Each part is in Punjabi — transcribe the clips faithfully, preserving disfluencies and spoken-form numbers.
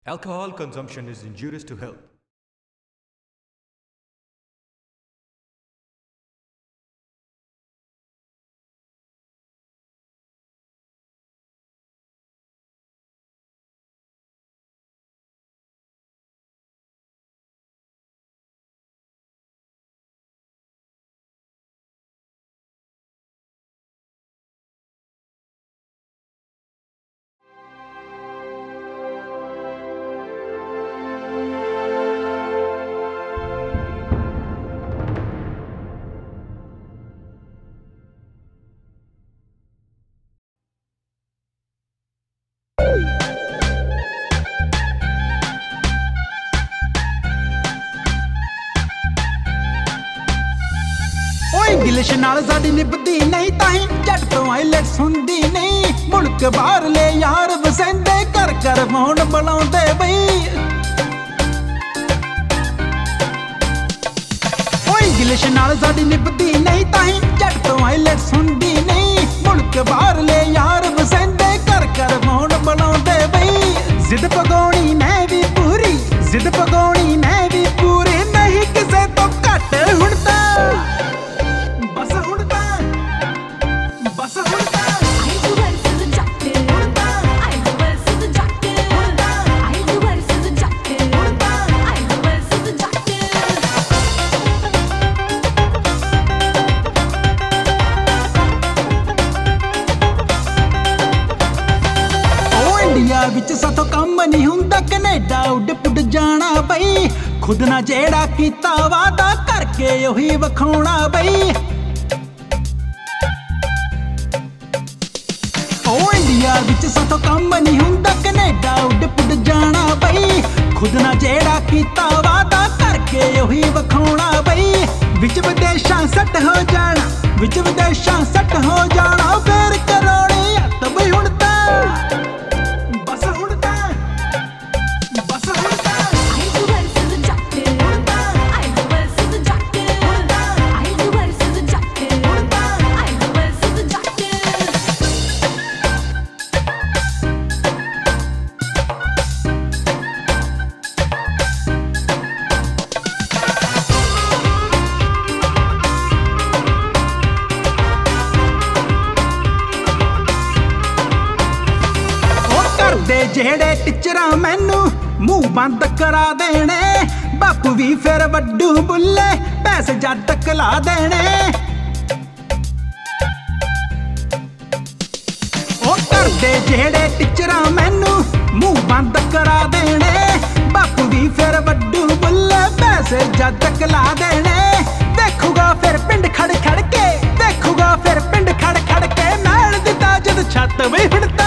Alcohol consumption is injurious to health. English नाल साडी निभदी नहीं ताही जट तो आईलैट्स हुंदी नहीं मुल्क बाहर ले यार वसेंदे कर कर फोन बुलाउंदे बई ओ इंग्लिश नाल साडी निभदी नहीं ताही जट तो आईलैट्स हुंदी नहीं मुल्क बाहर ले यार वसेंदे कर कर फोन बुलाउंदे बई जिद पगाउणी मैं भी पूरी जिद पगाउणी मैं भी पूरी नहीं किसे तो घट हुण तां विच साथों कम नहीं हुंदा कनेडा उड पुड जाना बई खुद ना जेड़ा कीता वादा करके ओही वखाउणा बई ओ इंडिया विच साथों कम नहीं हुंदा कनेडा उड पुड जाना बई खुद ना जेड़ा कीता वादा करके ओही वखाउणा बई विच विदेशां सट हो जाना विच विदेशां सट हो जाना फिर करोड़ी हत्थ बई हुण तां जेड़े टिचरा मैनू मुंह बंद करा देने बापू भी फिर वड्डू बुल्ले पैसे जट कला देने ओ करदे जेड़े टिचरा मैनू मुंह बंद करा देने बापू भी फिर वड्डू बुल्ले पैसे जट कला देने देखूगा फिर पिंड खड़ खड़ के देखूगा फिर पिंड खड़ खड़ के मैल दिता जद छत भी हिड़ता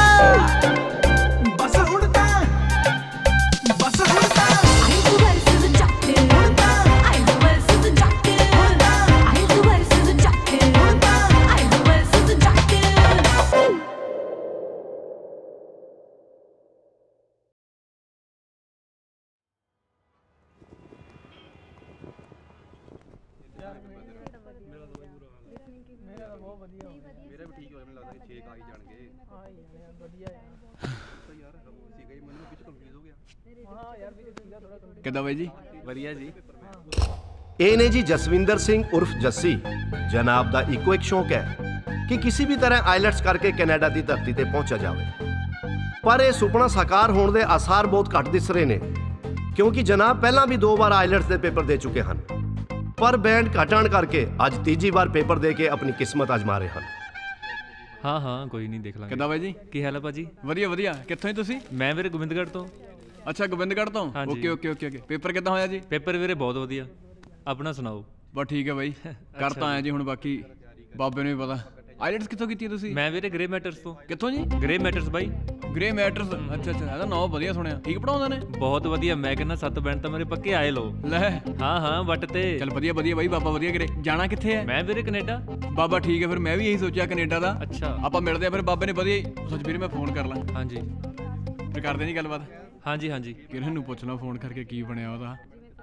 ਕਿੱਦਾਂ ਬਾਈ ਜੀ ਵਧੀਆ ਜੀ ਇਹ ਨੇ ਜੀ ਜਸਵਿੰਦਰ ਸਿੰਘ ਉਰਫ ਜੱਸੀ ਜਨਾਬ ਦਾ ਇੱਕੋ ਇੱਕ ਸ਼ੌਂਕ ਹੈ ਕਿ ਕਿਸੇ ਵੀ ਤਰ੍ਹਾਂ ਆਈਲੈਟਸ ਕਰਕੇ ਕੈਨੇਡਾ ਦੀ ਧਰਤੀ ਤੇ ਪਹੁੰਚਿਆ ਜਾਵੇ ਪਰ ਇਹ ਸੁਪਨਾ ਸਾਕਾਰ ਹੋਣ ਦੇ ਆਸਾਰ ਬਹੁਤ ਘੱਟ ਦਿਸ ਰਹੇ ਨੇ ਕਿਉਂਕਿ ਜਨਾਬ ਪਹਿਲਾਂ ਵੀ ਦੋ ਵਾਰ ਆਈਲੈਟਸ ਦੇ ਪੇਪਰ ਦੇ ਚੁੱਕੇ ਹਨ ਪਰ ਬੈਂਡ ਘਟਣ ਕਰਕੇ ਅੱਜ ਤੀਜੀ ਵਾਰ ਪੇਪਰ ਦੇ ਕੇ ਆਪਣੀ ਕਿਸਮਤ ਅਜ਼ਮਾ ਰਹੇ ਹਨ ਹਾਂ ਹਾਂ ਕੋਈ ਨਹੀਂ ਦੇਖ ਲਾਂਗੇ ਕਿੱਦਾਂ ਬਾਈ ਜੀ ਕੀ ਹਾਲ ਹੈ ਭਾਜੀ ਵਧੀਆ ਵਧੀਆ ਕਿੱਥੋਂ ਹੀ ਤੁਸੀਂ ਮੈਂ ਵੀਰੇ ਗੋਬਿੰਦਗੜ੍ਹ ਤੋਂ ਅੱਛਾ ਗੋਬਿੰਦਗੜ੍ਹ ਤੋਂ okay okay okay okay paper ਕਿੱਦਾਂ ਹੋਇਆ ਜੀ ਪੇਪਰ ਵੀਰੇ ਬਹੁਤ ਵਧੀਆ ਆਪਣਾ ਸੁਣਾਓ ਬਸ ਠੀਕ ਹੈ ਬਾਈ ਕਰ ਤਾਂ ਆਇਆ ਜੀ ਹੁਣ ਬਾਕੀ ਬਾਬੇ ਨੂੰ ਵੀ ਪਤਾ ਆਈਲੈਟਸ ਕਿੱਥੋਂ ਕੀਤੀ ਤੁਸੀਂ ਮੈਂ ਵੀਰੇ ਗ੍ਰੇ ਮੈਟਰਸ ਤੋਂ ਕਿੱਥੋਂ ਜੀ ਗ੍ਰੇ ਮੈਟਰਸ ਬਾਈ ਗ੍ਰੇ ਮੈਟਰਸ ਅੱਛਾ ਅੱਛਾ ਇਹਦਾ ਨਾਮ ਵਧੀਆ ਸੁਣਿਆ ਠੀਕ ਪੜਾਉਂਦੇ ਨੇ ਬਹੁਤ ਵਧੀਆ ਮੈਂ ਕਹਿੰਦਾ ਸੱਤ ਬੈਂਡ ਤਾਂ ਮੇਰੇ ਪੱਕੇ ਆਏ ਲੋ ਲੈ ਹਾਂ ਹਾਂ ਵੱਟ ਤੇ ਚੱਲ ਵਧੀਆ ਵਧੀਆ ਬਾਈ ਬਾਬਾ ਵਧੀਆ ਕਰੇ ਜਾਣਾ ਕਿੱਥੇ ਹੈ ਮੈਂ ਵੀਰੇ ਕੈਨੇਡਾ ਬਾਬਾ ਠੀਕ ਹੈ ਫਿਰ ਮੈਂ ਵੀ ਇਹੀ ਸੋਚਿਆ ਕੈਨੇਡਾ ਦਾ ਅੱਛਾ ਆਪਾਂ ਮਿਲਦੇ ਆ ਫਿਰ ਬਾਬੇ ਨੇ ਵਧੀਆ ਸੋਚ ਵੀਰੇ ਮੈਂ ਫੋਨ ਕਰ ਲਾਂ ਹਾਂਜੀ ਫਿਰ ਕਰਦੇ ਜੀ ਗੱਲਬਾਤ ਹਾਂਜੀ ਹਾਂਜੀ ਕਿਰਨ ਨੂੰ ਪੁੱਛ ਲਾ ਫੋਨ ਕਰਕੇ ਕੀ ਬਣਿਆ ਉਹਦਾ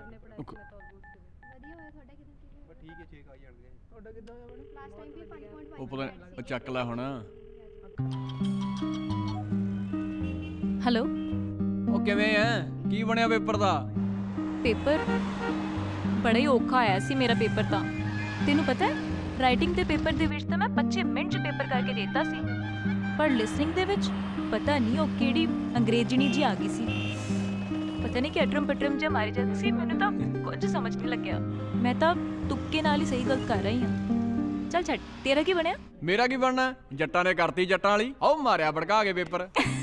ਉਹ ਪਤਾ ਚੱਕ ਲੈ ਹੁਣ ਹੈਲੋ ਉਹ ਉਹ ਕਿਵੇਂ ਐ? ਕੀ ਬਣਿਆ ਪੇਪਰ ਦਾ? ਪੇਪਰ ਬੜਾ ਹੀ ਔਖਾ ਆਇਆ ਸੀ ਮੇਰਾ ਪੇਪਰ ਤਾਂ। ਤੈਨੂੰ ਪਤਾ ਹੈ ਰਾਈਟਿੰਗ ਦੇ ਪੇਪਰ ਦੇ ਵਿੱਚ ਤਾਂ ਮੈਂ ਪੱਚੀ ਮਿੰਟ 'ਚ ਪੇਪਰ ਕਰਕੇ ਦਿੱਤਾ ਸੀ, ਪਰ ਲਿਸਨਿੰਗ ਦੇ ਵਿੱਚ ਪਤਾ ਨਹੀਂ ਉਹ ਕਿਹੜੀ ਅੰਗਰੇਜ਼ਣੀ ਜੀ ਆ ਗਈ ਸੀ। ਪਤਾ ਨਹੀਂ ਕਿ ਅਟਰਮ ਪਟਰਮ ਜਿਹਾ ਮਾਰੀ ਜਾਂਦੀ ਸੀ, ਮੈਨੂੰ ਤਾਂ ਕੁਝ ਸਮਝ ਨਹੀਂ ਲੱਗਿਆ। ਮੈਂ ਤਾਂ ਤੁੱਕੇ ਨਾਲ ਹੀ ਸਹੀ ਗਲਤ ਕਰ ਰਹੀ ਹਾਂ। ਚੱਲ ਛੱਡ, ਤੇਰਾ ਕੀ ਬਣਿਆ? ਮੇਰਾ ਕੀ ਬਣਨਾ? ਜੱਟਾਂ ਨੇ ਕਰਤੀ ਜੱਟਾਂ ਵਾਲੀ, ਉਹ ਮਾਰਿਆ ਭੜਕਾ ਕੇ ਪੇਪਰ।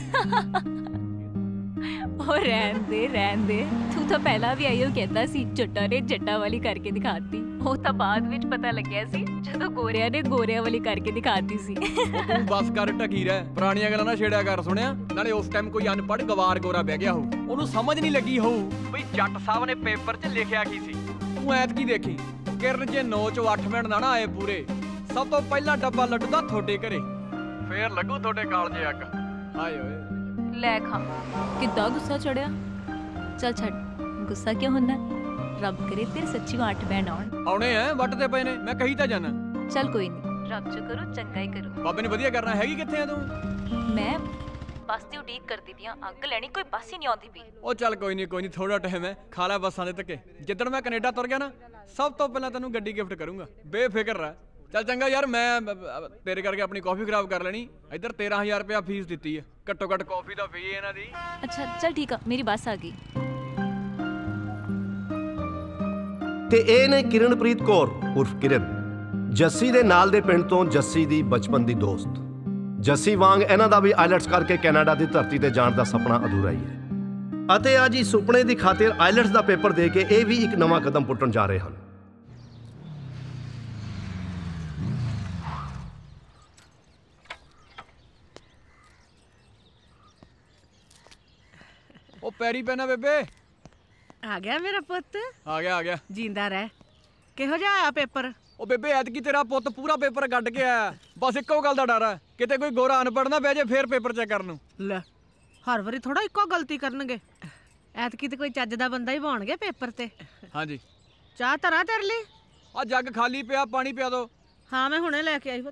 ਉਹ ਰਹਿਣ ਦੇ ਰਹਿਣ ਦੇ, ਤੂੰ ਤਾਂ ਪਹਿਲਾਂ ਵੀ ਆਈਓ ਕਹਿੰਦਾ ਸੀ ਜੱਟਾਂ ਨੇ ਜੱਟਾਂ ਵਾਲੀ ਕਰਕੇ ਦਿਖਾਤੀ। ਉਹ ਤਾਂ ਬਾਅਦ ਵਿੱਚ ਪਤਾ ਲੱਗਿਆ ਸੀ ਜਦੋਂ ਗੋਰਿਆਂ ਨੇ ਗੋਰਿਆਂ ਵਾਲੀ ਕਰਕੇ ਦਿਖਾਤੀ ਸੀ। ਤੂੰ ਬਸ ਕਰ ਢਕੀ ਰਹਿ, ਪੁਰਾਣੀਆਂ ਗੱਲਾਂ ਨਾ ਛੇੜਿਆ ਕਰ। ਸੁਣਿਆ ਨਾਲੇ ਉਸ ਟਾਈਮ ਕੋਈ ਅਨਪੜ੍ਹ ਗਵਾਰ ਗੋਰਾ ਬਹਿ ਗਿਆ ਹੋਊ, ਉਹਨੂੰ ਸਮਝ ਨਹੀਂ ਲੱਗੀ ਹੋਊ ਬਈ ਜੱਟ ਸਾਹਿਬ ਨੇ ਪੇਪਰ 'ਚ ਲਿਖਿਆ ਕੀ ਸੀ। ਤੂੰ ਐਤਕੀ ਦੇਖੀ ਕਿਰਨ ਜੇ ਨੌ ਚੋਂ ਅੱਠ ਮਿੰਟ ਨਾ ਨਾ ਆਏ ਪੂਰੇ, ਸਭ ਤੋਂ ਪਹਿਲਾਂ ਡੱਬਾ ਲੱਡੂ ਦਾ ਤੁਹਾਡੇ ਘਰੇ, ਫੇਰ ਲੱਗੂ ਤੁਹਾਡੇ ਕਾਲਜੇ ਅੱਗ। ਹਾਏ ਓਏ ਲੈ ਖਾ, ਕਿੱਦਾਂ ਗੁੱਸਾ ਚੜਿਆ। ਚੱਲ ਛੱਡ, ਗੁੱਸਾ ਕਿਉਂ ਹੁੰਦਾ? ਰੱਬ ਕਰੇ ਤੇਰੇ ਸੱਚੀ ਅੱਠ ਬੈਂਡ ਆਉਣ। ਆਉਣੇ ਐ, ਵੱਟ ਤੇ ਪਏ ਨੇ, ਮੈਂ ਕਹੀ ਤਾਂ ਜਾਣਾ। ਚੱਲ ਕੋਈ ਨਹੀਂ, ਰੱਬ ਜੋ ਕਰੂ ਚੰਗਾ ਹੀ ਕਰੂ। ਬਾਬੇ ਨੇ ਵਧੀਆ ਕਰਨਾ। ਹੈਗੀ ਕਿੱਥੇ ਆ ਤੂੰ? ਮੈਂ ਬੱਸ ਦੀ ਉਡੀਕ ਕਰਦੀ ਪਈ ਆਂ, ਅੱਗ ਲੈਣੀ ਕੋਈ ਬੱਸ ਹੀ ਨਹੀਂ ਆਉਂਦੀ ਪਈ। ਉਹ ਚੱਲ ਕੋਈ ਨਹੀਂ ਕੋਈ ਨਹੀਂ, ਥੋੜਾ ਟਾਈਮ ਹੈ, ਖਾ ਲੈ ਬੱਸਾਂ ਦੇ ਧੱਕੇ। ਜਿੱਦਣ ਮੈਂ ਕੈਨੇਡਾ ਤੁਰ ਗਿਆ ਨਾ, ਸਭ ਤੋਂ ਪਹਿਲਾਂ ਤੈਨੂੰ ਗੱਡੀ ਗਿਫਟ ਕਰੂੰਗਾ, ਬੇਫਿਕਰ ਰਹਿ। ਚੱਲ ਚੰਗਾ ਯਾਰ, ਮੈਂ ਤੇਰੇ ਕਰਕੇ ਆਪਣੀ ਕਾਫੀ ਖਰਾਬ ਕਰ ਲੈਣੀ। ਇੱਧਰ ਤੇਰਾਂ ਹਜ਼ਾਰ ਰੁਪਇਆ ਫੀਸ ਦਿੱਤੀ ਹੈ, ਘੱਟੋ ਘੱਟ ਕਾਫੀ ਦਾ ਫੀ ਇਹਨਾਂ ਦੀ। ਅੱਛਾ ਚੱਲ ਠੀਕ ਆ, ਮੇਰੀ ਬੱਸ ਆ ਗਈ। ਤੇ ਇਹ ਨੇ ਕਿਰਨਪ੍ਰੀਤ ਕੌਰ ਉਰਫ ਕਿਰਨ, ਜੱਸੀ ਦੇ ਨਾਲ ਦੇ ਪਿੰਡ ਤੋਂ ਜੱਸੀ ਦੀ ਬਚਪਨ ਦੀ ਦੋਸਤ। ਜੱਸੀ ਵਾਂਗ ਇਹਨਾਂ ਦਾ ਵੀ ਆਈਲੈਟਸ ਕਰਕੇ ਕੈਨੇਡਾ ਦੀ ਧਰਤੀ ਤੇ ਜਾਣ ਦਾ ਸੁਪਨਾ ਅਧੂਰਾ ਹੀ ਹੈ, ਅਤੇ ਅੱਜ ਇਸ ਸੁਪਨੇ ਦੀ ਖਾਤਰ ਆਈਲੈਟਸ ਦਾ ਪੇਪਰ ਦੇ ਕੇ ਇਹ ਵੀ ਇੱਕ ਨਵਾਂ ਕਦਮ ਪੁੱਟਣ ਜਾ ਰਹੇ ਹਨ। ਉਹ ਪੈਰੀ ਪੈਣਾ ਬੇਬੇ। ਆ ਗਿਆ ਮੇਰਾ ਪੁੱਤ। ਆ ਗਿਆ ਆ ਗਿਆ। ਜਿੰਦਾ ਰਹਿ। ਕਿਹੋ ਜਿਹਾ ਆਇਆ ਪੇਪਰ? ਉਹ ਬੇਬੇ ਐਤਕੀ ਤੇਰਾ ਪੁੱਤ ਪੂਰਾ ਪੇਪਰ ਕੱਢ ਕੇ ਆਇਆ, ਬਸ ਇੱਕੋ ਗੱਲ ਦਾ ਡਰ ਹੈ ਕਿਤੇ ਕੋਈ ਗੋਰਾ ਅਨਪੜ੍ਹ ਨਾ ਬਹਿ ਜੇ ਫੇਰ ਪੇਪਰ ਚੈੱਕ ਕਰਨ ਨੂੰ। ਲੈ ਹਰ ਵਾਰੀ ਥੋੜਾ ਇੱਕੋ ਗਲਤੀ ਕਰਨਗੇ, ਐਤਕੀ ਤੇ ਕੋਈ ਚੱਜ ਦਾ ਬੰਦਾ ਹੀ ਪਾਉਣਗੇ ਪੇਪਰ ਤੇ। ਹਾਂਜੀ ਚਾਹ ਧਰਾਂ ਤੇਰੇ ਲਈ? ਆ ਜੱਗ ਖਾਲੀ ਪਿਆ, ਪਾਣੀ ਪਿਆ ਦੋ। ਹਾਂ ਮੈਂ ਹੁਣੇ ਲੈ ਕੇ ਆਈ ਪੁੱਤ।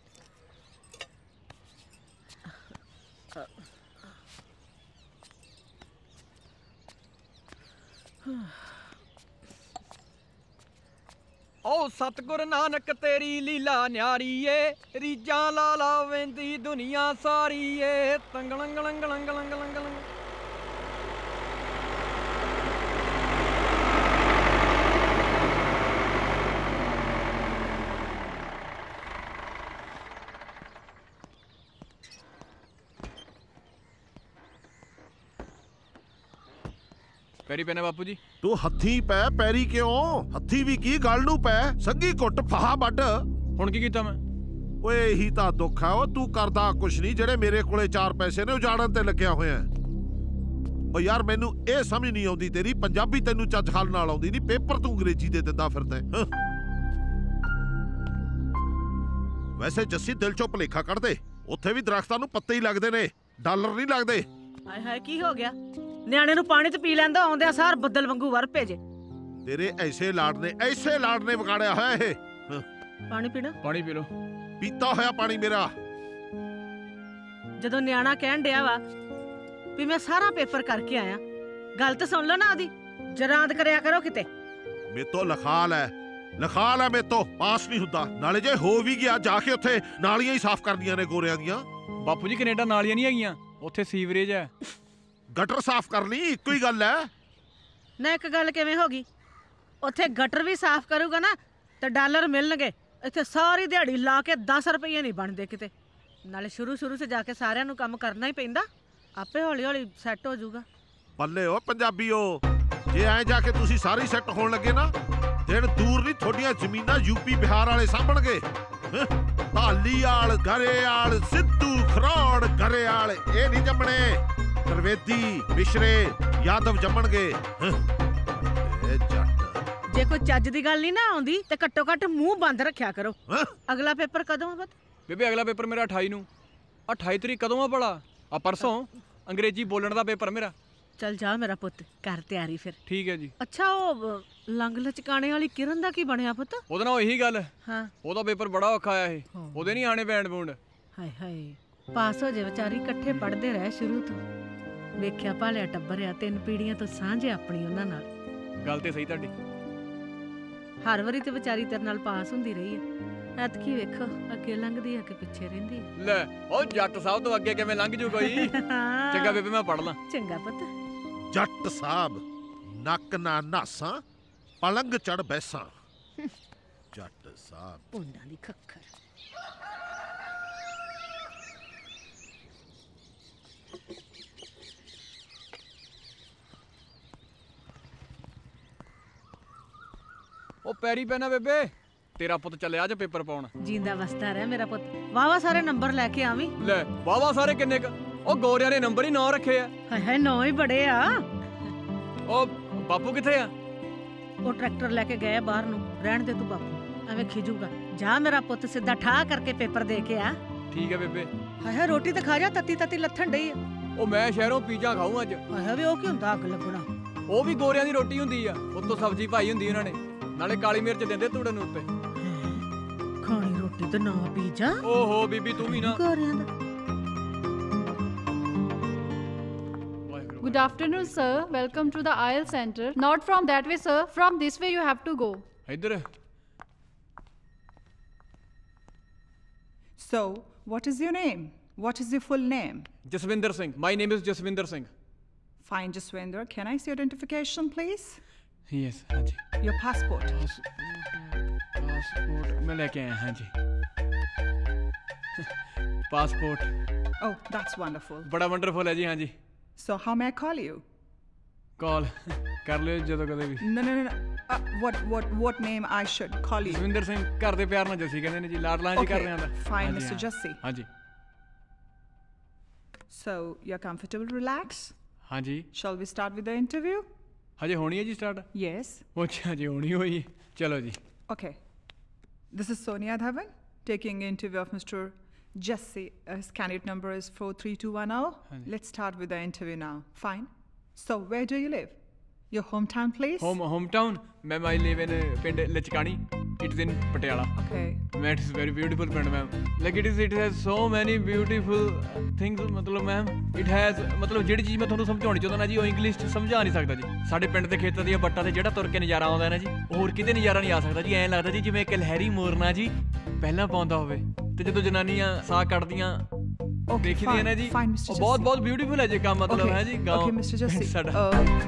ਓ ਸਤਿਗੁਰ ਨਾਨਕ ਤੇਰੀ ਲੀਲਾ ਨਿਆਰੀ ਏ, ਰੀਜਾਂ ਲਾ ਲਾ ਵੈਂਦੀ ਦੁਨੀਆ ਸਾਰੀ ਏ। ਤੰਗਲੰਗ ਲੰਗ ਲੰਗ ਲੰਗ ਲੰਗ ਲੰਗ। ਪੈਰੀ ਪੈਣਾ ਬਾਪੂ ਜੀ। ਤੂੰ ਹੱਥੀ ਪੈ, ਪੈਰੀ ਕਿਉਂ? ਹੱਥੀ ਵੀ ਕੀ ਗੱਲ ਨੂੰ ਪੈ, ਸੰਗੀ ਘੁੱਟ ਫਾਹਾ ਵੱਢ। ਹੁਣ ਕੀ ਕੀਤਾ ਮੈਂ? ਓਏ ਇਹੀ ਤਾਂ ਦੁੱਖ ਆ, ਉਹ ਤੂੰ ਕਰਦਾ ਕੁਛ ਨਹੀਂ, ਜਿਹੜੇ ਮੇਰੇ ਕੋਲੇ ਚਾਰ ਪੈਸੇ ਨੇ ਉਜਾੜਨ ਤੇ ਲੱਗਿਆ ਹੋਇਆ। ਓ ਯਾਰ ਮੈਨੂੰ ਇਹ ਸਮਝ ਨਹੀਂ ਆਉਂਦੀ ਤੇਰੀ, ਪੰਜਾਬੀ ਤੈਨੂੰ ਚੱਜ ਖਾਲ ਨਾਲ ਆਉਂਦੀ ਨਹੀਂ, ਪੇਪਰ ਤੂੰ ਅੰਗਰੇਜ਼ੀ ਦੇ ਦਿੰਦਾ ਫਿਰਦਾ। ਵੈਸੇ ਜੱਸੀ ਦਿਲ ਚੋਂ ਭੁਲੇਖਾ ਕੱਢ ਦੇ, ਉੱਥੇ ਵੀ ਦਰਖਤਾਂ ਨੂੰ ਪੱਤੇ ਹੀ ਲੱਗਦੇ ਨੇ, ਡਾਲਰ ਨਹੀਂ ਲੱਗਦੇ। ਹਾਏ ਹਾਏ ਕੀ ਹੋ ਗਿਆ? ਨਿਆਣੇ ਨੂੰ ਪਾਣੀ ਤੇ ਪੀ ਲੈਂਦਾ, ਆਉਂਦਿਆਂ ਸਾਰ ਬੱਦਲ ਵਾਂਗੂ ਵਰ ਭੇਜੇ। ਤੇਰੇ ਐਸੇ ਲਾਡ ਨੇ ਐਸੇ ਲਾਡ ਨੇ ਵਿਗਾੜਿਆ ਹੋਇਆ ਇਹ। ਪਾਣੀ ਪੀਣਾ? ਪਾਣੀ ਪੀ ਲੋ। ਪੀਤਾ ਹੋਇਆ ਪਾਣੀ ਮੇਰਾ। ਜਦੋਂ ਨਿਆਣਾ ਕਹਿਣ ਡਿਆ ਵਾ ਵੀ ਮੈਂ ਸਾਰਾ ਪੇਪਰ ਕਰਕੇ ਆਇਆ, ਗੱਲ ਤਾਂ ਸੁਣ ਲਓ ਨਾ ਉਹਦੀ, ਜਰਾਂਦ ਕਰਿਆ ਕਰੋ ਕਿਤੇ। ਮੇਤੋਂ ਲਖਾਲ ਹੈ, ਲਖਾਲ ਹੈ ਮੇਤੋਂ, ਪਾਸ ਨਹੀਂ ਹੁੰਦਾ। ਨਾਲੇ ਜੇ ਹੋ ਵੀ ਗਿਆ, ਜਾ ਕੇ ਉੱਥੇ ਨਾਲੀਆਂ ਹੀ ਸਾਫ਼ ਕਰਦੀਆਂ ਨੇ ਗੋਰਿਆਂ ਦੀਆਂ। ਬਾਪੂ ਜੀ ਕੈਨੇਡਾ ਨਾਲੀਆਂ ਨਹੀਂ ਹੈਗੀਆਂ, ਉੱਥੇ ਸੀਵਰੇਜ ਹੈ। ਗਟਰ ਸਾਫ਼ ਕਰ ਲਈ, ਇੱਕੋ ਹੀ ਗੱਲ ਹੈ ਨਾ। ਇੱਕ ਗੱਲ ਕਿਵੇਂ ਹੋ ਗਈ? ਉੱਥੇ ਗਟਰ ਵੀ ਸਾਫ਼ ਕਰੂਗਾ ਨਾ ਤੇ ਡਾਲਰ ਮਿਲਣਗੇ। ਇੱਥੇ ਸਾਰੀ ਦਿਹਾੜੀ ਲਾ ਕੇ ਦਸ ਰੁਪਏ ਨਹੀਂ ਬਣਦੇ ਕਿਤੇ। ਨਾਲੇ ਸ਼ੁਰੂ ਸ਼ੁਰੂ 'ਚ ਜਾ ਕੇ ਸਾਰਿਆਂ ਨੂੰ ਕੰਮ ਕਰਨਾ ਹੀ ਪੈਂਦਾ, ਆਪੇ ਹੌਲੀ ਹੌਲੀ ਸੈੱਟ ਹੋ ਜਾਊਗਾ। ਪੱਲੇ ਓ ਪੰਜਾਬੀਓ, ਜੇ ਐਂ ਜਾ ਕੇ ਤੁਸੀਂ ਸਾਰੇ ਸੈੱਟ ਹੋਣ ਲੱਗੇ ਨਾ, ਦਿਨ ਦੂਰ ਨਹੀਂ ਤੁਹਾਡੀਆਂ ਜ਼ਮੀਨਾਂ ਯੂਪੀ ਬਿਹਾਰ ਵਾਲੇ ਸਾਂਭਣਗੇ। ਧਾਲੀਵਾਲ, ਗਰੇਵਾਲ, ਸਿੱਧੂ, ਖਰੋੜ, ਗਰੇਵਾਲ ਇਹ ਨਹੀਂ ਜੰਮਣੇ, ਤਰਵੇਦੀ, ਮਿਸ਼ਰੇ, ਯਾਦਵ ਜੰਮਣਗੇ। ਇਹ ਜੱਟ ਜੇ ਕੋਈ ਚੱਜ ਦੀ ਗੱਲ ਨਹੀਂ ਨਾ ਆਉਂਦੀ ਤੇ ਘੱਟੋ ਘੱਟ ਮੂੰਹ ਬੰਦ ਰੱਖਿਆ ਕਰੋ। ਅਗਲਾ ਪੇਪਰ ਕਦੋਂ ਆ? ਬੇਬੇ ਅਗਲਾ ਪੇਪਰ ਮੇਰਾ ਅਠਾਈ ਨੂੰ। ਅਠਾਈ ਤਰੀਕ ਕਦੋਂ ਆ ਭਲਾ? ਆ ਪਰਸੋਂ। ਅੰਗਰੇਜ਼ੀ ਬੋਲਣ ਦਾ ਪੇਪਰ ਮੇਰਾ। ਚੱਲ ਜਾ ਮੇਰਾ ਪੁੱਤ, ਕਰ ਤਿਆਰੀ ਫਿਰ। ਠੀਕ ਹੈ ਜੀ। ਅੱਛਾ ਉਹ ਲੰਗ ਲਚਕਾਣੇ ਵਾਲੀ ਕਿਰਨ ਦਾ ਕੀ ਬਣਿਆ ਪੁੱਤ? ਉਹਦੇ ਨਾਲ ਇਹੀ ਗੱਲ। ਹਾਂ ਉਹਦਾ ਪੇਪਰ ਬੜਾ ਔਖਾ ਆਇਆ ਇਹ, ਉਹਦੇ ਨਹੀਂ ਆਣੇ ਬੈਂਡ ਬੂੰਡ। ਹਾਏ ਹਾਏ, ਪਾਸ ਹੋ ਜੇ ਵਿਚਾਰੀ, ਇਕੱਠੇ ਪੜ੍ਹਦੇ ਰਹੇ ਸ਼ੁਰੂ ਤੋਂ। ਵੇਖਿਆ ਭਾਲਿਆ ਟੱਬਰ ਆ, ਤਿੰਨ ਪੀੜੀਆਂ ਤੋਂ ਸਾਂਝ ਆਪਣੀ ਉਹਨਾਂ ਨਾਲ। ਗੱਲ ਤੇ ਸਹੀ ਤੁਹਾਡੀ। ਹਰ ਵਾਰੀ ਤੇ ਵਿਚਾਰੀ ਤੇਰੇ ਨਾਲ ਪਾਸ ਹੁੰਦੀ ਰਹੀ ਆ, ਐਤਕੀ ਵੇਖੋ ਅੱਗੇ ਲੰਘਦੀ ਆ ਕਿ ਪਿੱਛੇ ਰਹਿੰਦੀ ਆ। ਲੈ ਉਹ ਜੱਟ ਸਾਹਿਬ ਤੋਂ ਅੱਗੇ ਕਿਵੇਂ ਲੰਘ ਜੂ ਕੋਈ। ਚੰਗਾ ਬੇਬੇ ਮੈਂ ਪੜ ਲਾਂ। ਚੰਗਾ ਪੁੱਤ। ਜੱਟ ਸਾਹਿਬ ਨੱਕ ਨਾ ਨਾਸਾਂ ਪਲੰਗ ਚੜ ਬੈਸਾਂ। ਜੱਟ ਸਾਹਿਬ ਪੁੰਡਾਂ ਦੀ ਖੱਖਰ। ਉਹ ਪੈਰੀ ਪੈਣਾ ਬੇਬੇ, ਤੇਰਾ ਪੁੱਤ ਚੱਲਿਆ ਅੱਜ ਪੇਪਰ ਪਾਉਣ। ਜਿੰਦਾ ਵਸਦਾ ਰਹਿ ਮੇਰਾ ਪੁੱਤ, ਵਾਵਾ ਸਾਰੇ ਨੰਬਰ ਲੈ ਕੇ ਆਵੀਂ। ਲੈ ਵਾਵਾ ਸਾਰੇ ਕਿੰਨੇ ਕ? ਉਹ ਗੋਰਿਆਂ ਨੇ ਨੰਬਰ ਹੀ ਨੌ ਰੱਖੇ ਆ। ਹਾਏ ਹਾਏ ਨੌ ਹੀ ਬੜੇ ਆ। ਉਹ ਬਾਪੂ ਕਿੱਥੇ ਆ? ਉਹ ਟਰੈਕਟਰ ਲੈ ਕੇ ਗਏ ਬਾਹਰ ਨੂੰ। ਰਹਿਣ ਦੇ ਤੂੰ ਬਾਪੂ, ਐਵੇਂ ਖਿਜੂਗਾ। ਜਾ ਮੇਰਾ ਪੁੱਤ ਸਿੱਧਾ ਠਾ ਕਰਕੇ ਪੇਪਰ ਦੇ ਕੇ ਆ। ਠੀਕ ਹੈ ਬੇਬੇ। ਹਾਏ ਹਾਏ ਰੋਟੀ ਤਾਂ ਖਾ ਜਾ, ਤੱਤੀ ਤੱਤੀ ਲੱਥਣ ਡਈ ਆ। ਉਹ ਮੈਂ ਸ਼ਹਿਰੋਂ ਪੀਜ਼ਾ ਖਾਊਂ ਅੱਜ। ਹਾਏ ਹਾਏ ਉਹ ਕੀ ਹੁੰਦਾ ਅੱਗ ਲੱਗਣਾ? ਉਹ ਵੀ ਗੋਰਿਆਂ ਦੀ ਰੋਟੀ ਹੁੰਦੀ ਆ, ਉੱਤੋਂ ਸਬਜ਼ੀ ਪਾਈ ਹੁੰਦੀ ਉਹਨਾਂ ਨੇ, ਨਾਲੇ ਕਾਲੀ ਮਿਰਚ ਦਿੰਦੇ ਤੂੜੇ ਨੂੰ ਉੱਤੇ। ਖਾਣੀ ਰੋਟੀ ਤੇ ਨਾ ਪੀਜ਼ਾ। ਓਹੋ ਬੀਬੀ ਤੂੰ ਵੀ ਨਾ। ਗੋਰਿਆਂ ਦਾ। Good afternoon, sir. Welcome to the I E L T S Center. Not from that way, sir. From this way you have to go. ਇੱਧਰ। So, what is your name? What is your full name? Jaswinder Singh. My name is Jaswinder Singh. Fine, Jaswinder. Can I see your identification, please? Yes, ਹਾਂਜੀ। Your passport. ਪਾਸਪੋਰਟ ਮੈਂ ਲੈ ਕੇ ਆਇਆ ਹਾਂਜੀ। ਪਾਸਪੋਰਟ। Oh, that's wonderful. ਬੜਾ ਵੰਡਰਫੁਲ ਹੈ ਜੀ ਹਾਂਜੀ। So, how may I call you? ਕਾਲ ਕਰ ਲਿਓ ਜਦੋਂ ਕਦੇ ਵੀ। No, no, no, no. Uh, what, what, what name I should call you? Jaswinder Singh, ਘਰ ਦੇ ਪਿਆਰ ਨਾਲ ਜੱਸੀ ਕਹਿੰਦੇ ਨੇ ਜੀ, ਲਾਡਲਾਂ ਜੀ ਕਰ ਰਹੇ ਆਂ ਦਾ। Fine, Mister Jassi. ਹਾਂਜੀ। So, you're comfortable, relax? ਹਾਂਜੀ। Shall we start with the interview? ਹਜੇ ਹੋਣੀ ਹੈ ਜੀ ਸਟਾਰਟ? Yes. ਅੱਛਾ ਜੀ ਹੋਣੀ ਹੋਈ। ਚਲੋ ਜੀ। Okay. This is Sonia Dhawan taking interview of Mister Jassi. Uh, his candidate number is four three two one zero. Let's start with the interview now. Fine. So, where do you live? Your hometown, please? Home hometown? Ma'am, I live in uh, ਪਿੰਡ ਲਚਕਾਣੀ. It is in Patiala. Okay. Ma'am, it is very beautiful ਪਿੰਡ ma'am. Like it is, it has so many beautiful things. ਮਤਲਬ ma'am, it has ਮਤਲਬ ਜਿਹੜੀ ਚੀਜ਼ ਮੈਂ ਤੁਹਾਨੂੰ ਸਮਝਾਉਣੀ ਚਾਹੁੰਦਾ ਨਾ ਜੀ, ਉਹ ਇੰਗਲਿਸ਼ 'ਚ ਸਮਝਾ ਨਹੀਂ ਸਕਦਾ ਜੀ। ਸਾਡੇ ਪਿੰਡ ਦੇ ਖੇਤਾਂ ਦੀਆਂ ਬੱਟਾਂ ਤੇ ਜਿਹੜਾ ਤੁਰ ਕੇ ਨਜ਼ਾਰਾ ਆਉਂਦਾ ਨਾ ਜੀ, ਹੋਰ ਕਿਤੇ ਨਜ਼ਾਰਾ ਨਹੀਂ ਆ ਸਕਦਾ ਜੀ। ਐਂ ਲੱਗਦਾ ਜੀ ਜਿਵੇਂ ਇੱਕ ਲਹਿਰੀ ਮੋਰਨਾ ਜੀ ਪਹਿਲਾਂ ਪਾਉਂਦਾ ਹੋਵੇ, ਤੇ ਜਦੋਂ ਜਨਾਨੀਆਂ ਸਾਹ ਕੱਢਦੀਆਂ ਦੇਖਦੀਆਂ ਨੇ ਜੀ, ਉਹ ਬਹੁਤ ਬਹੁਤ ਬਿਊਟੀਫੁਲ ਹੈ ਜੀ ਕੰਮ। ਮਤਲਬ ਹੈ ਜੀ ਗਾਉਂ। Okay, Mister Jassi. ਸਾਡਾ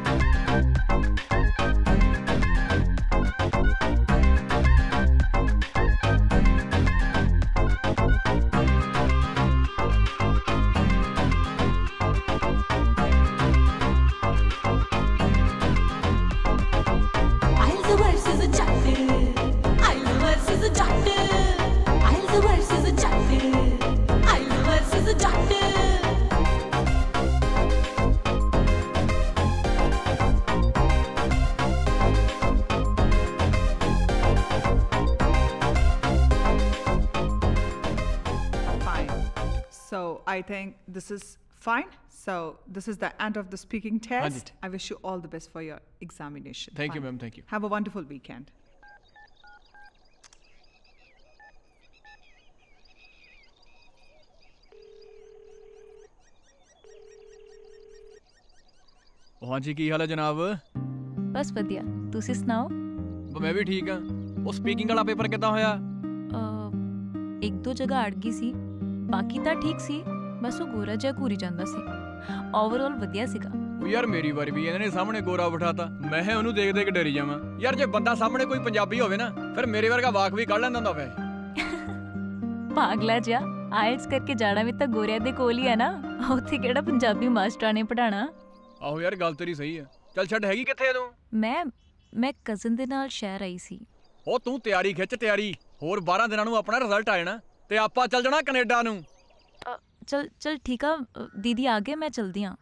I think this is fine. So this is the end of the speaking test. I wish you all the best for your examination. Thank fine. you, ma'am. Thank you. Have a wonderful weekend. ਹਾਂਜੀ ਕੀ ਹਾਲ ਹੈ ਜਨਾਬ? ਬਸ ਵਧੀਆ, ਤੁਸੀਂ ਸੁਣਾਓ? ਮੈਂ ਵੀ ਠੀਕ ਹਾਂ। ਉਹ ਸਪੀਕਿੰਗ ਵਾਲਾ ਪੇਪਰ ਕਿੱਦਾਂ ਹੋਇਆ? ਇੱਕ ਦੋ ਜਗ੍ਹਾ ਅੜ ਗਈ ਸੀ, ਬਾਕੀ ਤਾਂ ਠੀਕ ਸੀ। ਬਸ ਉਹ ਗੋਰਾ ਜਿਹਾ ਘੂਰੀ ਜਾਂਦਾ ਸੀ। ਓਵਰਆਲ ਵਧੀਆ ਸੀਗਾ। ਉਹ ਯਾਰ ਮੇਰੀ ਵਾਰੀ ਵੀ ਇਹਨਾਂ ਨੇ ਸਾਹਮਣੇ ਗੋਰਾ ਬਿਠਾਤਾ, ਮੈਂ ਹੈ ਉਹਨੂੰ ਦੇਖ ਦੇਖ ਡਰੀ ਜਾਵਾਂ। ਯਾਰ ਜੇ ਬੰਦਾ ਸਾਹਮਣੇ ਕੋਈ ਪੰਜਾਬੀ ਹੋਵੇ ਨਾ, ਫਿਰ ਮੇਰੇ ਵਰਗਾ ਵਾਕ ਵੀ ਕੱਢ ਲੈਂਦਾ ਹੁੰਦਾ ਵੇ। ਪਾਗਲਾ ਜਿਹਾ, ਆਇਲਟਸ ਕਰਕੇ ਜਾਣਾ ਵੀ ਤਾਂ ਗੋਰਿਆਂ ਦੇ ਕੋਲ ਹੀ ਹੈ ਨਾ, ਉੱਥੇ ਕਿਹੜਾ ਪੰਜਾਬੀ ਮਾਸਟਰਾਂ ਨੇ ਪੜ੍ਹਾਉਣਾ। ਆਹੋ ਯਾਰ ਗੱਲ ਤੇਰੀ ਸਹੀ ਹੈ। ਚੱਲ ਛੱਡ, ਹੈਗੀ ਕਿੱਥੇ ਤੂੰ? ਮੈਂ ਮੈਂ ਕਜ਼ਨ ਦੇ ਨਾਲ ਸ਼ਹਿਰ ਆਈ ਸੀ। ਉਹ ਤੂੰ ਤਿਆਰੀ ਖਿੱਚ ਤਿਆਰੀ, ਹੋਰ ਬਾਰਾਂ ਦਿਨਾਂ ਨੂੰ ਆਪਣਾ ਰਿਜ਼ਲਟ ਆ ਜਾਣਾ ਤੇ ਆਪਾਂ ਚੱਲ ਜਾਣਾ ਕੈਨੇਡਾ ਨੂੰ। ਚਲ ਚਲ ਠੀਕ ਆ ਦੀਦੀ, ਆ ਗਏ, ਮੈਂ ਚਲਦੀ ਹਾਂ।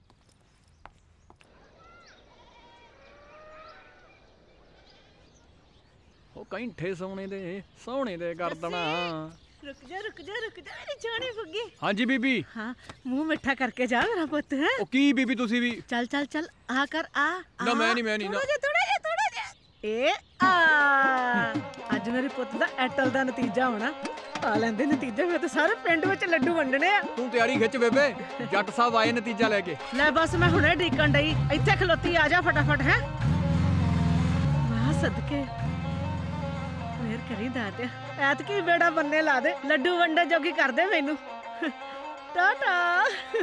ਉਹ ਕੈਂਠੇ ਸੋਹਣੇ ਦੇ ਸੋਹਣੇ ਦੇ ਕਰ ਦੇਣਾ। ਰੁਕ ਜਾ ਰੁਕ ਜਾ ਰੁਕ ਜਾ ਮੇਰੀ ਜਾਣੀ ਫੁੱਗੀ। ਹਾਂਜੀ ਬੀਬੀ। ਹਾਂ ਮੂੰਹ ਮਿੱਠਾ ਕਰਕੇ ਜਾ ਮੇਰਾ ਪੁੱਤ। ਹੈ ਉਹ ਕੀ ਬੀਬੀ ਤੁਸੀਂ ਵੀ? ਚੱਲ ਚੱਲ ਚੱਲ ਆ ਕਰ ਆ। ਨਾ ਮੈਂ ਨਹੀਂ ਮੈਂ ਨਹੀਂ ਥੋੜਾ ਜਿਹਾ ਥੋੜਾ ਜਿਹਾ ਥੋੜਾ ਜਿਹਾ। ਇਹ ਆ ਅੱਜ ਮੇਰੇ ਪੁੱਤ ਦਾ ਐਟਲ ਦਾ ਨਤੀਜਾ ਹੋਣਾ। ਆ ਲੈਂਦੇ ਨਤੀਜੇ, ਫਿਰ ਤਾਂ ਸਾਰੇ ਪਿੰਡ ਵਿੱਚ ਲੱਡੂ ਵੰਡਣੇ ਆ। ਤੂੰ ਤਿਆਰੀ ਖਿੱਚ ਬੇਬੇ, ਜੱਟ ਸਾਹਿਬ ਆਏ ਨਤੀਜਾ ਲੈ ਕੇ। ਲੈ ਬਸ ਮੈਂ ਹੁਣੇ ਡੀਕਣ ਡਈ, ਇੱਥੇ ਖਲੋਤੀ, ਆ ਜਾ ਫਟਾਫਟ। ਹੈ ਵਾਹ ਸਦਕੇ ਮੇਰ ਕਰੀ ਦਾਤਿਆ, ਐਤਕੀ ਬੇੜਾ ਬੰਨੇ ਲਾ ਦੇ, ਲੱਡੂ ਵੰਡੇ ਜੋਗੀ ਕਰ ਦੇ ਮੈਨੂੰ। ਟਾਟਾ।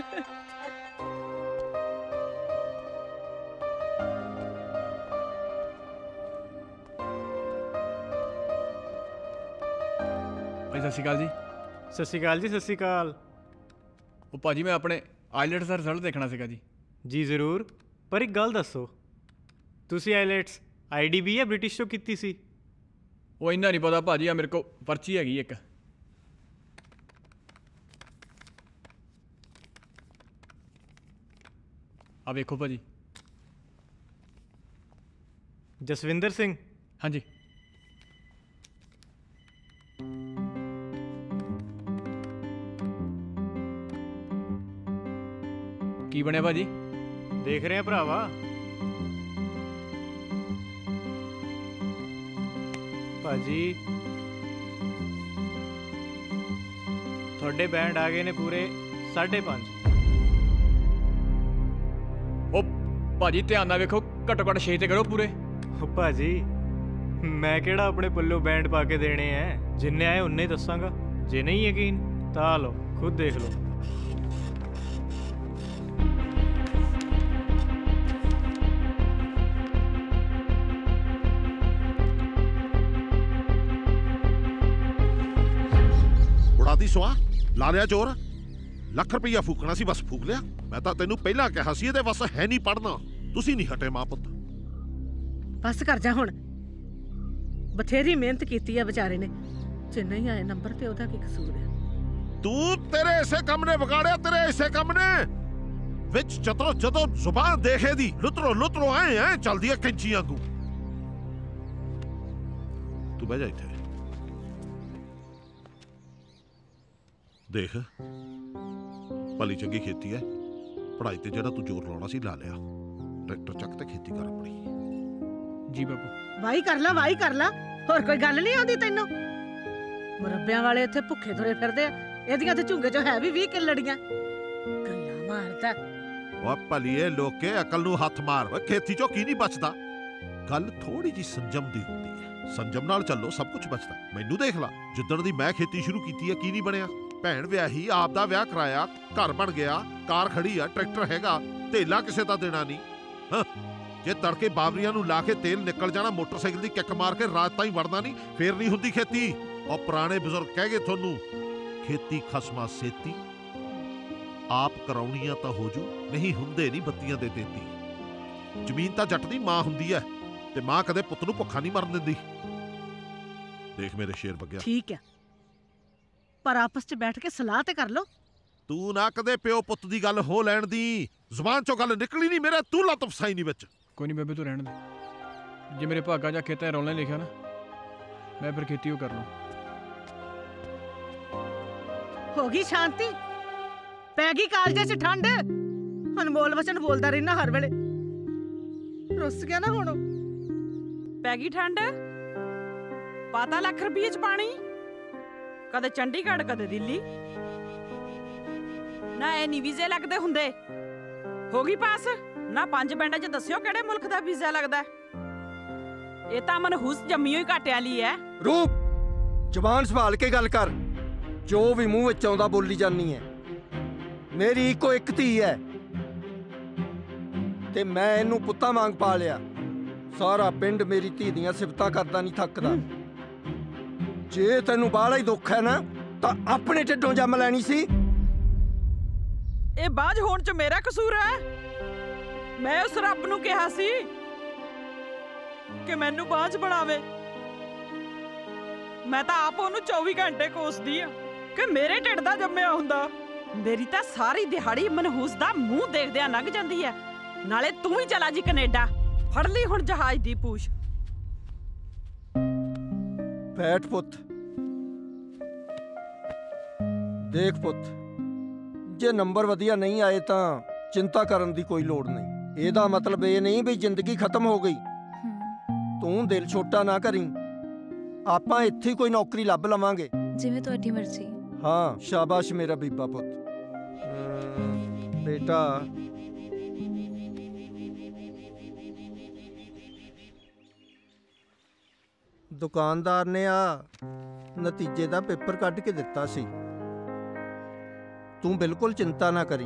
ਸਤਿ ਸ਼੍ਰੀ ਅਕਾਲ ਜੀ। ਸਤਿ ਸ਼੍ਰੀ ਅਕਾਲ ਜੀ। ਸਤਿ ਸ਼੍ਰੀ ਅਕਾਲ। ਉਹ ਭਾਜੀ ਮੈਂ ਆਪਣੇ ਆਈਲੈਟਸ ਦਾ ਰਿਜ਼ਲਟ ਦੇਖਣਾ ਸੀਗਾ ਜੀ। ਜੀ ਜ਼ਰੂਰ, ਪਰ ਇੱਕ ਗੱਲ ਦੱਸੋ, ਤੁਸੀਂ ਆਈਲੈਟਸ ਆਈ ਡੀ ਬੀ ਜਾਂ ਬ੍ਰਿਟਿਸ਼ ਤੋਂ ਕੀਤੀ ਸੀ? ਉਹ ਇੰਨਾ ਨਹੀਂ ਪਤਾ ਭਾਜੀ, ਆ ਮੇਰੇ ਕੋਲ ਪਰਚੀ ਹੈਗੀ ਇੱਕ। ਆ ਵੇਖੋ ਭਾਜੀ। ਜਸਵਿੰਦਰ ਸਿੰਘ? ਹਾਂਜੀ। ਕੀ ਬਣਿਆ ਭਾਜੀ? ਦੇਖ ਰਹੇ ਆ ਭਰਾਵਾ। ਭਾਜੀ ਤੁਹਾਡੇ ਬੈਂਡ ਆ ਗਏ ਨੇ ਪੂਰੇ ਸਾਢੇ ਪੰਜ। ਉਹ ਭਾਜੀ ਧਿਆਨ ਨਾਲ ਵੇਖੋ, ਘੱਟੋ ਘੱਟ ਛੇ ਤੇ ਕਰੋ ਪੂਰੇ। ਉਹ ਭਾਜੀ ਮੈਂ ਕਿਹੜਾ ਆਪਣੇ ਪੱਲੋਂ ਬੈਂਡ ਪਾ ਕੇ ਦੇਣੇ ਐ, ਜਿੰਨੇ ਆਏ ਉਨੇ ਹੀ ਦੱਸਾਂਗਾ। ਜੇ ਨਹੀਂ ਯਕੀਨ ਤਾਂ ਆ ਲਓ, ਖੁਦ ਦੇਖ ਲਓ। ਉਡਾਤੀ ਸੁਆ ਲਾ ਲਿਆ ਚੋਰ, ਲੱਖ ਰੁਪਈਆ ਫੂਕਣਾ ਸੀ, ਬਸ ਫੂਕ ਲਿਆ। ਮੈਂ ਤਾਂ ਤੈਨੂੰ ਪਹਿਲਾਂ ਕਿਹਾ ਸੀ ਇਹਦੇ ਬਸ ਹੈ ਨਹੀਂ ਪੜਨਾ, ਤੁਸੀਂ ਨਹੀਂ ਹਟੇ ਮਾਂ ਪੁੱਤ। ਬਸ ਕਰ ਜਾ ਹੁਣ, ਬਥੇਰੀ ਮਿਹਨਤ ਕੀਤੀ ਆ ਵਿਚਾਰੇ ਨੇ, ਜੇ ਨਹੀਂ ਆਏ ਨੰਬਰ ਤੇ ਉਹਦਾ ਕੀ ਕਸੂਰ ਹੈ? ਤੂੰ ਤੇਰੇ ਇਸੇ ਕੰਮ ਨੇ ਵਿਗਾੜਿਆ, ਤੇਰੇ ਇਸੇ ਕੰਮ ਨੇ ਵਿੱਚ ਜਦੋਂ ਜਦੋਂ ਜ਼ੁਬਾਨ ਦੇਖੇ ਦੀ ਲੁਤਰੋ ਲੁਤਰੋ ਆਏ ਐ ਚੱਲਦੀ ਐ ਕੈਂਚੀ ਵਾਂਗੂ। ਤੂੰ ਬਹਿ ਜਾ ਇੱਥੇ, ਦੇਖ ਭਲੀ ਚੰਗੀ ਖੇਤੀ ਐ, ਪੜ੍ਹਾਈ ਤੇ ਜਿਹੜਾ ਤੂੰ ਜ਼ੋਰ ਲਾਉਣਾ ਸੀ ਲਾ ਲਿਆ। ਟਰੈਕਟਰ ਚੱਕ ਤੇ ਖੇਤੀ ਕਰ ਆਪਣੀ। ਜੀ ਬਾਪੂ। ਵਾਹੀ ਕਰ ਲਾ, ਵਾਹੀ ਕਰ ਲਾ, ਹੋਰ ਕੋਈ ਗੱਲ ਨਹੀਂ ਆਉਂਦੀ ਤੈਨੂੰ? ਮੁਰੱਬਿਆਂ ਵਾਲੇ ਇੱਥੇ ਭੁੱਖੇ ਤੁਰੇ ਫਿਰਦੇ ਆ, ਇਹਦੀਆਂ ਤੇ ਝੁੰਗੇ ਚੋਂ ਹੈ ਵੀ ਵੀਹ ਕਿੱਲੜੀਆਂ। ਗੱਲਾਂ ਮਾਰਦਾ। ਵਾ ਭਲੀਏ ਲੋਕੇ, ਅਕਲ ਨੂੰ ਹੱਥ ਮਾਰ ਵਾ, ਖੇਤੀ ਚੋਂ ਕੀ ਨਹੀਂ ਬਚਦਾ। ਗੱਲ ਥੋੜੀ ਜੀ ਸੰਜਮ ਦੀ ਹੁੰਦੀ ਹੈ, ਸੰਜਮ ਨਾਲ ਚੱਲੋ ਸਭ ਕੁਝ ਬਚਦਾ। ਮੈਨੂੰ ਦੇਖ ਲਾ, ਜਿੱਦਣ ਦੀ ਮੈਂ ਖੇਤੀ ਸ਼ੁਰੂ ਕੀਤੀ ਹੈ ਕੀ ਨਹੀਂ ਬਣਿਆ। ਭੈਣ ਵਿਆਹੀ, ਆਪ ਦਾ ਵਿਆਹ ਕਰਾਇਆ, ਘਰ ਬਣ ਗਿਆ, ਕਾਰ ਖੜੀ ਆ, ਟਰੈਕਟਰ ਹੈਗਾ, ਧੇਲਾ ਕਿਸੇ ਦਾ ਦੇਣਾ ਨਹੀਂ। ਹਾਂ, ਜੇ ਤੜਕੇ ਬਾਬਰੀਆਂ ਨੂੰ ਲਾ ਕੇ ਤੇਲ ਨਿਕਲ ਜਾਣਾ, ਮੋਟਰਸਾਈਕਲ ਦੀ ਕਿੱਕ ਮਾਰ ਕੇ ਰਾਤ ਤਾਈਂ ਵੜਨਾ ਨਹੀਂ, ਫੇਰ ਨਹੀਂ ਹੁੰਦੀ ਖੇਤੀ। ਉਹ ਪੁਰਾਣੇ ਬਜ਼ੁਰਗ ਕਹਿ ਗਏ ਤੁਹਾਨੂੰ, ਖੇਤੀ ਖਸਮਾ ਸੇਤੀ, ਆਪ ਕਰਾਉਣੀਆਂ ਤਾਂ ਹੋ ਜੂ, ਨਹੀਂ ਹੁੰਦੇ ਨਹੀਂ ਬੱਤੀਆਂ ਦੇ ਦੇਤੀ। ਜ਼ਮੀਨ ਤਾਂ ਜੱਟ ਦੀ ਮਾਂ ਹੁੰਦੀ ਐ, ਤੇ ਮਾਂ ਕਦੇ ਪੁੱਤ ਨੂੰ ਭੁੱਖਾ ਨਹੀਂ ਮਰਨ ਦਿੰਦੀ। ਦੇਖ ਮੇਰੇ ਸ਼ੇਰ ਬੱਗਿਆ, ਠੀਕ ਹੈ, ਪਰ ਆਪਸ 'ਚ ਬੈਠ ਕੇ ਸਲਾਹ ਤੇ ਕਰ ਲਓ। ਤੂੰ ਨਾ ਕਦੇ ਪਿਓ ਪੁੱਤ ਦੀ ਗੱਲ ਹੋ ਲੈਣ ਦੀ, ਜ਼ੁਬਾਨ ਚੋਂ ਗੱਲ ਨਿਕਲੀ ਨਹੀਂ ਮੇਰੇ, ਤੂੰ ਲੱਤ ਫਸਾਈ ਨਹੀਂ ਵਿੱਚ। ਕੋਈ ਨਹੀਂ ਬੇਬੇ, ਤੂੰ ਰਹਿਣ ਦੇ। ਜੇ ਮੇਰੇ ਭਾਗਾਂ ਜਾਂ ਖੇਤਾਂ ਰੌਲਾ ਲਿਖਿਆ ਨਾ, ਮੈਂ ਫਿਰ ਖੇਤੀ ਉਹ ਕਰ ਲਵਾਂ। ਹੋ ਗਈ ਸ਼ਾਂਤੀ, ਪੈ ਗਈ ਕਾਲਜੇ 'ਚ ਠੰਡ। ਅਨਮੋਲ ਵਚਨ ਬੋਲਦਾ ਰਹਿਣਾ ਹਰ ਵੇਲੇ, ਰੁੱਸ ਗਿਆ ਨਾ ਹੁਣ। ਪੈ ਗਈ ਠੰਡ, ਪਾਤਾ ਲੱਖ ਰੁਪਏ 'ਚ ਪਾਣੀ, ਕਦੇ ਚੰਡੀਗੜ੍ਹ ਕਦੇ ਦਿੱਲੀ। ਨਾ ਇਹ ਨਹੀਂ ਵੀਜ਼ੇ ਲੱਗਦੇ ਹੁੰਦੇ। ਹੋ ਗਈ ਪਾਸ ਨਾ, ਪੰਜ ਪਿੰਡਾਂ 'ਚ ਦੱਸਿਓ ਕਿਹੜੇ ਮੁਲਕ ਦਾ ਵੀਜ਼ਾ ਲੱਗਦਾ। ਇਹ ਤਾਂ ਮਨਹੂਸ ਜੰਮੀ ਹੋਈ ਘਾਟਿਆਂ ਲਈ ਐ। ਰੂਪ, ਜ਼ੁਬਾਨ ਸੰਭਾਲ ਕੇ ਗੱਲ ਕਰ, ਜੋ ਵੀ ਮੂੰਹ ਵਿੱਚ ਆਉਂਦਾ ਬੋਲੀ ਜਾਨੀ ਐ। ਮੇਰੀ ਇੱਕੋ ਇੱਕ ਧੀ ਐ ਤੇ ਮੈਂ ਇਹਨੂੰ ਪੁੱਤਾਂ ਵਾਂਗ ਪਾਲਿਆ। ਸਾਰਾ ਪਿੰਡ ਮੇਰੀ ਧੀ ਦੀਆਂ ਸਿਫਤਾਂ ਕਰਦਾ ਨਹੀਂ ਥੱਕਦਾ। ਜੇ ਤੈਨੂੰ ਬਾਹਲਾ ਹੀ ਦੁੱਖ ਹੈ ਨਾ, ਤਾਂ ਆਪਣੇ ਢਿੱਡੋਂ ਜੰਮ ਲੈਣੀ ਸੀ। ਇਹ ਬਾਝ ਹੋਣ 'ਚ ਮੇਰਾ ਕਸੂਰ ਹੈ? ਮੈਂ ਉਸ ਰੱਬ ਨੂੰ ਕਿਹਾ ਸੀ ਕਿ ਮੈਨੂੰ ਬਾਝ ਬਣਾਵੇ। ਮੈਂ ਤਾਂ ਆਪ ਉਹਨੂੰ ਚੌਵੀ ਘੰਟੇ ਕੋਸਦੀ ਆ ਕਿ ਮੇਰੇ ਢਿੱਡ ਦਾ ਜੰਮਿਆ ਹੁੰਦਾ। ਮੇਰੀ ਤਾਂ ਸਾਰੀ ਦਿਹਾੜੀ ਮਨਹੂਸ ਦਾ ਮੂੰਹ ਦੇਖਦਿਆਂ ਲੰਘ ਜਾਂਦੀ ਹੈ। ਨਾਲੇ ਤੂੰ ਹੀ ਚਲਾ ਜੀ ਕੈਨੇਡਾ, ਫੜ ਲਈ ਹੁਣ ਜਹਾਜ਼ ਦੀ ਪੂਛ। ਬੈਠ ਪੁੱਤ, ਦੇਖ ਪੁੱਤ, ਜੇ ਨੰਬਰ ਵਧੀਆ ਨਹੀਂ ਆਏ ਤਾਂ ਚਿੰਤਾ ਕਰਨ ਦੀ ਕੋਈ ਲੋੜ ਨਹੀਂ। ਇਹਦਾ ਮਤਲਬ ਇਹ ਨਹੀਂ ਵੀ ਜ਼ਿੰਦਗੀ ਖਤਮ ਹੋ ਗਈ। ਤੂੰ ਦਿਲ ਛੋਟਾ ਨਾ ਕਰੀਂ, ਆਪਾਂ ਇੱਥੇ ਕੋਈ ਨੌਕਰੀ ਲੱਭ ਲਵਾਂਗੇ। ਜਿਵੇਂ ਤੁਹਾਡੀ ਮਰਜ਼ੀ। ਹਾਂ ਸ਼ਾਬਾਸ਼ ਮੇਰਾ ਬੀਬਾ ਪੁੱਤ। ਅਮ, ਬੇਟਾ ਦੁਕਾਨਦਾਰ ਨੇ ਆ ਨਤੀਜੇ ਦਾ ਪੇਪਰ ਕੱਢ ਕੇ ਦਿੱਤਾ ਸੀ। ਤੂੰ ਬਿਲਕੁਲ ਚਿੰਤਾ ਨਾ ਕਰੀ।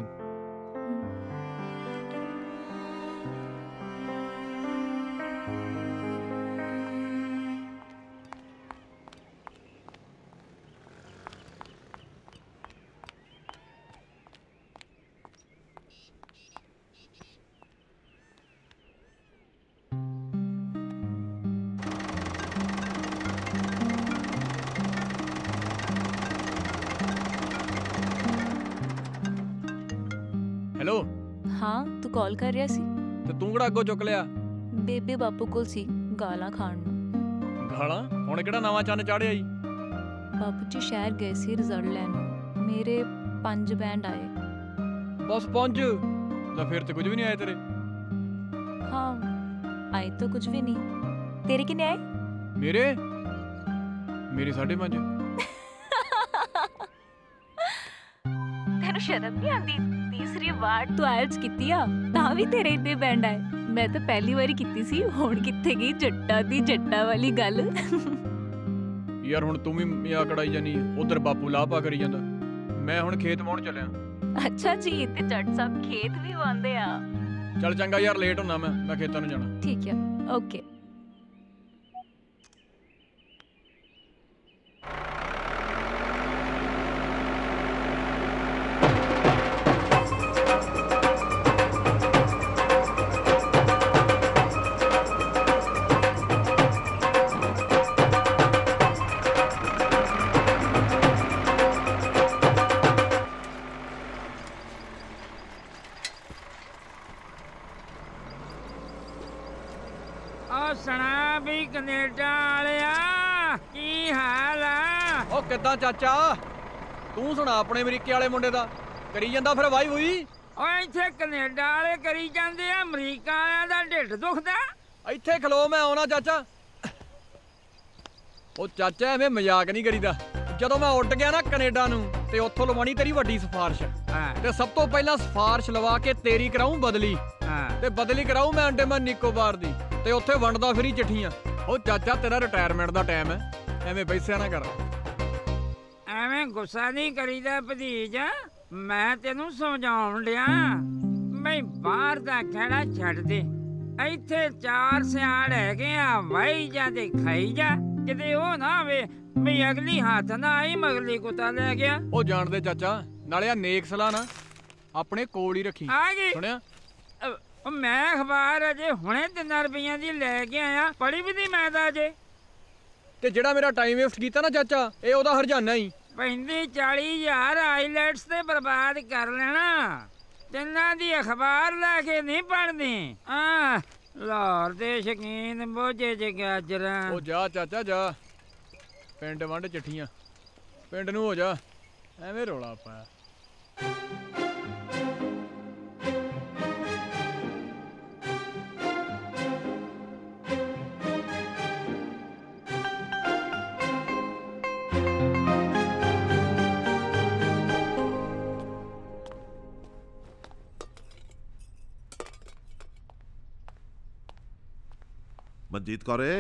ਹੈਲੋ। ਹਾਂ ਤੂੰ ਕਾਲ ਕਰ ਰਿਹਾ ਸੀ? ਤੇ ਤੂੰ ਕਿਹੜਾ ਅੱਗੋਂ ਚੁੱਕ ਲਿਆ? ਬੇਬੇ ਬਾਪੂ ਕੋਲ ਸੀ ਗਾਲਾਂ ਖਾਣ ਨੂੰ। ਗਾਲਾਂ? ਹੁਣ ਕਿਹੜਾ ਨਵਾਂ ਚੰਨ ਚਾੜਿਆ ਈ? ਬਾਪੂ ਜੀ ਸ਼ਹਿਰ ਗਏ ਸੀ ਰਿਜ਼ਲਟ ਲੈਣ ਨੂੰ। ਮੇਰੇ ਪੰਜ ਬੈਂਡ ਆਏ। ਬਸ ਪੰਜ? ਲੈ ਫਿਰ ਤੇ ਕੁਝ ਵੀ ਨਹੀਂ ਆਏ ਤੇਰੇ। ਹਾਂ ਆਏ ਤਾਂ ਕੁਝ ਵੀ ਨਹੀਂ। ਤੇਰੇ ਕਿੰਨੇ ਆਏ? ਮੇਰੇ ਮੇਰੇ ਸਾਢੇ ਪੰਜ। ਤੈਨੂੰ ਸ਼ਰਮ ਨਹੀਂ ਆਉਂਦੀ? ਤੀਸਰੀ ਵਾਰ ਤੂੰ ਆਇਲਟਸ ਕੀਤੀ ਆ ਤਾਂ ਵੀ ਤੇਰੇ ਇੰਨੇ ਬੈਂਡ ਆਏ। ਮੈਂ ਤਾਂ ਪਹਿਲੀ ਵਾਰੀ ਕੀਤੀ ਸੀ। ਹੁਣ ਕਿੱਥੇ ਗਈ ਜੱਟਾਂ ਦੀ ਜੱਟਾਂ ਵਾਲੀ ਗੱਲ? ਯਾਰ ਹੁਣ ਤੂੰ ਵੀ ਮਜ਼ਾਕ ਕਢਾਈ ਜਾਨੀ ਹੈ। ਉਧਰ ਬਾਪੂ ਲਾਪਾ ਕਰੀ ਜਾਂਦਾ, ਮੈਂ ਹੁਣ ਖੇਤ ਵਾਹੁਣ ਚੱਲਿਆ। ਅੱਛਾ ਜੀ, ਤੇ ਜੱਟ ਸਾਹਿਬ ਖੇਤ ਵੀ ਵਾਹੁੰਦੇ ਆ? ਚੱਲ ਚੰਗਾ ਯਾਰ, ਲੇਟ ਹੁੰਨਾ ਮੈਂ ਮੈਂ ਖੇਤਾਂ ਨੂੰ ਜਾਣਾ। ਠੀਕ ਹੈ, ਓਕੇ। ਸੁਣਾ ਵੀ ਕੈਨੇਡਾ ਵਾਲਿਆ, ਕੀ ਹਾਲ ਆ? ਉਹ ਕਿੱਦਾਂ ਚਾਚਾ? ਤੂੰ ਸੁਣਾ ਆਪਣੇ ਅਮਰੀਕੇ ਵਾਲੇ ਮੁੰਡੇ ਦਾ। ਕਰੀ ਜਾਂਦਾ ਫਿਰ ਵਾਈ ਹੋਈ? ਓਏ ਇੱਥੇ ਕੈਨੇਡਾ ਵਾਲੇ ਕਰੀ ਜਾਂਦੇ ਆ, ਅਮਰੀਕਾ ਵਾਲਿਆਂ ਦਾ ਢਿੱਡ ਦੁਖਦਾ। ਇੱਥੇ ਖਲੋ, ਮੈਂ ਆਉਣਾ ਚਾਚਾ। ਉਹ ਚਾਚਾ ਐਵੇਂ ਮਜ਼ਾਕ ਨਹੀਂ ਕਰੀਦਾ। ਜਦੋਂ ਮੈਂ ਉੱਡ ਗਿਆ ਨਾ ਕੈਨੇਡਾ ਨੂੰ, ਤੇ ਉੱਥੋਂ ਲਵਾਣੀ ਤੇਰੀ ਵੱਡੀ ਸਿਫਾਰਿਸ਼। ਤੇ ਸਭ ਤੋਂ ਪਹਿਲਾਂ ਸਿਫਾਰਿਸ਼ ਲਵਾ ਕੇ ਤੇਰੀ ਕਰਾਉਂ ਬਦਲੀ, ਤੇ ਬਦਲੀ ਕਰਾਉਂ ਮੈਂ ਅੰਡੇਮਾਨ ਨਿਕੋਬਾਰ ਦੀ, ਤੇ ਉੱਥੇ ਵੰਡਦਾ ਫਿਰੀ ਚਿੱਠੀਆਂ। ਉਹ ਚਾਚਾ ਤੇਰਾ ਰਿਟਾਇਰਮੈਂਟ ਦਾ ਟਾਈਮ ਹੈ, ਐਵੇਂ ਬੈਸਿਆ ਨਾ ਕਰ। ਐਵੇਂ ਗੁੱਸਾ ਨਹੀਂ ਕਰੀਦਾ ਭਤੀਜ, ਮੈਂ ਤੈਨੂੰ ਸਮਝਾਉਣ ਡਿਆ। ਮੈਂ ਬਾਹਰ ਦਾ ਖਹਿੜਾ ਛੱਡ ਦੇ, ਇੱਥੇ ਚਾਰ ਸਿਆੜ ਹੈਗੇ ਆ, ਵਾਈ ਜਾ ਤੇ ਖਾਈ ਜਾ। ਕਿਤੇ ਉਹ ਨਾ ਹੋਵੇ ਵੀ ਅਗਲੀ ਹੱਥ ਨਾ ਆਈ ਮਗਲੀ ਕੁੱਤਾ ਲੈ ਗਿਆ। ਉਹ ਜਾਣਦੇ ਚਾਚਾ, ਨਾਲੇ ਆ ਨੇਕ ਸਲਾਹ ਨਾ ਆਪਣੇ ਕੋਲ ਹੀ ਰੱਖੀ। ਆ ਗਈ ਸੁਣਿਆ? ਮੈਂ ਅਖਬਾਰ ਅਜੇ ਹੁਣੇ ਤਿੰਨ ਰੁਪਈਆਂ ਦੀ ਲੈ ਕੇ ਆਇਆ, ਪੜੀ ਵੀ ਨਹੀਂ ਮੈਂ ਤਾਂ ਅਜੇ। ਤੇ ਜਿਹੜਾ ਮੇਰਾ ਟਾਈਮ ਵੇਸਟ ਕੀਤਾ ਨਾ ਚਾਚਾ, ਇਹ ਉਹਦਾ ਹਰਜਾਨਾ ਹੀ। ਪੈਂਤੀ ਚਾਲੀ ਹਜ਼ਾਰ ਆਈਲੈਟਸ ਤੇ ਬਰਬਾਦ ਕਰ ਲੈਣਾ। ਤਿੰਨਾਂ ਦੀ ਅਖਬਾਰ ਲੈ ਕੇ ਨਹੀਂ ਪੜ੍ਹਦੀ। ਆ ਲਾਹੌਰ ਦੇ ਸ਼ਕੀਨ ਬੋਝੇ ਚ ਗਾਜਰਾਂ। ਉਹ ਜਾ ਚਾਚਾ ਜਾ, ਪਿੰਡ ਵੰਡ ਚਿੱਠੀਆਂ, ਪਿੰਡ ਨੂੰ ਹੋ ਜਾ, ਐਵੇਂ ਰੌਲਾ ਪਾਇਆ। ਮਨਜੀਤ ਕੌਰੇ।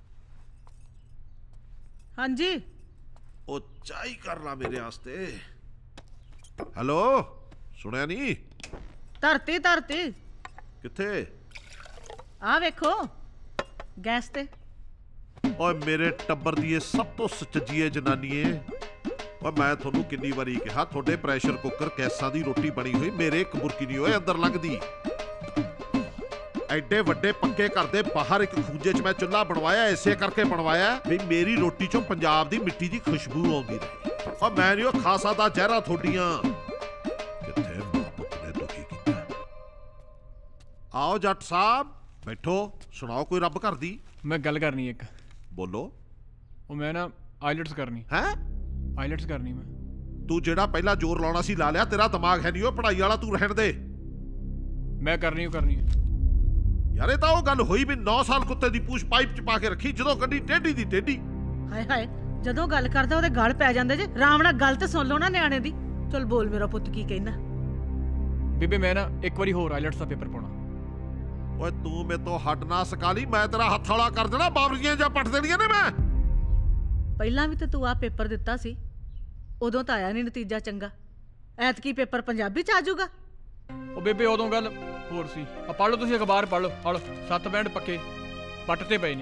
ਹਾਂਜੀ। ਉਹ ਚਾਈ ਕਰ ਲਾ ਮੇਰੇ ਵਾਸਤੇ। ਹੈਲੋ, ਸੁਣਿਆ ਨਹੀਂ? ਧਰਤੀ ਧਰਤੀ ਕਿੱਥੇ? ਆ ਵੇਖੋ ਗੈਸ ਤੇ। ਓਏ ਮੇਰੇ ਟੱਬਰ ਦੀ ਇਹ ਸਭ ਤੋਂ ਸੱਚੀਏ ਜਨਾਨੀਏ। ਓਏ ਮੈਂ ਤੁਹਾਨੂੰ ਕਿੰਨੀ ਵਾਰੀ ਕਿਹਾ, ਤੁਹਾਡੇ ਪ੍ਰੈਸ਼ਰ ਕੁੱਕਰ ਗੈਸਾਂ ਦੀ ਰੋਟੀ ਬਣੀ ਹੋਈ ਮੇਰੇ ਇੱਕ ਬੁਰਕੀ ਨਹੀਂ ਓਏ ਅੰਦਰ ਲੰਘਦੀ। ਐਡੇ ਵੱਡੇ ਪੱਕੇ ਘਰ ਦੇ ਬਾਹਰ ਇੱਕ ਖੂੰਜੇ 'ਚ ਮੈਂ ਚੁੱਲ੍ਹਾ ਬਣਵਾਇਆ, ਇਸੇ ਕਰਕੇ ਬਣਵਾਇਆ ਵੀ ਮੇਰੀ ਰੋਟੀ 'ਚੋਂ ਪੰਜਾਬ ਦੀ ਮਿੱਟੀ ਦੀ ਖੁਸ਼ਬੂ ਆਉਂਦੀ ਰਹੇ। ਔਰ ਮੈਂ ਨਹੀਂ ਉਹ ਖਾ ਸਕਦਾ ਜ਼ਹਿਰਾਂ ਤੁਹਾਡੀਆਂ। ਕਿੱਥੇ ਮਾਂ ਪੁੱਤ ਨੇ ਦੁਖੀ ਕੀਤਾ। ਆਓ ਜੱਟ ਸਾਹਿਬ ਬੈਠੋ, ਸੁਣਾਓ ਕੋਈ ਰੱਬ ਘਰ ਦੀ। ਮੈਂ ਗੱਲ ਕਰਨੀ ਇੱਕ। ਬੋਲੋ। ਉਹ ਮੈਂ ਨਾ ਆਈਲੈਟਸ ਕਰਨੀ। ਹੈ? ਆਈਲੈਟਸ ਕਰਨੀ ਮੈਂ। ਤੂੰ ਜਿਹੜਾ ਪਹਿਲਾਂ ਜ਼ੋਰ ਲਾਉਣਾ ਸੀ ਲਾ ਲਿਆ, ਤੇਰਾ ਦਿਮਾਗ ਹੈ ਨਹੀਂ ਉਹ ਪੜ੍ਹਾਈ ਵਾਲਾ, ਤੂੰ ਰਹਿਣ ਦੇ। ਮੈਂ ਕਰਨੀ ਉਹ ਕਰਨੀ ਹੈ ਯਾਰ। ਇਹ ਤਾਂ ਉਹ ਗੱਲ ਹੋਈ ਵੀ ਨੌ ਸਾਲ ਕੁੱਤੇ ਦੀ ਪੂਛ ਪਾਈਪ 'ਚ ਪਾ ਕੇ ਰੱਖੀ, ਜਦੋਂ ਕੱਢੀ ਟੇਢੀ ਦੀ ਟੇਢੀ। ਹਾਏ ਹਾਏ, ਜਦੋਂ ਗੱਲ ਕਰਦਾ ਉਹਦੇ ਗਲ ਪੈ ਜਾਂਦੇ ਜੇ। ਆਰਾਮ ਨਾਲ ਗੱਲ ਤੇ ਸੁਣ ਲਓ ਨਾ ਨਿਆਣੇ ਦੀ। ਚਲ ਬੋਲ ਮੇਰਾ ਪੁੱਤ ਕੀ ਕਹਿਣਾ। ਬੀਬੇ ਮੈਂ ਨਾ ਇੱਕ ਵਾਰੀ ਹੋਰ ਆਈਲੈਟਸ ਦਾ ਪੇਪਰ ਪਾਉਣਾ। ਓਏ ਤੂੰ ਮੇਰੇ ਤੋਂ ਹੱਡ ਨਾ ਸਕਾ ਲਈ, ਮੈਂ ਤੇਰਾ ਹੱਥ ਵਾਲਾ ਕਰ ਦੇਣਾ, ਬਾਬਰੀਆਂ ਜਾਂ ਪੱਟ ਦੇਣੀਆਂ ਨੇ ਮੈਂ। ਪਹਿਲਾਂ ਵੀ ਤੇ ਤੂੰ ਆ ਪੇਪਰ ਦਿੱਤਾ ਸੀ, ਉਦੋਂ ਤਾਂ ਆਇਆ ਨਹੀਂ ਨਤੀਜਾ ਚੰਗਾ। ਐਤਕੀ ਪੇਪਰ ਪੰਜਾਬੀ ਚ ਆ ਜਾਊਗਾ। ਉਹ ਬੇਬੇ ਉਦੋਂ ਗੱਲ ਹੋਰ ਸੀ। ਆ ਪੜ੍ਹ ਲਓ ਤੁਸੀਂ ਅਖਬਾਰ ਪੜ੍ਹ ਲਓ। ਹਲ ਸੱਤ ਬੈਂਡ ਪੱਕੇ ਪੱਟ ਤੇ ਪਏ ਨੇ।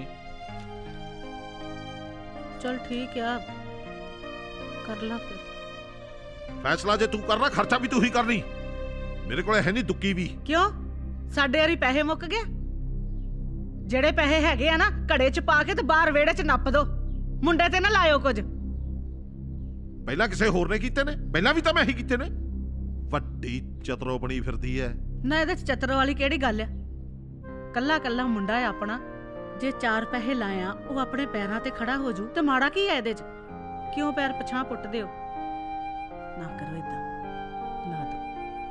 ਚਲ ਠੀਕ ਆ, ਕਰ ਲਾ ਫਿਰ ਫੈਸਲਾ। ਜੇ ਤੂੰ ਕਰਨਾ ਖਰਚਾ ਵੀ ਤੂੰ ਹੀ ਕਰਨੀ, ਮੇਰੇ ਕੋਲੇ ਹੈ ਨਹੀਂ ਦੁੱਕੀ ਵੀ। ਕਿਉਂ ਸਾਡੇ ਵਾਰੀ ਪੈਸੇ ਮੁੱਕ ਗਏ? ਜਿਹੜੇ ਪੈਸੇ ਹੈਗੇ ਆ ਨਾ ਘੜੇ ਚ ਪਾ ਕੇ ਤੇ ਬਾਹਰ ਵਿਹੜੇ ਚ ਨੱਪ ਦੋ। ਮੁੰਡੇ ਤੇ ਨਾ ਲਾਇਓ ਕੁਝ। ਪਹਿਲਾਂ ਕਿਸੇ ਹੋਰ ਨੇ ਕੀਤੇ ਨੇ, ਪਹਿਲਾਂ ਵੀ ਤਾਂ ਮੈਂ ਹੀ ਕੀਤੇ ਨੇ। ਵੱਡੀ ਚਤਰੋ ਬਣੀ ਫਿਰਦੀ ਐ ਨਾ। ਇਹਦੇ ਚ ਚਤਰੋ ਵਾਲੀ ਕਿਹੜੀ ਗੱਲ ਆ? ਕੱਲਾ ਕੱਲਾ ਮੁੰਡਾ ਆ ਆਪਣਾ, ਜੇ ਚਾਰ ਪੈਸੇ ਲਾਇਆ ਉਹ ਆਪਣੇ ਪੈਰਾਂ ਤੇ ਖੜਾ ਹੋ ਜੂ ਤੇ ਮਾੜਾ ਕੀ ਐ ਇਹਦੇ ਚ? ਕਿਉਂ ਪੈਰ ਪਛਾਂ ਪੁੱਟਦੇ ਹੋ? ਨਾ ਕਰੋ ਇਦਾਂ, ਲਾ ਦੋ।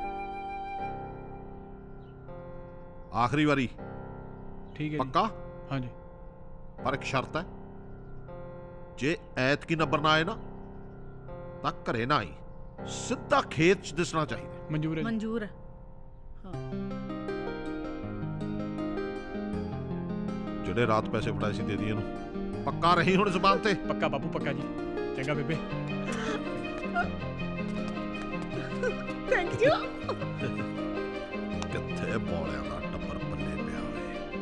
ਆਖਰੀ ਵਾਰੀ ਠੀਕ ਹੈ ਪੱਕਾ? ਹਾਂਜੀ। ਪਰ ਇੱਕ ਸ਼ਰਤ ਹੈ, ਜੇ ਐਤਕੀ ਨੰਬਰ ਨਾ ਆਏ ਨਾ ਤਾਂ ਘਰੇ ਨਾ ਆਈ, ਸਿੱਧਾ ਖੇਤ 'ਚ ਦਿਸਣਾ ਚਾਹੀਦਾ। ਮਨਜ਼ੂਰ ਹੈ? ਮਨਜ਼ੂਰ ਹੈ। ਹਾਂ। ਜਿਹੜੇ ਰਾਤ ਪੈਸੇ ਫੜਾਏ ਸੀ ਦੇ ਦੀ ਇਹਨੂੰ। ਪੱਕਾ ਰਹੀ ਹੁਣ ਜ਼ੁਬਾਨ ਤੇ? ਪੱਕਾ ਬਾਪੂ ਪੱਕਾ ਜੀ। ਚੰਗਾ ਬੇਬੇ। Thank you. ਕਿੱਥੇ ਬੋਲਿਆਂ ਦਾ ਟੱਬਰ ਪੱਲੇ ਪਿਆ ਹੋਏ।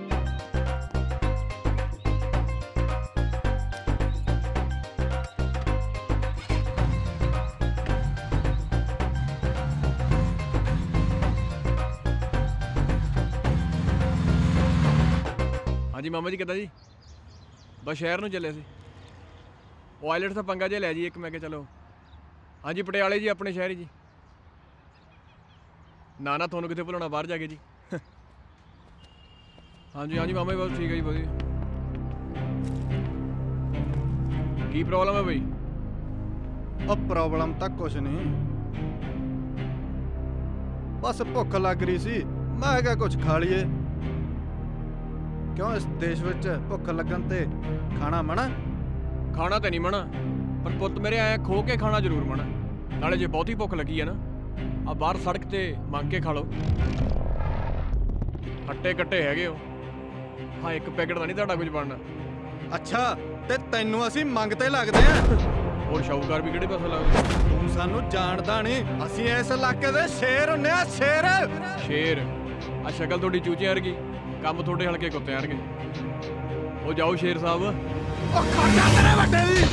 ਹਾਂਜੀ ਮਾਮਾ ਜੀ ਕਿੱਦਾਂ ਜੀ? ਬਸ ਸ਼ਹਿਰ ਨੂੰ ਚੱਲੇ ਸੀ। ਉਹ ਆਈਲੈਟਸ ਦਾ ਪੰਗਾ ਜਿਹਾ ਲੈ ਜੀ ਇੱਕ। ਮੈਂ ਕਿਹਾ ਚਲੋ। ਹਾਂਜੀ ਪਟਿਆਲੇ ਜੀ, ਆਪਣੇ ਸ਼ਹਿਰ ਜੀ। ਨਾ ਨਾ ਤੁਹਾਨੂੰ ਕਿੱਥੇ ਭੁਲਾਉਣਾ ਬਾਹਰ ਜਾ ਕੇ ਜੀ। ਹਾਂਜੀ ਹਾਂਜੀ ਮਾਮਾ ਜੀ ਬਸ ਠੀਕ ਹੈ ਜੀ ਵਧੀਆ। ਕੀ ਪ੍ਰੋਬਲਮ ਹੈ ਬਈ? ਉਹ ਪ੍ਰੋਬਲਮ ਤਾਂ ਕੁਛ ਨਹੀਂ, ਬਸ ਭੁੱਖ ਲੱਗ ਰਹੀ ਸੀ। ਮੈਂ ਕਿਹਾ ਕੁਝ ਖਾ ਲਈਏ। ਕਿਉਂ ਇਸ ਦੇਸ਼ ਵਿੱਚ ਭੁੱਖ ਲੱਗਣ ਤੇ ਖਾਣਾ ਮਨਾ? ਖਾਣਾ ਤਾਂ ਨਹੀਂ ਮਨਾ, ਪਰ ਪੁੱਤ ਮੇਰੇ ਆਇਆ ਖੋ ਕੇ ਖਾਣਾ ਜ਼ਰੂਰ ਮਨਾ। ਨਾਲੇ ਜੇ ਬਹੁਤੀ ਭੁੱਖ ਲੱਗੀ ਹੈ ਨਾ, ਆ ਬਾਹਰ ਸੜਕ ਤੇ ਮੰਗ ਕੇ ਖਾ ਲਓ। ਹੱਟੇ ਕੱਟੇ ਹੈਗੇ ਹੋ। ਹਾਂ ਇੱਕ ਪੈਕਟ ਦਾ ਨਹੀਂ ਤੁਹਾਡਾ ਕੁਝ ਬਣਨਾ। ਅੱਛਾ ਤੇ ਤੈਨੂੰ ਅਸੀਂ ਮੰਗ ਤੇ ਲੱਗਦੇ ਆਂ? ਹੋਰ ਸ਼ਾਹੂਕਾਰ ਵੀ ਕਿਹੜੇ ਪਾਸੇ ਲੱਗਦੇ? ਤੂੰ ਸਾਨੂੰ ਜਾਣਦਾ ਨਹੀਂ, ਅਸੀਂ ਇਸ ਇਲਾਕੇ ਦੇ ਸ਼ੇਰ ਹੁੰਨੇ ਆ। ਸ਼ੇਰ ਸ਼ੇਰ? ਆ ਸ਼ਕਲ ਤੁਹਾਡੀ ਚੂਚੇ ਵਰਗੀ, ਕੰਮ ਤੁਹਾਡੇ ਹਲਕੇ ਕੁੱਤੇ ਵਰਗੇ। ਉਹ ਜਾਓ ਸ਼ੇਰ ਸਾਹਿਬ। ਉਹ ਖਾਣਾ ਤੇਰੇ ਵੱਡੇ ਦੀ।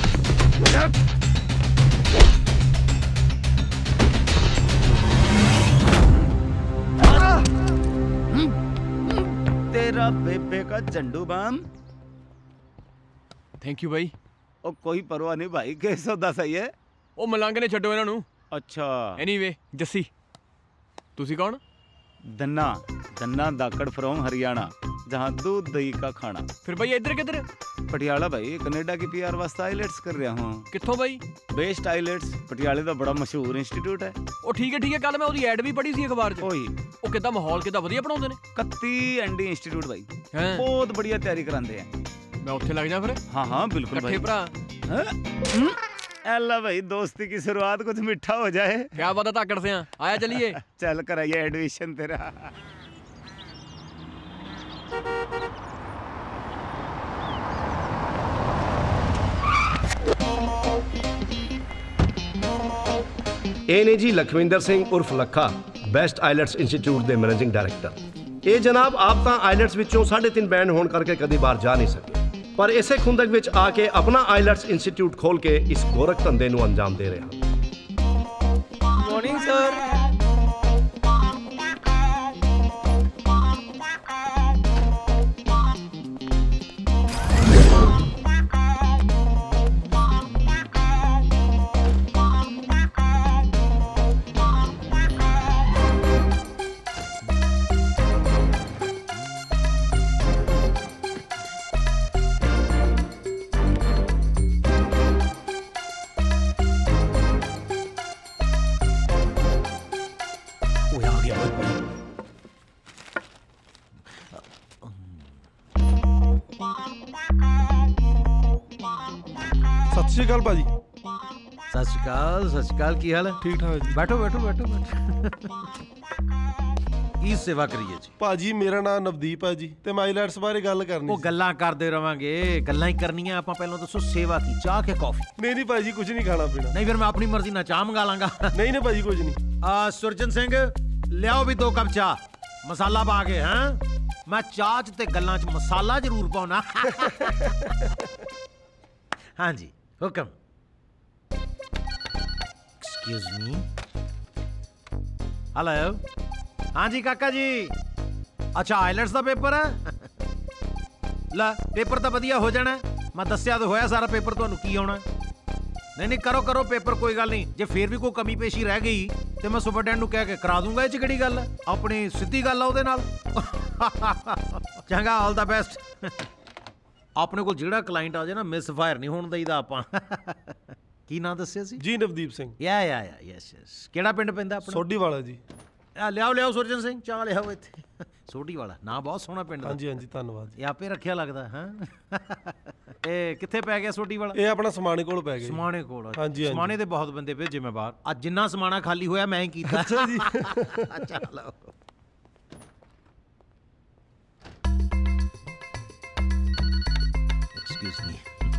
तेरा बेबे का झंडू बाम। थैंक यू भाई। ओ कोई परवाह नहीं भाई, के सौदा सही है? ओ मलंग ने छड्डो इन्हां नूं। अच्छा एनीवे जस्सी तुसी कौन? धन्ना धन्ना दाकड़ फ्रॉम हरियाणा, जहाँ दूध दही का खाना। फिर भाई इधर किधर? पटियाला भाई, कनेडा की पीआर वास्ते आइलेट्स कर रहा हूँ। कित्थों भाई? बेस्ट आइलेट्स पटियाले का बड़ा मशहूर इंस्टीट्यूट है। ओ ठीक है ठीक है, कल मैं ओदी एड भी पढ़ी सी अखबार च। ओही ओ किदा माहौल किदा वधिया पढ़ाउंदे ने? कत्ती एनडी इंस्टीट्यूट भाई, हैं बहुत बढ़िया तैयारी करांदे हैं। मैं उत्थे लग जा फिर? हाँ हाँ बिल्कुल भाई। इकट्ठे भरा अल्लाह भाई, दोस्ती की शुरुआत कुछ मीठा हो जाए। क्या पता ताकड़ से हैं। आया चलिए। चल कराइए एडमिशन तेरा। ਇਹ ਨੇ ਜੀ ਲਖਵਿੰਦਰ ਸਿੰਘ ਉਰਫ ਲੱਖਾ, ਬੈਸਟ ਆਈਲੈਟਸ ਇੰਸਟੀਚਿਊਟ ਦੇ ਮੈਨੇਜਿੰਗ ਡਾਇਰੈਕਟਰ। ਇਹ ਜਨਾਬ ਆਪ ਤਾਂ ਆਈਲੈਟਸ ਵਿੱਚੋਂ ਸਾਢੇ ਤਿੰਨ ਬੈਂਡ ਹੋਣ ਕਰਕੇ ਕਦੀ ਬਾਹਰ ਜਾ ਨਹੀਂ ਸਕੇ, ਪਰ ਇਸੇ ਖੁੰਦਕ ਵਿੱਚ ਆ ਕੇ ਆਪਣਾ ਆਈਲੈਟਸ ਇੰਸਟੀਚਿਊਟ ਖੋਲ ਕੇ ਇਸ ਗੋਰਖ ਧੰਦੇ ਨੂੰ ਅੰਜਾਮ ਦੇ ਰਹੇ ਹਨ। Morning sir. सत ਸਤਿ ਸ਼੍ਰੀ ਅਕਾਲ ਭਾਜੀ। ਸਤਿ ਸ਼੍ਰੀ ਅਕਾਲ ਸਤਿ ਸ਼੍ਰੀ ਅਕਾਲ ਕੀ ਹਾਲ ਹੈ? ਠੀਕ ਠਾਕ ਜੀ। ਬੈਠੋ ਬੈਠੋ ਬੈਠੋ ਬੈਠੋ ਕੀ ਸੇਵਾ ਕਰੀਏ ਜੀ? ਭਾਜੀ ਮੇਰਾ ਨਾਮ ਨਵਦੀਪ ਹੈ ਜੀ ਤੇ ਮੈਂ ਆਈਲੈਟਸ ਬਾਰੇ ਗੱਲ ਕਰਨੀ ਉਹ ਗੱਲਾਂ ਕਰਦੇ ਰਵਾਂਗੇ, ਗੱਲਾਂ ਹੀ ਕਰਨੀਆਂ ਆਪਾਂ। ਪਹਿਲਾਂ ਦੱਸੋ ਸੇਵਾ ਕੀ, ਚਾਹ ਕੇ ਕਾਫੀ? ਨਹੀਂ ਨਹੀਂ ਭਾਜੀ ਕੁਝ ਨਹੀਂ ਖਾਣਾ ਪੀਣਾ। ਨਹੀਂ ਫਿਰ ਮੈਂ ਆਪਣੀ ਮਰਜ਼ੀ ਨਾਲ ਚਾਹ ਮੰਗਾ ਲਾਂਗਾ। ਨਹੀਂ ਨਹੀਂ ਭਾਜੀ ਕੁਝ ਨਹੀਂ। ਆ ਸੁਰਜਨ ਸਿੰਘ ਲਿਆਓ ਵੀ ਦੋ ਕੱਪ ਚਾਹ, ਮਸਾਲਾ ਪਾ ਕੇ। ਹਾਂ ਮੈਂ ਚਾਹ 'ਚ ਤੇ ਗੱਲਾਂ 'ਚ ਮਸਾਲਾ ਜ਼ਰੂਰ ਪਾਉਣਾ। ਹਾਂਜੀ ਹੁਕਮ। Excuse me. ਹੈਲੋ ਹਾਂਜੀ ਕਾਕਾ ਜੀ। ਅੱਛਾ ਆਈਲੈਟਸ ਦਾ ਪੇਪਰ ਹੈ? ਲੈ ਪੇਪਰ ਤਾਂ ਵਧੀਆ ਹੋ ਜਾਣਾ। ਮੈਂ ਦੱਸਿਆ ਤਾਂ ਹੋਇਆ ਸਾਰਾ ਪੇਪਰ ਤੁਹਾਨੂੰ ਕੀ ਆਉਣਾ। ਨਹੀਂ ਨਹੀਂ ਕਰੋ ਕਰੋ ਪੇਪਰ, ਕੋਈ ਗੱਲ ਨਹੀਂ। ਜੇ ਫੇਰ ਵੀ ਕੋਈ ਕਮੀ ਪੇਸ਼ੀ ਰਹਿ ਗਈ ਤੇ ਮੈਂ ਸੁਪਰਡੈਂਟ ਨੂੰ ਕਹਿ ਕੇ ਕਰਾ ਦੂੰਗਾ। ਇਹ 'ਚ ਕਿਹੜੀ ਗੱਲ ਹੈ, ਆਪਣੀ ਸਿੱਧੀ ਗੱਲ ਆ ਉਹਦੇ ਨਾਲ। ਚੰਗਾ ਆਲ ਦਾ ਬੈਸਟ। ਆਪਣੇ ਕੋਲ ਜਿਹੜਾ ਕਲਾਇੰਟ ਆ ਜਾਏ ਨਾ ਮਿਸ ਫਾਇਰ ਨਹੀਂ ਹੋਣ ਦਈਦਾ ਆਪਾਂ। ਕੀ ਨਾਂ ਦੱਸਿਆ ਸੀ? ਜੀ ਨਵਦੀਪ ਸਿੰਘ। ਯਾ ਯਾ ਯਾ ਯੈਸ ਯੈਸ। ਕਿਹੜਾ ਪਿੰਡ ਪੈਂਦਾ ਆਪਣਾ? ਸੋਢੀ ਵਾਲਾ ਜੀ। ਆ ਲਿਆਓ ਲਿਆਓ ਸੁਰਜਨ ਸਿੰਘ ਚਾਹ ਲਿਆਓ ਇੱਥੇ। ਸੋਢੀ ਵਾਲਾ ਨਾਂ ਬਹੁਤ ਸੋਹਣਾ ਪਿੰਡ ਦਾ। ਹਾਂਜੀ ਹਾਂਜੀ ਧੰਨਵਾਦ ਜੀ। ਇਹ ਆਪੇ ਰੱਖਿਆ ਲੱਗਦਾ। ਹਾਂ ਇਹ ਕਿੱਥੇ ਪੈ ਗਿਆ ਸੋਢੀ ਵਾਲਾ? ਇਹ ਆਪਣਾ ਸਮਾਣੇ ਕੋਲ ਪੈ ਗਿਆ। ਸਮਾਣੇ ਕੋਲ? ਹਾਂਜੀ ਸਮਾਣੇ ਤੇ ਬਹੁਤ ਬੰਦੇ ਭੇਜੇ ਮੈਂ ਬਾਹਰ। ਅੱਜ ਜਿੰਨਾ ਸਮਾਣਾ ਖਾਲੀ ਹੋਇਆ ਮੈਂ ਹੀ ਕੀਤਾ। ਅੱਛਾ ਜੀ। ਚਲੋ ਐਕਸਕਿਊਜ਼ ਮੀ।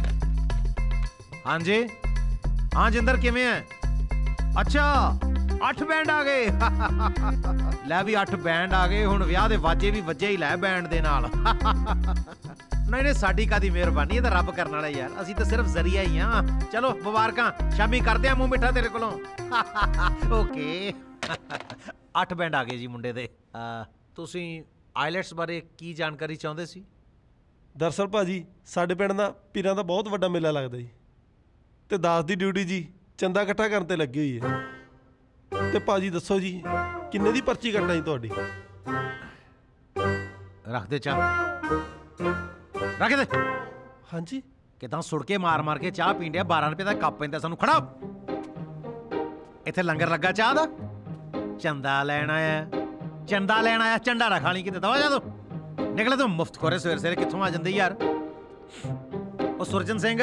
ਹਾਂਜੀ ਹਾਂ ਜਿੰਦਰ ਕਿਵੇਂ ਹੈ? ਅੱਛਾ ਅੱਠ ਬੈਂਡ ਆ ਗਏ। ਲੈ ਵੀ ਅੱਠ ਬੈਂਡ ਆ ਗਏ। ਹੁਣ ਵਿਆਹ ਦੇ ਵਾਜੇ ਵੀ ਵੱਜੇ ਹੀ ਲੈ ਬੈਂਡ ਦੇ ਨਾਲ। ਨਹੀਂ ਨਹੀਂ ਸਾਡੀ ਕਾਦੀ ਮਿਹਰਬਾਨੀ, ਇਹ ਤਾਂ ਰੱਬ ਕਰਨ ਵਾਲਾ ਯਾਰ। ਅਸੀਂ ਤਾਂ ਸਿਰਫ ਜ਼ਰੀਆ ਹੀ ਆ। ਚਲੋ ਮੁਬਾਰਕਾਂ, ਸ਼ਾਮੀ ਕਰਦੇ ਆ ਮੂੰਹ ਮਿੱਠਾ ਤੇਰੇ ਕੋਲੋਂ। ਓਕੇ ਅੱਠ ਬੈਂਡ ਆ ਗਏ ਜੀ ਮੁੰਡੇ ਦੇ। ਤੁਸੀਂ ਆਈਲੈਟਸ ਬਾਰੇ ਕੀ ਜਾਣਕਾਰੀ ਚਾਹੁੰਦੇ ਸੀ? ਦਰਅਸਲ ਭਾਜੀ ਸਾਡੇ ਪਿੰਡ ਦਾ ਪੀਰਾਂ ਦਾ ਬਹੁਤ ਵੱਡਾ ਮੇਲਾ ਲੱਗਦਾ ਜੀ ਤੇ ਦਾਸ ਦੀ ਡਿਊਟੀ ਜੀ ਚੰਦਾ ਇਕੱਠਾ ਕਰਨ ਤੇ ਲੱਗੀ ਹੋਈ ਹੈ। ਤੇ ਭਾਜੀ ਦੱਸੋ ਜੀ ਕਿੰਨੇ ਦੀ ਪਰਚੀ ਕੱਟਾਂ ਜੀ ਤੁਹਾਡੀ? ਰੱਖ ਦੇ ਚਾਹ, ਰੱਖ ਦੇ। ਹਾਂਜੀ ਕਿਦਾਂ ਸੁੜ ਕੇ ਮਾਰ ਮਾਰ ਕੇ ਚਾਹ ਪੀਂਦੇ ਆ। ਬਾਰਾਂ ਰੁਪਏ ਦਾ ਕੱਪ ਪੈਂਦਾ ਸਾਨੂੰ। ਖੜਾ ਇੱਥੇ ਲੰਗਰ ਲੱਗਾ ਚਾਹ ਦਾ। ਚੰਦਾ ਲੈਣ ਆਇਆ, ਚੰਦਾ ਲੈਣ ਆਇਆ। ਚੰਡਾ ਨਾ ਖਾਣੀ ਕਿਤੇ, ਦਵਾ ਜਾ ਤੂੰ। ਨਿਕਲੇ ਤੂੰ ਮੁਫਤ ਖੋਰੇ ਸਵੇਰ ਸਵੇਰੇ ਕਿੱਥੋਂ ਆ ਜਾਂਦੇ ਯਾਰ। ਉਹ ਸੁਰਜਨ ਸਿੰਘ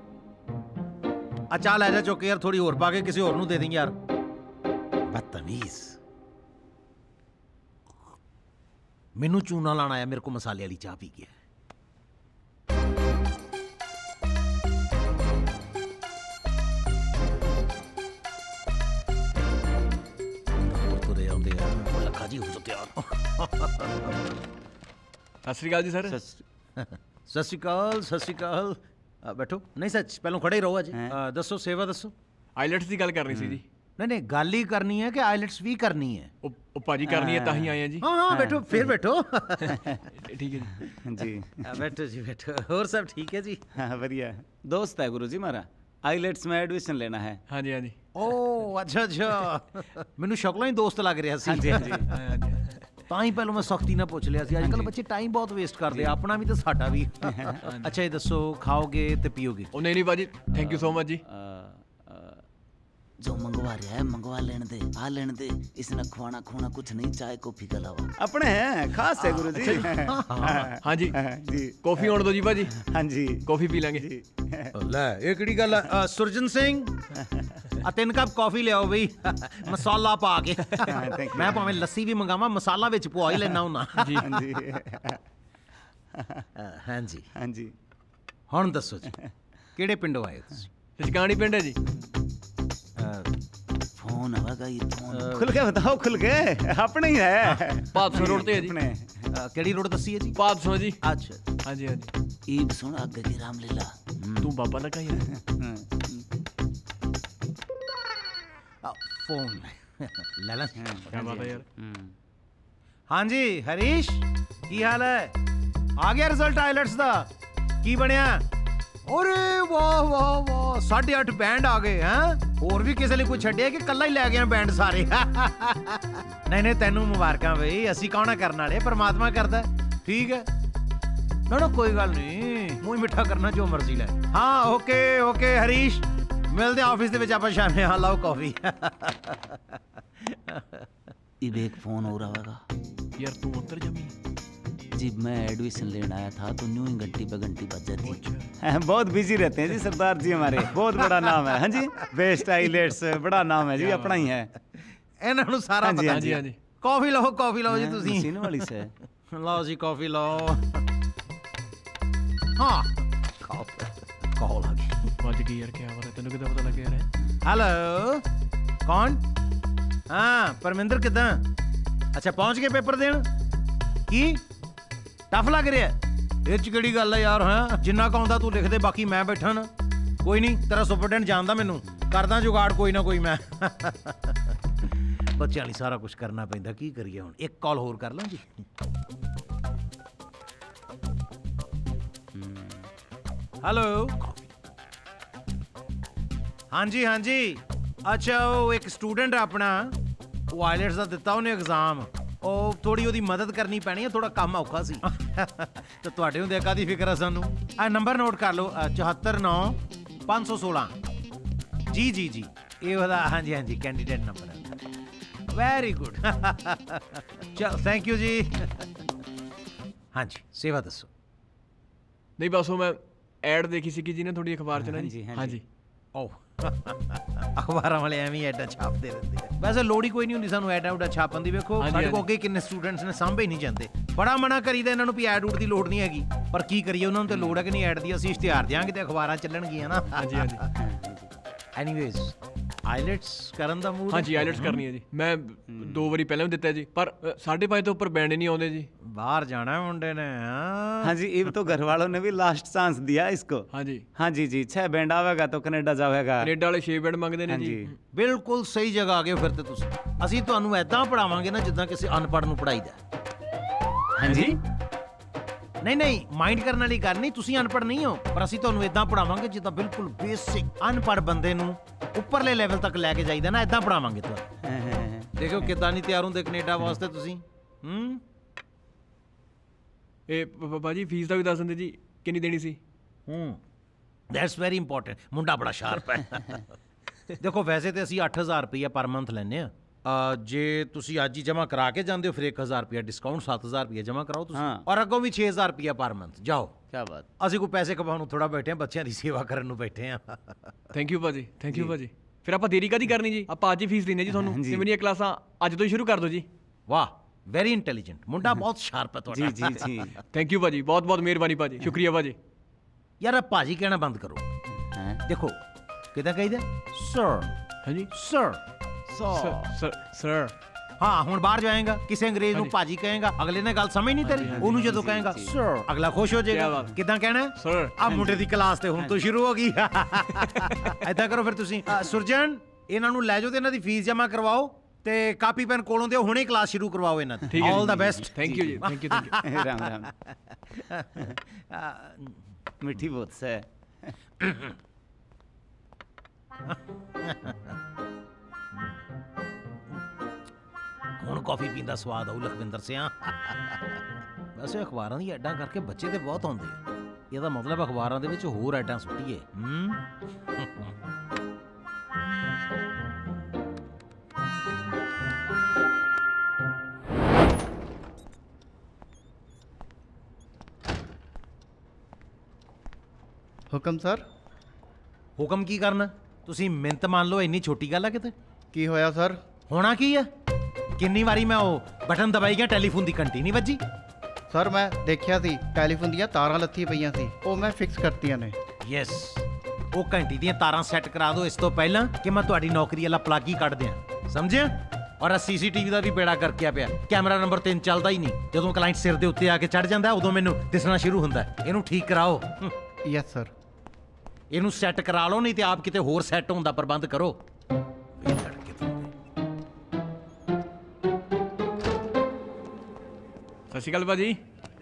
ਆ ਚਾਹ ਲੈ ਜਾ ਚੁੱਕ ਯਾਰ, ਥੋੜੀ ਹੋਰ ਪਾ ਕੇ ਕਿਸੇ ਹੋਰ ਨੂੰ ਦੇ ਦੇ ਯਾਰ। ਬਦਤਮੀਜ਼। ਮੈਨੂੰ ਚੂਨਾ ਲਾਣ ਆਇਆ, ਮੇਰੇ ਕੋ ਮਸਾਲੇ ਵਾਲੀ ਚਾਹ ਪੀ ਗਿਆ। ਤੁਰੇ ਆਉਂਦੇ ਆ ਲੱਖਾ ਜੀ, ਹੋ ਜਾ ਤਿਆਰ। ਸਤਿ ਸ਼੍ਰੀ ਅਕਾਲ ਜੀ ਸਰ। ਸਤਿ ਸ਼੍ਰੀ ਅਕਾਲ ਸਤਿ ਸ਼੍ਰੀ ਅਕਾਲ। ਬੈਠੋ। ਨਹੀਂ ਸੱਚ ਪਹਿਲਾਂ ਖੜੇ ਹੀ ਰਹੋ। ਅੱਜ ਦੱਸੋ ਸੇਵਾ ਦੱਸੋ। ਆਈਲੈਟਸ ਦੀ ਗੱਲ ਕਰਨੀ ਸੀ ਜੀ। ਨਹੀਂ ਨਹੀਂ ਗੱਲ ਹੀ ਕਰਨੀ ਹੈ ਕਿ ਆਈਲੈਟਸ ਵੀ ਕਰਨੀ ਹੈ? ਉਹ ਭਾਜੀ ਕਰਨੀ ਹੈ ਤਾਂ ਹੀ ਆਏ ਆ ਜੀ। ਹਾਂ ਹਾਂ ਬੈਠੋ ਫਿਰ ਬੈਠੋ। ਠੀਕ ਹੈ ਜੀ। ਜੀ बैठो जी बैठो। और सब ठीक है जी? हाँ बढ़िया। दोस्त है गुरु जी हमारा, आईलेट्स में एडमिशन लेना है। हाँ जी हाँ जी। ओ अच्छा अच्छा। मैनू शक्लों ही दोस्त लग रहा सी। हाँ जी हाँ जी। ਤਾਂ ਹੀ ਪਹਿਲਾਂ ਮੈਂ ਸਖਤੀ ਨਾਲ ਪੁੱਛ ਲਿਆ ਸੀ। ਅੱਜ ਕੱਲ੍ਹ ਬੱਚੇ ਟਾਈਮ ਬਹੁਤ ਵੇਸਟ ਕਰਦੇ ਆ, ਆਪਣਾ ਵੀ ਤੇ ਸਾਡਾ ਵੀ। ਅੱਛਾ ਇਹ ਦੱਸੋ ਖਾਓਗੇ ਤੇ ਪੀਓਗੇ? ਉਹ ਨਹੀਂ ਨਹੀਂ ਭਾਜੀ ਥੈਂਕ ਯੂ ਸੋ ਮਚ ਜੀ। जो मंगवा रहा है मंगवा लेने दे, आ लेने दे। इसने खुआना खुआना कुछ नहीं, चाय कॉफी के अलावा। अपने हैं खास है गुरु जी। हाँ जी जी कॉफी होने दो जी भाजी। हाँ जी कॉफी पी लेंगे। ਲੈ ਇਹ ਕਿਹੜੀ ਗੱਲ ਹੈ? ਸੁਰਜਨ ਸਿੰਘ ਆ ਤਿੰਨ ਕੱਪ ਕੌਫੀ ਲਿਆਓ ਬਈ, ਮਸਾਲਾ ਪਾ ਕੇ। ਮੈਂ ਭਾਵੇਂ ਲੱਸੀ ਵੀ ਮੰਗਾਵਾਂ, ਮਸਾਲਾ ਵਿੱਚ ਪਵਾ ਹੀ ਲੈਣਾ ਹੁੰਦਾ। ਜੀ ਹਾਂਜੀ ਹਾਂਜੀ ਹਾਂਜੀ। ਹੁਣ ਦੱਸੋ ਜੀ ਕਿਹੜੇ ਪਿੰਡੋਂ ਆਏ ਤੁਸੀਂ? ਸਚਕਾਣੀ ਪਿੰਡ ਹੈ ਜੀ। फोन आवेगा ये फोन। खुल के बताओ, खुल के। अपने ही है, पाँच रोड ते है जी। अपने केड़ी रोड दसी है जी? पाँच सौ जी। अच्छा हाँ जी हाँ जी। ईब सुन आगे की रामलीला। तू बाबा लगा यार। फोन ले ला। क्या बात है यार। हाँ जी हरीश की हाल है? आ गया रिजल्ट आइलेट्स दा? की बनया? अरे वाह वाह वाह साढ़े अठ बैंड आ गए हैं। होर भी किसी ने कोई छड्डिया कि कल्ला ही लै गया बैंड सारे? नहीं नहीं तेनू मुबारकां बई, असी कौन है करने वाले, परमात्मा करदा है। ठीक है ना ना कोई गल नहीं, मूँह मिठा करना जो मर्जी लै। हाँ ओके ओके हरीश मिलते ऑफिस दे विच आपां शामे। हाँ लाओ कॉफी। इब एक फोन हो रहा होगा यार तू उतर जमी। जी मैं एडमिशन लेने आया था तो न्यू ही घंटी पे घंटी बज जाती। बहुत बिजी रहते हैं जी सरदार जी हमारे, बहुत बड़ा नाम है। हाँ जी, बेस्ट आइलेट्स बड़ा नाम है जी, अपना ही है। ਇਹਨਾਂ ਨੂੰ ਸਾਰਾ हाँ जी, ਪਤਾ हाँ ਜੀ। जी, हाँ जी। ਕਾਫੀ ਲਓ ਕਾਫੀ ਲਓ ਜੀ ਤੁਸੀਂ। मशीन वाली से ਲਓ ਜੀ ਕਾਫੀ ਲਓ। ਹਾਂ ਕਾਲ ਆ ਗਈ। ਵੱਜ ਗਈ ਯਾਰ, ਕੀ ਬਾਤ ਹੈ, ਤੈਨੂੰ ਕਿੱਦਾਂ ਪਤਾ ਲੱਗਿਆ ਯਾਰ? ਹੈਲੋ ਕੌਣ? ਹਾਂ ਪਰਮਿੰਦਰ ਕਿੱਦਾਂ? ਅੱਛਾ ਪਹੁੰਚ ਗਏ ਪੇਪਰ ਦੇਣ? ਕੀ ਟਫ ਲੱਗ ਰਿਹਾ? ਇਹ ਚ ਕਿਹੜੀ ਗੱਲ ਹੈ ਯਾਰ। ਹਾਂ ਜਿੰਨਾ ਕੁ ਆਉਂਦਾ ਤੂੰ ਲਿਖ ਦੇ, ਬਾਕੀ ਮੈਂ ਬੈਠਾ ਨਾ। ਕੋਈ ਨਹੀਂ, ਤੇਰਾ ਸੁਪਰਡੈਂਟ ਜਾਣਦਾ ਮੈਨੂੰ, ਕਰਦਾ ਜੁਗਾੜ ਕੋਈ ਨਾ ਕੋਈ ਮੈਂ। ਬੱਚਿਆਂ ਲਈ ਸਾਰਾ ਕੁਝ ਕਰਨਾ ਪੈਂਦਾ, ਕੀ ਕਰੀਏ ਹੁਣ। ਇੱਕ ਕਾਲ ਹੋਰ ਕਰ ਲਾਂ ਜੀ। ਹੈਲੋ ਹਾਂਜੀ ਹਾਂਜੀ। ਅੱਛਾ ਉਹ ਇੱਕ ਸਟੂਡੈਂਟ ਆਪਣਾ, ਉਹ ਆਈਲੈਟਸ ਦਾ ਦਿੱਤਾ ਉਹਨੇ ਐਗਜ਼ਾਮ, ਉਹ ਥੋੜੀ ਉਹਦੀ ਮਦਦ ਕਰਨੀ ਪੈਣੀ ਹੈ, ਥੋੜਾ ਕੰਮ ਔਖਾ ਸੀ। ਤੇ ਤੁਹਾਡੇ ਹੁੰਦੇ ਕਾਹਦੀ ਫਿਕਰ ਹੈ ਸਾਨੂੰ। ਆ ਨੰਬਰ ਨੋਟ ਕਰ ਲਓ, ਚੁਹੱਤਰ ਨੌ ਪੰਜ ਸੌ ਸੋਲਾਂ। ਜੀ ਜੀ ਜੀ ਇਹ ਉਹਦਾ ਹਾਂਜੀ ਹਾਂਜੀ ਕੈਂਡੀਡੇਟ ਨੰਬਰ ਹੈ। Very good. ਚਲ ਥੈਂਕ ਯੂ ਜੀ। ਹਾਂਜੀ ਸੇਵਾ ਦੱਸੋ। ਨਹੀਂ ਬਸ ਉਹ ਮੈਂ ਐਡ ਦੇਖੀ ਸੀ ਕਿ ਜਿਹਨੇ ਤੁਹਾਡੀ ਅਖਬਾਰ 'ਚ ਨਾ ਜੀ। ਹਾਂਜੀ ਓ ਅਖਬਾਰਾਂ ਵਾਲੇ ਐਵੇਂ ਹੀ ਐਡਾ ਛਾਪਦੇ ਰਹਿੰਦੇ ਆ। ਵੈਸੇ ਲੋੜ ਹੀ ਕੋਈ ਨਹੀਂ ਹੁੰਦੀ ਸਾਨੂੰ ਐਡਾ ਉਡਾ ਛਾਪਣ ਦੀ। ਵੇਖੋ ਸਾਡੇ ਕੋਲ ਅੱਗੇ ਕਿੰਨੇ ਸਟੂਡੈਂਟਸ ਨੇ, ਸਾਂਭੇ ਹੀ ਨਹੀਂ ਜਾਂਦੇ। ਬੜਾ ਮਨਾ ਕਰੀਦਾ ਇਹਨਾਂ ਨੂੰ ਵੀ ਐਡ ਉਡ ਦੀ ਲੋੜ ਨਹੀਂ ਹੈਗੀ, ਪਰ ਕੀ ਕਰੀਏ, ਉਹਨਾਂ ਨੂੰ ਤੇ ਲੋੜ ਹੈ ਕਿ ਨਹੀਂ ਐਡ ਦੀ। ਅਸੀਂ ਇਸ਼ਤਿਹਾਰ ਦਿਆਂਗੇ ਤੇ ਅਖਬਾਰਾਂ ਚੱਲਣਗੀਆਂ ਨਾ। ਹਾਂਜੀ ਹਾਂਜੀ। ਐਨੀਵੇਜ਼ ਆਈਲੈਟਸ ਕਰਨ ਦਾ ਮੂਡ? ਹਾਂਜੀ ਆਈਲੈਟਸ ਕਰਨੀ ਹੈ ਜੀ। ਮੈਂ ਦੋ ਵਾਰੀ ਪਹਿਲਾਂ ਵੀ ਦਿੱਤਾ ਜੀ, ਪਰ ਸਾਢੇ ਪੰਜ ਤੋਂ ਉੱਪਰ ਬੈਂਡ ਹੀ ਨਹੀਂ ਆਉਂਦੇ ਜੀ। ਬਾਹਰ जाना मुंडे ने। हाँ जी, ये तो घर वालों ने भी लास्ट चांस दिया इसको। हाँ जी हाँ जी जी छह बैंड आवेगा तो कनाडा जाएगा। कनाडा वाले छह बैंड ਮੰਗਦੇ ਨੇ ਜੀ। ਬਿਲਕੁਲ ਸਹੀ ਜਗ੍ਹਾ ਆ ਗਏ ਫਿਰ ਤੇ ਤੁਸੀਂ। ਅਸੀਂ ਤੁਹਾਨੂੰ ਐਦਾਂ ਪੜਾਵਾਂਗੇ ਨਾ ਜਿੱਦਾਂ ਕਿਸੇ ਅਨਪੜ੍ਹ ਨੂੰ ਪੜਾਈਦਾ। हाँ जी ਨਹੀਂ ਨਹੀਂ ਮਾਈਂਡ ਕਰਨ ਵਾਲੀ ਗੱਲ ਨਹੀਂ, ਤੁਸੀਂ ਅਨਪੜ੍ਹ ਨਹੀਂ ਹੋ, ਪਰ ਅਸੀਂ ਤੁਹਾਨੂੰ ਐਦਾਂ ਪੜਾਵਾਂਗੇ ਜਿੱਦਾਂ ਬਿਲਕੁਲ ਬੇਸਿਕ ਅਨਪੜ੍ਹ ਬੰਦੇ ਨੂੰ ਉੱਪਰਲੇ ਲੈਵਲ ਤੱਕ ਲੈ ਕੇ ਜਾਈਦਾ ਨਾ, ਐਦਾਂ ਪੜਾਵਾਂਗੇ ਤੁਹਾਨੂੰ। ਦੇਖੋ ਕਿੱਦਾਂ ਨਹੀਂ ਤਿਆਰ ਹੁੰਦੇ ਕੈਨੇਡਾ ਵਾਸਤੇ ਤੁਸੀਂ। ਹੂੰ ਇਹ ਬਾਜੀ ਫੀਸ ਦਾ ਵੀ ਦੱਸ ਦਿੰਦੇ ਜੀ, ਕਿੰਨੀ ਦੇਣੀ ਸੀ? ਹੂੰ ਦੈਟਸ ਵੈਰੀ ਇੰਪੋਰਟੈਂਟ। ਮੁੰਡਾ ਬੜਾ ਸ਼ਾਰਪ ਹੈ। ਦੇਖੋ ਵੈਸੇ ਤੇ ਅਸੀਂ ਅੱਠ ਹਜ਼ਾਰ ਰੁਪਈਆ ਪਰ ਮੰਥ ਲੈਂਦੇ ਹਾਂ। ਜੇ ਤੁਸੀਂ ਅੱਜ ਹੀ ਜਮ੍ਹਾਂ ਕਰਾ ਕੇ ਜਾਂਦੇ ਹੋ ਫਿਰ ਇੱਕ ਹਜ਼ਾਰ ਰੁਪਈਆ ਡਿਸਕਾਊਂਟ, ਸੱਤ ਹਜ਼ਾਰ ਰੁਪਈਆ ਜਮ੍ਹਾਂ ਕਰਾਓ ਤੁਸੀਂ, ਔਰ ਅੱਗੋਂ ਵੀ ਛੇ ਹਜ਼ਾਰ ਰੁਪਈਆ ਪਰ ਮੰਥ। ਜਾਓ। ਕੀ ਬਾਤ। ਅਸੀਂ ਕੋਈ ਪੈਸੇ ਕਮਾਉਣ ਨੂੰ ਥੋੜਾ ਬੈਠੇ ਹਾਂ, ਬੱਚਿਆਂ ਦੀ ਸੇਵਾ ਕਰਨ ਨੂੰ ਬੈਠੇ ਹਾਂ। ਥੈਂਕ ਯੂ ਭਾਜੀ, ਥੈਂਕ ਯੂ ਭਾਜੀ। ਫਿਰ ਆਪਾਂ ਦੇਰੀ ਕਾਹਦੀ ਕਰਨੀ ਜੀ, ਆਪਾਂ ਅੱਜ ਹੀ ਫੀਸ ਦੇਣੀ ਜੀ ਤੁਹਾਨੂੰ, ਤੇ ਮੇਰੀਆਂ ਕਲਾਸਾਂ ਅੱਜ ਤੋਂ ਹੀ ਸ਼ੁਰੂ ਕਰ ਦਿਓ ਜੀ। ਵਾਹ ਵੈਰੀ ਇੰਟੈਲੀਜੈਂਟ, ਮੁੰਡਾ ਬਹੁਤ ਸ਼ਾਰਪ ਹੈ ਤੁਹਾਡਾ। ਜੀ ਜੀ ਜੀ ਥੈਂਕ ਯੂ ਭਾਜੀ, ਬਹੁਤ ਬਹੁਤ ਮਿਹਰਬਾਨੀ ਭਾਜੀ, ਸ਼ੁਕਰੀਆ ਭਾਜੀ। ਯਾਰ ਭਾਜੀ ਕਹਿਣਾ ਬੰਦ ਕਰੋ। ਦੇਖੋ ਕਿੱਦਾਂ ਕਹੀਦਾ? ਸਰ। ਹਾਂਜੀ ਸਰ। Sir sir. ਹਾਂ ਹੁਣ ਬਾਹਰ ਜਾਏਗਾ, ਕਿਸੇ ਅੰਗਰੇਜ਼ ਨੂੰ ਭਾਜੀ ਕਹੇਗਾ, ਅਗਲੇ ਨੇ ਗੱਲ ਸਮਝ ਨਹੀਂ ਤੇਰੀ। ਉਹਨੂੰ ਜਦੋਂ ਕਹੇਗਾ ਸਰ, ਅਗਲਾ ਖੁਸ਼ ਹੋ ਜਾਏਗਾ। ਕਿੱਦਾਂ ਕਹਿਣਾ? ਸਰ। ਆ ਮੁੰਡੇ ਦੀ ਕਲਾਸ ਤੇ ਹੁਣ ਤੋਂ ਸ਼ੁਰੂ ਹੋ ਗਈ। ਏਦਾਂ ਕਰੋ ਫਿਰ ਤੁਸੀਂ, ਸੁਰਜਨ ਇਹਨਾਂ ਨੂੰ ਲੈ ਜਾਓ ਤੇ ਇਹਨਾਂ ਦੀ ਫੀਸ ਜਮ੍ਹਾਂ ਕਰਵਾਓ ਤੇ ਕਾਪੀ ਪੈਨ ਕੋਲੋਂ ਦਿਓ, ਹੁਣੇ ਕਲਾਸ ਸ਼ੁਰੂ ਕਰਵਾਓ ਇਹਨਾਂ ਦੀ। All the best. Thank you ਜੀ, thank you thank you. Ram Ram. मीठी बहुत से। ਹੁਣ ਕਾਫੀ ਪੀਣ ਦਾ ਸਵਾਦ ਆਉ ਲਖਵਿੰਦਰ ਸਿਆ। ਵੈਸੇ ਅਖਬਾਰਾਂ ਦੀ ਐਡਾਂ ਕਰਕੇ ਬੱਚੇ ਤੇ ਬਹੁਤ ਆਉਂਦੇ ਆ। ਇਹਦਾ ਮਤਲਬ ਅਖਬਾਰਾਂ ਦੇ ਵਿੱਚ ਹੋਰ ਐਡਾਂ ਸੁੱਟੀਏ। ਹੂੰ ਹੁਕਮ ਸਰ। ਹੁਕਮ ਕੀ ਕਰਨਾ? ਤੁਸੀਂ ਮਿੰਤ ਮੰਨ ਲਓ, ਇੰਨੀ ਛੋਟੀ ਗੱਲ ਆ ਕਿਤੇ? ਕੀ ਹੋਇਆ ਸਰ? ਹੋਣਾ ਕੀ ਆ? ਕਿੰਨੀ ਵਾਰੀ ਮੈਂ ਉਹ ਬਟਨ ਦਬਾਈ ਗਿਆ, ਟੈਲੀਫੋਨ ਦੀ ਘੰਟੀ ਨਹੀਂ ਵੱਜੀ। ਸਰ ਮੈਂ ਦੇਖਿਆ ਸੀ ਟੈਲੀਫੋਨ ਦੀਆਂ ਤਾਰਾਂ ਲੱਥੀ ਪਈਆਂ ਸੀ, ਉਹ ਮੈਂ ਫਿਕਸ ਕਰਤੀਆਂ ਨੇ। ਯੈਸ, ਉਹ ਘੰਟੀ ਦੀਆਂ ਤਾਰਾਂ ਸੈੱਟ ਕਰਾ ਦਿਓ ਇਸ ਤੋਂ ਪਹਿਲਾਂ ਕਿ ਮੈਂ ਤੁਹਾਡੀ ਨੌਕਰੀ ਵਾਲਾ ਪਲੱਗ ਹੀ ਕੱਢ ਦਿਆਂ, ਸਮਝਿਆ? ਔਰ ਸੀਸੀਟੀਵੀ ਦਾ ਵੀ ਬੇੜਾ ਕਰਕੇ ਪਿਆ, ਕੈਮਰਾ ਨੰਬਰ ਤਿੰਨ ਚੱਲਦਾ ਹੀ ਨਹੀਂ। ਜਦੋਂ ਕਲਾਇੰਟ ਸਿਰ ਦੇ ਉੱਤੇ ਆ ਕੇ ਚੜ ਜਾਂਦਾ ਉਦੋਂ ਮੈਨੂੰ ਦਿਸਣਾ ਸ਼ੁਰੂ ਹੁੰਦਾ। ਇਹਨੂੰ ਠੀਕ ਕਰਾਓ। Yes sir. ਇਹਨੂੰ ਸੈੱਟ ਕਰਾ ਲਓ, ਨਹੀਂ ਤੇ ਆਪ ਕਿਤੇ ਹੋਰ ਸੈੱਟ ਹੋਣ ਦਾ ਪ੍ਰਬੰਧ ਕਰੋ। ਸਤਿ ਸ਼੍ਰੀ ਅਕਾਲ ਭਾਜੀ।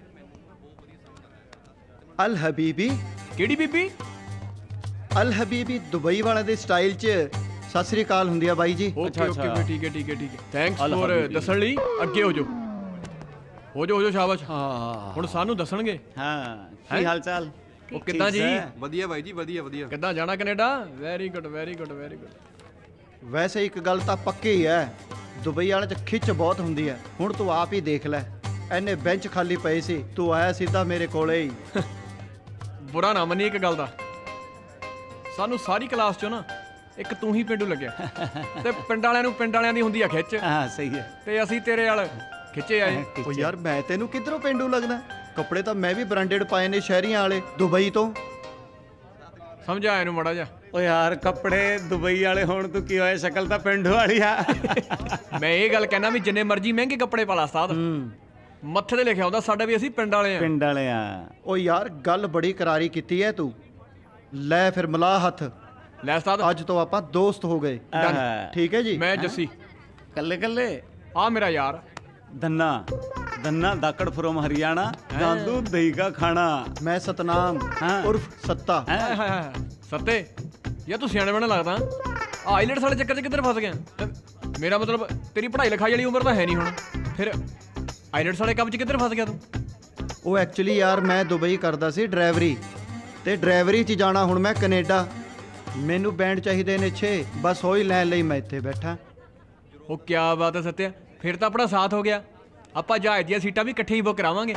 ਅਲ ਹਬੀਬੀ। ਕਿਹੜੀ ਬੀਬੀ? ਅਲ ਹਬੀਬੀ ਦੁਬਈ ਵਾਲੇ ਦੇ ਸਟਾਈਲ 'ਚ ਸਤਿ ਸ਼੍ਰੀ ਅਕਾਲ ਹੁੰਦੀ ਆ ਬਾਈ ਜੀ। ਓਕੇ ਓਕੇ ਠੀਕ ਹੈ ਠੀਕ ਹੈ ਠੀਕ ਹੈ। ਥੈਂਕਸ ਫॉर ਦੱਸਣ ਲਈ। ਅੱਗੇ ਹੋ ਜਾਓ ਹੋ ਜਾਓ ਹੋ ਜਾਓ, ਸ਼ਾਬਾਸ਼। ਹਾਂ ਹੁਣ ਸਾਨੂੰ ਦੱਸਣਗੇ। ਹਾਂ ਕੀ ਹਾਲ ਚਾਲ? ਉਹ ਕਿੱਦਾਂ ਜੀ? ਵਧੀਆ ਬਾਈ ਜੀ, ਵਧੀਆ ਵਧੀਆ। ਕਿੱਦਾਂ ਜਾਣਾ Canada? Very good very good very good. ਵੈਸੇ ਇੱਕ ਗੱਲ ਤਾਂ ਪੱਕੀ ਹੈ, ਦੁਬਈ ਵਾਲੇ 'ਚ ਖਿੱਚ ਬਹੁਤ ਹੁੰਦੀ ਹੈ। ਹੁਣ ਤੂੰ ਆਪ ਹੀ ਦੇਖ ਲੈ, ਐਨੇ ਬੈਂਚ ਖਾਲੀ ਪਏ ਸੀ, ਤੂੰ ਆਇਆ ਸਿੱਧਾ ਮੇਰੇ ਕੋਲੇ ਹੀ। ਬੁਰਾ ਨਾ ਮੰਨੀ ਇੱਕ ਗੱਲ ਦਾ, ਸਾਨੂੰ ਸਾਰੀ ਕਲਾਸ ਚੋਂ ਨਾ ਇੱਕ ਤੂੰ ਹੀ ਪਿੰਡੂ ਲੱਗਿਆ ਤੇ ਪਿੰਡ ਵਾਲਿਆਂ ਨੂੰ ਪਿੰਡ ਵਾਲਿਆਂ ਦੀ ਹੁੰਦੀ ਆ ਖਿੱਚ। ਹਾਂ ਸਹੀ ਹੈ। ਤੇ ਅਸੀਂ ਤੇਰੇ ਵਾਲ ਖਿੱਚੇ ਆਏ। ਓ ਯਾਰ ਮੈਂ ਤੈਨੂੰ ਕਿੱਧਰੋਂ ਪਿੰਡੂ ਲੱਗਦਾ? ਕੱਪੜੇ ਤਾਂ ਮੈਂ ਵੀ ਬ੍ਰਾਂਡਡ ਪਾਏ ਨੇ ਸ਼ਹਿਰੀਆਂ ਵਾਲੇ, ਦੁਬਈ ਤੋਂ। ਸਮਝਾ ਇਹਨੂੰ ਮੜਾ ਜਾ। ਓ ਯਾਰ ਕੱਪੜੇ ਦੁਬਈ ਵਾਲੇ ਹੋਣ ਤੂੰ ਕੀ ਹੋਇਆ, ਸ਼ਕਲ ਤਾਂ ਪਿੰਡੂ ਵਾਲੀ ਆ। ਮੈਂ ਇਹ ਗੱਲ ਕਹਿਣਾ ਵੀ ਜਿੰਨੇ ਮਰਜ਼ੀ ਮਹਿੰਗੇ ਕੱਪੜੇ ਪਾ ਲਾ ਉਸਤਾਦ, ਮੱਥੇ ਤੇ ਲਿਖਿਆ ਹੁੰਦਾ ਸਾਡਾ ਵੀ ਅਸੀਂ ਪਿੰਡ ਵਾਲੇ ਆ। ਪਿੰਡ ਵਾਲੇ ਆ। ਓ ਯਾਰ ਗੱਲ ਬੜੀ ਕਰਾਰੀ ਕੀਤੀ ਐ ਤੂੰ। ਲੈ ਫਿਰ ਮਿਲਾ ਹੱਥ। ਲੈ ਉਸਤਾਦ, ਅੱਜ ਤੋਂ ਆਪਾਂ ਦੋਸਤ ਹੋ ਗਏ। ਠੀਕ ਹੈ ਜੀ। ਮੈਂ ਜੱਸੀ। ਕੱਲੇ ਕੱਲੇ ਆ ਮੇਰਾ ਯਾਰ धन्ना धन्ना दाकड़ फ्रॉम हरियाणा, जहाँ दूध दही का खाना। मैं सतनाम उर्फ सत्ता। सत्ते यार तू सियाने बना लगदा। आईलेट्स वाले चक्कर च किधर फस गया? मेरा मतलब तेरी पढ़ाई लिखाई वाली उम्र तो है नहीं हुण, फिर आईलेट्स वाले कब च किधर फस गया तू? ਉਹ ਐਕਚੁਅਲੀ ਯਾਰ ਮੈਂ ਦੁਬਈ ਕਰਦਾ ਸੀ ਡਰਾਈਵਰੀ, ਤੇ ਡਰਾਈਵਰੀ 'ਚ ਜਾਣਾ ਹੁਣ ਮੈਂ ਕੈਨੇਡਾ। ਮੈਨੂੰ ਬੈਂਡ ਚਾਹੀਦੇ ਨੇ ਛੇ, ਬਸ ਉਹੀ ਲੈਣ ਲਈ ਮੈਂ ਇੱਥੇ ਬੈਠਾ। ਉਹ ਕੀ ਬਾਤ ਹੈ ਸੱਤਿਆ, ਫਿਰ ਤਾਂ ਆਪਣਾ ਸਾਥ ਹੋ ਗਿਆ। ਆਪਾਂ ਜਹਾਜ਼ ਦੀਆਂ ਸੀਟਾਂ ਵੀ ਇਕੱਠੇ ਹੀ ਬੁੱਕ ਕਰਾਵਾਂਗੇ।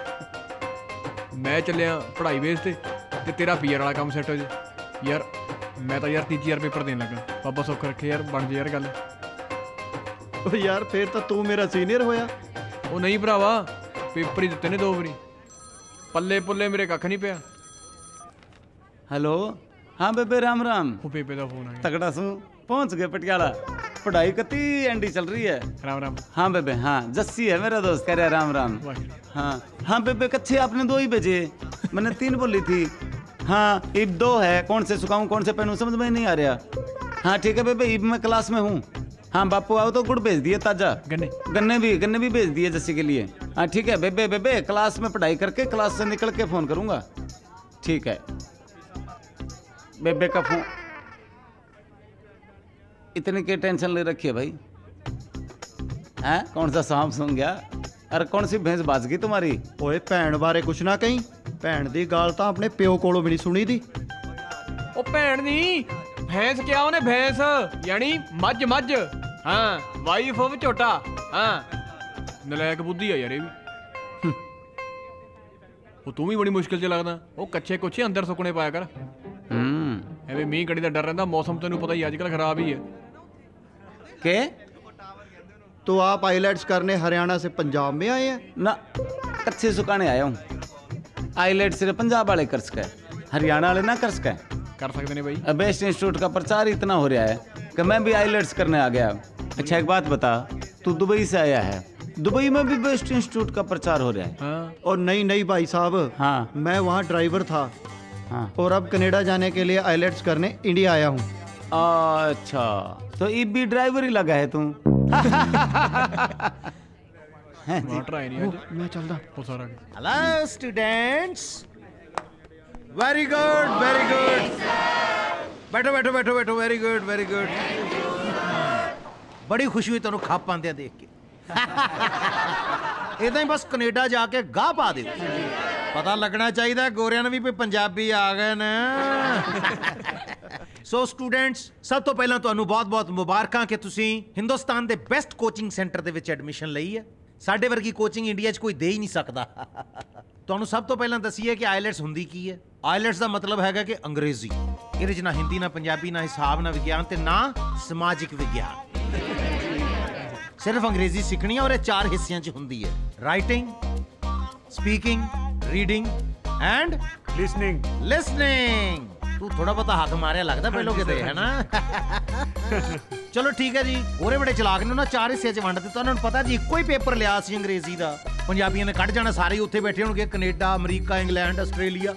ਮੈਂ ਚੱਲਿਆ ਪੜ੍ਹਾਈ ਬੇਸ ਤੇ, ਤੇ ਤੇਰਾ ਪੀਆਰ ਵਾਲਾ ਕੰਮ ਸੈੱਟ ਹੋ ਜੇ। ਯਾਰ ਮੈਂ ਤਾਂ ਯਾਰ ਤੀਜੀ ਵਾਰ ਪੇਪਰ ਦੇਣ ਲੱਗਾ। ਬਾਬਾ ਸੁੱਖ ਰੱਖੇ ਯਾਰ, ਬਣ ਜੇ ਯਾਰ ਗੱਲ। ਉਹ ਯਾਰ ਫਿਰ ਤਾਂ ਤੂੰ ਮੇਰਾ ਸੀਨੀਅਰ ਹੋਇਆ। ਉਹ ਨਹੀਂ ਭਰਾਵਾ, ਪੇਪਰ ਹੀ ਦਿੱਤੇ ਨੇ ਦੋ ਵਾਰੀ, ਪੱਲੇ ਪੁੱਲੇ ਮੇਰੇ ਕੱਖ ਨਹੀਂ ਪਿਆ। हेलो हाँ बेबे, राम राम। वो बेबे का फोन आ गया। तगड़ा सू पहुंच गए पटियाला। पढ़ाई कती एंडी चल रही है। राम राम। हाँ बेबे, हाँ जस्सी है मेरा दोस्त, कह रहा राम राम। हाँ हाँ बेबे, कच्चे आपने दो ही भेजे, मैंने तीन बोली थी। हाँ ईब दो है, कौन से सुखाऊं कौन से पहनूं समझ में नहीं आ रहा। हाँ ठीक है बेबे, ईब मैं क्लास में हूँ। हाँ बापू आओ तो गुड़ भेज दिए ताजा, गन्ने गन्ने भी गन्ने भी भेज दिए जस्सी के लिए। हाँ ठीक है बेबे, बेबे क्लास में पढ़ाई करके क्लास से निकल के फ़ोन करूँगा। ठीक है बेबे का फोन। इतनी क्या टेंशन ले रखी है भाई? हैं कौन सा सांप सूंघ गया? अरे कौन सी भैंस बाज गई तुम्हारी? ओए भैन बारे कुछ ना कहीं, भैन दी गाल तां अपने प्यो कोलों भी नहीं सुनी दी। ओ भैन दी भैंस क्या उन्हें भैंस यानी मझ मझ। हाँ वाइफ ऑफ छोटा। हाँ नलायक बुद्धि है यार ये भी। वो तू भी बड़ी मुश्किल च लगदा। वो कच्चे कुछे अंदर सुकने पाया कर। ਐਵੇਂ ਮੀਂਹ ਕਣੀ ਦਾ ਡਰ ਰਹਿੰਦਾ, ਮੌਸਮ ਤੈਨੂੰ ਪਤਾ ਹੀ ਅੱਜ ਕੱਲ੍ਹ ਖਰਾਬ ਹੀ ਹੈ। के तो आप आईलेट्स करने हरियाणा से पंजाब में आए हैं? ना कच्चे सुखाने आया हूँ। आईलेट सिर्फ पंजाब वाले कर सके, हरियाणा वाले ना कर सके। कर सकते हैं भाई। बेस्ट इंस्टीट्यूट का प्रचार इतना हो रहा है कि मैं भी आईलेट्स करने आ गया। अच्छा एक बात बता, तू दुबई से आया है, दुबई में भी बेस्ट इंस्टीट्यूट का प्रचार हो रहा है। हाँ। और नहीं नहीं भाई साहब, हाँ मैं वहाँ ड्राइवर था। हाँ। और अब कनाडा जाने के लिए आईलेट्स करने इंडिया आया हूँ। अच्छा तो ये भी ड्राइवर ही लगा है तू। मैं चलता। Hello students, very good very good. बैठो बैठो बैठो बैठो, वेरी गुड वेरी गुड। बड़ी खुशी हुई तेनों खप आंदे देख के। इदां ही बस कनेडा जाके गाह पा दे, पता लगना चाहिए गोरियां ने भी कोई पंजाबी आ गए न। सो स्टूडेंट्स, सब तो पहला तुहानू बहुत बहुत मुबारकां कि तुसी हिंदुस्तान के बेस्ट कोचिंग सेंटर दे विच एडमिशन लई है। साडे वर्गी कोचिंग इंडिया च कोई दे ही नहीं सकता। तुहानू सब तो पहला दसीए कि आईलेट्स हुंदी की है। आईलेट्स का मतलब हैगा कि अंग्रेजी। इहदे च ना हिंदी ना पंजाबी ना हिसाब ना विज्ञान ते ना समाजिक विज्ञान। सिर्फ अंग्रेजी सीखनी है और ये चार हिस्सियां च हुंदी है, writing, speaking, reading and listening. Listening तू थोड़ा बहुत हाथ मारिया लगता पहलों किते है ना। चलो ठीक है जी, गोरे बड़े चलाक ने ना चार हिस्से च वंड दित्ता। उन्होंने पता जी इक्को ही पेपर लिया सी अंग्रेजी दा, पंजाबियों ने कट जाना, सारे उत्थे बैठे होणगे कनेडा अमरीका इंग्लैंड आस्ट्रेलिया।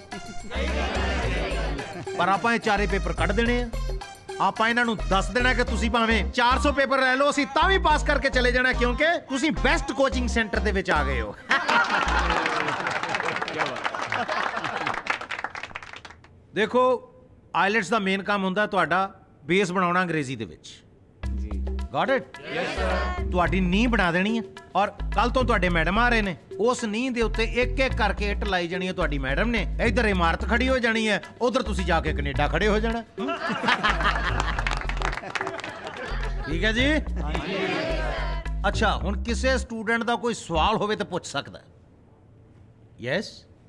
पर आपां ये चारे पेपर कट देने आ। ਆਪਾਂ ਇਹਨਾਂ ਨੂੰ ਦੱਸ ਦੇਣਾ ਕਿ ਤੁਸੀਂ ਭਾਵੇਂ ਚਾਰ ਸੌ ਪੇਪਰ ਲੈ ਲਓ, ਅਸੀਂ ਤਾਂ ਵੀ ਪਾਸ ਕਰਕੇ ਚਲੇ ਜਾਣਾ, ਕਿਉਂਕਿ ਤੁਸੀਂ ਬੈਸਟ ਕੋਚਿੰਗ ਸੈਂਟਰ ਦੇ ਵਿੱਚ ਆ ਗਏ ਹੋ। ਦੇਖੋ ਆਈਲੈਟਸ ਦਾ ਮੇਨ ਕੰਮ ਹੁੰਦਾ ਤੁਹਾਡਾ ਬੇਸ ਬਣਾਉਣਾ ਅੰਗਰੇਜ਼ੀ ਦੇ ਵਿੱਚ। ਜੀ ਗॉट ਇਟ? Yes sir. ਤੁਹਾਡੀ ਨੀਂਹ ਬਣਾ ਦੇਣੀ ਹੈ, ਔਰ ਕੱਲ ਤੋਂ ਤੁਹਾਡੇ ਮੈਡਮ ਆ ਰਹੇ ਨੇ, ਉਸ ਨੀਂਹ ਦੇ ਉੱਤੇ ਇੱਕ ਇੱਕ ਕਰਕੇ ਇੱਟ ਲਾਈ ਜਾਣੀ ਹੈ ਤੁਹਾਡੀ ਮੈਡਮ ਨੇ। ਇੱਧਰ ਇਮਾਰਤ ਖੜੀ ਹੋ ਜਾਣੀ ਹੈ, ਉਧਰ ਤੁਸੀਂ ਜਾ ਕੇ ਕੈਨੇਡਾ ਖੜੇ ਹੋ ਜਾਣਾ। ਠੀਕ ਹੈ ਜੀ? ਅੱਛਾ ਹੁਣ ਕਿਸੇ ਸਟੂਡੈਂਟ ਦਾ ਕੋਈ ਸਵਾਲ ਹੋਵੇ ਤਾਂ ਪੁੱਛ ਸਕਦਾ। Yes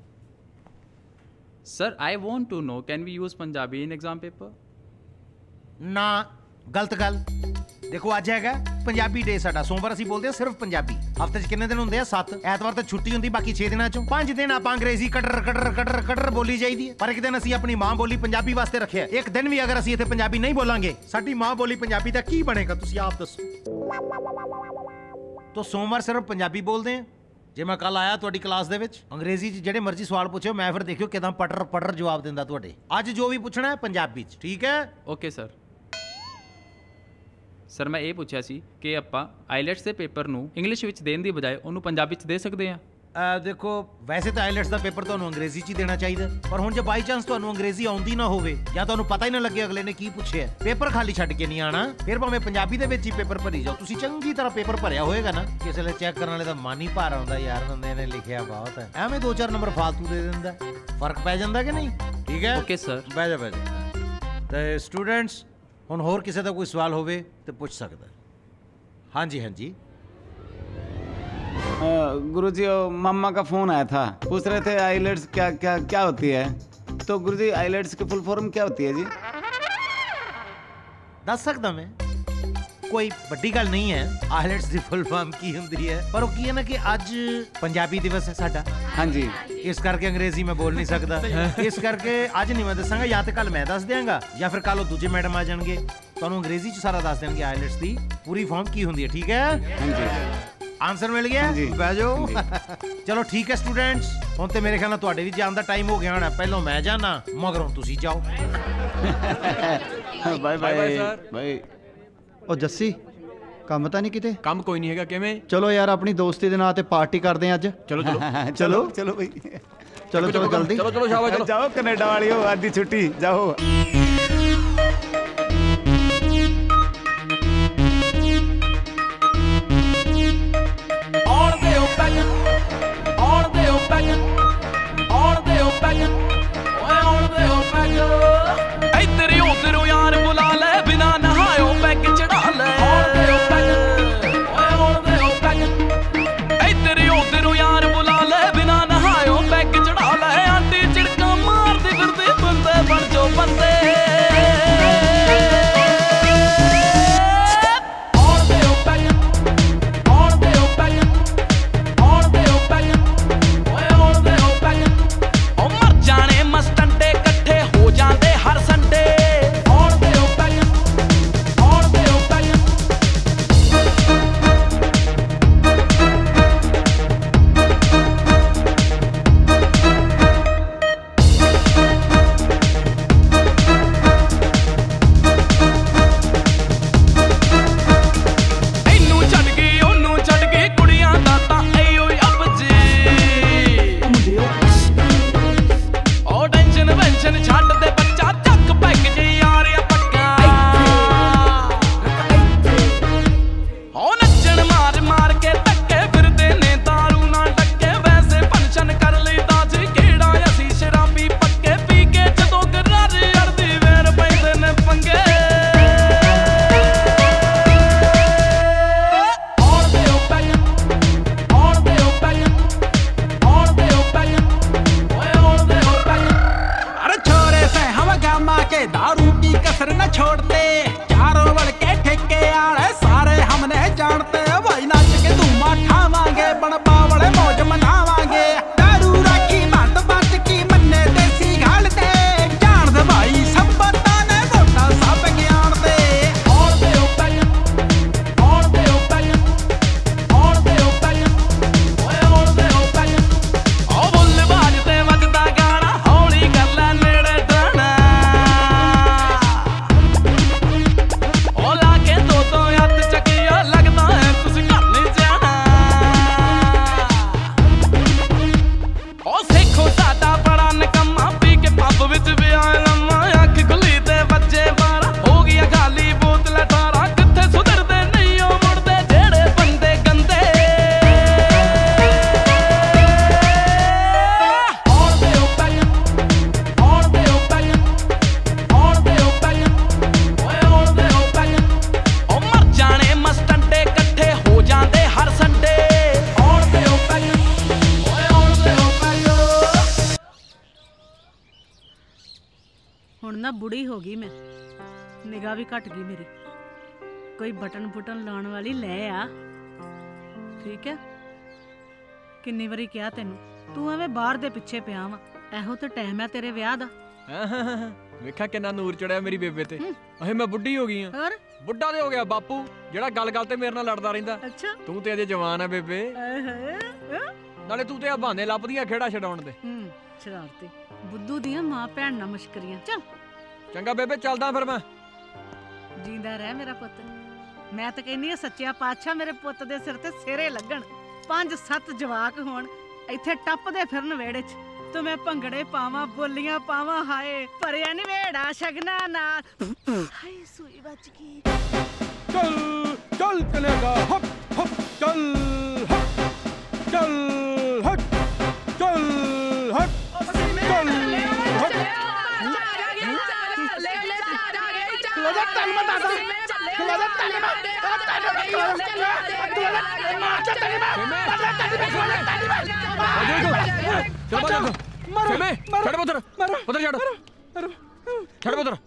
sir I want to know can we use Punjabi in exam paper? ਨਾ ਗਲਤ ਗੱਲ। ਦੇਖੋ ਅੱਜ ਹੈਗਾ ਪੰਜਾਬੀ ਡੇ ਸਾਡਾ, ਸੋਮਵਾਰ ਅਸੀਂ ਬੋਲਦੇ ਹਾਂ ਸਿਰਫ ਪੰਜਾਬੀ। ਹਫ਼ਤੇ 'ਚ ਕਿੰਨੇ ਦਿਨ ਹੁੰਦੇ ਆ? ਸੱਤ। ਐਤਵਾਰ ਤਾਂ ਛੁੱਟੀ ਹੁੰਦੀ, ਬਾਕੀ ਛੇ ਦਿਨਾਂ 'ਚੋਂ ਪੰਜ ਦਿਨ ਆਪਾਂ ਅੰਗਰੇਜ਼ੀ ਕਟਰ ਕਟਰ ਕਟਰ ਕਟਰ ਬੋਲੀ ਜਾਈਦੀ ਹੈ। ਪਰ ਇੱਕ ਦਿਨ ਅਸੀਂ ਆਪਣੀ ਮਾਂ ਬੋਲੀ ਪੰਜਾਬੀ ਵਾਸਤੇ ਰੱਖਿਆ। ਇੱਕ ਦਿਨ ਵੀ ਅਗਰ ਅਸੀਂ ਇੱਥੇ ਪੰਜਾਬੀ ਨਹੀਂ ਬੋਲਾਂਗੇ, ਸਾਡੀ ਮਾਂ ਬੋਲੀ ਪੰਜਾਬੀ ਦਾ ਕੀ ਬਣੇਗਾ ਤੁਸੀਂ ਆਪ ਦੱਸੋ। ਤਾਂ ਸੋਮਵਾਰ ਸਿਰਫ ਪੰਜਾਬੀ ਬੋਲਦੇ ਹਾਂ। ਜੇ ਮੈਂ ਕੱਲ ਆਇਆ ਤੁਹਾਡੀ ਕਲਾਸ ਦੇ ਵਿੱਚ, ਅੰਗਰੇਜ਼ੀ 'ਚ ਜਿਹੜੇ ਮਰਜ਼ੀ ਸਵਾਲ ਪੁੱਛਿਓ, ਮੈਂ ਫਿਰ ਦੇਖਿਓ ਕਿਦਾਂ ਪਟਰ ਪਟਰ ਜਵਾਬ ਦਿੰਦਾ ਤੁਹਾਡੇ। ਅੱਜ ਜੋ ਵੀ ਪੁੱਛਣਾ ਹੈ ਪੰਜਾਬੀ 'ਚ, ਠੀਕ ਹੈ? Okay sir. ਸਰ ਮੈਂ ਇਹ ਪੁੱਛਿਆ ਸੀ ਕਿ ਆਪਾਂ ਆਈਲੈਟਸ ਦੇ ਪੇਪਰ ਨੂੰ ਇੰਗਲਿਸ਼ ਵਿੱਚ ਦੇਣ ਦੀ ਬਜਾਏ ਉਹਨੂੰ ਪੰਜਾਬੀ 'ਚ ਦੇ ਸਕਦੇ ਹਾਂ? ਦੇਖੋ ਵੈਸੇ ਤਾਂ ਆਈਲੈਟਸ ਦਾ ਪੇਪਰ ਤੁਹਾਨੂੰ ਅੰਗਰੇਜ਼ੀ 'ਚ ਹੀ ਦੇਣਾ ਚਾਹੀਦਾ, ਪਰ ਹੁਣ ਜੇ ਬਾਈ ਚਾਂਸ ਤੁਹਾਨੂੰ ਅੰਗਰੇਜ਼ੀ ਆਉਂਦੀ ਨਾ ਹੋਵੇ ਜਾਂ ਤੁਹਾਨੂੰ ਪਤਾ ਹੀ ਨਾ ਲੱਗੇ ਅਗਲੇ ਨੇ ਕੀ ਪੁੱਛਿਆ, ਪੇਪਰ ਖਾਲੀ ਛੱਡ ਕੇ ਨਹੀਂ ਆਣਾ। ਫਿਰ ਭਾਵੇਂ ਪੰਜਾਬੀ ਦੇ ਵਿੱਚ ਹੀ ਪੇਪਰ ਭਰੀ ਜਾਓ, ਤੁਸੀਂ ਚੰਗੀ ਤਰ੍ਹਾਂ ਪੇਪਰ ਭਰਿਆ ਹੋਏਗਾ ਨਾ, ਕਿਸੇ ਵੇਲੇ ਚੈੱਕ ਕਰਨ ਵਾਲੇ ਦਾ ਮਨ ਹੀ ਭਾਰ ਆਉਂਦਾ, ਯਾਰ ਬੰਦੇ ਨੇ ਲਿਖਿਆ ਬਹੁਤ ਹੈ, ਐਵੇਂ ਦੋ ਚਾਰ ਨੰਬਰ ਫਾਲਤੂ ਦੇ ਦਿੰਦਾ, ਫਰਕ ਪੈ ਜਾਂਦਾ ਕਿ ਨਹੀਂ? ਠੀਕ ਹੈ ਓਕੇ ਸਰ। ਬਹਿ ਜਾ ਬਹਿ ਜਾ। ਤੇ ਸਟੂਡੈਂਟਸ ਹੁਣ ਹੋਰ ਕਿਸੇ ਦਾ ਕੋਈ ਸਵਾਲ ਹੋਵੇ ਤੇ ਪੁੱਛ ਸਕਦਾ। ਹਾਂਜੀ ਹਾਂਜੀ गुरुजी मामा का फोन आया था, पूछ रहे थे आइलेट्स क्या क्या क्या होती है। तो गुरुजी आइलेट्स की फुल फॉर्म क्या होती है जी? दस सकता मैं, कोई बड़ी गल नहीं है आइलेट्स की फुल फॉर्म की हुंदी है, पर वो की है ना कि अज पंजाबी दिवस है साडा। हाँ जी, इस करके अंग्रेजी मैं बोल नहीं सकता, इस करके अज नहीं मैं दसांगा, या तो कल मैं दस देंगा या फिर कल वो दूजे मैडम आ जाएंगे, ਤੁਹਾਨੂੰ ਅੰਗਰੇਜ਼ੀ 'ਚ ਸਾਰਾ ਦੱਸ ਦੇਣਗੇ ਆਈਲੈਟਸ ਦੀ ਪੂਰੀ ਫਾਰਮ ਕੀ ਹੁੰਦੀ ਹੈ। ਠੀਕ ਹੈ? ਹਾਂਜੀ। ਆਨਸਰ ਮਿਲ ਗਿਆ? ਬਹਿ ਜਾਓ। ਚਲੋ ਠੀਕ ਹੈ ਸਟੂਡੈਂਟਸ, ਹੁਣ ਤੇ ਮੇਰੇ ਖਿਆਲ ਨਾਲ ਤੁਹਾਡੇ ਵੀ ਜਾਣ ਦਾ ਟਾਈਮ ਹੋ ਗਿਆ ਹੋਣਾ। ਪਹਿਲਾਂ ਮੈਂ ਜਾਣਾ, ਮਗਰੋਂ ਤੁਸੀਂ ਜਾਓ। Bye bye sir. ਬਾਏ। ਉਹ ਜੱਸੀ ਕੰਮ ਤਾਂ ਨਹੀਂ ਕਿਤੇ? ਕੰਮ ਕੋਈ ਨਹੀਂ ਹੈਗਾ। ਕਿਵੇਂ? ਚਲੋ ਯਾਰ ਆਪਣੀ ਦੋਸਤੀ ਦੇ ਨਾਂ ਤੇ ਪਾਰਟੀ ਕਰਦੇ ਆ ਅੱਜ। ਚਲੋ ਚਲੋ ਚਲੋ ਚਲੋ ਬਈ, ਚਲੋ ਚਲੋ ਜਲਦੀ। ਚਲੋ ਚਲੋ ਸ਼ਾਬਾਸ਼, ਚਲੋ ਜਾਓ ਕੈਨੇਡਾ ਵਾਲਿਓ, ਅੱਜ ਦੀ ਛੁੱਟੀ ਜਾਓ। छोड़ते चारों बल के ठेके आड़े सारे हमने जानते भाई नाच के तुम ना बुढ़ी हो गई मैं, निगाह भी घट गई मेरी। कोई बटन बुटन लाने वाली ले आ, ठीक है? किन्नी वारी कहा तेनू, तू एवें बाहर दे पिछे पिया वा। एहो तो टाइम है तेरे विआह दा। ਵੇਖਾ ਕਿੰਨਾ ਨੂਰ ਚੜਿਆ ਮੇਰੀ ਬੇਬੇ ਤੇ। ਅਹੇ ਮੈਂ ਬੁੱਢੀ ਹੋ ਗਈ ਆ। ਹੋਰ ਬੁੱਢਾ ਤੇ ਹੋ ਗਿਆ ਬਾਪੂ ਜਿਹੜਾ ਗੱਲ ਗੱਲ ਤੇ ਮੇਰੇ ਨਾਲ ਲੜਦਾ ਰਹਿੰਦਾ। ਅੱਛਾ ਤੂੰ ਤੇ ਅਜੇ ਜਵਾਨ ਆ ਬੇਬੇ। ਨਾਲੇ ਤੂੰ ਤੇ ਆ ਬਹਾਨੇ ਲੱਭਦੀਆਂ ਖੇੜਾ ਛਡਾਉਣ ਦੇ। ਹੂੰ ਸ਼ਰਾਰਤੀ ਬੁੱਧੂ ਦੀਆਂ ਮਾਂ ਭੈਣ ਨਾਲ ਮੁਸ਼ਕਰੀਆਂ। ਚੱਲ ਚੰਗਾ ਬੇਬੇ ਚੱਲਦਾ ਫਿਰ ਮੈਂ। ਜਿੰਦਾ ਰਹਿ ਮੇਰਾ ਪੁੱਤ। ਮੈਂ ਤਾਂ ਕਹਿੰਦੀ ਆ ਸੱਚਿਆ ਪਾਤਸ਼ਾਹ ਮੇਰੇ ਪੁੱਤ ਦੇ ਸਿਰ ਤੇ ਸਿਰੇ ਲੱਗਣ, ਪੰਜ ਸੱਤ ਜਵਾਕ ਹੋਣ, ਇੱਥੇ ਟੱਪਦੇ ਫਿਰਨ ਵਿਹੜੇ 'ਚ, ਤੇ ਮੈਂ ਭੰਗੜੇ ਪਾਵਾਂ, ਬੋਲੀਆਂ ਪਾਵਾਂ। ਹਾਏ ਭਰਿਆ ਨੀ ਵਿਹੜਾ ਸ਼ਗਨਾ ਨਾਲ। ਹਾਏ ਸੂਈ ਵੱਜ ਗਈ। ਚੱਲ ਚੱਲ ਕਨੇਡਾ ਹੱਪ ਹੱਪ ਚੱਲ ਹੱਪ ਚੱਲ ਹੱਪ ਚੱਲ ਹੱਪ ਚੱਲ ਹੱਪ। ਖਲੋਜਾ ਤਨ ਮਤ ਆਦਾ, ਖਲੋਜਾ ਤਨ ਮਤ ਛੱਡ ਪੁੱਤਰ, ਪੁੱਤਰ ਛੱਡ, ਛੱਡ ਪੁੱਤਰ।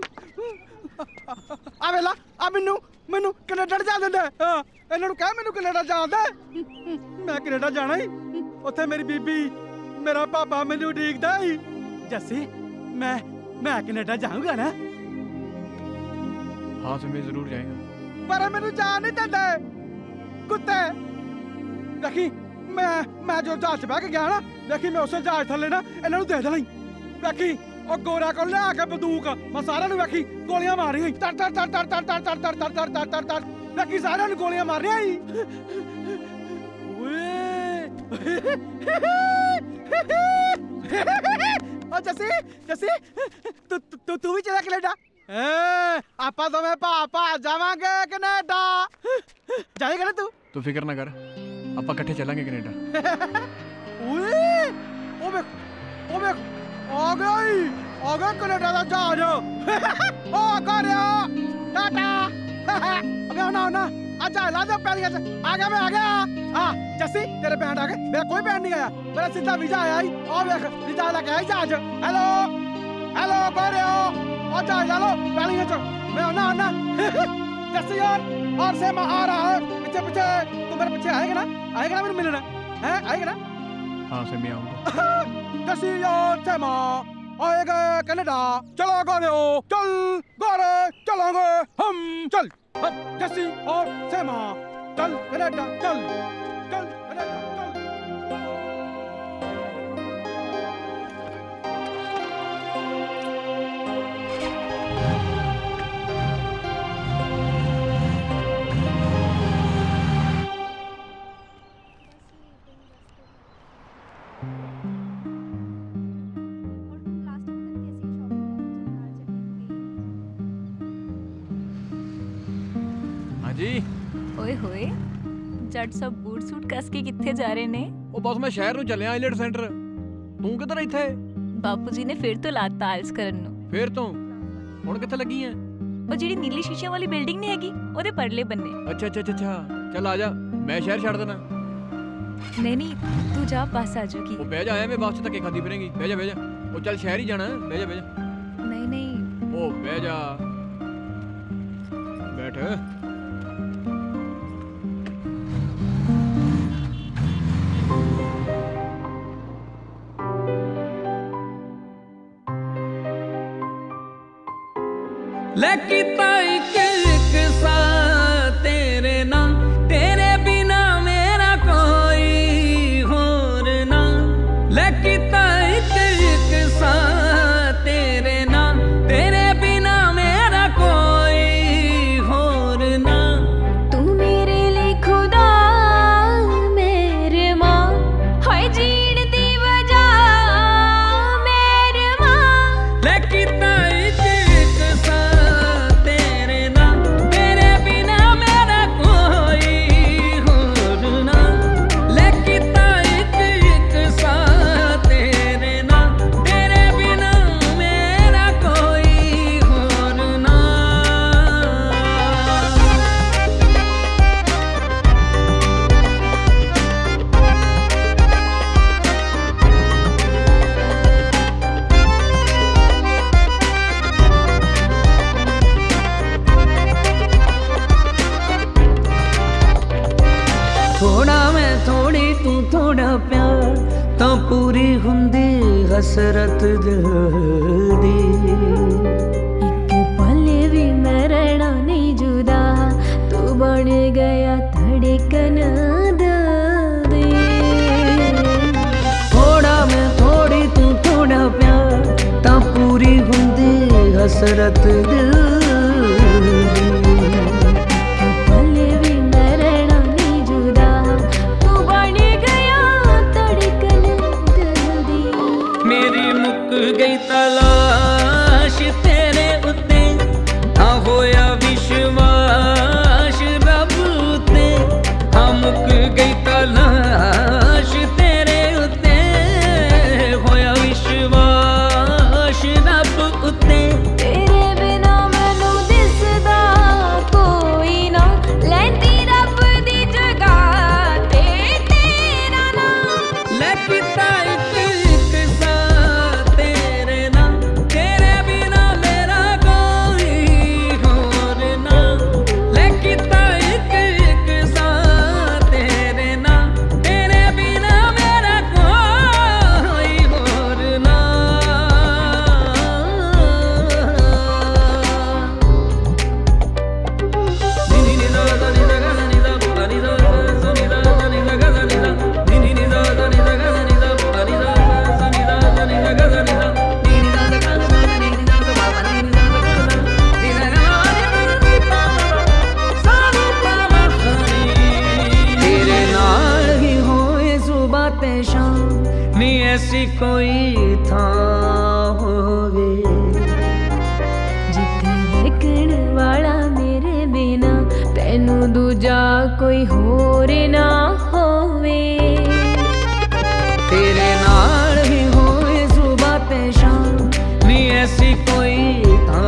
ਆ ਵੇਲਾ ਆ ਮੈਨੂੰ ਮੈਨੂੰ ਕੈਨੇਡਾ ਜਾ ਦਿੰਦਾ। ਹਾਂ ਇਹਨਾਂ ਨੂੰ ਕਹਿ ਮੈਨੂੰ ਕੈਨੇਡਾ ਜਾਣ ਦੇ। ਮੈਂ ਕੈਨੇਡਾ ਜਾਣਾ ਹੀ, ਉੱਥੇ ਮੇਰੀ ਬੀਬੀ ਮੇਰਾ ਪਾਪਾ ਮੈਨੂੰ ਉਡੀਕਦਾ ਹੀ। ਜੱਸੀ ਮੈਂ ਮੈਂ ਕੈਨੇਡਾ ਜਾਊਂਗਾ ਨਾ। ਹਾਂ ਸਿਮੀ ਜ਼ਰੂਰ ਜਾਏਗਾ। ਪਰ ਮੈਨੂੰ ਜਾਣ ਨਹੀਂ ਦਿੰਦੇ ਕੁੱਤੇ। ਦੇਖੀ ਮੈਂ ਮੈਂ ਜੋ ਜਹਾਜ਼ 'ਚ ਬਹਿ ਕੇ ਗਿਆ ਨਾ, ਦੇਖੀ ਮੈਂ ਉਸੇ ਜਹਾਜ਼ ਥੱਲੇ ਨਾ ਇਹਨਾਂ ਨੂੰ ਦੇ ਦੇਣਾ ਹੀ। ਵੇਖੀ ਉਹ ਗੋਰਾ ਕੋਲ ਲਿਆ ਕੇ ਬੰਦੂਕ ਮੈਂ ਸਾਰਿਆਂ ਨੂੰ ਵੇਖੀ ਗੋਲੀਆਂ ਮਾਰੀਆਂ। ਤਰ ਤਰ ਤਰ ਤਰ ਤਰ ਤਰ ਤਰ ਤਰ ਤਰ ਤਰ ਤਰ ਤਰ ਤਰ ਵੇਖੀ ਸਾਰਿਆਂ ਨੂੰ ਗੋਲੀਆਂ ਮਾਰੀਆਂ ਹੀ। ਓ ਜੱਸੀ ਜੱਸੀ ਤੂੰ ਤੂੰ ਤੂੰ ਵੀ ਚਲਾ ਕੈਨੇਡਾ। ਆਪਾਂ ਦੋਵੇਂ ਭਾ ਭਾ ਜਾਵਾਂਗੇ ਕੈਨੇਡਾ। ਜਾਏਗਾ ਨਾ ਤੂੰ? ਤੂੰ ਫਿਕਰ ਨਾ ਕਰ, ਆਪਾਂ ਇਕੱਠੇ ਚੱਲਾਂਗੇ ਕੈਨੇਡਾ। ਓਏ ਉਹ ਵੇਖ ਉਹ ਵੇਖ ਆ ਗਿਆ ਹੀ, ਆ ਗਿਆ ਕੈਨੇਡਾ ਦਾ ਜਹਾਜ਼। ਓ ਕਰਿਆ ਟਾਟਾ। ਅਬੇ ਨਾ ਨਾ ਆ ਜਾ ਲਾ ਦੇ ਪੈਲੀਆਂ 'ਚ। ਆ ਗਿਆ ਮੈਂ ਆ ਗਿਆ। ਆ ਜੱਸੀ ਤੇਰੇ ਬੈਂਡ ਆ ਗਏ। ਮੇਰਾ ਕੋਈ ਬੈਂਡ ਨਹੀਂ ਆਇਆ, ਮੇਰਾ ਸਿੱਧਾ ਵੀਜ਼ਾ ਆਇਆ ਹੀ। ਆ ਵੇਖ ਵੀਜ਼ਾ ਲੈ ਕੇ ਆਇਆ ਜਹਾਜ਼। ਹੈਲੋ ਹੈਲੋ ਕਰਿਆ ਆ ਜਾ ਲਾ ਲੋ ਪੈਲੀਆਂ 'ਚ। ਮੈਂ ਆਉਣਾ ਆਉਣਾ ਜੱਸੀ ਯਾਰ और से मैं आ रहा है पीछे पीछे। तू मेरे पीछे आएगा ना, आएगा ना मेरे मिलने है, आएगा ना? हाँ से मैं आऊँगा। जैसी यार से मैं आएगा कनाडा। चलो गाने हो चल गाने चलेंगे हम। चल हम जैसी और से मैं चल कनाडा चल चल कनाडा चल। जी ओए होए जट सब बूट सूट कस के किथे जा रहे ने? ओ बस मैं शहर नु चलिया आइलेट सेंटर। तू किधर इथे? बापू जी ने फिर तो लाता आइल्स करन नु। फिर तो हुन किथे लगी है? ओ जेडी नीली शीशे वाली बिल्डिंग नहीं हैगी ओदे परले बन्ने। अच्छा अच्छा अच्छा चल आ जा, मैं शहर छड़ देना। नहीं नहीं तू जा, बस आ जाएगी। ओ बह जा, मैं बस तक खाती फिरेंगी। बह जा बह जा, ओ चल शहर ही जाना है। बह जा बह जा। नहीं नहीं ओ बह जा, बैठ। लकी ताई किक सा तेरे ना, तेरे बिना मेरा कोई होर ना। लकी ताई किक सा तेरे ना, तेरे बिना मेरा कोई होर ना। तू मेरे लिए खुदा मेरे माँ, हाय जीण दी वजह मेरे माँ। लकी ताई किक सा तेरे ना, थोड़ा मैं थोड़ी तू थोड़ा प्यार तां पूरी हुंदी हसरत दिल दी। एक पल भी मैं रहना नहीं जुदा, तू बन गया धड़कन दिल दी। थोड़ा मैं थोड़ी तू थोड़ा प्यार तां पूरी हुंदी हसरत दिल दी। पल भी मैं रहना नहीं जुदा, तू बन गया धड़कन दिल दी। मेरी मुक गई तलाश तेरे उत्ते, हाँ होया विश्वास रब उत्ते। हाँ मुक गई तलाश तेरे उत्ते, होया विश्वास रब उत्ते। तेरे बिना मैनू दिसदा कोई ना, लैंदी रब दी जगह ते तेरा नाम। ले किता एक एक सा तेरे ना, तेरे बिना मेरा कोई और ना। ले किता एक एक सा तेरे ना, तेरे बिना मेरा कोई और ना। नी नी नी दा दा नी दा गा दा नी दा दा नी दा दा नी दा दा नी दा गा दा नी दा नी नी नी दा दा नी दा गा दा नी दा दा नी दा दा नी दा दा नी दा गा दा नी दा नी नी दा दा गा दा नी नी नी दा दा बा बा नी नी दा दा गा दा नी दा गा नी नी पा सा नी पा मा सा नी। तेरे नाल ही होए सुबह ते शाम, नी ऐसी कोई था होवे जिथे देखण वाला मेरे बिना, तैनू दूजा कोई होर ना होवे। तेरे नाल ही होए सुबह ते शाम, नी ऐसी कोई था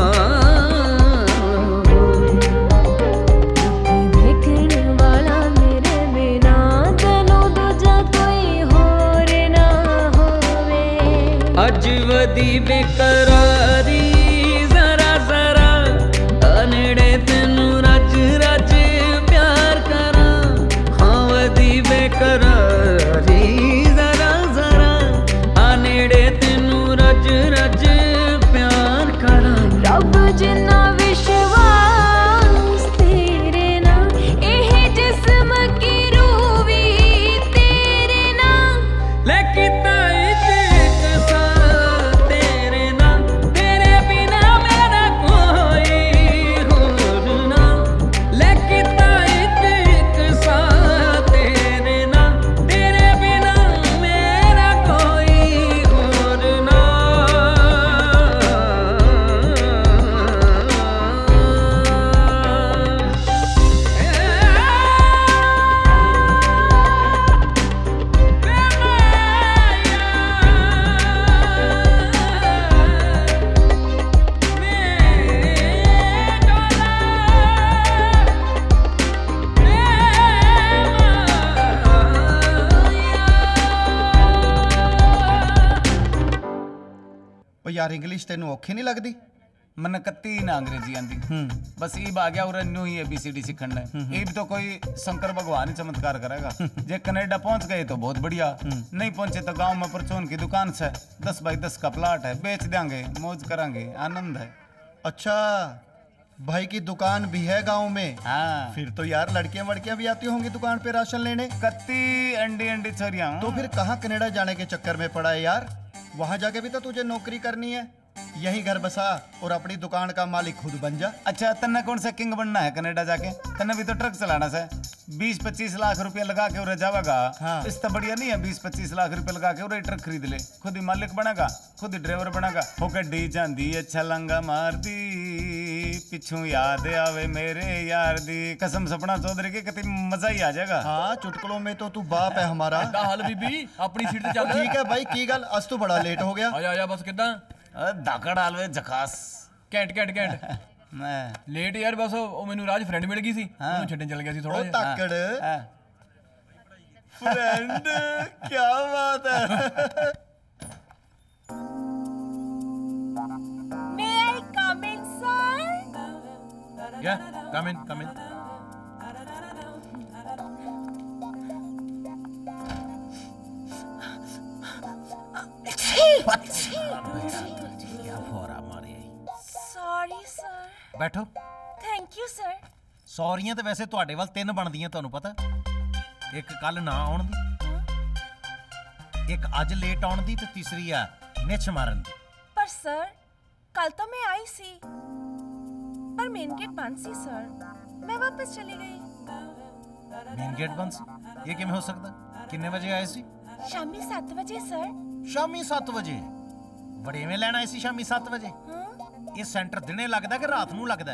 देखण वाला मेरे बिना, तैनू दूजा कोई होर ना होवे। अज वदी बेकरारी जरा जरा, अनड़े तेनू रज रज प्यार करा। हाँ वदी बेकरारी जरा जरा, अनड़े तेनू रज रज प्यार करा। रब जिन्ना विश्वास तेरे ना, एह जिस्म की रूह भी तेरे ना। ले किता एक एक सा तेरे ना, तेरे बिना मेरा कोई और ना। ले किता एक एक सा तेरे ना, तेरे बिना मेरा कोई और ना। ਉਹ ਯਾਰ ਇੰਗਲਿਸ਼ ਤੈਨੂੰ ਔਖੀ ਨਹੀਂ ਲੱਗਦੀ? मन कत्ती ना अंग्रेजी आंदी बस ईब आ गया और न्यू ही एबीसीडी सीखना है। ईब तो कोई शंकर भगवान ही चमत्कार करेगा। जे कनाडा पहुंच गए तो बहुत बढ़िया, नहीं पहुंचे तो गांव में परचून की दुकान से दस बाई दस का प्लाट है, बेच देंगे, मौज करेंगे, आनंद है। अच्छा भाई की दुकान भी है गांव में? हाँ। फिर तो यार लड़कियां वड़कियां भी आती होंगी दुकान पे राशन लेने? कत्ती अंडी अंडी छोरियां। तो फिर कहाँ कनाडा जाने के चक्कर में पड़ा है यार? वहां जाके भी तो तुझे नौकरी करनी है। यहीं घर बसा और अपनी दुकान का मालिक खुद बन जा। अच्छा तन्ने कौन सा किंग बनना है कनाडा जाके? तन्ने भी तो ट्रक चलाना से। बीस पच्चीस लाख रुपया लगा के उरे जावेगा। हाँ। इससे बढ़िया नहीं है बीस पच्चीस लाख रुपया लगा के उरे ट्रक खरीद ले, खुद ही मालिक बनेगा, खुद ही ड्राइवर बनेगा। होकर डी जांदी अच्छा लंगा मार दी, पिछू याद आवे मेरे यार दी। कसम सपना चौधरी के कति मजा ही आ जाएगा। हाँ चुटकुलों में तो तू बाप है हमारा। हाल बीबी अपनी सीट पे चल। ठीक है भाई की गल अस तो बड़ा लेट हो गया। आजा आजा बस किदा धाकड़ आलवे झकास ਘੈਂਟ ਘੈਂਟ ਘੈਂਟ ਮੈਂ ਲੇਟ ਯਾਰ ਬਸ ਉਹ ਮੈਨੂੰ ਰਾਜ ਫਰੈਂਡ ਮਿਲ ਗਈ ਸੀ, ਉਹਨੂੰ ਛੱਡਣ ਚੱਲ ਗਿਆ ਸੀ ਥੋੜਾ ਜਿਹਾ। ਉਹ ਧਾਕੜ ਫਰੈਂਡ ਕੀ ਬਾਤ ਹੈ। May I come in, sir? Yeah, come in, come in. Sorry sir. ਬੈਠੋ। Thank you sir. ਸੌਰੀਆਂ ਤੇ ਵੈਸੇ ਤੁਹਾਡੇ ਵੱਲ ਤਿੰਨ ਬਣਦੀਆਂ, ਤੁਹਾਨੂੰ ਪਤਾ। ਇੱਕ ਕੱਲ ਨਾ ਆਉਣ ਦੀ, ਇੱਕ ਅੱਜ ਲੇਟ ਆਉਣ ਦੀ, ਤੇ ਤੀਸਰੀ ਆ ਨਿਛ ਮਾਰਨ ਦੀ। ਪਰ ਸਰ ਕੱਲ ਤਾਂ ਮੈਂ ਆਈ ਸੀ, ਪਰ ਮੇਨ ਗੇਟ ਬੰਦ ਸੀ ਸਰ, ਮੈਂ ਵਾਪਸ ਚਲੀ ਗਈ। ਮੇਨ ਗੇਟ ਬੰਦ ਸੀ? ਇਹ ਕਿਵੇਂ ਹੋ ਸਕਦਾ? ਕਿੰਨੇ ਵਜੇ ਆਏ ਸੀ? ਸ਼ਾਮੀ ਸੱਤ ਵਜੇ ਸਰ। ਸ਼ਾਮੀ ਸੱਤ ਵਜੇ? ਵੜੇਵੇਂ ਲੈਣ ਆਏ ਸੀ ਸ਼ਾਮੀ ਸੱਤ ਵਜੇ? ਇਹ ਸੈਂਟਰ ਦਿਨੇ ਲੱਗਦਾ ਕਿ ਰਾਤ ਨੂੰ ਲੱਗਦਾ?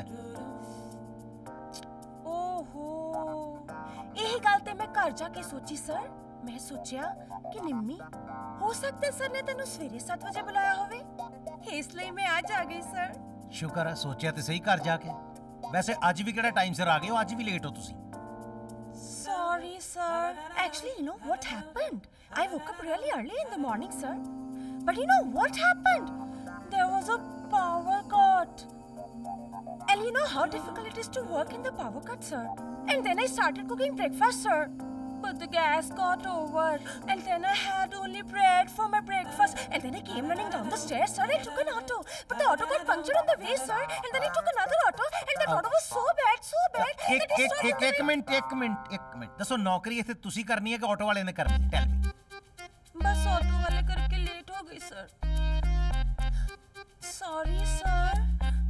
ਓਹੋ, ਇਹੀ ਗੱਲ ਤੇ ਮੈਂ ਘਰ ਜਾ ਕੇ ਸੋਚੀ ਸਰ। ਮੈਂ ਸੋਚਿਆ ਕਿ ਨਿੰਮੀ, ਹੋ ਸਕਦਾ ਸਰ ਨੇ ਤੈਨੂੰ ਸਵੇਰੇ ਸੱਤ ਵਜੇ ਬੁਲਾਇਆ ਹੋਵੇ, ਇਸ ਲਈ ਮੈਂ ਅੱਜ ਆ ਗਈ ਸਰ। ਸ਼ੁਕਰ ਹੈ, ਸੋਚਿਆ ਤੇ ਸਹੀ ਘਰ ਜਾ ਕੇ। ਵੈਸੇ ਅੱਜ ਵੀ ਕਿਹੜਾ ਟਾਈਮ ਸਿਰ ਆ ਗਏ ਹੋ? ਅੱਜ ਵੀ ਲੇਟ ਹੋ ਤੁਸੀਂ। Sorry, sir. Actually, you know what happened? I woke up really early in the morning, sir. But you know what happened? There was a power cut. And you know how difficult it is to work in the power cut, sir. And then I started cooking breakfast, sir. But the gas got over. And then I had only bread for my breakfast. And then I came running down the stairs, sir. I took an auto. But the auto got punctured on the way, sir. And then I took another auto. And that auto was so bad, so bad. ਇੱਕ ਇੱਕ ਇੱਕ ਇੱਕ ਮਿੰਟ ਇੱਕ ਮਿੰਟ ਇੱਕ ਮਿੰਟ ਦੱਸੋ, ਨੌਕਰੀ ਇੱਥੇ ਤੁਸੀਂ ਕਰਨੀ ਹੈ ਕਿ ਆਟੋ ਵਾਲੇ ਨੇ ਕਰਨੀ? ਟੈਲ ਮੀ। बस ऑटो वाले करके लेट हो गई सर। Sorry sir.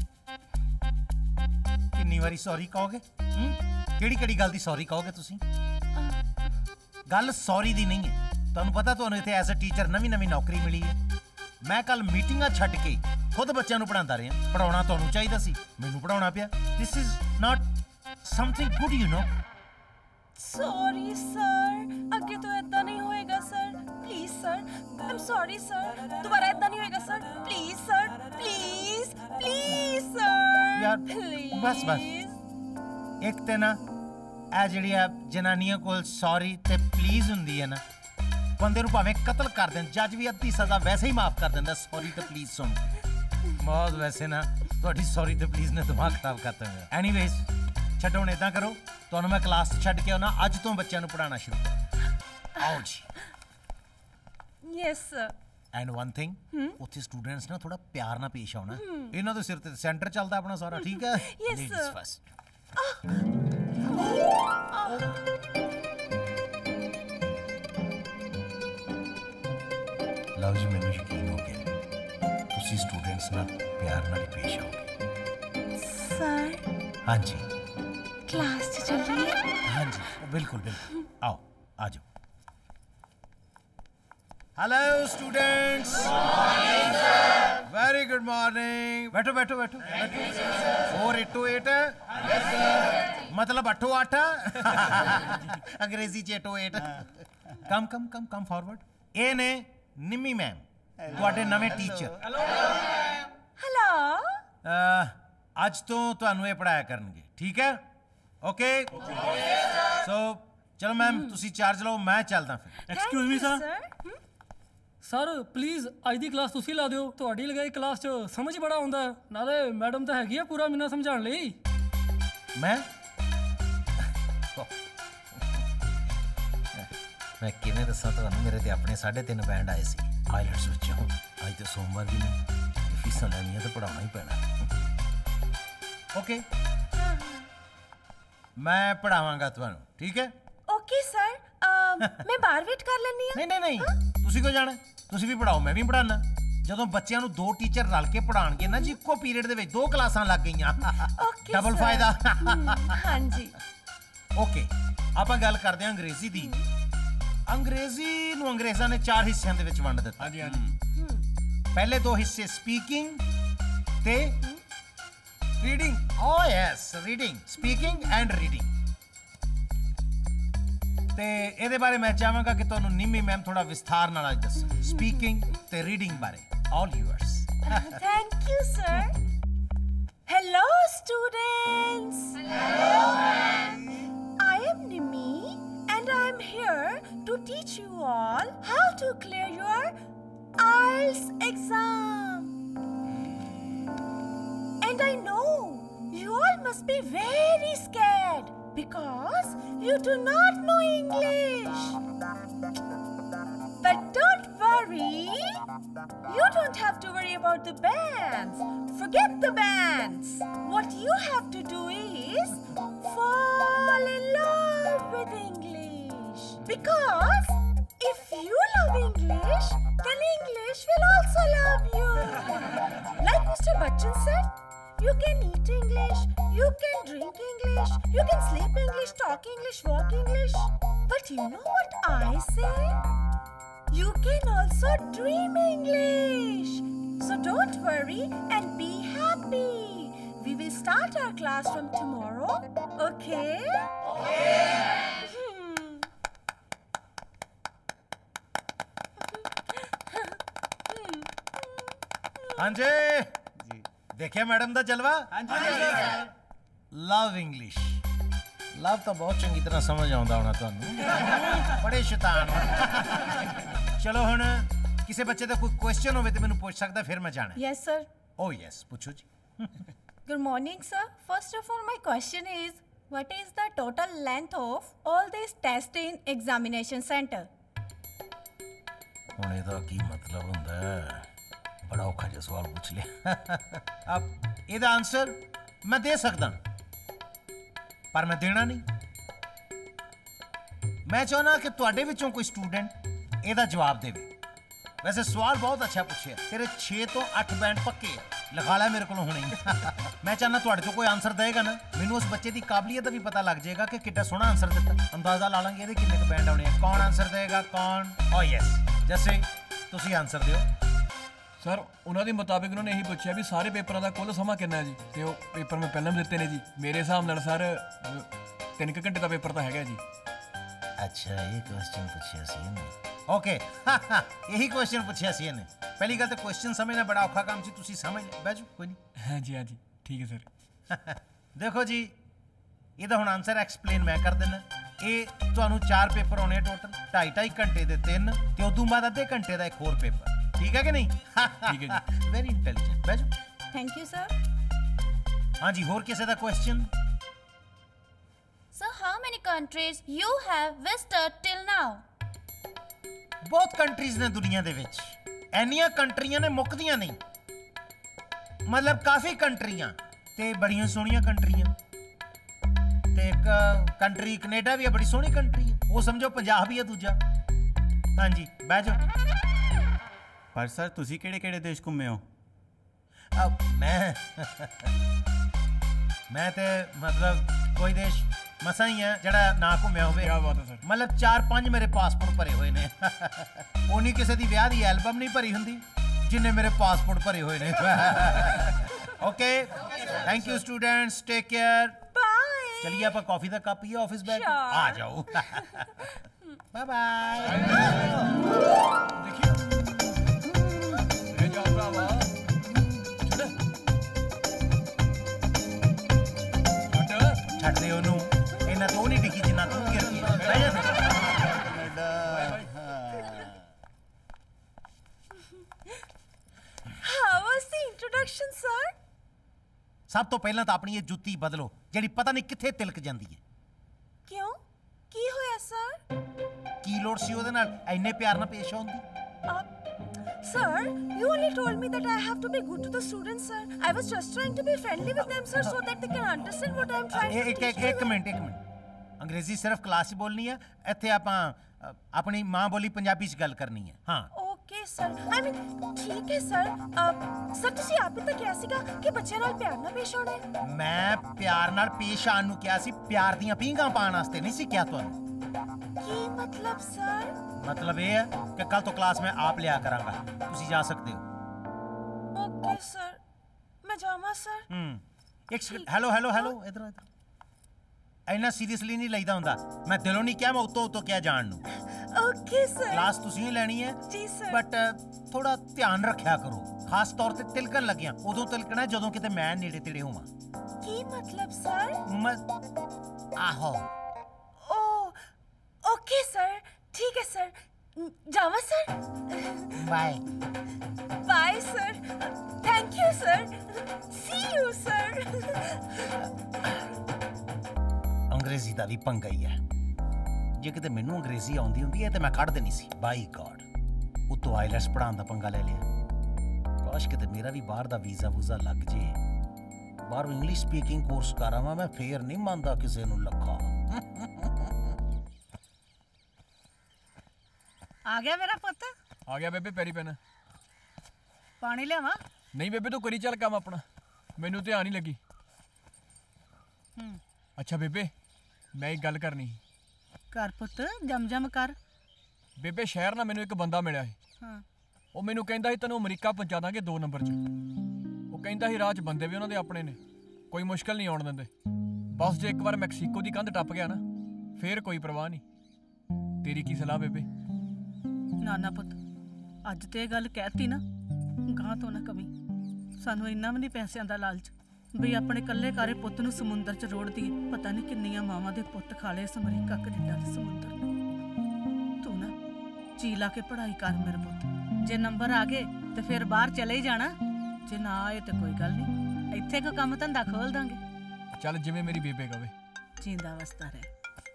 ਕਿੰਨੀ ਵਾਰੀ ਸੌਰੀ ਕਹੋਗੇ? ਕਿਹੜੀ ਕਿਹੜੀ ਗੱਲ ਦੀ ਸੌਰੀ ਕਹੋਗੇ ਤੁਸੀਂ? ਗੱਲ ਸੌਰੀ ਦੀ ਨਹੀਂ ਹੈ। ਤੁਹਾਨੂੰ ਪਤਾ, ਤੁਹਾਨੂੰ ਇੱਥੇ ਐਜ਼ ਅ ਟੀਚਰ ਨਵੀਂ ਨਵੀਂ ਨੌਕਰੀ ਮਿਲੀ ਹੈ। ਮੈਂ ਕੱਲ ਮੀਟਿੰਗਾਂ ਛੱਡ ਕੇ ਖੁਦ ਬੱਚਿਆਂ ਨੂੰ ਪੜ੍ਹਾਉਂਦਾ ਰਿਹਾ। ਪੜ੍ਹਾਉਣਾ ਤੁਹਾਨੂੰ ਚਾਹੀਦਾ ਸੀ, ਮੈਨੂੰ ਪੜ੍ਹਾਉਣਾ ਪਿਆ। This is not something good, you know. Sorry sir, ਅੱਗੇ ਤੋਂ ਇਦਾਂ ਨਹੀਂ ਹੋਏਗਾ ਸਰ। Please sir, I'm sorry sir. ਦੁਬਾਰਾ ਇਦਾਂ ਨਹੀਂ ਹੋਏਗਾ ਸਰ। Please sir, please please sir. ਯਾਰ ਬਸ ਬਸ, ਇੱਕ ਤੇ ਨਾ ਇਹ ਜਿਹੜੀ ਆ ਜਨਾਨੀਆਂ ਕੋਲ ਸੌਰੀ ਤੇ ਪਲੀਜ਼ ਹੁੰਦੀ ਹੈ ਨਾ, ਬੰਦੇ ਨੂੰ ਭਾਵੇਂ ਕਤਲ ਕਰ ਦੇਣ, ਜੱਜ ਵੀ ਅੱਧੀ ਸਜ਼ਾ ਵੈਸੇ ਹੀ ਮਾਫ ਕਰ ਦਿੰਦਾ ਸੌਰੀ ਤੇ ਪਲੀਜ਼ ਸੁਣ ਕੇ। ਬਹੁਤ ਵੈਸੇ ਨਾ ਤੁਹਾਡੀ ਸੌਰੀ ਤੇ ਪਲੀਜ਼ ਨੇ ਦਿਮਾਗ ਖਰਾਬ ਕਰਤਾ ਮੇਰਾ। ਐਨੀਵੇਜ਼ ਛੱਡੋ, ਹੁਣ ਏਦਾਂ ਕਰੋ, ਤੁਹਾਨੂੰ ਮੈਂ ਕਲਾਸ 'ਚ ਛੱਡ ਕੇ ਆਉਣਾ। ਅੱਜ ਤੋਂ ਬੱਚਿਆਂ ਨੂੰ ਪੜ੍ਹਾਉਣਾ ਸ਼ੁਰੂ ਕਰੋ। ਆਓ ਜੀ। Yes sir. And one thing, ਉੱਥੇ ਸਟੂਡੈਂਟਸ ਨਾਲ ਥੋੜਾ ਪਿਆਰ ਨਾਲ ਪੇਸ਼ ਆਉਣਾ। ਇਹਨਾਂ ਦੇ ਸਿਰ ਤੇ ਸੈਂਟਰ ਚੱਲਦਾ ਆਪਣਾ ਸਾਰਾ, ਠੀਕ ਹੈ? Yes sir. ਫਸਟ। ਲਓ ਜੀ, ਮੈਨੂੰ ਯਕੀਨ ਹੋ ਗਿਆ ਤੁਸੀਂ ਸਟੂਡੈਂਟਸ ਨਾਲ ਪਿਆਰ ਨਾਲ ਹੀ ਪੇਸ਼ ਆਓਗੇ। ਸਰ। ਹਾਂਜੀ। ਕਲਾਸ 'ਚ ਚੱਲੀਏ? ਹਾਂਜੀ, ਬਿਲਕੁਲ ਬਿਲकुल। आओ, आ जाओ। Hello students. Very good morning. बैठो बैठो बैठो बैठो। फोर एट टू एट है, मतलब अठो आठ अंग्रेजी च एटो एट। कम कम कम कम फॉरवर्ड। ये ने निम्मी मैम, ਤੁਹਾਡੇ ਨਵੇਂ ਟੀਚਰ। ਹੈਲੋ। ਅੱਜ ਤੋਂ ਤੁਹਾਨੂੰ ਇਹ ਪੜਾਇਆ ਕਰਨਗੇ, ਠੀਕ ਹੈ? ਓਕੇ। ਸੋ ਚਲੋ ਮੈਮ, ਤੁਸੀਂ ਚਾਰਜ ਲਓ, ਮੈਂ ਚੱਲਦਾ ਫਿਰ। Excuse me sir. Sir please ਅੱਜ ਦੀ ਕਲਾਸ ਤੁਸੀਂ ਲਾ ਦਿਓ। ਤੁਹਾਡੀ ਲਗਾਈ ਕਲਾਸ 'ਚ ਸਮਝ ਬੜਾ ਆਉਂਦਾ, ਨਾਲੇ ਮੈਡਮ ਤਾਂ ਹੈਗੀ ਆ ਪੂਰਾ ਮਹੀਨਾ ਸਮਝਾਉਣ ਲਈ। ਮੈਂ ਮੈਂ ਕਿਵੇਂ ਦੱਸਾਂ ਤੁਹਾਨੂੰ, ਮੇਰੇ ਤੇ ਆਪਣੇ ਸਾਢੇ ਤਿੰਨ ਬੈਂਡ ਆਏ ਸੀ ਆਈਲੈਟਸ ਵਿੱਚੋਂ। ਅੱਜ ਤੇ ਸੋਮਵਾਰ ਵੀ ਨਹੀਂ, ਫੀਸਾਂ ਲੈਣੀਆਂ ਤਾਂ ਪੜਾਉਣਾ ਹੀ ਪੈਣਾ। ਓਕੇ, ਮੈਂ ਪੜਾਵਾਂਗਾ ਤੁਹਾਨੂੰ, ਠੀਕ ਹੈ? Okay sir. ਮੈਂ ਬਾਹਰ ਵੇਟ ਕਰ ਲੈਣੀ ਆ। ਨਹੀਂ ਨਹੀਂ ਨਹੀਂ, ਤੁਸੀਂ ਕਿਉਂ ਜਾਣਾ? ਤੁਸੀਂ ਵੀ ਪੜਾਓ, ਮੈਂ ਵੀ ਪੜਾਉਣਾ। ਜਦੋਂ ਬੱਚਿਆਂ ਨੂੰ ਦੋ ਟੀਚਰ ਰਲ ਕੇ ਪੜਾਉਣਗੇ ਨਾ ਜੀ, ਇੱਕੋ ਪੀਰੀਅਡ ਦੇ ਵਿੱਚ ਦੋ ਕਲਾਸਾਂ ਲੱਗ ਗਈਆਂ, ਡਬਲ ਫਾਇਦਾ। ਹਾਂਜੀ। ਓਕੇ, ਆਪਾਂ ਗੱਲ ਕਰਦੇ ਹਾਂ ਅੰਗਰੇਜ਼ੀ ਦੀ। ਅੰਗਰੇਜ਼ੀ ਨੂੰ ਅੰਗਰੇਜ਼ਾਂ ਨੇ ਚਾਰ ਹਿੱਸਿਆਂ ਦੇ ਵਿੱਚ ਵੰਡ ਦਿੱਤਾ। ਹਾਂਜੀ ਹਾਂਜੀ। ਪਹਿਲੇ ਦੋ ਹਿੱਸੇ ਸਪੀਕਿੰਗ ਤੇ reading. Oh yes, reading, speaking and reading. ਤੇ ਇਹਦੇ ਬਾਰੇ ਮੈਂ ਚਾਹਾਂਗਾ ਕਿ ਤੁਹਾਨੂੰ ਨਿੰਮੀ ਮੈਮ ਥੋੜਾ ਵਿਸਥਾਰ ਨਾਲ ਅੱਜ ਦੱਸੋ, ਸਪੀਕਿੰਗ ਤੇ ਰੀਡਿੰਗ ਬਾਰੇ। All yours. Thank you sir. Hello students. Hello ma'am. I am Nimmi and I am here to teach you all how to clear your I E L T S exam. And I know you all must be very scared because you do not know English. But don't worry, You don't have to worry about the bands. Forget the bands. What you have to do is fall in love with English. Because if you love English, then English will also love you. Like Mister Bachchan said, you can eat English, you can drink English, you can sleep English, talk English, walk English. But you know what I say? You can also dream English. So don't worry and be happy. We will start our class from tomorrow, okay? Okay. हाँ जी देखिए मैडम दा जलवा लव इंग्लिश लव तो बहुत चंगी तरह समझ आउंदा होना तुहानू बड़े शैतान चलो हुण किसी बच्चे दा कोई क्वेश्चन होवे ते मैनू पूछ सकदा फिर मैं जाना Yes, sir. ओ यस पूछो जी Good morning, sir. First of all, my question is, what is the total length of all these tests in examination center? ਹੁਣ ਇਹਦਾ ਕੀ ਮਤਲਬ ਹੁੰਦਾ ਹੈ बड़ा औखा जिहा सवाल पूछ लिया अब ਇਹਦਾ ਆਨਸਰ ਮੈਂ ਦੇ ਸਕਦਾ ਪਰ ਮੈਂ ਦੇਣਾ ਨਹੀਂ ਮੈਂ ਚਾਹੁੰਦਾ ਕਿ ਤੁਹਾਡੇ ਵਿੱਚੋਂ ਕੋਈ ਸਟੂਡੈਂਟ ਇਹਦਾ ਜਵਾਬ ਦੇਵੇ ਵੈਸੇ ਸਵਾਲ ਬਹੁਤ ਅੱਛਾ ਪੁੱਛਿਆ ਤੇਰੇ ਛੇ ਤੋਂ ਅੱਠ ਬੈਂਡ ਪੱਕੇ ਆ ਲਿਖਾ ਲੈ ਮੇਰੇ ਕੋਲੋਂ ਹੁਣੇ ਮੈਂ ਚਾਹੁੰਦਾ ਤੁਹਾਡੇ ਚੋਂ ਕੋਈ ਆਨਸਰ ਦੇਗਾ ਨਾ ਮੈਨੂੰ ਉਸ ਬੱਚੇ ਦੀ ਕਾਬਲੀਅਤ ਦਾ ਵੀ ਪਤਾ ਲੱਗ ਜਾਏਗਾ ਕਿ ਕਿੱਡਾ ਸੋਹਣਾ ਆਨਸਰ ਦਿੱਤਾ ਅੰਦਾਜ਼ਾ ਲਾ ਲਾਂਗੇ ਇਹਦੇ ਕਿੰਨੇ ਕੁ ਬੈਂਡ ਆਉਣੇ ਆ ਕੌਣ ਆਨਸਰ ਦੇਗਾ ਕੌਣ ਓ ਯੈਸ ਜੈਸੇ ਤੁਸੀਂ ਆਨਸਰ ਦਿਓ ਸਰ ਉਹਨਾਂ ਦੇ ਮੁਤਾਬਿਕ ਉਹਨਾਂ ਨੇ ਇਹੀ ਪੁੱਛਿਆ ਵੀ ਸਾਰੇ ਪੇਪਰਾਂ ਦਾ ਕੁੱਲ ਸਮਾਂ ਕਿੰਨਾ ਹੈ ਜੀ ਤੇ ਉਹ ਪੇਪਰ ਮੈਂ ਪਹਿਲਾਂ ਵੀ ਦਿੱਤੇ ਨੇ ਜੀ ਮੇਰੇ ਹਿਸਾਬ ਨਾਲ ਸਰ ਤਿੰਨ ਕੁ ਘੰਟੇ ਦਾ ਪੇਪਰ ਤਾਂ ਹੈਗਾ ਜੀ ਅੱਛਾ ਇਹ ਕੁਐਸਚਨ ਪੁੱਛਿਆ ਸੀ ਇਹਨੇ ਓਕੇ ਇਹੀ ਕੁਐਸਚਨ ਪੁੱਛਿਆ ਸੀ ਇਹਨੇ ਪਹਿਲੀ ਗੱਲ ਤਾਂ ਕੁਐਸਚਨ ਸਮਝਣਾ ਬੜਾ ਔਖਾ ਕੰਮ ਸੀ ਤੁਸੀਂ ਸਮਝ ਬੈਜੋ ਕੋਈ ਨਹੀਂ ਹਾਂ ਜੀ ਹਾਂ ਜੀ ਠੀਕ ਹੈ ਸਰ ਦੇਖੋ ਜੀ ਇਹਦਾ ਹੁਣ ਆਨਸਰ ਐਕਸਪਲੇਨ ਮੈਂ ਕਰ ਦਿੰਦਾ ਇਹ ਤੁਹਾਨੂੰ ਚਾਰ ਪੇਪਰ ਹੋਣੇ ਟੋਟਲ ਢਾਈ ਢਾਈ ਘੰਟੇ ਦੇ ਤਿੰਨ ਤੇ ਉਦੋਂ ਬਾਅਦ ਅੱਧੇ ਘੰਟੇ ਦਾ ਇੱਕ ਹੋਰ ਪੇਪਰ ਠੀਕ ਹੈ ਕਿ ਨਹੀਂ ਠੀਕ ਹੈ ਜੀ ਵੈਰੀ ਇੰਟੈਲੀਜੈਂਟ ਬੈਜੋ Thank you, sir. हाँ जी और किसी का question Sir, how many countries you have visited till now? बहुत कंट्रीज ने दुनिया दे विच एनियां कंट्रियां ने मुकदियां नहीं मतलब काफी कंट्रियां ते बड़ियां सोहणियां कंट्रियां ते एक कंट्री कनेडा भी है बड़ी सोहनी कंट्री है वो समझो पंजाब ही है दूजा हाँ जी बैठ जाओ पर सर तुसी केड़े केड़े देश घूमे हो अब मैं मैं ते मतलब कोई देश मसा ही है जड़ा ना घूमिया होवे क्या बात है सर मतलब चार पांच मेरे पासपोर्ट भरे हुए ने ओनी किसी दी ब्याह दी एल्बम नहीं भरी हुंदी जिन्ने मेरे पासपोर्ट भरे हुए ने okay thank you students take care bye चलिए आप कॉफी दा कप पियो ऑफिस बैठ आ जाओ बाय बाय देखिए ले जाओ ब्रावा ਛੱਡ ਦੇ ਉਹਨੂੰ ਇਹਨਾਂ ਤੋਂ ਨਹੀਂ ਡਿੱਗੀ ਜਿੰਨਾ ਤੂੰ ਗਿਰ ਗਈ ਬਹਿ ਜਾ How was the introduction, sir? ਸਭ ਤੋਂ ਪਹਿਲਾਂ ਤਾਂ ਆਪਣੀ ਇਹ ਜੁੱਤੀ ਬਦਲੋ ਜਿਹੜੀ ਪਤਾ ਨਹੀਂ ਕਿੱਥੇ ਤਿਲਕ ਜਾਂਦੀ ਹੈ ਕਿਉਂ ਕੀ ਹੋਇਆ ਸਰ ਕੀ ਲੋੜ ਸੀ ਉਹਦੇ ਨਾਲ ਇੰਨੇ ਪਿਆਰ ਨਾਲ ਪੇਸ਼ ਆਉਣ ਦੀ Sir, you only told me that I have to be good to the students, sir. I was just trying to be friendly with them, sir, so that they can understand what I'm trying to ਇੱਕ teach ਇੱਕ them. ਮਿੰਟ ਇੱਕ ਮਿੰਟ ਅੰਗਰੇਜ਼ੀ ਸਿਰਫ ਕਲਾਸ 'ਚ ਬੋਲਣੀ ਹੈ ਇੱਥੇ ਆਪਾਂ ਅ, ਆਪਣੀ ਮਾਂ ਬੋਲੀ ਪੰਜਾਬੀ 'ਚ ਗੱਲ ਕਰਨੀ ਹੈ ਹਾਂ Okay, sir. I mean, ਠੀਕ ਹੈ sir. ਸਰ ਤੁਸੀਂ ਆਪ ਹੀ ਤਾਂ ਕਿਹਾ ਸੀਗਾ ਕਿ ਬੱਚਿਆਂ ਨਾਲ ਪਿਆਰ ਨਾਲ ਪੇਸ਼ ਆਉਣਾ ਹੈ ਮੈਂ ਪਿਆਰ ਨਾਲ ਪੇਸ਼ ਆਉਣ ਨੂੰ ਕਿਹਾ ਸੀ ਪਿਆਰ ਦੀਆਂ ਪੀਂਘਾਂ ਪਾਉਣ ਵਾਸਤੇ ਨਹੀਂ ਸੀ ਕਿਹਾ ਤੁਹਾਨੂੰ ਕੀ ਮਤਲਬ ਸਰ मतलब ये है कि कल तो क्लास में आप लिया करांगा तुसी जा सकते हो ओके सर मैं जावा सर हम्म एक सेकंड हेलो हेलो हेलो इधर इधर इतना सीरियसली नहीं लईदा हुंदा मैं दिलों नहीं क्या मैं उतो उतो क्या जान नू ओके सर क्लास तुसी ही लेनी है जी सर बट थोड़ा ध्यान रखया करो खास तौर ते तिलकन लगियां उदों तिलकना जदों किते मैं नेड़े तेड़े होवां की मतलब सर मैं आहो ओ ओके सर ठीक है सर जावा sir bye bye sir thank you sir see you sir अंग्रेजी ਦਾ ਵੀ ਪੰਗਾ ਹੀ ਹੈ ਜੇ ਕਿਤੇ ਮੈਨੂੰ ਅੰਗਰੇਜ਼ੀ ਆਉਂਦੀ ਹੁੰਦੀ ਹੈ ਤੇ ਮੈਂ ਕੱਢ ਦੇਣੀ ਸੀ ਬਾਈ ਗॉड ਉਤੋਂ ਆਈਲੈਟਸ ਪੜ੍ਹਾਉਣ ਦਾ ਪੰਗਾ ਲੈ ਲਿਆ। ਕਾਸ਼ ਕਿਤੇ ਮੇਰਾ ਵੀ ਬਾਹਰ ਦਾ ਵੀਜ਼ਾ ਵੂਜ਼ਾ ਲੱਗ ਜੇ, ਬਾਹਰੋਂ ਇੰਗਲਿਸ਼ ਸਪੀਕਿੰਗ ਕੋਰਸ ਕਰਾਵਾਂ ਮੈਂ, ਫੇਰ ਨਹੀਂ ਮੰਨਦਾ ਕਿਸੇ ਨੂੰ ਲੱਖਾਂ। ਆ ਗਿਆ ਮੇਰਾ ਪੁੱਤ? ਆ ਗਿਆ ਬੇਬੇ, ਪੈਰੀ ਪੈਣਾ। ਪਾਣੀ ਲਿਆਵਾਂ? ਨਹੀਂ ਬੇਬੇ ਤੂੰ ਕਰੀ ਚੱਲ ਕੰਮ ਆਪਣਾ, ਮੈਨੂੰ ਧਿਆਨ ਨਹੀਂ ਲੱਗੀ। ਹੂੰ ਅੱਛਾ ਬੇਬੇ ਮੈਂ ਇੱਕ ਗੱਲ ਕਰਨੀ ਸੀ। ਕਰ ਪੁੱਤ, ਜਮ ਜਮ ਕਰ। ਬੇਬੇ ਸ਼ਹਿਰ ਨਾਲ ਮੈਨੂੰ ਇੱਕ ਬੰਦਾ ਮਿਲਿਆ ਸੀ। ਹਾਂ ਉਹ ਮੈਨੂੰ ਕਹਿੰਦਾ ਸੀ ਤੈਨੂੰ ਅਮਰੀਕਾ ਪਹੁੰਚਾ ਦਾਂਗੇ ਦੋ ਨੰਬਰ 'ਚ। ਉਹ ਕਹਿੰਦਾ ਸੀ ਰਾਹ 'ਚ ਬੰਦੇ ਵੀ ਉਹਨਾਂ ਦੇ ਆਪਣੇ ਨੇ, ਕੋਈ ਮੁਸ਼ਕਲ ਨਹੀਂ ਆਉਣ ਦਿੰਦੇ। ਬਸ ਜੇ ਇੱਕ ਵਾਰ ਮੈਕਸੀਕੋ ਦੀ ਕੰਧ ਟੱਪ ਗਿਆ ਨਾ ਫੇਰ ਕੋਈ ਪਰਵਾਹ ਨਹੀਂ। ਤੇਰੀ ਕੀ ਸਲਾਹ ਬੇਬੇ? ਨਾ ਨਾ ਪੁੱਤ, ਅੱਜ ਤੇ ਇਹ ਗੱਲ ਕਹਿਤੀ ਨਾ, ਗਾਂ ਤੋਂ ਨਾ ਕਮੀ। ਸਾਨੂੰ ਇੰਨਾ ਵੀ ਨਹੀਂ ਪੈਸਿਆਂ ਦਾ ਲਾਲਚ ਬਈ ਆਪਣੇ ਇਕੱਲੇ ਕਾਰੇ ਪੁੱਤ ਨੂੰ ਸਮੁੰਦਰ 'ਚ ਰੋੜ ਦਈਏ। ਪਤਾ ਨਹੀਂ ਕਿੰਨੀਆਂ ਮਾਵਾਂ ਦੇ ਪੁੱਤ ਖਾ ਲਏ ਇਸ ਅਮਰੀਕਾ ਕੈਨੇਡਾ ਦੇ ਸਮੁੰਦਰ ਨੇ। ਤੂੰ ਨਾ ਜੀ ਲਾ ਕੇ ਪੜ੍ਹਾਈ ਕਰ ਮੇਰੇ ਪੁੱਤ। ਜੇ ਨੰਬਰ ਆ ਗਏ ਤੇ ਫਿਰ ਬਾਹਰ ਚਲੇ ਹੀ ਜਾਣਾ, ਜੇ ਨਾ ਆਏ ਤੇ ਕੋਈ ਗੱਲ ਨਹੀਂ, ਇੱਥੇ ਕੋ ਕੰਮ ਧੰਦਾ ਖੋਲ ਦਾਂਗੇ। ਚੱਲ ਜਿਵੇਂ ਮੇਰੀ ਬੇਬੇ ਕਵੇ। ਜਿੰਦਾ ਵਸਦਾ ਰਹਿ।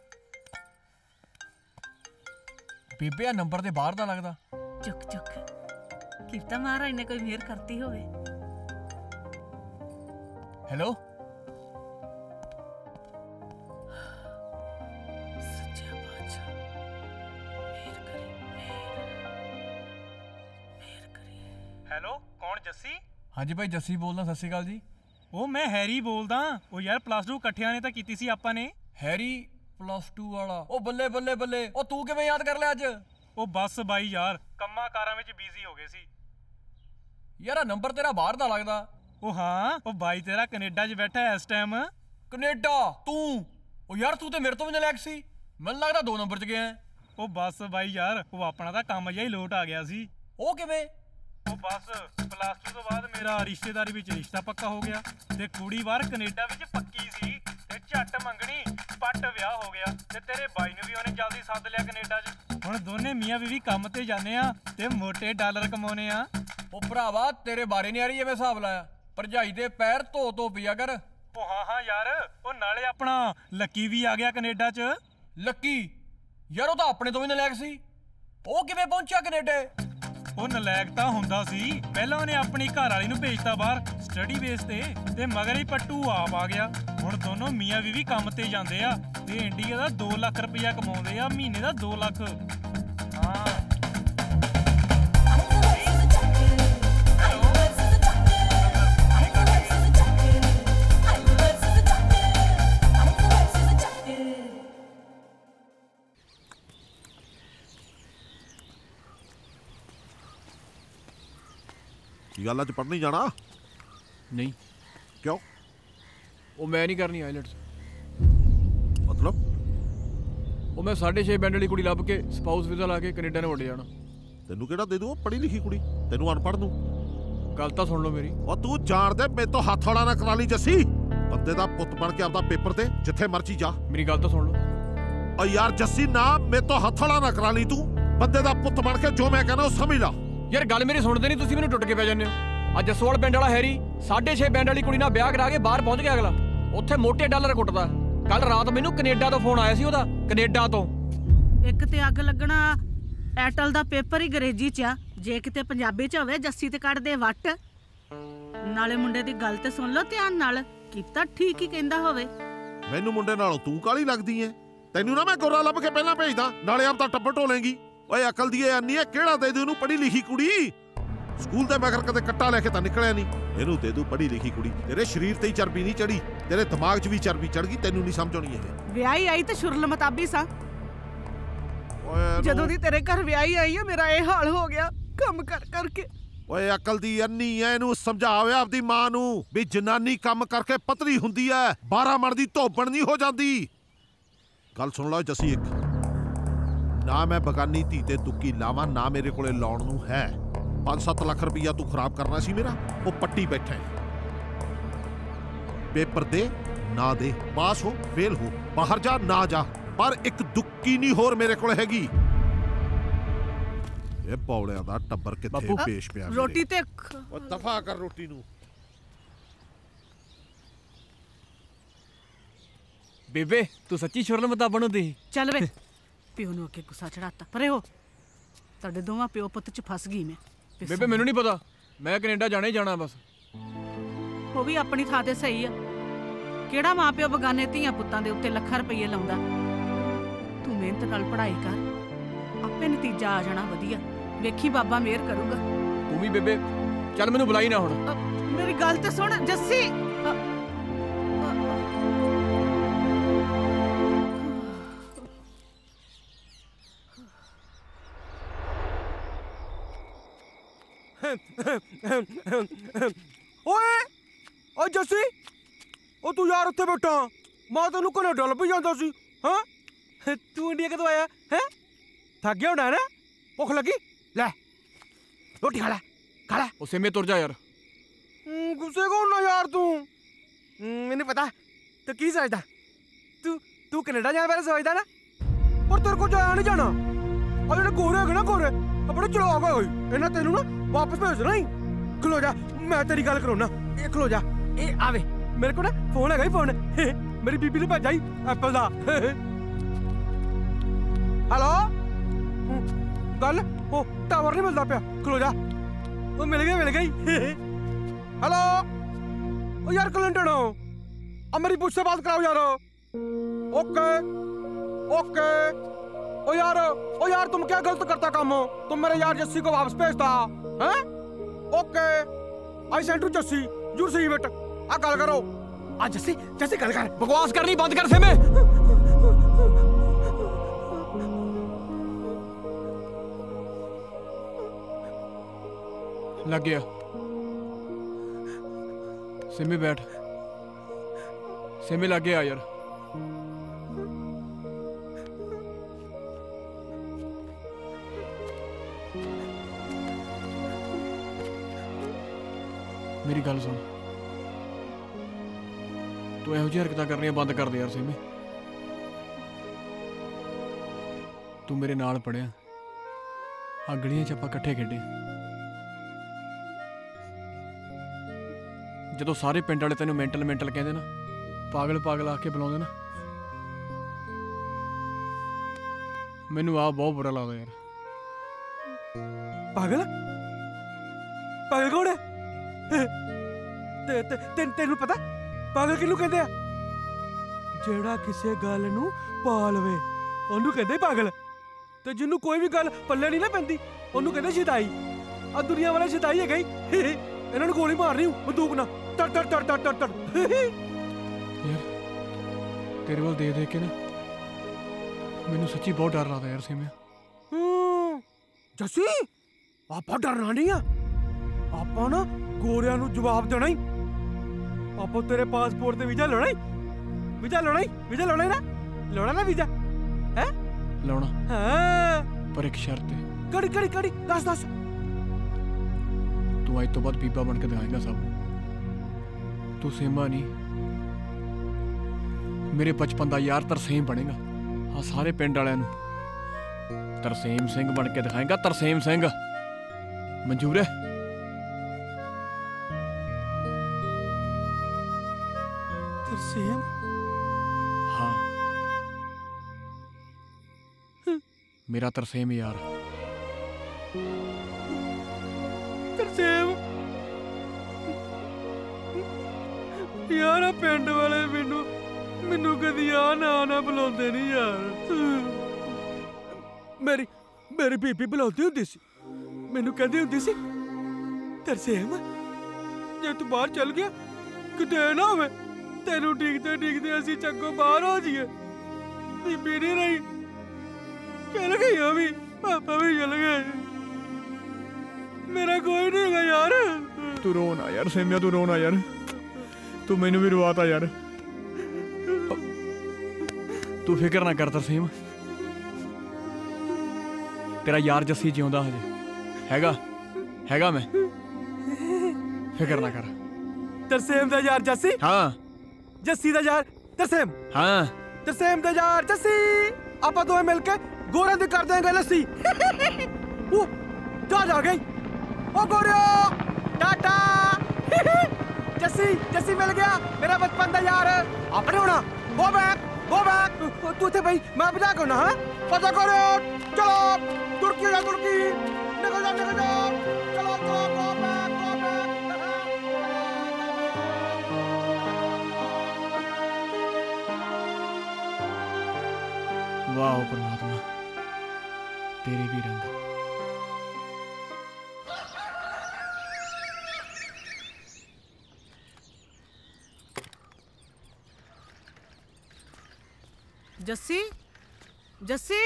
ਬੇਬੇ ਆ ਨੰਬਰ ਦੇ ਬਾਹਰ ਦਾ ਲੱਗਦਾ। ਚੁੱਕ ਚੁੱਕ, ਕਿਰਤਾ ਮਹਾਰਾਜ ਨੇ ਕੋਈ ਮਿਹਰ ਕਰਤੀ ਹੋਵੇ। ਹੈਲੋ ਸੱਚਾ ਬਾਦਸ਼ਾਹ ਮਿਹਰ ਕਰੀ, ਮਿਹਰ ਕਰੀ। ਹੈਲੋ ਕੌਣ? ਜੱਸੀ? ਹਾਂਜੀ ਭਾਈ ਜੱਸੀ ਬੋਲਦਾ। ਸਤਿ ਸ਼੍ਰੀ ਅਕਾਲ ਜੀ। ਉਹ ਮੈਂ ਹੈਰੀ ਬੋਲਦਾ। ਉਹ ਯਾਰ ਪਲੱਸ ਟੂ ਇਕੱਠਿਆਂ ਨੇ ਤਾਂ ਕੀਤੀ ਸੀ ਆਪਾਂ ਨੇ। ਹੈਰੀ ਪਲੱਸ ਟੂ ਵਾਲਾ? ਉਹ ਬੱਲੇ ਬੱਲੇ ਬੱਲੇ, ਉਹ ਤੂੰ ਕਿਵੇਂ ਯਾਦ ਕਰ ਲਿਆ ਅੱਜ? ਉਹ ਬਸ ਬਾਈ ਯਾਰ ਕੰਮਾਂ ਕਾਰਾਂ ਵਿੱਚ ਬਿਜ਼ੀ ਹੋ ਗਏ ਸੀ। ਯਾਰ ਆ ਨੰਬਰ ਤੇਰਾ ਬਾਹਰ ਦਾ ਲੱਗਦਾ। ਉਹ ਹਾਂ, ਉਹ ਬਾਈ ਤੇਰਾ ਕੈਨੇਡਾ 'ਚ ਬੈਠਾ ਇਸ ਟਾਈਮ। ਕੈਨੇਡਾ? ਤੂੰ? ਉਹ ਯਾਰ ਤੂੰ ਤੇ ਮੇਰੇ ਤੋਂ ਵੀ ਨਲਾਇਕ ਸੀ, ਮੈਨੂੰ ਲੱਗਦਾ ਦੋ ਨੰਬਰ 'ਚ ਗਿਆ। ਉਹ ਬਸ ਬਾਈ ਯਾਰ ਉਹ ਆਪਣਾ ਤਾਂ ਕੰਮ ਜਿਹਾ ਹੀ ਲੋਟ ਆ ਗਿਆ ਸੀ। ਉਹ ਕਿਵੇਂ? ਉਹ ਬਸ ਪਲੱਸ ਟੂ ਤੋਂ ਬਾਅਦ ਮੇਰਾ ਰਿਸ਼ਤੇਦਾਰੀ ਵਿੱਚ ਰਿਸ਼ਤਾ ਪੱਕਾ ਹੋ ਗਿਆ ਤੇ ਕੁੜੀ ਬਾਹਰ ਕੈਨੇਡਾ ਵਿੱਚ ਪੱਕੀ ਸੀ ਤੇ ਝੱਟ ਮੰਗਣੀ ਪੱਟ ਵਿਆਹ ਹੋ ਗਿਆ ਤੇ ਤੇਰੇ ਬਾਈ ਨੂੰ ਵੀ ਉਹਨੇ ਜਲਦੀ ਸੱਦ ਲਿਆ ਕੈਨੇਡਾ 'ਚ। ਹੁਣ ਦੋਨੇ ਮੀਆਂ ਬੀਵੀ ਕੰਮ ਤੇ ਜਾਂਦੇ ਆ ਤੇ ਮੋਟੇ ਡਾਲਰ ਕਮਾਉਣੇ ਆ। ਉਹ ਭਰਾਵਾ ਤੇਰੇ ਬਾਰੇ ਨਹੀਂ ਆ ਰਹੀ ਐਵੇਂ ਹਿਸਾਬ ਲਾਇਆ। ਭਰਜਾਈ ਦੇ ਪੈਰ ਧੋ ਧੋ ਪਿਆ ਕਰ। ਉਹ ਹਾਂ ਹਾਂ ਯਾਰ, ਉਹ ਨਾਲੇ ਆਪਣਾ ਲੱਕੀ ਵੀ ਆ ਗਿਆ ਕੈਨੇਡਾ 'ਚ। ਲੱਕੀ? ਯਾਰ ਉਹ ਤਾਂ ਆਪਣੇ ਤੋਂ ਵੀ ਨਲਾਇਕ ਸੀ, ਉਹ ਕਿਵੇਂ ਪਹੁੰਚਿਆ ਕੈਨੇਡਾ? ਉਹ ਨਲਾਇਕ ਤਾਂ ਹੁੰਦਾ ਸੀ, ਪਹਿਲਾਂ ਉਹਨੇ ਆਪਣੀ ਘਰ ਵਾਲੀ ਨੂੰ ਭੇਜਤਾ ਬਾਹਰ ਸਟੱਡੀ ਬੇਸ ਤੇ ਤੇ ਮਗਰ ਹੀ ਪੱਟੂ ਆਪ ਆ ਗਿਆ। ਹੁਣ ਦੋਨੋਂ ਮੀਆਂ ਬੀਵੀ ਕੰਮ ਤੇ ਜਾਂਦੇ ਆ ਤੇ ਇੰਡੀਆ ਦਾ ਦੋ ਲੱਖ ਰੁਪਇਆ ਕਮਾਉਂਦੇ ਆ, ਮਹੀਨੇ ਦਾ ਦੋ ਲੱਖ। ਹਾਂ ਕੀ ਗੱਲ ਅੱਜ ਪੜ੍ਹਨ ਨਹੀਂ ਜਾਣਾ? ਨਹੀਂ। ਕਿਉਂ? ਉਹ ਮੈਂ ਨਹੀਂ ਕਰਨੀ ਆਈਲੈਟਸ। ਮਤਲਬ? ਉਹ ਮੈਂ ਸਾਢੇ ਛੇ ਬੈਂਡ ਵਾਲੀ ਕੁੜੀ ਲੱਭ ਕੇ ਸਪਾਊਸ ਵੀਜ਼ਾ ਲਾ ਕੇ ਕੈਨੇਡਾ ਨੇ ਉੱਡ ਜਾਣਾ। ਤੈਨੂੰ ਕਿਹੜਾ ਦੇ ਦੂ ਪੜ੍ਹੀ ਲਿਖੀ ਕੁੜੀ, ਤੈਨੂੰ ਅਨਪੜ੍ਹ ਨੂੰ? ਗੱਲ ਤਾਂ ਸੁਣ ਲਓ ਮੇਰੀ। ਉਹ ਤੂੰ ਜਾਣਦੇ ਮੇਰੇ ਤੋਂ ਹੱਥ ਵਾਲਾ ਨਾ ਕਰਾ ਲਈ ਜੱਸੀ। ਬੰਦੇ ਦਾ ਪੁੱਤ ਬਣ ਕੇ ਆਪਦਾ ਪੇਪਰ ਤੇ ਜਿੱਥੇ ਮਰਜ਼ੀ ਜਾ। ਮੇਰੀ ਗੱਲ ਤਾਂ ਸੁਣ ਲਓ। ਓ ਯਾਰ ਜੱਸੀ ਨਾ ਮੇਰੇ ਤੋਂ ਹੱਥ ਵਾਲਾ ਨਾ ਕਰਾ ਲਈ ਤੂੰ। ਬੰਦੇ ਦਾ ਪੁੱਤ ਬਣ ਕੇ ਜੋ ਮੈਂ ਕਹਿੰਦਾ ਉਹ ਸਮਝ ਲਾ। ਯਾਰ ਗੱਲ ਮੇਰੀ ਸੁਣਦੇ ਨਹੀਂ ਤੁਸੀਂ, ਮੈਨੂੰ ਟੁੱਟ ਕੇ ਪੈ ਜਾਂਦੇ ਹੋ। ਅੱਜ ਜਸਵਾਲ ਪਿੰਡ ਵਾਲਾ ਹੈਰੀ ਸਾਢੇ ਛੇ ਬੈਂਡ ਵਾਲੀ ਕੁੜੀ ਨਾਲ ਵਿਆਹ ਕਰਾ ਕੇ ਬਾਹਰ ਪਹੁੰਚ ਗਿਆ ਅਗਲਾ, ਉੱਥੇ ਮੋਟੇ ਡਾਲਰ ਕੁੱਟਦਾ। ਕੱਲ ਰਾਤ ਮੈਨੂੰ ਕੈਨੇਡਾ ਤੋਂ ਫੋਨ ਆਇਆ ਸੀ ਉਹਦਾ, ਕੈਨੇਡਾ ਤੋਂ। ਇੱਕ ਤੇ ਅੱਗ ਲੱਗਣਾ ਐਟਲ ਦਾ ਪੇਪਰ ਹੀ ਅੰਗਰੇਜ਼ੀ 'ਚ ਆ, ਜੇ ਕਿਤੇ ਪੰਜਾਬੀ 'ਚ ਹੋਵੇ ਜੱਸੀ ਤੇ ਕੱਢ ਦੇ ਵੱਟ। ਨਾਲੇ ਮੁੰਡੇ ਦੀ ਗੱਲ ਤੇ ਸੁਣ ਲਓ ਧਿਆਨ ਨਾਲ, ਕੀਤਾ ਠੀਕ ਹੀ ਕਹਿੰਦਾ ਹੋਵੇ। ਮੈਨੂੰ ਮੁੰਡੇ ਨਾਲੋਂ ਤੂੰ ਕਾਲੀ ਲੱਗਦੀ ਐ। ਤੈਨੂੰ ਨਾ ਮੈਂ ਗੋਰਾ ਲੱਭ ਕੇ ਪਹਿਲਾਂ ਭੇਜਦਾ, ਨਾਲੇ ਆਪ ਤਾਂ ਟੱਬਰ ਢੋਲੇਂਗੀ। ਓਏ ਅਕਲ ਦੀ ਆਨੀ ਐ, ਕਿਹੜਾ ਦੇ ਦੂ ਇਹਨੂੰ ਪੜ੍ਹੀ ਲਿਖੀ ਕੁੜੀ? ਸਕੂਲ ਦੇ ਮਗਰ ਕਦੇ ਕੱਟਾ ਲੈ ਕੇ ਤਾਂ ਨਿਕਲਿਆ ਨਹੀਂ। ਇਹਨੂੰ ਦੇ ਦੂ ਪੜ੍ਹੀ ਲਿਖੀ ਕੁੜੀ। ਤੇਰੇ ਸਰੀਰ ਤੇ ਹੀ ਚਰਬੀ ਨਹੀਂ ਚੜੀ, ਤੇਰੇ ਦਿਮਾਗ 'ਚ ਵੀ ਚਰਬੀ ਚੜ ਗਈ। ਤੈਨੂੰ ਨਹੀਂ ਸਮਝ ਆਉਣੀ ਇਹ। ਵਿਆਹੀ ਆਈ ਤੇ ਸ਼ੁਰਲ ਮਤਾਬੀ ਸਾਂ। ਜਦੋਂ ਦੀ ਤੇਰੇ ਘਰ ਵਿਆਹੀ ਆਈ ਆ ਮੇਰਾ ਇਹ ਹਾਲ ਹੋ ਗਿਆ ਕੰਮ ਕਰ ਕਰਕੇ। ਓਏ ਅਕਲ ਦੀ ਅੰਨੀ ਐ, ਇਹਨੂੰ ਸਮਝਾਵੇ ਆਪਦੀ ਮਾਂ ਨੂੰ ਵੀ ਜਨਾਨੀ ਕੰਮ ਕਰਕੇ ਪਤਲੀ ਹੁੰਦੀ ਐ, ਬਾਰਾਂ ਮਣ ਦੀ ਧੋਬਣ ਨਹੀਂ ਹੋ ਜਾਂਦੀ। ਗੱਲ ਸੁਣ ਲਓ ਜੱਸੀ, ਇੱਕ ਨਾ ਮੈਂ ਬਗਾਨੀ ਧੀ ਤੇ ਤੁੱਕੀ ਲਾਵਾਂ, ਨਾ ਮੇਰੇ ਕੋਲੇ ਲਾਉਣ ਨੂੰ ਹੈ। ਪੰਜ ਸੱਤ ਲੱਖ ਰੁਪਈਆ ਤੂੰ ਖਰਾਬ ਕਰਨਾ ਸੀ ਮੇਰਾ, ਉਹ ਪੱਟੀ ਬੈਠਾ। ਪੇਪਰ ਦੇ ਨਾ ਦੇ, ਪਾਸ ਹੋ ਫੇਲ ਹੋ, ਬਾਹਰ ਜਾ ਨਾ ਜਾ, ਪਰ ਇੱਕ ਦੁੱਕੀ ਨਹੀਂ ਹੋਰ ਮੇਰੇ ਕੋਲ ਹੈਗੀ। ਇਹ ਪੌੜਿਆਂ ਦਾ ਟੱਬਰ ਕਿੱਥੇ ਪੇਸ਼ ਪਿਆ। ਰੋਟੀ ਤੇ ਉਹ ਦਫਾ ਕਰ ਰੋਟੀ ਨੂੰ। ਬੇਬੇ ਤੂੰ ਸੱਚੀ ਸ਼ੁਰਲ ਮਤਾਬਣ ਹੁੰਦੀ? ਚੱਲ ਵੇ, ਪਿਓ ਨੂੰ ਅੱਗੇ ਗੁੱਸਾ ਚੜਾਤਾ, ਪਰੇ ਹੋ। ਤੁਹਾਡੇ ਦੋਵਾਂ ਪਿਓ ਪੁੱਤ ਚ ਫਸ ਗਈ ਮੈਂ। ਬੇਬੇ ਮੈਨੂੰ ਨਹੀਂ ਪਤਾ, ਮੈਂ ਕੈਨੇਡਾ ਜਾਣਾ ਹੀ ਜਾਣਾ ਬਸ। ਉਹ ਵੀ ਆਪਣੀ ਥਾਂ ਤੇ ਸਹੀ ਆ। ਕਿਹੜਾ ਮਾਂ ਪਿਓ ਬਗਾਨੇ ਧੀਆਂ ਪੁੱਤਾਂ ਦੇ ਉੱਤੇ ਲੱਖਾਂ ਰੁਪਏ ਲਾਉਂਦਾ। ਤੂੰ ਮਿਹਨਤ ਨਾਲ ਪੜ੍ਹਾਈ ਕਰ, ਆਪੇ ਨਤੀਜਾ ਆ ਜਾਣਾ ਵਧੀਆ। ਵੇਖੀ ਬਾਬਾ ਮਿਹਰ ਕਰੂਗਾ। ਤੂੰ ਵੀ ਬੇਬੇ ਚੱਲ ਮੈਨੂੰ ਬੁਲਾਈ ਨਾ ਹੁਣ। ਮੇਰੀ ਗੱਲ ਤੇ ਸੁਣ ਜੱਸੀ। ਓਏ ਓ ਜੱਸੀ, ਉਹ ਤੂੰ ਯਾਰ ਉੱਥੇ ਬੈਠਾ, ਮੈਂ ਤੈਨੂੰ ਕੈਨੇਡਾ ਲੱਭੀ ਜਾਂਦਾ ਸੀ। ਹਾਂ ਤੂੰ ਇੰਡੀਆ ਕਦੋਂ ਆਇਆ ਹੈ? ਥੱਕ ਗਿਆ ਹੋਣਾ ਨਾ, ਭੁੱਖ ਲੱਗੀ? ਲੈ ਰੋਟੀ ਖਾ ਲੈ, ਖਾ ਲੈ। ਉਸੇ ਮੇ ਤੁਰ ਜਾ ਯਾਰ। ਗੁੱਸੇ ਕੋ ਨਾ ਯਾਰ ਤੂੰ। ਮੈਨੂੰ ਪਤਾ ਤੂੰ ਕੀ ਸੋਚਦਾ। ਤੂੰ ਤੂੰ ਕੈਨੇਡਾ ਜਾਣ ਬਾਰੇ ਸੋਚਦਾ ਨਾ, ਪਰ ਤੇਰੇ ਕੋਲ ਜਾਇਆ ਨਹੀਂ ਜਾਣਾ। ਆ ਜਿਹੜੇ ਗੋਰੇ ਹੈਗੇ ਨਾ, ਗੋਰੇ ਆਪਣੇ ਚਲਾਕ ਹੋਏ, ਇਹਨਾਂ ਤੈਨੂੰ ਨਾ ਵਾਪਸ ਭੇਜਣਾ ਹੀ। ਖਲੋ ਜਾ, ਮੈਂ ਤੇਰੀ ਗੱਲ ਕਰਾਉਣਾ। ਇਹ ਖਲੋ ਜਾ, ਇਹ ਆਵੇ ਮੇਰੇ ਕੋਲ ਨਾ ਫੋਨ ਹੈਗਾ ਹੀ ਫੋਨ। ਮੇਰੀ ਬੀਬੀ ਨੇ ਭੇਜਿਆ ਹੀ ਐਪਲ ਦਾ। ਹੈਲੋ ਗੱਲ, ਉਹ ਟਾਵਰ ਨਹੀਂ ਮਿਲਦਾ ਪਿਆ। ਖਲੋ ਜਾ, ਉਹ ਮਿਲ ਗਿਆ ਮਿਲ ਗਈ। हेलो ओ यार क्लिंटन हो, अब मेरी पूछ से बात कराओ यार। Okay okay. ओ यार ओ यार तुम क्या गलत करता काम हो? तुम मेरे यार जस्सी को वापस भेजता हैं? Okay I sent to Jassi you see it. आ गल करो आ जस्सी, जस्सी गल कर। बकवास करनी बंद कर से में। लग गया। सिमी बैठ, सिमी लग गया यार। मेरी गल सुन, तू इहो जी हरकतां करनियां बंद कर दे यार सिमी। तू मेरे नाल पढ़िया, आ गलियां च आपां कट्ठे खेडे। ਜਦੋਂ ਸਾਰੇ ਪਿੰਡ ਵਾਲੇ ਤੈਨੂੰ ਮੈਂਟਲ ਮੈਂਟਲ ਕਹਿੰਦੇ ਨਾ, ਪਾਗਲ ਪਾਗਲ ਆ ਕੇ ਬੁਲਾਉਂਦੇ ਨਾ, ਮੈਨੂੰ ਆ ਬਹੁਤ ਬੁਰਾ ਲੱਗਦਾ ਯਾਰ। ਪਾਗਲ ਪਾਗਲ ਕੌਣ ਹੈ? ਤੇ ਤੈਨੂੰ ਪਤਾ ਪਾਗਲ ਕਿਹਨੂੰ ਕਹਿੰਦੇ ਆ? ਜਿਹੜਾ ਕਿਸੇ ਗੱਲ ਨੂੰ ਪਾ ਲਵੇ ਉਹਨੂੰ ਕਹਿੰਦੇ ਪਾਗਲ। ਤੇ ਜਿਹਨੂੰ ਕੋਈ ਵੀ ਗੱਲ ਪੱਲੇ ਨਹੀਂ ਨਾ ਪੈਂਦੀ ਉਹਨੂੰ ਕਹਿੰਦੇ ਸ਼ੈਤਾਈ। ਆ ਦੁਨੀਆ ਵਾਲਾ ਸ਼ੈਤਾਈ ਹੈਗਾ ਹੀ। ਇਹਨਾਂ ਨੂੰ ਗੋਲੀ ਮਾਰਨੀ ਬੰਦੂਕ ਨਾਲ। ਤੜ ਤੜ ਤੜ ਤੜ ਤੜ ਤੜ। ਯਾਰ ਤੇਰੇ ਵੱਲ ਦੇਖ ਦੇਖ ਕੇ ਨਾ ਮੈਨੂੰ ਸੱਚੀ ਬਹੁਤ ਡਰ ਲੱਗਦਾ ਯਾਰ ਸਿਮਿਆ। ਜੱਸੀ ਆਪਾਂ ਡਰਨਾ ਨਹੀਂ ਆ, ਆਪਾਂ ਨਾ ਗੋਰਿਆਂ ਨੂੰ ਜਵਾਬ ਦੇਣਾ ਹੀ। ਆਪਾਂ ਤੇਰੇ ਪਾਸਪੋਰਟ ਤੇ ਵੀਜ਼ਾ ਲਾਉਣਾ ਹੀ। ਵੀਜ਼ਾ ਲਾਉਣਾ ਹੀ, ਵੀਜ਼ਾ ਲਾਉਣਾ ਹੀ ਨਾ, ਲਾਉਣਾ ਨਾ ਵੀਜ਼ਾ ਹੈ? ਲਾਉਣਾ ਹਾਂ, ਪਰ ਇੱਕ ਸ਼ਰਤ ਹੈ। ਕਿਹੜੀ ਕਿਹੜੀ ਕਿਹੜੀ? ਦੱਸ ਦੱਸ। ਤੂੰ ਅੱਜ ਤੋਂ ਬਾਅਦ ਬੀਬਾ ਬਣ ਕੇ ਦਿਖਾਏਗਾ ਸਭ ਨੂੰ। ਤੂੰ ਸੇਮਾ ਨਹੀਂ, ਮੇਰੇ ਬਚਪਨ ਦਾ ਯਾਰ ਤਰਸੇਮ ਬਣੇਗਾ। ਆ ਸਾਰੇ ਪਿੰਡ ਵਾਲਿਆਂ ਨੂੰ ਤਰਸੇਮ ਸਿੰਘ ਬਣ ਕੇ ਦਿਖਾਏਗਾ। ਤਰਸੇਮ ਸਿੰਘ ਮਨਜ਼ੂਰ ਹੈ? ਤਰਸੇਮ? ਹਾਂ, ਮੇਰਾ ਤਰਸੇਮ ਯਾਰ। ਤਰਸੇਮ ਯਾਰ, ਪਿੰਡ ਵਾਲੇ ਮੈਨੂੰ ਮੈਨੂੰ ਕਦੀ ਆ ਨਾ ਨਾ ਬੁਲਾਉਂਦੇ ਨਹੀਂ ਯਾਰ। ਮੇਰੀ ਮੇਰੀ ਬੀਬੀ ਬੁਲਾਉਂਦੀ ਹੁੰਦੀ ਸੀ, ਮੈਨੂੰ ਕਹਿੰਦੀ ਹੁੰਦੀ ਸੀ ਤਰਸੇਮ ਜੇ ਤੂੰ ਬਾਹਰ ਚੱਲ ਗਿਆ ਕਿਤੇ ਨਾ ਹੋਵੇ ਤੈਨੂੰ ਡਿੱਗਦੇ ਡਿੱਗਦੇ ਅਸੀਂ ਚੱਕੋ ਬਾਹਰ ਹੋ ਜਾਈਏ। ਬੀਬੀ ਨਹੀਂ ਰਹੀ, ਚਲ ਗਈ ਉਹ ਵੀ, ਪਾਪਾ ਵੀ ਚਲ ਗਏ, ਮੇਰਾ ਕੋਈ ਨਹੀਂ ਹੈਗਾ ਯਾਰ। ਤੂੰ ਰੋ ਨਾ ਯਾਰ ਸੇਮਿਆ, ਤੂੰ ਰੋ ਨਾ ਯਾਰ। ਤੂੰ ਮੈਨੂੰ ਵੀ ਰਵਾਤਾ ਯਾਰ। ਤੂੰ ਫਿਕਰ ਨਾ ਕਰ ਤਰਸੇਮ, ਤੇਰਾ ਯਾਰ ਜੱਸੀ ਜਿਉਂਦਾ ਹਜੇ ਹੈਗਾ ਹੈਗਾ ਮੈਂ, ਫਿਕਰ ਨਾ ਕਰ। ਤਰਸੇਮ ਦਾ ਯਾਰ ਜੱਸੀ? ਹਾਂ। ਜੱਸੀ ਦਾ ਯਾਰ ਤਰਸੇਮ? ਹਾਂ। ਤਰਸੇਮ ਦਾ ਯਾਰ ਜੱਸੀ, ਆਪਾਂ ਦੋਵੇਂ ਮਿਲ ਕੇ ਗੋਰਿਆਂ ਦੀ ਕਰ ਦੇਂਗੇ ਲੱਸੀ। ਉਹ ਜਹਾਜ਼ ਆ ਗਈ। ਉਹ ਗੋਰਿਓ ਟਾਟਾ। ਜੱਸੀ ਜੱਸੀ ਮਿਲ ਗਿਆ, ਮੇਰਾ ਬਚਪਨ ਦਾ ਯਾਰ। ਆਪਣੇ ਹੋਣਾ ਗੋ ਬੈਕ ਗੋ ਬੈਕ। ਤੂੰ ਇੱਥੇ ਬਈ, ਮੈਂ ਭਜਾ ਕੇ ਆਉਣਾ। ਹਾਂ ਪਤਾ ਕਰੋ, ਚਲੋ ਤੁਰਕੀ ਜਾ ਤੁਰਕੀ। ਵਾਹ ਪਰਮਾਤਮਾ ਤੇਰੇ ਵੀ ਰੰਗ। ਜੱਸੀ ਜੱਸੀ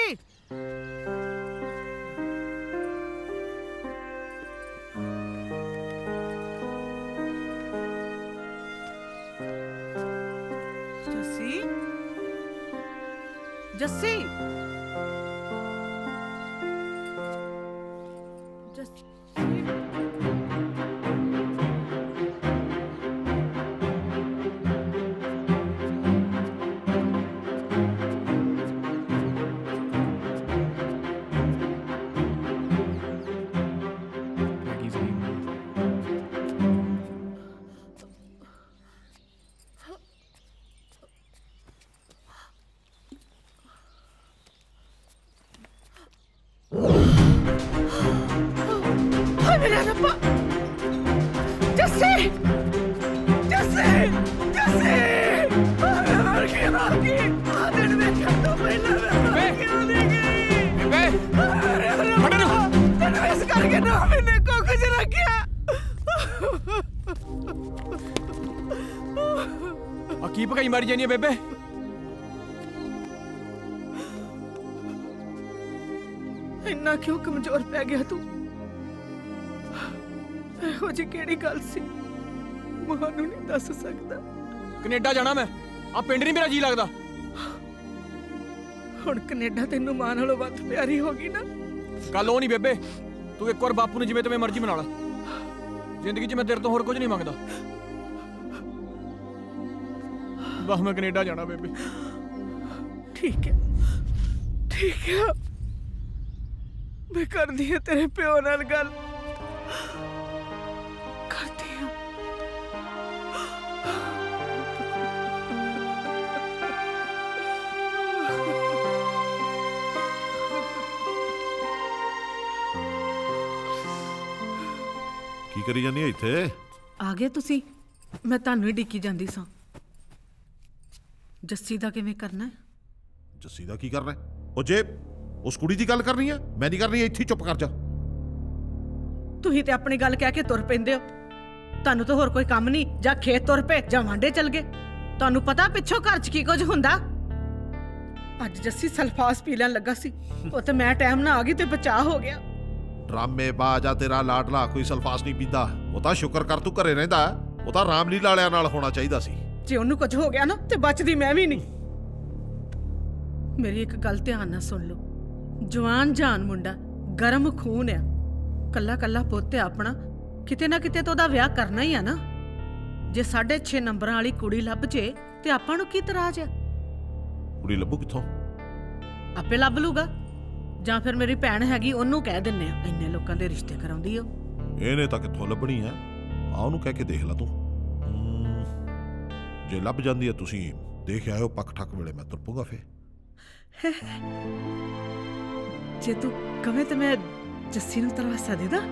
ਜੱਸੀ ਜੱਸੀ ਕੀ ਭਗਾਈ ਮਾਰੀ ਜਾਨੀ ਬੇਬੇ? ਇੰਨਾ ਕਿਉਂ ਕਮਜ਼ੋਰ ਪੈ ਗਿਆ ਤੂੰ? ਇਹੋ ਜਿਹੀ ਕਿਹੜੀ ਗੱਲ ਸੀ ਮੈਨੂੰ ਨਹੀਂ ਦੱਸ ਸਕਦਾ? ਕੈਨੇਡਾ ਜਾਣਾ ਮੈਂ, ਆ ਪਿੰਡ ਨਹੀਂ ਮੇਰਾ ਜੀ ਲੱਗਦਾ। ਹੁਣ ਕੈਨੇਡਾ ਤੈਨੂੰ ਮਾਂ ਨਾਲੋਂ ਵੱਧ ਪਿਆਰੀ ਹੋ ਗਈ ਨਾ? ਗੱਲ ਉਹ ਨਹੀਂ ਬੇਬੇ, ਤੂੰ ਇੱਕ ਵਾਰ ਬਾਪੂ ਨੂੰ ਜਿਵੇਂ ਤਵੇਂ ਮਰਜ਼ੀ ਮਨਾ ਲਾ। ਜ਼ਿੰਦਗੀ 'ਚ ਮੈਂ ਤੇਰੇ ਤੋਂ ਹੋਰ ਕੁਝ ਨਹੀਂ ਮੰਗਦਾ। ਬਸ ਮੈਂ ਕੈਨੇਡਾ ਜਾਣਾ ਬੇਬੇ। ਠੀਕ ਹੈ ਠੀਕ ਹੈ, ਮੈਂ ਕਰਦੀ ਹਾਂ ਤੇਰੇ ਪਿਓ ਨਾਲ ਗੱਲ, ਕਰਦੀ ਹਾਂ। ਕੀ ਕਰੀ ਜਾਂਦੀ ਹੈ ਇੱਥੇ? ਆ ਗਏ ਤੁਸੀਂ? ਮੈਂ ਤੁਹਾਨੂੰ ਹੀ ਡਿੱਕੀ ਜਾਂਦੀ ਸਾਂ। ਜੱਸੀ ਦਾ ਕਿਵੇਂ ਕਰਨਾ ਹੈ? ਜੱਸੀ ਦਾ ਕੀ ਕਰਨਾ? ਉਹ ਜੇ ਉਸ ਕੁੜੀ ਦੀ ਗੱਲ ਕਰਨੀ ਹੈ, ਮੈਂ ਨਹੀਂ ਕਰਨੀ। ਇੱਥੇ ਚੁੱਪ ਕਰ ਜਾ। ਤੁਸੀਂ ਤੇ ਆਪਣੀ ਗੱਲ ਕਹਿ ਕੇ ਤੁਰ ਪੈਂਦੇ ਹੋ। ਤੁਹਾਨੂੰ ਤਾਂ ਹੋਰ ਕੋਈ ਕੰਮ ਨਹੀਂ, ਜਾਂ ਖੇਤ ਤੁਰ ਪਏ ਜਾਂ ਵਾਂਡੇ ਚਲ ਗਏ। ਤੁਹਾਨੂੰ ਪਤਾ ਪਿੱਛੋਂ ਘਰ 'ਚ ਕੀ ਕੁਝ ਹੁੰਦਾ? ਅੱਜ ਜੱਸੀ ਸਲਫਾਸ ਪੀ ਲੈਣ ਲੱਗਾ ਸੀ, ਉਹ ਤੇ ਮੈਂ ਟਾਈਮ ਨਾਲ ਆ ਗਈ ਤੇ ਬਚਾਅ ਹੋ ਗਿਆ। ਡਰਾਮੇ ਬਾਜ ਆ ਤੇਰਾ ਲਾਡਲਾ, ਕੋਈ ਸਲਫਾਸ ਨਹੀਂ ਪੀਂਦਾ। ਉਹ ਤਾਂ ਸ਼ੁਕਰ ਕਰ ਤੂੰ ਘਰੇ ਰਹਿੰਦਾ। ਉਹ ਤਾਂ ਰਾਮਲੀਲਾ ਵਾਲਿਆਂ ਨਾਲ ਹੋਣਾ ਚਾਹੀਦਾ ਸੀ। ਜੇ ਉਹਨੂੰ ਕੁਝ ਹੋ ਗਿਆ ਨਾ ਤੇ ਬਚਦੀ ਮੈਂ ਵੀ ਨਹੀਂ। ਮੇਰੀ ਇੱਕ ਗੱਲ ਧਿਆਨ ਨਾਲ ਸੁਣ ਲਓ। ਜਵਾਨ ਜਾਨ ਮੁੰਡਾ, ਗਰਮ ਖੂਨ ਆ, ਕੱਲਾ ਕੱਲਾ ਪੁੱਤ ਆ ਆਪਣਾ। ਕਿਤੇ ਨਾ ਕਿਤੇ ਤਾਂ ਉਹਦਾ ਵਿਆਹ ਕਰਨਾ ਹੀ ਆ ਨਾ। ਜੇ ਸਾਢੇ ਛੇ ਨੰਬਰਾਂ ਵਾਲੀ ਕੁੜੀ ਲੱਭ ਜੇ ਤੇ ਆਪਾਂ ਨੂੰ ਕੀ ਇਤਰਾਜ਼ ਆ? ਕੁੜੀ ਲੱਭੂ ਕਿੱਥੋਂ? ਆਪੇ ਲੱਭ ਲੂਗਾ, ਜਾਂ ਫਿਰ ਮੇਰੀ ਭੈਣ ਹੈਗੀ ਉਹਨੂੰ ਕਹਿ ਦਿੰਨੇ ਆ। ਇੰਨੇ ਲੋਕਾਂ ਦੇ ਰਿਸ਼ਤੇ ਕਰਾਉਂਦੀ ਉਹ। ਇਹਨੇ ਤਾਂ ਕਿੱਥੋਂ ਲੱਭਣੀ ਹੈ? ਆ ਉਹਨੂੰ ਕਹਿ ਕੇ ਦੇਖ ਲੈ ਤੂੰ। ਜੇ ਲੱਭ ਜਾਂਦੀ ਹੈ ਤੁਸੀਂ ਦੇਖ ਆਇਓ, ਪੱਕ ਠੱਕ ਵੇਲੇ ਮੈਂ ਤੁਰ ਪੂੰਗਾ। ਫੇ ਜੇ ਤੂੰ ਕਵੇਂ ਤੇ ਮੈਂ ਜੱਸੀ ਨੂੰ ਤਰਵਾਸਾ ਦੇ ਦਾਂ?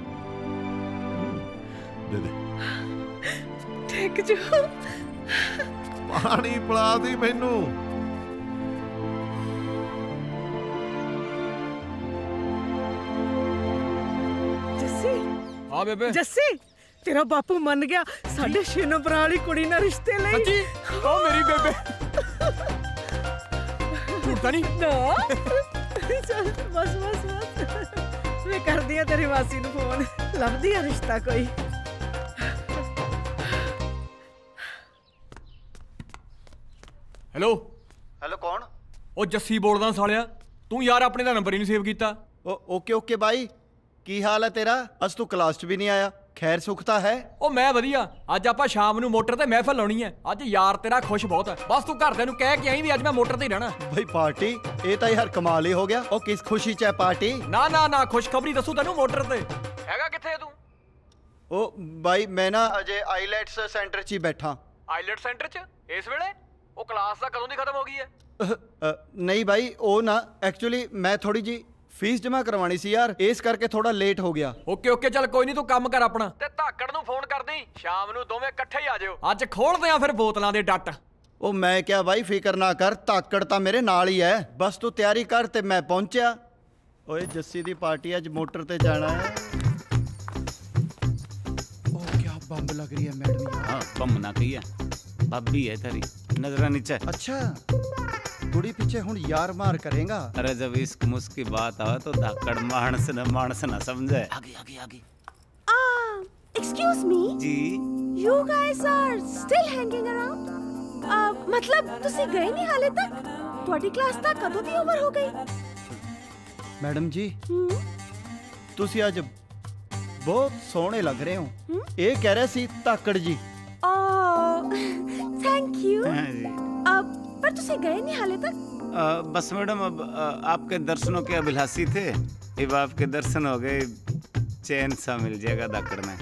ਦੇ ਦੇ। ਠੀਕ ਜੋ। ਪਾਣੀ ਪਿਲਾ ਦੀ ਮੈਨੂੰ। ਜੱਸੀ। ਹਾਂ ਬੇਬੇ। ਜੱਸੀ ਤੇਰਾ ਬਾਪੂ ਮੰਨ ਗਿਆ ਸਾਡੇ ਛੇ ਨੰਬਰ ਵਾਲੀ ਕੁੜੀ ਨਾਲ ਰਿਸ਼ਤੇ ਲਈ। ਸੱਚੀ? ਉਹ ਮੇਰੀ ਬੇਬੇ। ਝੂਠਾ ਨਹੀਂ ਨਾ। ਚੱਲ ਬਸ ਬਸ ਬਸ, ਮੈਂ ਕਰਦੀ ਆ ਤੇਰੀ ਮਾਸੀ ਨੂੰ ਫੋਨ, ਲੱਭਦੀ ਆ ਰਿਸ਼ਤਾ ਕੋਈ। ਹੈਲੋ ਹੈਲੋ, ਕੌਣ? ਉਹ ਜੱਸੀ ਬੋਲਦਾ ਸਾਲਿਆ। ਤੂੰ ਯਾਰ ਆਪਣੇ ਦਾ ਨੰਬਰ ਹੀ ਨਹੀਂ ਸੇਵ ਕੀਤਾ। ਓਕੇ ਓਕੇ ਬਾਈ, ਕੀ ਹਾਲ ਹੈ ਤੇਰਾ? ਅੱਜ ਤੂੰ ਕਲਾਸ 'ਚ ਵੀ ਨਹੀਂ ਆਇਆ। ਖੈਰ ਸੁੱਖ ਤਾਂ ਹੈ? ਉਹ ਮੈਂ ਵਧੀਆ। ਅੱਜ ਆਪਾਂ ਸ਼ਾਮ ਨੂੰ ਮੋਟਰ ਤੇ ਮਹਿਫਲ ਲਾਉਣੀ ਹੈ। ਅੱਜ ਯਾਰ ਤੇਰਾ ਖੁਸ਼ ਬਹੁਤ ਹੈ। ਬਸ ਤੂੰ ਘਰਦਿਆਂ ਨੂੰ ਕਹਿ ਕੇ ਆਈ ਵੀ ਅੱਜ ਮੈਂ ਮੋਟਰ ਤੇ ਹੀ ਰਹਿਣਾ। ਬਈ ਪਾਰਟੀ? ਇਹ ਤਾਂ ਯਾਰ ਕਮਾਲ ਹੀ ਹੋ ਗਿਆ। ਉਹ ਕਿਸ ਖੁਸ਼ੀ 'ਚ ਹੈ ਪਾਰਟੀ? ਨਾ ਨਾ ਨਾ, ਖੁਸ਼ਖਬਰੀ ਦੱਸੂ ਤੈਨੂੰ। ਮੋਟਰ ਤੇ ਹੈਗਾ ਕਿੱਥੇ ਤੂੰ? ਉਹ ਬਾਈ ਮੈਂ ਨਾ ਅਜੇ ਆਈਲੈਟਸ ਸੈਂਟਰ 'ਚ ਹੀ ਬੈਠਾ। ਆਈਲੈਟ ਸੈਂਟਰ 'ਚ ਇਸ ਵੇਲੇ? ਉਹ ਕਲਾਸ ਤਾਂ ਕਦੋਂ ਦੀ ਖਤਮ ਹੋ ਗਈ ਹੈ? ਨਹੀਂ ਬਾਈ, ਉਹ ਨਾ ਐਕਚੁਅਲੀ ਮੈਂ ਥੋੜੀ ਜੀ फीस जमा करवानी सी यार, इस करके थोड़ा लेट हो गया। ओके ओके चल कोई नहीं, तू काम कर अपना ते धाकड़ नूं फोन कर दी, शाम नूं दोवें इकट्ठे ही आ जाओ। अज खोलदे आ फिर बोतलां दे डट। ओ मैं क्या भाई, फिक्र ना कर, धाकड़ तां मेरे नाल ही है, बस तू तैयारी कर ते मैं पहुंचा। ओए जस्सी दी पार्टी अज मोटर ते जाना है। ओ क्या बंब लग रही है मैडम यार। हां बम ना कही है, भाभी है तेरी, नजरा नीचे। अच्छा कुड़ी पीछे हुन यार मार करेगा। अरे जब इश्क मुस्क की बात आवे तो धाकड़ मानस न मानस ना समझे। आगे आगे आगे। Ah, excuse me. Ji. You guys are still hanging around? Uh, मतलब ਤੁਸੀਂ ਗਏ ਨਹੀਂ ਹਾਲੇ ਤੱਕ? ਤੁਹਾਡੀ ਕਲਾਸ ਤਾਂ ਕਦੋਂ ਦੀ ਓਵਰ ਹੋ ਗਈ? मैडम जी ਤੁਸੀਂ ਅੱਜ ਬਹੁਤ ਸੋਹਣੇ ਲੱਗ ਰਹੇ ਹੋ। ਇਹ ਕਹਿ ਰਿਹਾ ਸੀ ਧਾਕੜ ਜੀ। Oh, thank you. हाँ जी। अब पर तुसे गए नहीं हाले तक? आ, बस मैडम अब आ, आपके दर्शनों के अभिलाषी थे, अब आपके दर्शन हो गए, चैन सा मिल जाएगा धाकड़ में।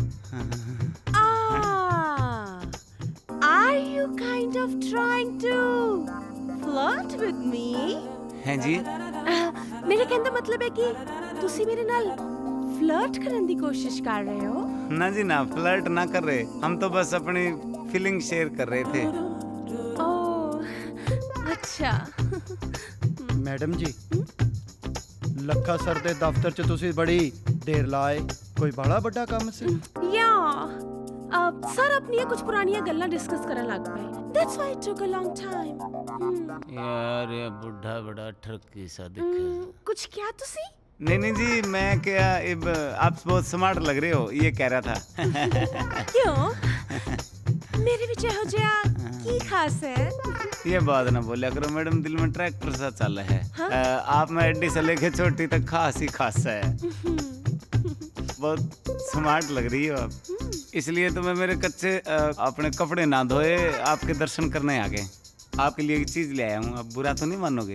Ah, are you kind of trying to flirt with me? हैं जी? Uh, मेरे कहने का मतलब है कि तुसी मेरे नाल फ्लर्ट करने की कोशिश कर रहे हो? ना जी ना, फ्लर्ट ना कर रहे, हम तो बस अपनी फीलिंग शेयर कर रहे थे। अच्छा मैडम जी ਲੱਖਾ ਸਰ ਦੇ ਦਫ਼ਤਰ 'ਚ ਤੁਸੀਂ ਬੜੀ ਦੇਰ ਲਾਏ, ਕੋਈ ਬੜਾ ਵੱਡਾ ਕੰਮ ਸੀ? या अब सर अपनी कुछ पुरानियां गल्लां डिस्कस करने लग पे, that's why it took a long time. यार ये बुढ़ा बड़ा ठरकी सा दिखे। कुछ क्या तुसी? नहीं नहीं जी, मैं क्या, अब आप बहुत स्मार्ट लग रहे हो, ये कह रहा था। क्यों मेरे विच हो जिया की खास है? ये बात ना बोलिया करो मैडम, दिल में ट्रैक्टर सा चल है। हाँ? आ, आप में एड्डी से लेके छोटी तक खास ही खास है। बहुत स्मार्ट लग रही हो आप, इसलिए तो मैं मेरे कच्चे आ, अपने कपड़े ना धोए आपके दर्शन करने आ गए, आपके लिए एक चीज ले आया हूँ, आप बुरा तो नहीं मानोगे?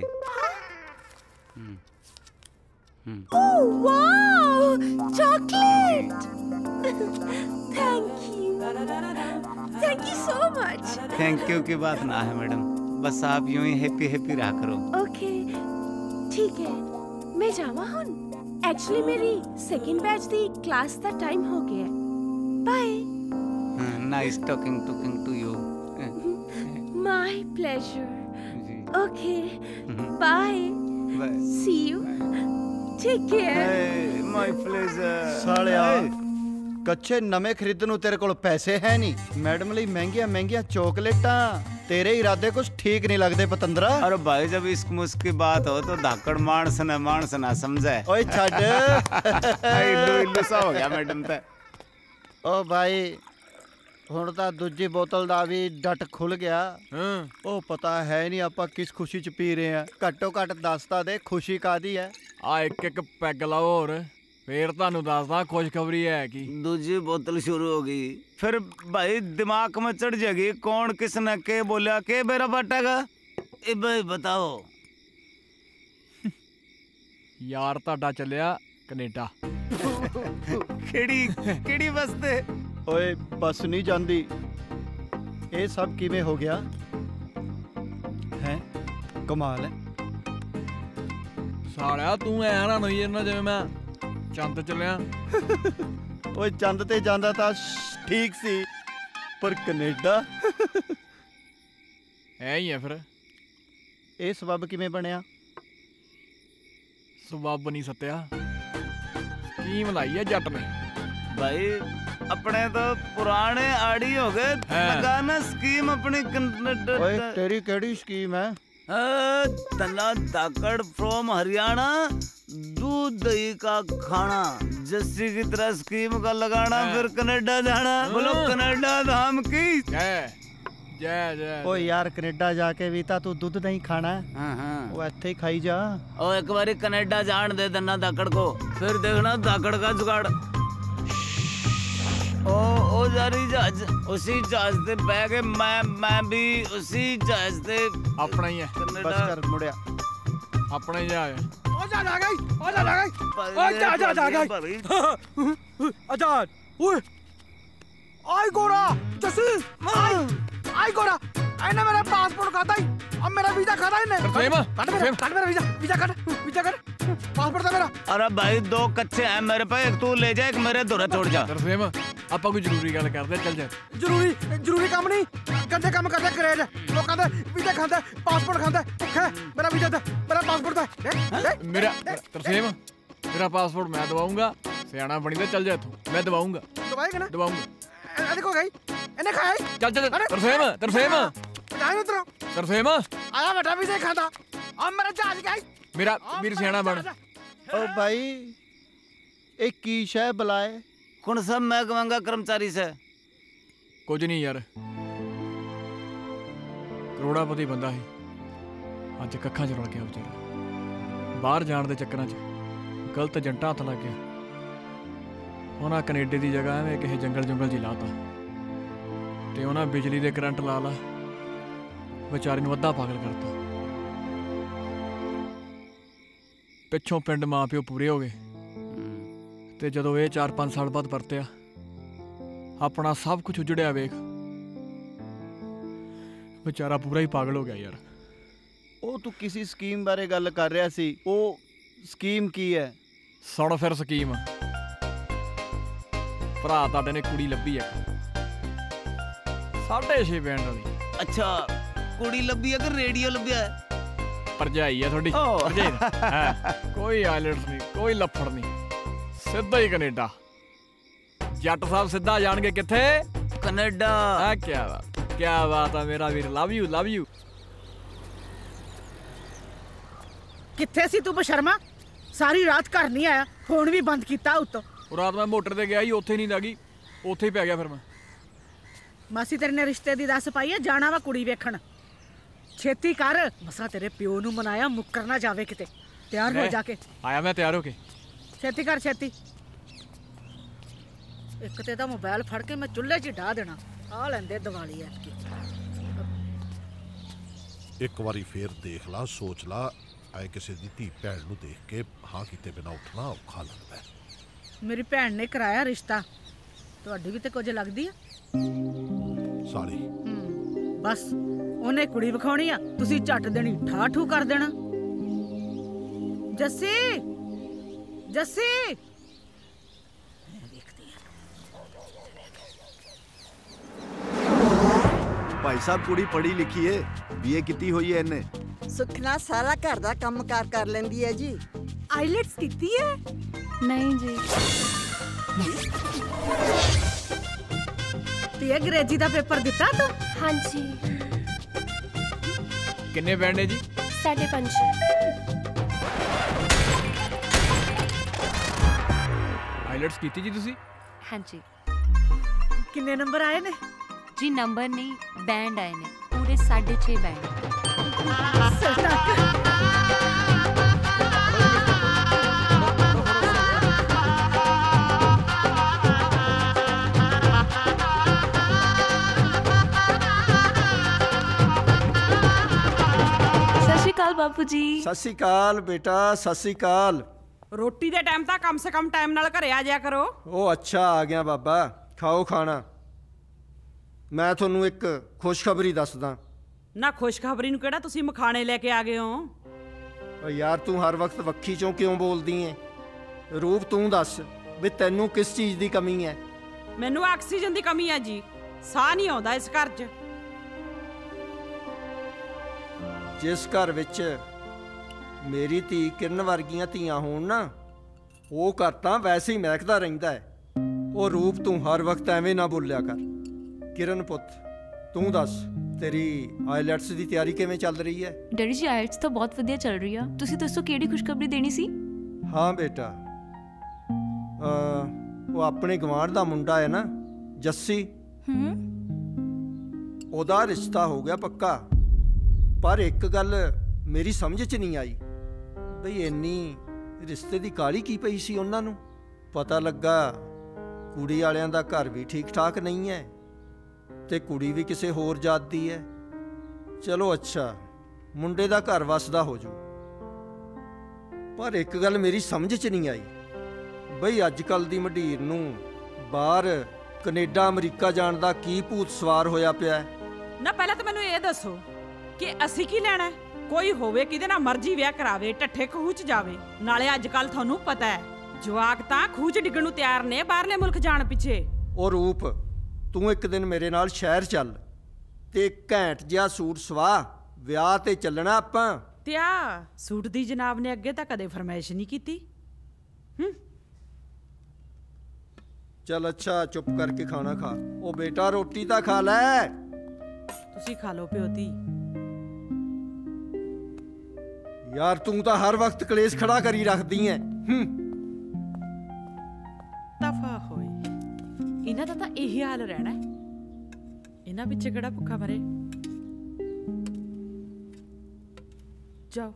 Oh wow, chocolate! Thank you, thank you so much. Thank you की बात ना है मैडम, बस आप यूं ही हैप्पी हैप्पी रहा करो। ओके ठीक है, मैं जावा हुन, एक्चुअली मेरी सेकंड बैच दी क्लास दा टाइम हो गया। Bye. Nice talking talking to you. My pleasure. Okay bye, see you, take care. My pleasure. सालिया ਕੱਚੇ ਨਵੇਂ ਖਰੀਦਣ ਨੂੰ ਤੇਰੇ ਕੋਲ ਪੈਸੇ ਹੈ ਨਹੀਂ, ਮੈਡਮ ਲਈ ਮਹਿੰਗੀਆਂ ਮਹਿੰਗੀਆਂ ਚੋਕਲੇਟਾਂ, तेरे इरादे कुछ ठीक नहीं लगते पतंदरा। अरे भाई जब इश्क मुस्क की बात हो तो धाकड़ मानस न मानस ना समझे। ओए छड़ इल्लू इल्लू सा हो गया मैडम ते। ओ भाई ਹੁਣ ਤਾਂ ਦੂਜੀ ਬੋਤਲ ਦਾ ਵੀ ਡਟ ਖੁੱਲ ਗਿਆ। ਉਹ ਪਤਾ ਹੈ ਨਹੀਂ ਆਪਾਂ ਕਿਸ ਖੁਸ਼ੀ ਚ ਪੀ ਰਹੇ ਆ, ਘੱਟੋ ਘੱਟ ਦੱਸ ਤਾਂ ਦੇ ਖੁਸ਼ੀ ਕਾਦੀ ਹੈ। ਆ ਇੱਕ ਇੱਕ ਪੈਗ ਲਾਓ ਹੋਰ, ਫੇਰ ਤੁਹਾਨੂੰ ਦੱਸਦਾ ਖੁਸ਼ਖਬਰੀ ਹੈ ਕੀ। दूसरी बोतल शुरू हो गई, फिर भाई दिमाग में चढ़ जाएगी कौन किसने के बोला के मेरा बटेगा। ए भाई बताओ। यार ਤੁਹਾਡਾ ਚੱਲਿਆ ਕੈਨੇਡਾ। ਕਿਹੜੀ ਕਿਹੜੀ ਬੱਸ ਤੇ? ਓਏ ਬੱਸ ਨਹੀਂ ਜਾਂਦੀ। ਇਹ ਸਭ ਕਿਵੇਂ ਹੋ ਗਿਆ ਹੈ? ਕਮਾਲ ਹੈ। ਸਾਲਿਆ ਤੂੰ ਐ ਨਾ ਹੋਈ ਇਹਨਾਂ ਜਿਵੇਂ ਮੈਂ ਚੰਦ ਚੱਲਿਆ। ਓਏ ਚੰਦ ਤੇ ਜਾਂਦਾ ਤਾਂ ਠੀਕ ਸੀ, ਪਰ ਕੈਨੇਡਾ ਐ ਹੀ ਆ ਫਿਰ। ਇਹ ਸਬੱਬ ਕਿਵੇਂ ਬਣਿਆ? ਸਬੱਬ ਨਹੀਂ ਸੱਤਿਆ, ਕੀ ਮਲਾਈ ਹੈ ਜੱਟ ਨੇ। भाई अपने तो पुराने आड़ी हो गए, लगाना स्कीम अपनी। ओए तेरी केड़ी स्कीम है? तला धाकड़ फ्रॉम हरियाणा, दूध दही का खाना, जस्सी की तरह स्कीम का लगाना, फिर कनाडा जाना। बोलो कनाडा धाम की जय जय जय। ओ यार कनाडा जाके भी ता तू दूध नहीं खाना है। हाँ हाँ वो ऐसे ही खाई जा। ओ एक बारी कनाडा जान दे दन्ना धाकड़ को, फिर देखना धाकड़ का जुगाड़। ओ ओ जारी जहाज, उसी जहाज से बह के मैं मैं भी उसी जहाज से। अपना ही है, बस कर मुड़िया, अपना ही जहाज। ओ जा जा गई, ओ जा जा गई, ओ जा जा जा गई। आजाद ओए आई गोरा जसी आई आई गोरा आइना मेरा पासपोर्ट खाता ही, अब मेरा वीजा खाता ही नहीं। सेम काट मेरा काट मेरा वीजा वीजा काट वीजा काट पासपोर्ट था मेरा। अरे भाई दो कच्चे हैं मेरे पे, एक तू ले जा एक मेरे धुरे छोड़ जा। तरसेम ਆਪਾਂ ਕੋਈ ਜ਼ਰੂਰੀ ਗੱਲ ਕਰਦੇ ਚੱਲ ਜਾ। ਜ਼ਰੂਰੀ ਜ਼ਰੂਰੀ ਕੰਮ ਨਹੀਂ, ਗੰਦੇ ਕੰਮ ਕਰਦਾ ਕਰੇਜ ਲੋਕਾਂ ਦੇ ਵੀਜ਼ਾ ਖਾਂਦਾ, ਪਾਸਪੋਰਟ ਖਾਂਦਾ, ਭੁੱਖਾ ਮੇਰਾ ਵੀਜ਼ਾ ਦਾ ਮੇਰਾ ਪਾਸਪੋਰਟ ਦਾ ਮੇਰਾ ਤਰਸੇਮ ਤੇਰਾ ਪਾਸਪੋਰਟ ਮੈਂ ਦਵਾਉਂਗਾ, ਸਿਆਣਾ ਬਣੀ ਤੇ ਚੱਲ ਜਾ ਇੱਥੋਂ, ਮੈਂ ਦਵਾਉਂਗਾ। ਦਵਾਏਗਾ ਨਾ? ਦਵਾਉਂਗਾ। ਇਹਨੇ ਕੋ ਗਈ ਇਹਨੇ ਖਾਈ ਚੱਲ ਚੱਲ ਤਰਸੇਮ ਤਰਸੇਮ ਜਾਈ ਉਤਰੋ ਤਰਸੇਮ ਆਇਆ ਵੱਡਾ ਵੀਜ਼ਾ ਖਾਂਦਾ ਆ ਮੇਰਾ ਜਹਾਜ਼ ਗਈ ਮੇਰਾ ਵੀਰ ਸਿਆਣਾ ਬਣ। ओ भाई एक की शय बुलाए कौन सा मैं कहूँगा कर्मचारी से ਕੁਝ ਨਹੀਂ ਯਾਰ, ਕਰੋੜਾਪਤੀ ਬੰਦਾ ਸੀ, ਅੱਜ ਕੱਖਾਂ 'ਚ ਰੁਲ ਗਿਆ ਵਿਚਾਰਾ। ਬਾਹਰ ਜਾਣ ਦੇ ਚੱਕਰਾਂ 'ਚ ਗਲਤ ਏਜੰਟਾਂ ਹੱਥ ਲੱਗ ਗਿਆ। ਉਹਨਾਂ ਕੈਨੇਡਾ ਦੀ ਜਗ੍ਹਾ ਐਵੇਂ ਕਿਸੇ ਜੰਗਲ ਜੰਗਲ 'ਚ ਹੀ ਲਾਤਾ ਤੇ ਉਹਨਾਂ ਬਿਜਲੀ ਦੇ ਕਰੰਟ ਲਾ ਲਾ ਵਿਚਾਰੇ ਨੂੰ ਅੱਧਾ ਪਾਗਲ ਕਰਤਾ। ਪਿੱਛੋਂ ਪਿੰਡ ਮਾਂ ਪਿਓ ਪੂਰੇ ਹੋ ਗਏ ਤੇ ਜਦੋਂ ਇਹ ਚਾਰ ਪੰਜ ਸਾਲ ਬਾਅਦ ਪਰਤਿਆ ਆਪਣਾ ਸਭ ਕੁਝ ਉਜੜਿਆ ਵੇਖ ਵਿਚਾਰਾ ਪੂਰਾ ਹੀ ਪਾਗਲ ਹੋ ਗਿਆ ਯਾਰ। ਉਹ ਤੂੰ ਕਿਸੇ ਸਕੀਮ ਬਾਰੇ ਗੱਲ ਕਰ ਰਿਹਾ ਸੀ, ਉਹ ਸਕੀਮ ਕੀ ਹੈ? ਸੁਣ ਫਿਰ ਸਕੀਮ। ਭਰਾ ਤੁਹਾਡੇ ਨੇ ਕੁੜੀ ਲੱਭੀ ਹੈ ਸਾਢੇ ਛੇ ਬੈਂਡ ਵਾਲੀ। ਅੱਛਾ ਕੁੜੀ ਲੱਭੀ ਹੈ ਕਿ ਰੇਡੀਓ ਲੱਭਿਆ ਹੈ? ਭਰਜਾਈ ਹੈ ਤੁਹਾਡੀ ਭਰਜਾਈ ਦਾ। ਕੋਈ ਆਇਲਟਸ ਨਹੀਂ, ਕੋਈ ਲੱਫੜ ਨਹੀਂ, ਸਿੱਧਾ ਹੀ ਕੈਨੇਡਾ। ਜੱਟ ਸਾਹਿਬ ਸਿੱਧਾ ਜਾਣਗੇ ਕਿੱਥੇ? ਕੈਨੇਡਾ। ਆ ਕੀ ਬਾਤ, ਕੀ ਬਾਤ ਆ ਮੇਰਾ ਵੀਰ, ਲਵ ਯੂ ਲਵ ਯੂ। ਕਿੱਥੇ ਸੀ ਤੂੰ ਬਸ਼ਰਮਾ? ਸਾਰੀ ਰਾਤ ਘਰ ਨਹੀਂ ਆਇਆ, ਫੋਨ ਵੀ ਬੰਦ ਕੀਤਾ ਉੱਤੋਂ। ਉਹ ਰਾਤ ਮੈਂ ਮੋਟਰ ਤੇ ਗਿਆ ਹੀ, ਉੱਥੇ ਨਹੀਂ ਲੱਗੀ, ਉੱਥੇ ਹੀ ਪੈ ਗਿਆ ਫਿਰ ਮੈਂ। ਮਾਸੀ ਤੇਰੇ ਨੇ ਰਿਸ਼ਤੇ ਦੀ ਦੱਸ ਪਾਈ ਹੈ, ਜਾਣਾ ਵਾ ਕੁੜੀ ਵੇਖਣ। ਛੇਤੀ ਕਰ, ਮਸਾਂ ਤੇਰੇ ਪਿਓ ਨੂੰ ਮਨਾਇਆ, ਮੁੱਕਰ ਨਾ ਜਾਵੇ ਕਿਤੇ। ਤਿਆਰ ਹੋ ਜਾ ਕੇ। ਆਇਆ ਮੈਂ ਤਿਆਰ ਹੋ ਕੇ। ਛੇਤੀ ਕਰ ਛੇਤੀ। ਇੱਕ ਤੇ ਦਾ ਮੋਬਾਈਲ ਫੜ ਕੇ ਮੈਂ ਚੁੱਲ੍ਹੇ 'ਚ ਢਾ ਦੇਣਾ। ਆ ਲੈਂਦੇ ਦੀਵਾਲੀ ਐਤਕੀ। ਇੱਕ ਵਾਰੀ ਫੇਰ ਦੇਖ ਲਾ, ਸੋਚ ਲਾ, ਐ ਕਿਸੇ ਦੀ ਧੀ ਭੈਣ ਨੂੰ ਦੇਖ ਕੇ ਹਾਂ ਕੀਤੇ ਬਿਨਾ ਉੱਠਣਾ ਔਖਾ ਲੱਗਦਾ। ਮੇਰੀ ਭੈਣ ਨੇ ਕਰਾਇਆ ਰਿਸ਼ਤਾ, ਤੁਹਾਡੀ ਵੀ ਤੇ ਕੁਝ ਲੱਗਦੀ ਆ ਸਾਲੀ। ਬਸ ਉਹਨੇ ਕੁੜੀ ਵਿਖਾਉਣੀ ਆ, ਤੁਸੀਂ ਝੱਟ ਦੇਣੀ ਠਾ ਠੂ ਕਰ ਦੇਣਾ। ਜੱਸੀ ਜੱਸੀ ਭਾਈ ਸਾਹਿਬ ਕੁੜੀ ਪੜ੍ਹੀ ਲਿਖੀ ਏ, ਬੀਏ ਕੀਤੀ ਹੋਈ ਏ ਇਹਨੇ। ਸੁਖਨਾ ਸਾਰਾ ਘਰ ਦਾ ਕੰਮਕਾਰ ਕਰ ਲੈਂਦੀ ਹੈ ਜੀ। ਆਈਲੈਟਸ ਕੀਤੀ ਹੈ? ਨਹੀਂ ਜੀ। ਤੇ ਅੰਗਰੇਜ਼ੀ ਦਾ ਪੇਪਰ ਦਿੱਤਾ ਤੂੰ? ਹਾਂਜੀ। ਕਿੰਨੇ ਬੈਂਡ ਨੇ ਜੀ? ਸਾਢੇ ਪੰਜ। ਆਈਲੈਟਸ ਕੀਤੀ ਜੀ ਤੁਸੀਂ? ਹਾਂਜੀ। ਕਿੰਨੇ ਨੰਬਰ ਆਏ ਨੇ ਜੀ? ਨੰਬਰ ਨਹੀਂ, ਬੈਂਡ ਆਏ ਨੇ ਪੂਰੇ ਸਾਢੇ ਛੇ ਬੈਂਡ। ਸਤਿ ਸ਼੍ਰੀ ਅਕਾਲ ਬਾਪੂ ਜੀ। ਸਤਿ ਸ਼੍ਰੀ ਅਕਾਲ ਬੇਟਾ, ਸਤਿ ਸ਼੍ਰੀ ਅਕਾਲ। ਰੋਟੀ ਦੇ ਟਾਈਮ ਤਾਂ ਕਮ ਸੇ ਕਮ ਟਾਈਮ ਨਾਲ ਘਰੇ ਆ ਜਾਇਆ ਕਰੋ। ਉਹ ਅੱਛਾ ਆ ਗਿਆ ਬਾਬਾ, ਖਾਓ ਖਾਣਾ। ਮੈਂ ਤੁਹਾਨੂੰ ਇੱਕ ਖੁਸ਼ਖਬਰੀ ਦੱਸਦਾ। ਨਾ ਖੁਸ਼ਖਬਰੀ ਨੂੰ ਕਿਹੜਾ ਤੁਸੀਂ ਮਖਾਣੇ ਲੈ ਕੇ ਆ ਗਏ ਹੋ? ਓ ਯਾਰ ਤੂੰ ਹਰ ਵਕਤ ਵੱਖੀ ਚੋਂ ਕਿਉਂ ਬੋਲਦੀ ਏ? ਰੂਪ ਤੂੰ ਦੱਸ ਵੀ ਤੈਨੂੰ ਕਿਸ ਚੀਜ਼ ਦੀ ਕਮੀ ਹੈ? ਮੈਨੂੰ ਆਕਸੀਜਨ ਦੀ ਕਮੀ ਹੈ ਜੀ, ਸਾਹ ਨਹੀਂ ਆਉਂਦਾ ਇਸ ਘਰ 'ਚ। ਜਿਸ ਘਰ ਵਿੱਚ ਮੇਰੀ ਧੀ ਕਿਰਨ ਵਰਗੀਆਂ ਧੀਆਂ ਹੋਣ ਨਾ, ਉਹ ਘਰ ਤਾਂ ਵੈਸੇ ਹੀ ਮਹਿਕਦਾ ਰਹਿੰਦਾ ਹੈ। ਉਹ ਰੂਪ ਤੂੰ ਹਰ ਵਕਤ ਐਵੇਂ ਨਾ ਬੋਲਿਆ ਕਰ। ਕਿਰਨ ਪੁੱਤ ਤੂੰ ਦੱਸ, ਤੇਰੀ ਆਈਲੈਟਸ ਦੀ ਤਿਆਰੀ ਕਿਵੇਂ ਚੱਲ ਰਹੀ ਹੈ? ਡੈਡੀ ਜੀ ਆਈਲੈਟਸ ਤਾਂ ਬਹੁਤ ਵਧੀਆ ਚੱਲ ਰਹੀ ਆ। ਤੁਸੀਂ ਦੱਸੋ ਕਿਹੜੀ ਖੁਸ਼ਖਬਰੀ ਦੇਣੀ ਸੀ? ਹਾਂ ਬੇਟਾ, ਉਹ ਆਪਣੇ ਗਵਾਂਢ ਦਾ ਮੁੰਡਾ ਹੈ ਨਾ ਜੱਸੀ, ਹੂੰ, ਉਹਦਾ ਰਿਸ਼ਤਾ ਹੋ ਗਿਆ ਪੱਕਾ। ਪਰ ਇੱਕ ਗੱਲ ਮੇਰੀ ਸਮਝ 'ਚ ਨਹੀਂ ਆਈ ਬਈ ਇੰਨੀ ਰਿਸ਼ਤੇ ਦੀ ਕਾਹਲੀ ਕੀ ਪਈ ਸੀ ਉਹਨਾਂ ਨੂੰ। ਪਤਾ ਲੱਗਾ ਕੁੜੀ ਵਾਲਿਆਂ ਦਾ ਘਰ ਵੀ ਠੀਕ ਠਾਕ ਨਹੀਂ ਹੈ ਤੇ ਕੁੜੀ ਵੀ ਕਿਸੇ ਹੋਰ ਜਾਤ ਦੀ ਹੈ। ਚਲੋ ਅੱਛਾ, ਮੁੰਡੇ ਦਾ ਘਰ ਵਸਦਾ ਹੋ ਜੂ। ਪਰ ਇੱਕ ਗੱਲ ਮੇਰੀ ਸਮਝ 'ਚ ਨਹੀਂ ਆਈ ਬਈ ਅੱਜ ਕੱਲ੍ਹ ਦੀ ਮੰਡੀਰ ਨੂੰ ਬਾਹਰ ਕੈਨੇਡਾ ਅਮਰੀਕਾ ਜਾਣ ਦਾ ਕੀ ਭੂਤ ਸਵਾਰ ਹੋਇਆ ਪਿਆ। ਨਾ ਪਹਿਲਾਂ ਤਾਂ ਮੈਨੂੰ ਇਹ ਦੱਸੋ ਕਿ ਅਸੀਂ ਕੀ ਲੈਣਾ? ਕੋਈ ਹੋਵੇ ਕਿਹਦੇ ਨਾਲ ਮਰਜ਼ੀ ਵਿਆਹ ਕਰਾਵੇ, ਢੱਠੇ ਖੂਹ ਚ ਜਾਵੇ। ਨਾਲੇ ਅੱਜ ਕੱਲ ਤੁਹਾਨੂੰ ਪਤਾ ਹੈ ਜਵਾਕ ਤਾਂ ਖੂਹ ਚ ਡਿੱਗਣ ਨੂੰ ਤਿਆਰ ਨੇ ਬਾਹਰਲੇ ਮੁਲਕ ਜਾਣ ਪਿੱਛੇ। ਉਹ ਰੂਪ, ਤੂੰ ਇੱਕ ਦਿਨ ਮੇਰੇ ਨਾਲ ਸ਼ਹਿਰ ਚੱਲ ਤੇ ਘੈਂਟ ਜਿਹਾ ਸੂਟ ਸਵਾ, ਵਿਆਹ ਤੇ ਚੱਲਣਾ ਆਪਾਂ। ਤੇ ਆ ਸੂਟ ਦੀ ਜਨਾਬ ਨੇ ਅੱਗੇ ਤਾਂ ਕਦੇ ਫਰਮਾਇਸ਼ ਨਹੀਂ ਕੀਤੀ। ਹੂੰ ਚੱਲ ਅੱਛਾ, ਚੁੱਪ ਕਰਕੇ ਖਾਣਾ ਖਾ। ਉਹ ਬੇਟਾ ਰੋਟੀ ਤਾਂ ਖਾ ਲੈ। ਤੁਸੀਂ ਖਾ ਲਓ ਪਿਓ ਧੀ। ਯਾਰ ਤੂੰ ਤਾਂ ਹਰ ਵਕਤ ਕਲੇਸ਼ ਖੜਾ ਕਰੀ ਰੱਖਦੀ ਐ। ਦਫਾ ਹੋਏ, ਇਹਨਾਂ ਦਾ ਤਾਂ ਇਹੀ ਹਾਲ ਰਹਿਣਾ। ਇਹਨਾਂ ਪਿੱਛੇ ਕਿਹੜਾ ਭੁੱਖਾ ਮਰੇ। ਜਾਓ।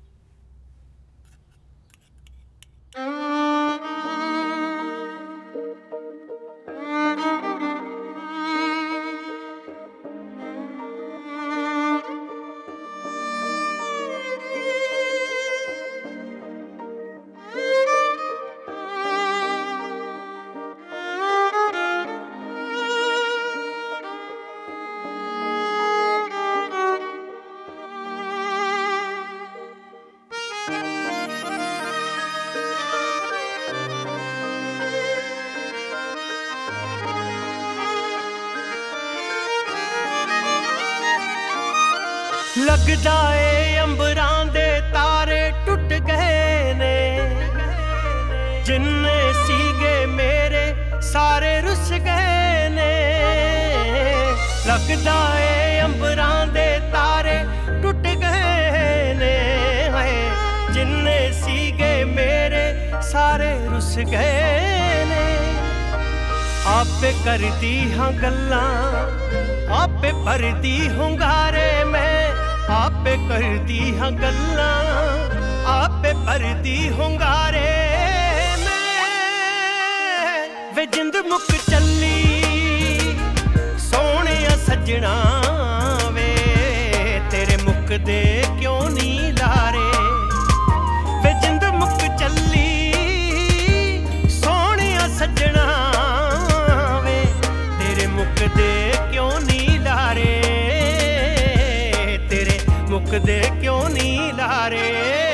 लगदा ए अंबरां दे तारे टुट गए ने, जिन्ने सीगे मेरे सारे रुस गए ने। लगदा ए अंबरां दे तारे टुट गए ने, जिन्ने सीगे मेरे सारे रुस गए ने। आपे करदी हां गल्लां, आपे भरदी हुंगारे मैं, आपे करदी हां गल्लां, आपे भरदी हुंगारे मैं। वे जिंद मुक चली सोहणिया सजना वे, तेरे मुकदे क्यों नी लारे। वे जिंद मुक चली सोहणिया सजना वे, तेरे मुकदे क्यों नी लारे, मुकदे क्यों नी लारे।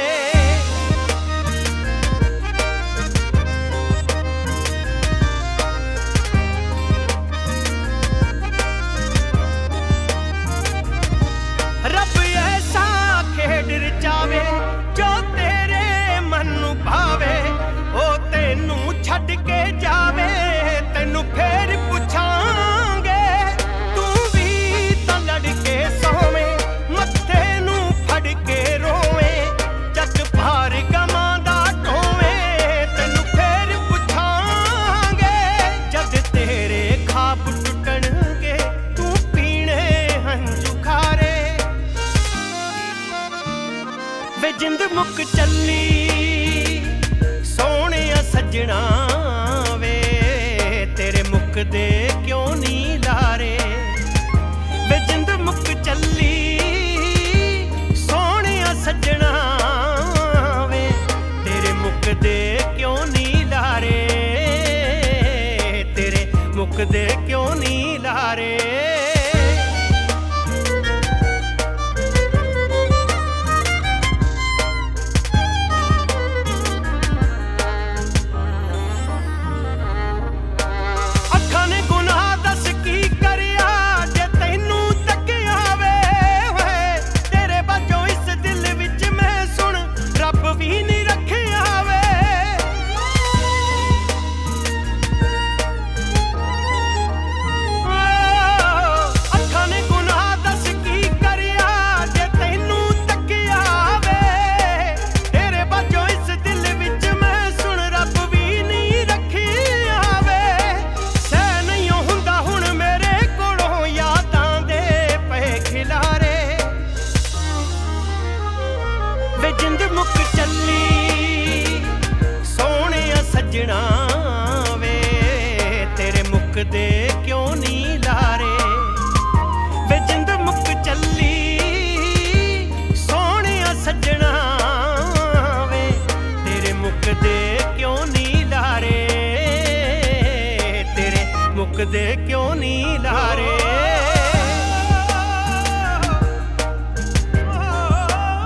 रब ऐसा खेड रचावे जो तेरे मन नू भावे, ओ तेनू छड्ड के जावे तेनू फेर पुछांगे। तू भी तां लड़ के सोवे मत्थे नू फड़ के रोवे, जग भार गमां दा ढोवे तेनू फेर पुछांगे। जद तेरे खाब टुटणगे तू पीने हंझू खारे। वे जिंद मुक चली सोहणिया सजना वे, तेरे मुकदे क्यों नी लारे। वे जिंद मुक चली सोहणिया सजना वे, तेरे मुकदे क्यों नी लारे, तेरे मुकदे क्यों नी लारे। अखां ने गुनाह दस की करिया जे तैनू तकिया वे, तेरे बाजों इस दिल विच मैं सुन रब भी नहीं रखिया वे। अखां ने गुनाह दस की करिया जे तैनू तकिया वे, तेरे बाजों इस दिल विच मैं सुन रब भी नहीं रखिया वे। सह नहीं हुंदा हुण मेरे कोलों यादां दे पे खिलारे। वे जिंद मुक चली सोहणिया सजना वे, तेरे मुकदे क्यों नी लारे। वे जिंद मुक चली सोहणिया सजना वे, तेरे मुकदे क्यों नी लारे, तेरे मुकदे क्यों नी लारे।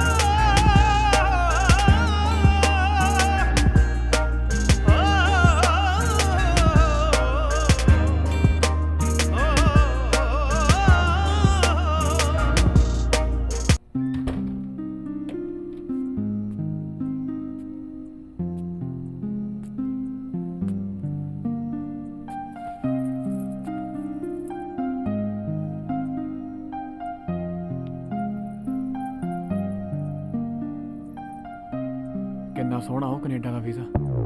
ਸੋਹਣਾ ਉਹ ਕੈਨੇਡਾ ਦਾ ਵੀਜ਼ਾ।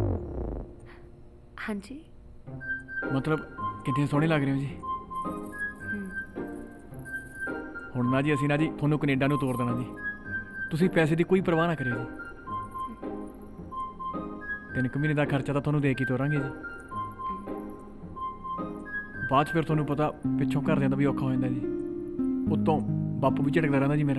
ਹਾਂਜੀ ਮਤਲਬ ਕਿੰਨੇ ਸੋਹਣੇ ਲੱਗ ਰਹੇ ਹੋ ਜੀ। ਹੁਣ ਨਾ ਜੀ ਅਸੀਂ ਨਾ ਜੀ ਤੁਹਾਨੂੰ ਕੈਨੇਡਾ ਨੂੰ ਤੋਰ ਦੇਣਾ ਜੀ। ਤੁਸੀਂ ਪੈਸੇ ਦੀ ਕੋਈ ਪਰਵਾਹ ਨਾ ਕਰਿਓ ਜੀ। ਤਿੰਨ ਕੁ ਮਹੀਨੇ ਦਾ ਖਰਚਾ ਤਾਂ ਤੁਹਾਨੂੰ ਦੇ ਕੇ ਤੋਰਾਂਗੇ ਜੀ। ਬਾਅਦ 'ਚ ਫਿਰ ਤੁਹਾਨੂੰ ਪਤਾ ਪਿੱਛੋਂ ਘਰਦਿਆਂ ਦਾ ਵੀ ਔਖਾ ਹੋ ਜਾਂਦਾ ਜੀ। ਉੱਤੋਂ ਬਾਪੂ ਵੀ ਝਟਕਦਾ ਰਹਿੰਦਾ ਜੀ ਮੇਰਾ।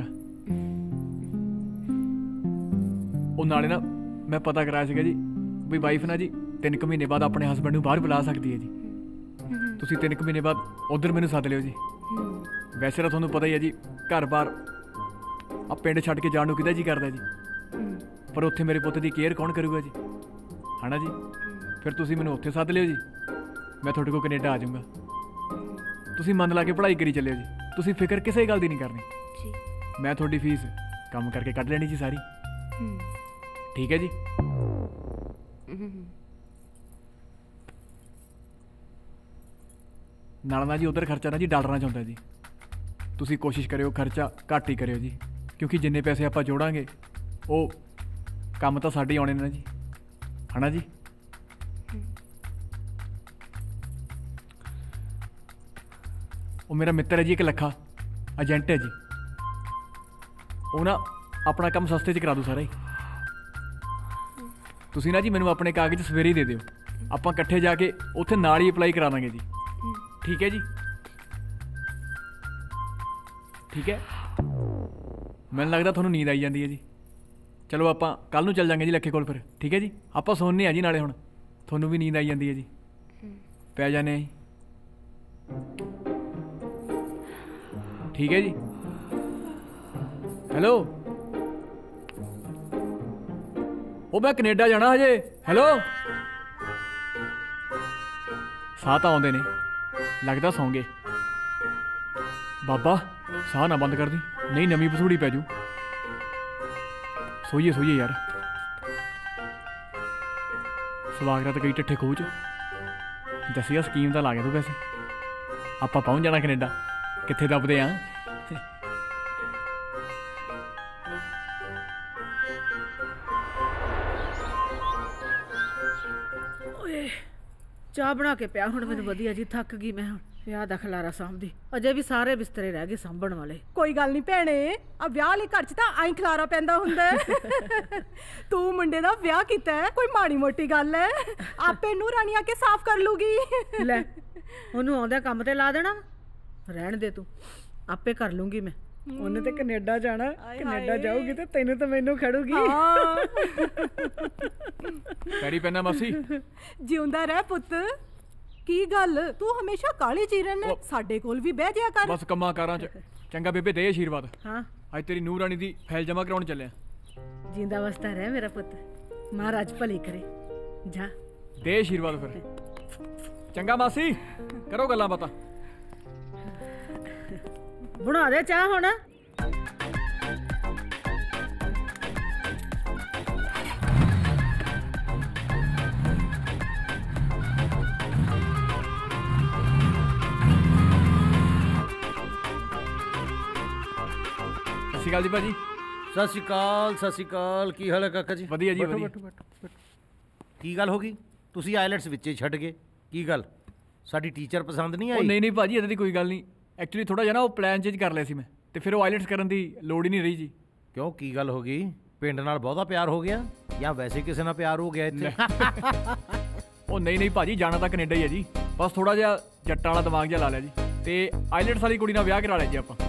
ਉਹ ਨਾਲੇ ਨਾ ਮੈਂ ਪਤਾ ਕਰਾਇਆ ਸੀਗਾ ਜੀ ਵੀ ਵਾਈਫ ਨਾ ਜੀ ਤਿੰਨ ਕੁ ਮਹੀਨੇ ਬਾਅਦ ਆਪਣੇ ਹਸਬੈਂਡ ਨੂੰ ਬਾਹਰ ਬੁਲਾ ਸਕਦੀ ਹੈ ਜੀ। ਤੁਸੀਂ ਤਿੰਨ ਕੁ ਮਹੀਨੇ ਬਾਅਦ ਉੱਧਰ ਮੈਨੂੰ ਸੱਦ ਲਿਓ ਜੀ। ਵੈਸੇ ਤਾਂ ਤੁਹਾਨੂੰ ਪਤਾ ਹੀ ਹੈ ਜੀ ਘਰ-ਬਾਰ ਆ ਪਿੰਡ ਛੱਡ ਕੇ ਜਾਣ ਨੂੰ ਕਿਹਦਾ ਜੀ ਕਰਦਾ ਜੀ। ਪਰ ਉੱਥੇ ਮੇਰੇ ਪੁੱਤ ਦੀ ਕੇਅਰ ਕੌਣ ਕਰੂਗਾ ਜੀ, ਹੈ ਨਾ ਜੀ। ਫਿਰ ਤੁਸੀਂ ਮੈਨੂੰ ਉੱਥੇ ਸੱਦ ਲਿਓ ਜੀ, ਮੈਂ ਤੁਹਾਡੇ ਕੋਲ ਕੈਨੇਡਾ ਆ ਜਾਊਂਗਾ। ਤੁਸੀਂ ਮਨ ਲਾ ਕੇ ਪੜ੍ਹਾਈ ਕਰੀ ਚੱਲਿਓ ਜੀ। ਤੁਸੀਂ ਫਿਕਰ ਕਿਸੇ ਗੱਲ ਦੀ ਨਹੀਂ ਕਰਨੀ ਜੀ। ਮੈਂ ਤੁਹਾਡੀ ਫੀਸ ਕੰਮ ਕਰਕੇ ਕੱਢ ਲੈਣੀ ਜੀ ਸਾਰੀ। ਠੀਕ ਹੈ ਜੀ। ਨਾਲ ਨਾ ਜੀ ਉੱਧਰ ਖਰਚਾ ਨਾ ਜੀ ਡਾਲਰਾਂ 'ਚ ਹੁੰਦਾ ਜੀ। ਤੁਸੀਂ ਕੋਸ਼ਿਸ਼ ਕਰਿਓ ਖਰਚਾ ਘੱਟ ਹੀ ਕਰਿਓ ਜੀ, ਕਿਉਂਕਿ ਜਿੰਨੇ ਪੈਸੇ ਆਪਾਂ ਜੋੜਾਂਗੇ ਉਹ ਕੰਮ ਤਾਂ ਸਾਡੇ ਆਉਣੇ ਨੇ ਜੀ, ਹੈ ਨਾ ਜੀ। ਉਹ ਮੇਰਾ ਮਿੱਤਰ ਹੈ ਜੀ ਇੱਕ ਲੱਖਾ, ਏਜੰਟ ਹੈ ਜੀ। ਉਹ ਨਾ ਆਪਣਾ ਕੰਮ ਸਸਤੇ 'ਚ ਕਰਾ ਦੂ ਸਾਰਾ ਹੀ। ਤੁਸੀਂ ਨਾ ਜੀ ਮੈਨੂੰ ਆਪਣੇ ਕਾਗਜ਼ ਸਵੇਰੇ ਹੀ ਦੇ ਦਿਓ, ਆਪਾਂ ਇਕੱਠੇ ਜਾ ਕੇ ਉੱਥੇ ਨਾਲ ਹੀ ਅਪਲਾਈ ਕਰਾ ਦਾਂਗੇ ਜੀ। ਠੀਕ ਹੈ ਜੀ। ਠੀਕ ਹੈ। ਮੈਨੂੰ ਲੱਗਦਾ ਤੁਹਾਨੂੰ ਨੀਂਦ ਆਈ ਜਾਂਦੀ ਹੈ ਜੀ। ਚਲੋ ਆਪਾਂ ਕੱਲ ਨੂੰ ਚੱਲ ਜਾਂਗੇ ਜੀ ਲੱਖੇ ਕੋਲ ਫਿਰ। ਠੀਕ ਹੈ ਜੀ। ਆਪਾਂ ਸੌਂਦੇ ਹਾਂ ਜੀ ਨਾਲੇ, ਹੁਣ ਤੁਹਾਨੂੰ ਵੀ ਨੀਂਦ ਆਈ ਜਾਂਦੀ ਹੈ ਜੀ। ਪੈ ਜਾਂਦੇ ਹਾਂ ਜੀ। ਠੀਕ ਹੈ ਜੀ। ਹੈਲੋ, ਉਹ ਮੈਂ ਕੈਨੇਡਾ ਜਾਣਾ ਹਜੇ। ਹੈਲੋ, ਸਾਹ ਤਾਂ ਆਉਂਦੇ ਨੇ, ਲੱਗਦਾ ਸੌਂ ਗਏ। ਬਾਬਾ ਸਾਹ ਨਾ ਬੰਦ ਕਰਦੀ, ਨਹੀਂ ਨਵੀਂ ਪਸੂੜੀ ਪੈ ਜੂ। ਸੋਈਏ ਸੋਈਏ ਯਾਰ। ਸਵਾਗਤ ਕਈ ਟੱਠੇ ਖੂਹ 'ਚ ਦੱਸਿਆ ਸਕੀਮ ਤਾਂ ਲਾ ਗਿਆ ਤੂੰ। ਵੈਸੇ ਆਪਾਂ ਪਹੁੰਚ ਜਾਣਾ ਕੈਨੇਡਾ। ਕਿੱਥੇ ਦੱਬਦੇ ਆ। ਓਏ ਚਾਹ ਬਣਾ ਕੇ ਪਿਆ ਹੁਣ ਮੈਨੂੰ ਵਧੀਆ ਜੀ। ਥੱਕ ਗਈ ਮੈਂ ਹੁਣ। ਵਿਆਹ ਦਾ ਖਲਾਰਾ ਸਾਂਭਦੀ, ਅਜੇ ਵੀ ਸਾਰੇ ਬਿਸਤਰੇ ਰਹਿ ਗਏ ਸਾਂਭਣ ਵਾਲੇ। ਕੋਈ ਗੱਲ ਨਹੀਂ ਭੈਣੇ, ਆ ਵਿਆਹ ਵਾਲੇ ਘਰ 'ਚ ਤਾਂ ਆਈ ਖਲਾਰਾ ਪੈਂਦਾ ਹੁੰਦਾ। ਤੂੰ ਮੁੰਡੇ ਦਾ ਵਿਆਹ ਕੀਤਾ ਹੈ, ਕੋਈ ਮਾੜੀ ਮੋਟੀ ਗੱਲ ਹੈ। ਆਪੇ ਨੂੰ ਰਾਣੀ ਆ ਕੇ ਸਾਫ਼ ਕਰ ਲੂਗੀ। ਲੈ ਉਹਨੂੰ ਆਉਂਦਾ ਕੰਮ ਤੇ ਲਾ ਦੇਣਾ। ਰਹਿਣ ਦੇ ਤੂੰ, ਆਪੇ ਕਰ ਲੂੰਗੀ ਮੈਂ। ਉਹਨੇ ਤੇ ਕੈਨੇਡਾ ਜਾਣਾ, ਕੈਨੇਡਾ ਜਾਊਗੀ ਤੇ ਤੈਨੂੰ ਤਾਂ ਮੈਨੂੰ ਖੜੂਗੀ। ਪੈਰੀ ਪੈਣਾ ਮਾਸੀ। ਜਿਉਂਦਾ ਰਹਿ ਪੁੱਤ। ਕੀ ਗੱਲ ਤੂੰ ਹਮੇਸ਼ਾ ਕਾਲੀ ਚੀਰਨ ਨੇ, ਸਾਡੇ ਕੋਲ ਵੀ ਬਹਿ ਜਾ ਕਰ। ਬਸ ਕੰਮਾਂ ਕਾਰਾਂ 'ਚ। ਚੰਗਾ ਬੇਬੇ ਦੇ ਆਸ਼ੀਰਵਾਦ। ਹਾਂ ਅੱਜ ਤੇਰੀ ਨੂੰਹ ਰਾਣੀ ਦੀ ਫਾਈਲ ਜਮ੍ਹਾਂ ਕਰਾਉਣ ਚੱਲਿਆ। ਜਿੰਦਾ ਵਸਦਾ ਰਹਿ ਮੇਰਾ ਪੁੱਤ, ਮਹਾਰਾਜ ਭਲੀ ਕਰੇ। ਜਾ ਦੇ ਆਸ਼ੀਰਵਾਦ ਫਿਰ। ਚੰਗਾ ਮਾਸੀ, ਕਰੋ ਗੱਲਾਂ ਬਾਤਾਂ। ਬਣਾ ਦੇ ਚਾਹ ਹੁਣ। ਸਤਿ ਸ਼੍ਰੀ ਅਕਾਲ ਜੀ ਭਾਜੀ। ਸਤਿ ਸ਼੍ਰੀ ਅਕਾਲ, ਸਤਿ ਸ਼੍ਰੀ ਅਕਾਲ। ਕੀ ਹਾਲ ਹੈ ਕਾਕਾ ਜੀ? ਵਧੀਆ ਜੀ, ਬੈਠੋ, ਵਧੀਆ। ਬੈਠੋ, ਬੈਠੋ, ਬੈਠੋ। ਕੀ ਗੱਲ ਹੋ ਗਈ? ਤੁਸੀਂ ਆਈਲੈਟਸ ਵਿੱਚੇ ਛੱਡ ਗਏ, ਕੀ ਗੱਲ? ਸਾਡੀ ਟੀਚਰ ਪਸੰਦ ਨਹੀਂ ਆਈ? ਉਹ ਨਹੀਂ ਨਹੀਂ ਭਾਜੀ, ਇਹਦੀ ਕੋਈ ਗੱਲ ਨਹੀਂ। ਐਕਚੁਅਲੀ ਥੋੜਾ ਜਿਹਾ ਨਾ ਉਹ ਪਲਾਨ ਚੇਂਜ ਕਰ ਲਿਆ ਸੀ ਮੈਂ, ਤੇ ਫਿਰ ਉਹ ਆਈਲੈਟਸ ਕਰਨ ਦੀ ਲੋੜ ਹੀ ਨਹੀਂ ਰਹੀ ਜੀ। ਕਿਉਂ, ਕੀ ਗੱਲ ਹੋ ਗਈ? ਪਿੰਡ ਨਾਲ ਬਹੁਤਾ ਪਿਆਰ ਹੋ ਗਿਆ ਜਾਂ ਵੈਸੇ ਕਿਸੇ ਨਾਲ ਪਿਆਰ ਹੋ ਗਿਆ ਇੱਥੇ? ਉਹ ਨਹੀਂ ਨਹੀਂ ਭਾਜੀ, ਜਾਣਾ ਤਾਂ ਕੈਨੇਡਾ ਹੀ ਹੈ ਜੀ। ਬਸ ਥੋੜਾ ਜਿਹਾ ਜੱਟਾਂ ਵਾਲਾ ਦਿਮਾਗ ਜਿਹਾ ਲਾ ਲਿਆ ਜੀ, ਤੇ ਆਈਲੈਟਸ ਵਾਲੀ ਕੁੜੀ ਨਾਲ ਵਿਆਹ ਕਰਾ ਲਿਆ ਜੀ ਆਪਾਂ।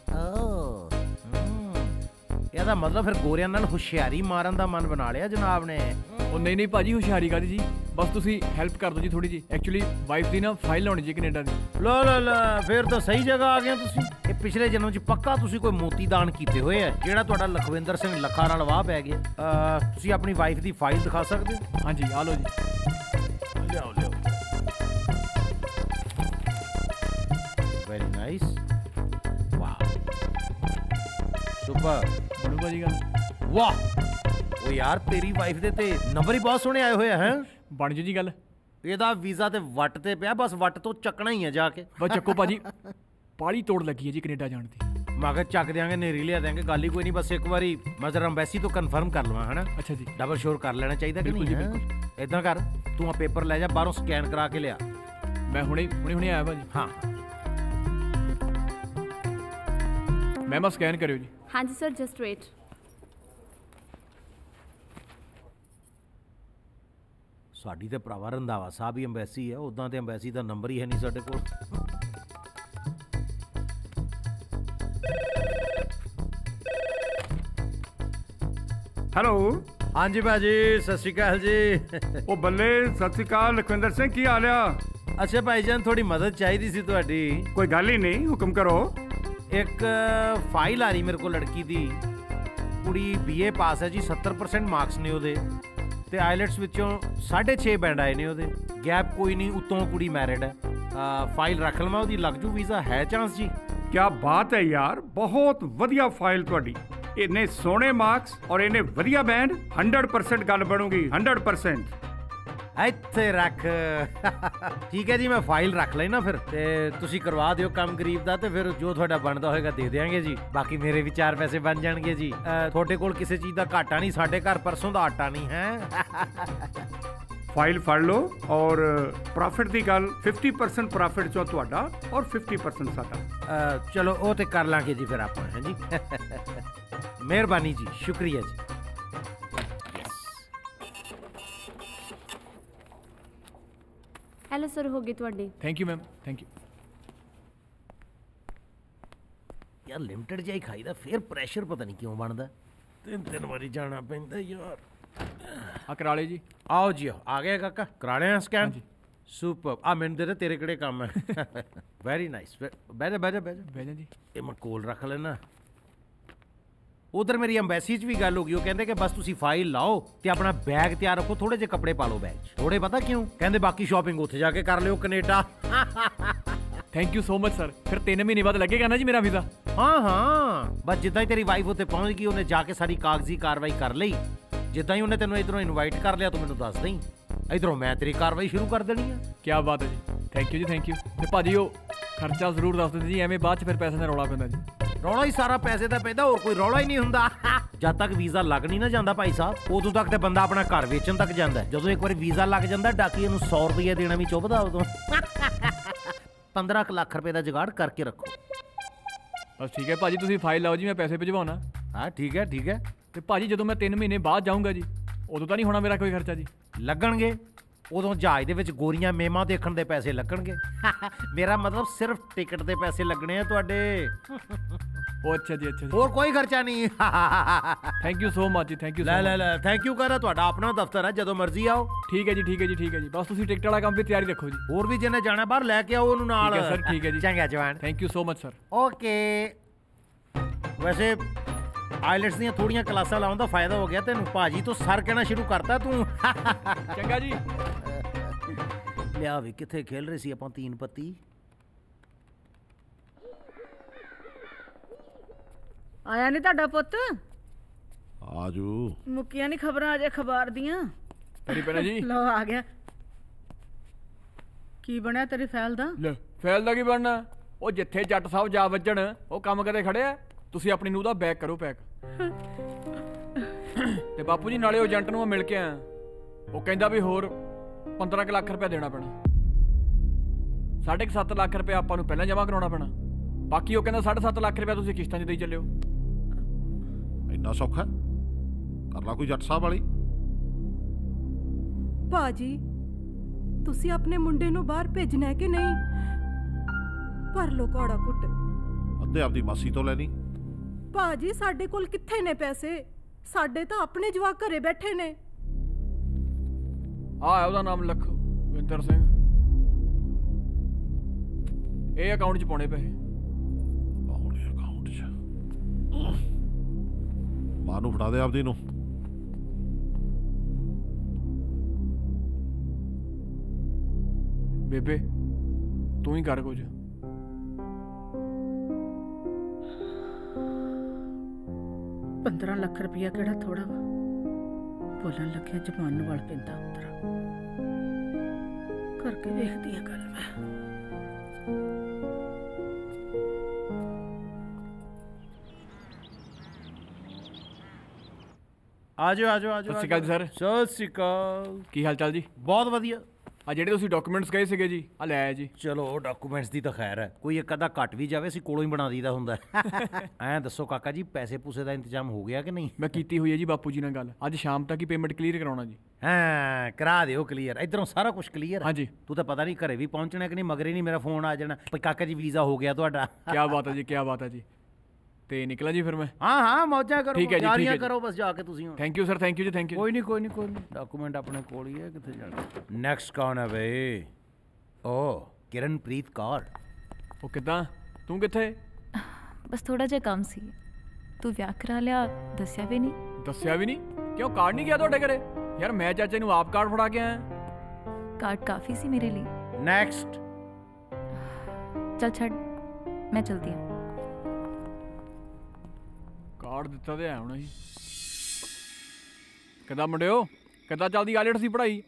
ਇਹਦਾ ਮਤਲਬ ਫਿਰ ਗੋਰਿਆਂ ਨਾਲ ਹੁਸ਼ਿਆਰੀ ਮਾਰਨ ਦਾ ਮਨ ਬਣਾ ਲਿਆ ਜਨਾਬ ਨੇ। ਉਹ ਨਹੀਂ ਨਹੀਂ ਭਾਜੀ, ਹੁਸ਼ਿਆਰੀ ਕਾਹਦੀ ਜੀ। ਬਸ ਤੁਸੀਂ ਹੈਲਪ ਕਰ ਦਿਓ ਜੀ ਥੋੜੀ ਜੀ। ਐਕਚੁਅਲੀ ਵਾਈਫ ਦੀ ਨਾ ਫਾਈਲ ਲਾਉਣੀ ਜੀ ਕੈਨੇਡਾ ਦੀ। ਲਾ ਲਾ ਲਾ, ਫਿਰ ਤਾਂ ਸਹੀ ਜਗ੍ਹਾ ਆ ਗਏ ਤੁਸੀਂ। ਇਹ ਪਿਛਲੇ ਜਨਮ 'ਚ ਪੱਕਾ ਤੁਸੀਂ ਕੋਈ ਮੋਤੀ ਦਾਨ ਕੀਤੇ ਹੋਏ ਆ, ਜਿਹੜਾ ਤੁਹਾਡਾ ਲਖਵਿੰਦਰ ਸਿੰਘ ਲੱਖਾ ਨਾਲ ਵਾਹ ਪੈ ਗਿਆ। ਤੁਸੀਂ ਆਪਣੀ ਵਾਈਫ ਦੀ ਫਾਈਲ ਦਿਖਾ ਸਕਦੇ ਹੋ? ਹਾਂਜੀ, ਆ ਲਓ ਜੀ। ਲਿਆਓ ਲਿਆਓ। ਵੈਰੀ ਨਾਈਸ, ਵਾਹ, ਸੁਪਰ। ਬਣੂ ਭਾਜੀ ਗੱਲ? ਵਾਹ, ਉਹ ਯਾਰ ਤੇਰੀ ਵਾਈਫ ਦੇ ਤੇ ਨੰਬਰ ਹੀ ਬਹੁਤ ਸੋਹਣੇ ਆਏ ਹੋਏ ਆ। ਹੈ ਬਣ ਜੂ ਜੀ ਗੱਲ। ਇਹਦਾ ਵੀਜ਼ਾ ਤੇ ਵੱਟ ਤੇ ਪਿਆ, ਬਸ ਵੱਟ ਤੋਂ ਚੱਕਣਾ ਹੀ ਆ ਜਾ ਕੇ। ਬਸ ਚੱਕੋ ਭਾਜੀ, ਪਾਲੀ ਤੋੜ ਲੱਗੀ ਹੈ ਜੀ ਕੈਨੇਡਾ ਜਾਣ ਦੀ। मैं कहा चक देंगे नेरी लिया देंगे, गल ही कोई नहीं, बस एक बारी मैं जरा एम्बेसी तो कन्फर्म कर लवां, है ना? अच्छा जी, डबल श्योर कर लेना चाहिए कि नहीं? इदां कर, तू आ पेपर ले जा बाहरों स्कैन करा के लिया। मैं हुणे हुणे हुणे आया भाजी। हाँ मैम स्कैन करियो जी। हाँ जी सर, जस्ट वेट। साडी ते भरावा रंधावा साहब ही एम्बेसी है, उदां ते एम्बेसी दा नंबर ही है नहीं साडे कोल। हेलो, हाँ जी भाजी, सत श्री अकाल जी। ओ बल्ले, सत श्री अकाल लखविंदर सिंह, की हाल आ? अच्छा भाईजान, थोड़ी मदद चाहिए सी तुहाडी। कोई गल ही नहीं, हुक्म करो। एक फाइल आ रही मेरे को लड़की दी, कुड़ी बीए पास है जी, सत्तर परसेंट मार्क्स ने ओदे ते आईलैट्स विचों साढ़े छे बैंड आए ने ओदे, गैप कोई नहीं, उतों कुड़ी मैरिड है। आ, फाइल रख लवां ओदी, लग जू वीज़ा, है चांस जी? क्या बात है यार, बहुत वधिया फाइल तुहाडी। इन्ने सोहणे मार्क्स और इन्ने वधिया बैंड, हंड्रेड परसेंट गल बनूगी, हंड्रेड परसेंट। ਇੱਥੇ ਰੱਖ। ਠੀਕ ਹੈ ਜੀ, ਮੈਂ ਫਾਈਲ ਰੱਖ ਲੈਣਾ ਫਿਰ ਤੇ ਤੁਸੀਂ ਕਰਵਾ ਦਿਓ ਕੰਮ ਗਰੀਬ ਦਾ, ਤੇ ਫਿਰ ਜੋ ਤੁਹਾਡਾ ਬਣਦਾ ਹੋਏਗਾ ਦੇ ਦਿਆਂਗੇ ਜੀ। ਬਾਕੀ ਮੇਰੇ ਵੀ ਚਾਰ ਪੈਸੇ ਬਣ ਜਾਣਗੇ ਜੀ। ਤੁਹਾਡੇ ਕੋਲ ਕਿਸੇ ਚੀਜ਼ ਦਾ ਘਾਟਾ ਨਹੀਂ, ਸਾਡੇ ਘਰ ਪਰਸੋਂ ਦਾ ਆਟਾ ਨਹੀਂ ਹੈ। फाइल फड़ लो और प्रॉफिट की गल फिफ्टी परसेंट प्रॉफिट चो तुहाडा और फिफ्टी परसेंट साडा। चलो वो तो कर लांगे जी फिर आप, हैं जी। मेहरबानी जी, शुक्रिया जी। हेलो सर, हो गई ਤੁਹਾਡੀ। Thank you ma'am, thank you. यार लिमिटेड जिहा खाईदा, फिर प्रेशर पता नहीं क्यों बनदा, तीन तीन बारी जाना पैंदा यार। आ करा ले जी। आओ जी, आ गए काका, करा ले स्कैन। सुपर, आ मैंने दे दे, तेरे किहड़े काम है। वेरी नाइस, बैठ जा बैठ जा बैठ जा बैठ जा जी। ये मैं कोल रख लेना। उधर मेरी एम्बेसी च भी गल हो गई, वो कहते कि बस तुसी फाइल लाओ ते अपना बैग तैयार रखो, थोड़े जे कपड़े पा लो बैग च। थोड़े पता क्यों? कहते बाकी शॉपिंग उत्थे जाके कर लियो Canada. Thank you so much sir. फिर तीन महीने बाद लगेगा ना जी मेरा वीज़ा? हाँ हाँ, बस जिद्दां ही तेरी वाइफ उत्थे पहुंच गई, उन्हें जाके सारी कागजी कार्रवाई कर ली। जिद्दां ही उन्हें तेनों इधरों इनवाइट कर लिया, तू मैनूं दस दें, इधरों मैं तेरी कार्रवाई शुरू कर देनी है। क्या बात है जी, थैंक यू जी, थैंक यू। ते भाजी वो खर्चा जरूर दस दें जी, एवें बाद च फिर पैसे दा रौला पैंदा जी। रौला ही सारा पैसे दा पैंदा, और कोई रौला ही नहीं हुंदा। जद तक वीज़ा लग नहीं ना जाता भाई साहब, उदों तक ते बंदा अपना घर वेचण तक जांदा है। जदों एक बार वीज़ा लग जांदा, डाकीए नूं सौ रुपया देना भी चुभदा उदों। पंद्रह लाख रुपए का जुगाड़ करके रखो। बस ठीक है भाजी, तुसीं फाइल लाओ जी, मैं पैसे भिजवाना। हाँ ठीक है ठीक है। ते भाजी जदों मैं तीन महीने बाद जाऊँगा जी, उदों तो नहीं होना मेरा कोई खर्चा जी? लगणगे, उदों जहाज दे विच गोरियां मेमा देखण दे पैसे लगणगे। मेरा मतलब सिर्फ टिकट दे पैसे लगने हैं तुहाडे। ओ अच्छा जी, अच्छा जी, और कोई खर्चा नहीं। थैंक यू सो मच जी, थैंक यू। ले ले ले, थैंक यू करा, तुहाडा अपना दफ्तर है, जदों मर्जी आओ। ठीक है जी, ठीक है जी, ठीक है जी। बस तुसीं टिकट वाला काम भी तैयारी रखो जी। और भी जिन्हें जाना बाहर लैके आओ उन्होंने नाल। ठीक है सर, ठीक है जी। चंगा जवान, thank you so much sir. Okay. वैसे आईलेट्स ਦੀਆਂ ਥੋੜੀਆਂ ਕਲਾਸਾਂ ਲਾਉਣ ਦਾ ਫਾਇਦਾ ਹੋ ਗਿਆ ਤੈਨੂੰ। ਭਾਜੀ ਤੋਂ ਸਰ ਕਹਿਣਾ ਸ਼ੁਰੂ ਕਰਤਾ ਤੂੰ। ਚੰਗਾ ਜੀ। ਲਿਆ ਵੀ ਕਿੱਥੇ ਖੇਲ ਰਹੇ ਸੀ ਆਪਾਂ ਤੀਨ ਪੱਤੀ। ਆਇਆ ਨਹੀਂ ਤੁਹਾਡਾ ਪੁੱਤ? ਆਜੂ। ਮੁੱਕੀਆਂ ਨਹੀਂ ਖਬਰਾਂ ਅਜੇ ਅਖਬਾਰ ਦੀਆਂ। ਤੇਰੀ ਪੈਣਾ ਜੀ। ਲੋ ਆ ਗਿਆ। ਕੀ ਬਣਿਆ ਤੇਰੀ ਫਾਈਲ ਦਾ? ਲੈ ਫਾਈਲ ਦਾ ਕੀ ਬਣਨਾ? ਉਹ ਜਿੱਥੇ ਜੱਟ ਸਾਹਿਬ ਜਾ ਵੱਜਣ ਉਹ ਕੰਮ ਕਦੇ ਖੜੇ ਆ। ਤੁਸੀਂ ਆਪਣੀ ਨੂੰਹ ਦਾ ਬੈਗ ਕਰੋ ਪੈਕ। ਤੇ ਬਾਪੂ ਜੀ ਨਾਲੇ ਉਹ ਏਜੰਟ ਨੂੰ ਮੈਂ ਮਿਲ ਕੇ ਆਇਆ, ਉਹ ਕਹਿੰਦਾ ਵੀ ਹੋਰ ਪੰਦਰਾਂ ਕੁ ਲੱਖ ਰੁਪਇਆ ਦੇਣਾ ਪੈਣਾ। ਸਾਢੇ ਕੁ ਸੱਤ ਲੱਖ ਰੁਪਇਆ ਆਪਾਂ ਨੂੰ ਪਹਿਲਾਂ ਜਮ੍ਹਾਂ ਕਰਾਉਣਾ ਪੈਣਾ, ਬਾਕੀ ਉਹ ਕਹਿੰਦਾ ਸਾਢੇ ਸੱਤ ਲੱਖ ਰੁਪਇਆ ਤੁਸੀਂ ਕਿਸ਼ਤਾਂ 'ਚ ਦੇਈ ਚੱਲਿਓ। ਇੰਨਾ ਸੌਖਾ ਕਰ ਲਾ ਕੋਈ ਜੱਟ ਸਾਹਿਬ ਵਾਲੀ। ਭਾਜੀ ਤੁਸੀਂ ਆਪਣੇ ਮੁੰਡੇ ਨੂੰ ਬਾਹਰ ਭੇਜਣਾ ਹੈ ਕਿ ਨਹੀਂ? ਭਰ ਲੋ ਘੋੜਾ ਘੁੱਟ। ਅੱਧੇ ਆਪਦੀ ਮਾਸੀ ਤੋਂ ਲੈ ਲਈ। ਭਾਜੀ ਸਾਡੇ ਕੋਲ ਕਿੱਥੇ ਨੇ ਪੈਸੇ? ਸਾਡੇ ਤਾਂ ਆਪਣੇ ਜਵਾਕ ਘਰੇ ਬੈਠੇ ਨੇ। ਆ ਉਹਦਾ ਨਾਮ ਲਖਵਿੰਦਰ ਸਿੰਘ। ਇਹ ਅਕਾਊਂਟ 'ਚ ਪਾਉਣੇ ਪੈਸੇ। ਪਾਉਣੇ ਅਕਾਊਂਟ 'ਚ? ਮਾਂ ਨੂੰ ਫੜਾ ਦੇ ਆਪਦੀ ਨੂੰ। ਬੇਬੇ ਤੂੰ ਹੀ ਕਰ ਕੁਝ। पंद्रह लाख रुपया केड़ा थोड़ा वा? बोलन लग्या जबान नूं वल पैंदा उतरा। करके वेखदी है गल मैं। ਆ ਜਾਓ ਆ ਜਾਓ ਆ ਜਾਓ। ਸਤਿ ਸ਼੍ਰੀ ਅਕਾਲ ਸਰ। ਸਤਿ ਸ਼੍ਰੀ ਅਕਾਲ। ਕੀ ਹਾਲ ਚਾਲ ਜੀ? ਬਹੁਤ ਵਧੀਆ। ਆ ਜਿਹੜੇ ਤੁਸੀਂ ਡਾਕੂਮੈਂਟਸ ਕਹੇ ਸੀਗੇ ਜੀ ਆ ਲੈ ਆਇਆ ਜੀ। ਚਲੋ ਡਾਕੂਮੈਂਟਸ ਦੀ ਤਾਂ ਖੈਰ ਹੈ, ਕੋਈ ਇੱਕ ਅੱਧਾ ਘੱਟ ਵੀ ਜਾਵੇ ਅਸੀਂ ਕੋਲੋਂ ਹੀ ਬਣਾ ਦਈਦਾ ਹੁੰਦਾ। ਐਂ ਦੱਸੋ ਕਾਕਾ ਜੀ ਪੈਸੇ ਪੂਸੇ ਦਾ ਇੰਤਜ਼ਾਮ ਹੋ ਗਿਆ ਕਿ ਨਹੀਂ? ਮੈਂ ਕੀਤੀ ਹੋਈ ਹੈ ਜੀ ਬਾਪੂ ਜੀ ਨਾਲ ਗੱਲ, ਅੱਜ ਸ਼ਾਮ ਤੱਕ ਹੀ ਪੇਮੈਂਟ ਕਲੀਅਰ ਕਰਾਉਣਾ ਜੀ। ਹਾਂ ਕਰਾ ਦਿਓ ਕਲੀਅਰ, ਇਧਰੋਂ ਸਾਰਾ ਕੁਝ ਕਲੀਅਰ। ਹਾਂਜੀ। ਤੂੰ ਤਾਂ ਪਤਾ ਨਹੀਂ ਘਰੇ ਵੀ ਪਹੁੰਚਣਾ ਕਿ ਨਹੀਂ, ਮਗਰੇ ਨਹੀਂ ਮੇਰਾ ਫੋਨ ਆ ਜਾਣਾ ਵੀ ਕਾਕਾ ਜੀ ਵੀਜ਼ਾ ਹੋ ਗਿਆ ਤੁਹਾਡਾ। ਕੀ ਬਾਤ ਹੈ ਜੀ, ਕੀ ਬਾਤ ਹੈ ਜੀ। ਤੇ ਨਿਕਲਾਂ ਜੀ ਫਿਰ ਮੈਂ? ਹਾਂ ਹਾਂ ਮੌਜਾਂ ਕਰੋ, ਠੀਕ ਹੈ ਜੀ, ਤਿਆਰੀਆਂ ਠੀਕ ਹੈ ਕਰੋ ਬਸ ਜਾ ਕੇ ਤੁਸੀਂ ਹੁਣ। Thank you sir, thank you ਜੀ, ਥੈਂਕ ਯੂ। ਕੋਈ ਨਹੀਂ ਕੋਈ ਨਹੀਂ ਕੋਈ ਨਹੀਂ, ਡਾਕੂਮੈਂਟ ਆਪਣੇ ਕੋਲ ਹੀ ਹੈ, ਕਿੱਥੇ ਜਾਣਾ। ਨੈਕਸਟ ਕੌਣ ਹੈ ਬਈ? ਓ ਕਿਰਨਪ੍ਰੀਤ ਕੌਰ। ਉਹ ਕਿੱਦਾਂ, ਤੂੰ ਕਿੱਥੇ? ਬਸ ਥੋੜਾ ਜਿਹਾ ਕੰਮ ਸੀ। ਤੂੰ ਵਿਆਹ ਕਰਾ ਲਿਆ, ਦੱਸਿਆ ਵੀ ਨਹੀਂ। ਦੱਸਿਆ ਵੀ ਨਹੀਂ? ਕਿਉਂ ਕਾਰਡ ਨਹੀਂ ਗਿਆ ਤੁਹਾਡੇ ਘਰੇ? ਯਾਰ ਮੈਂ ਚਾਚੇ ਨੂੰ ਆਪ ਕਾਰਡ ਫੜਾ ਕੇ ਆਇਆ। ਕਾਰਡ ਕਾਫੀ ਸੀ ਮੇਰੇ ਲਈ। ਨੈਕਸਟ। ਚੱਲ ਛੱਡ, ਮੈਂ ਚਲਦੀ ਹਾਂ। ਕਾਰਡ ਦਿੱਤਾ ਤੇ ਆਇਆ ਹੋਣਾ ਸੀ। ਕਿੱਦਾਂ ਮੁੰਡਿਓ, ਕਿੱਦਾਂ ਚੱਲਦੀ ਆਈਲੈਟ ਸੀ ਪੜ੍ਹਾਈ?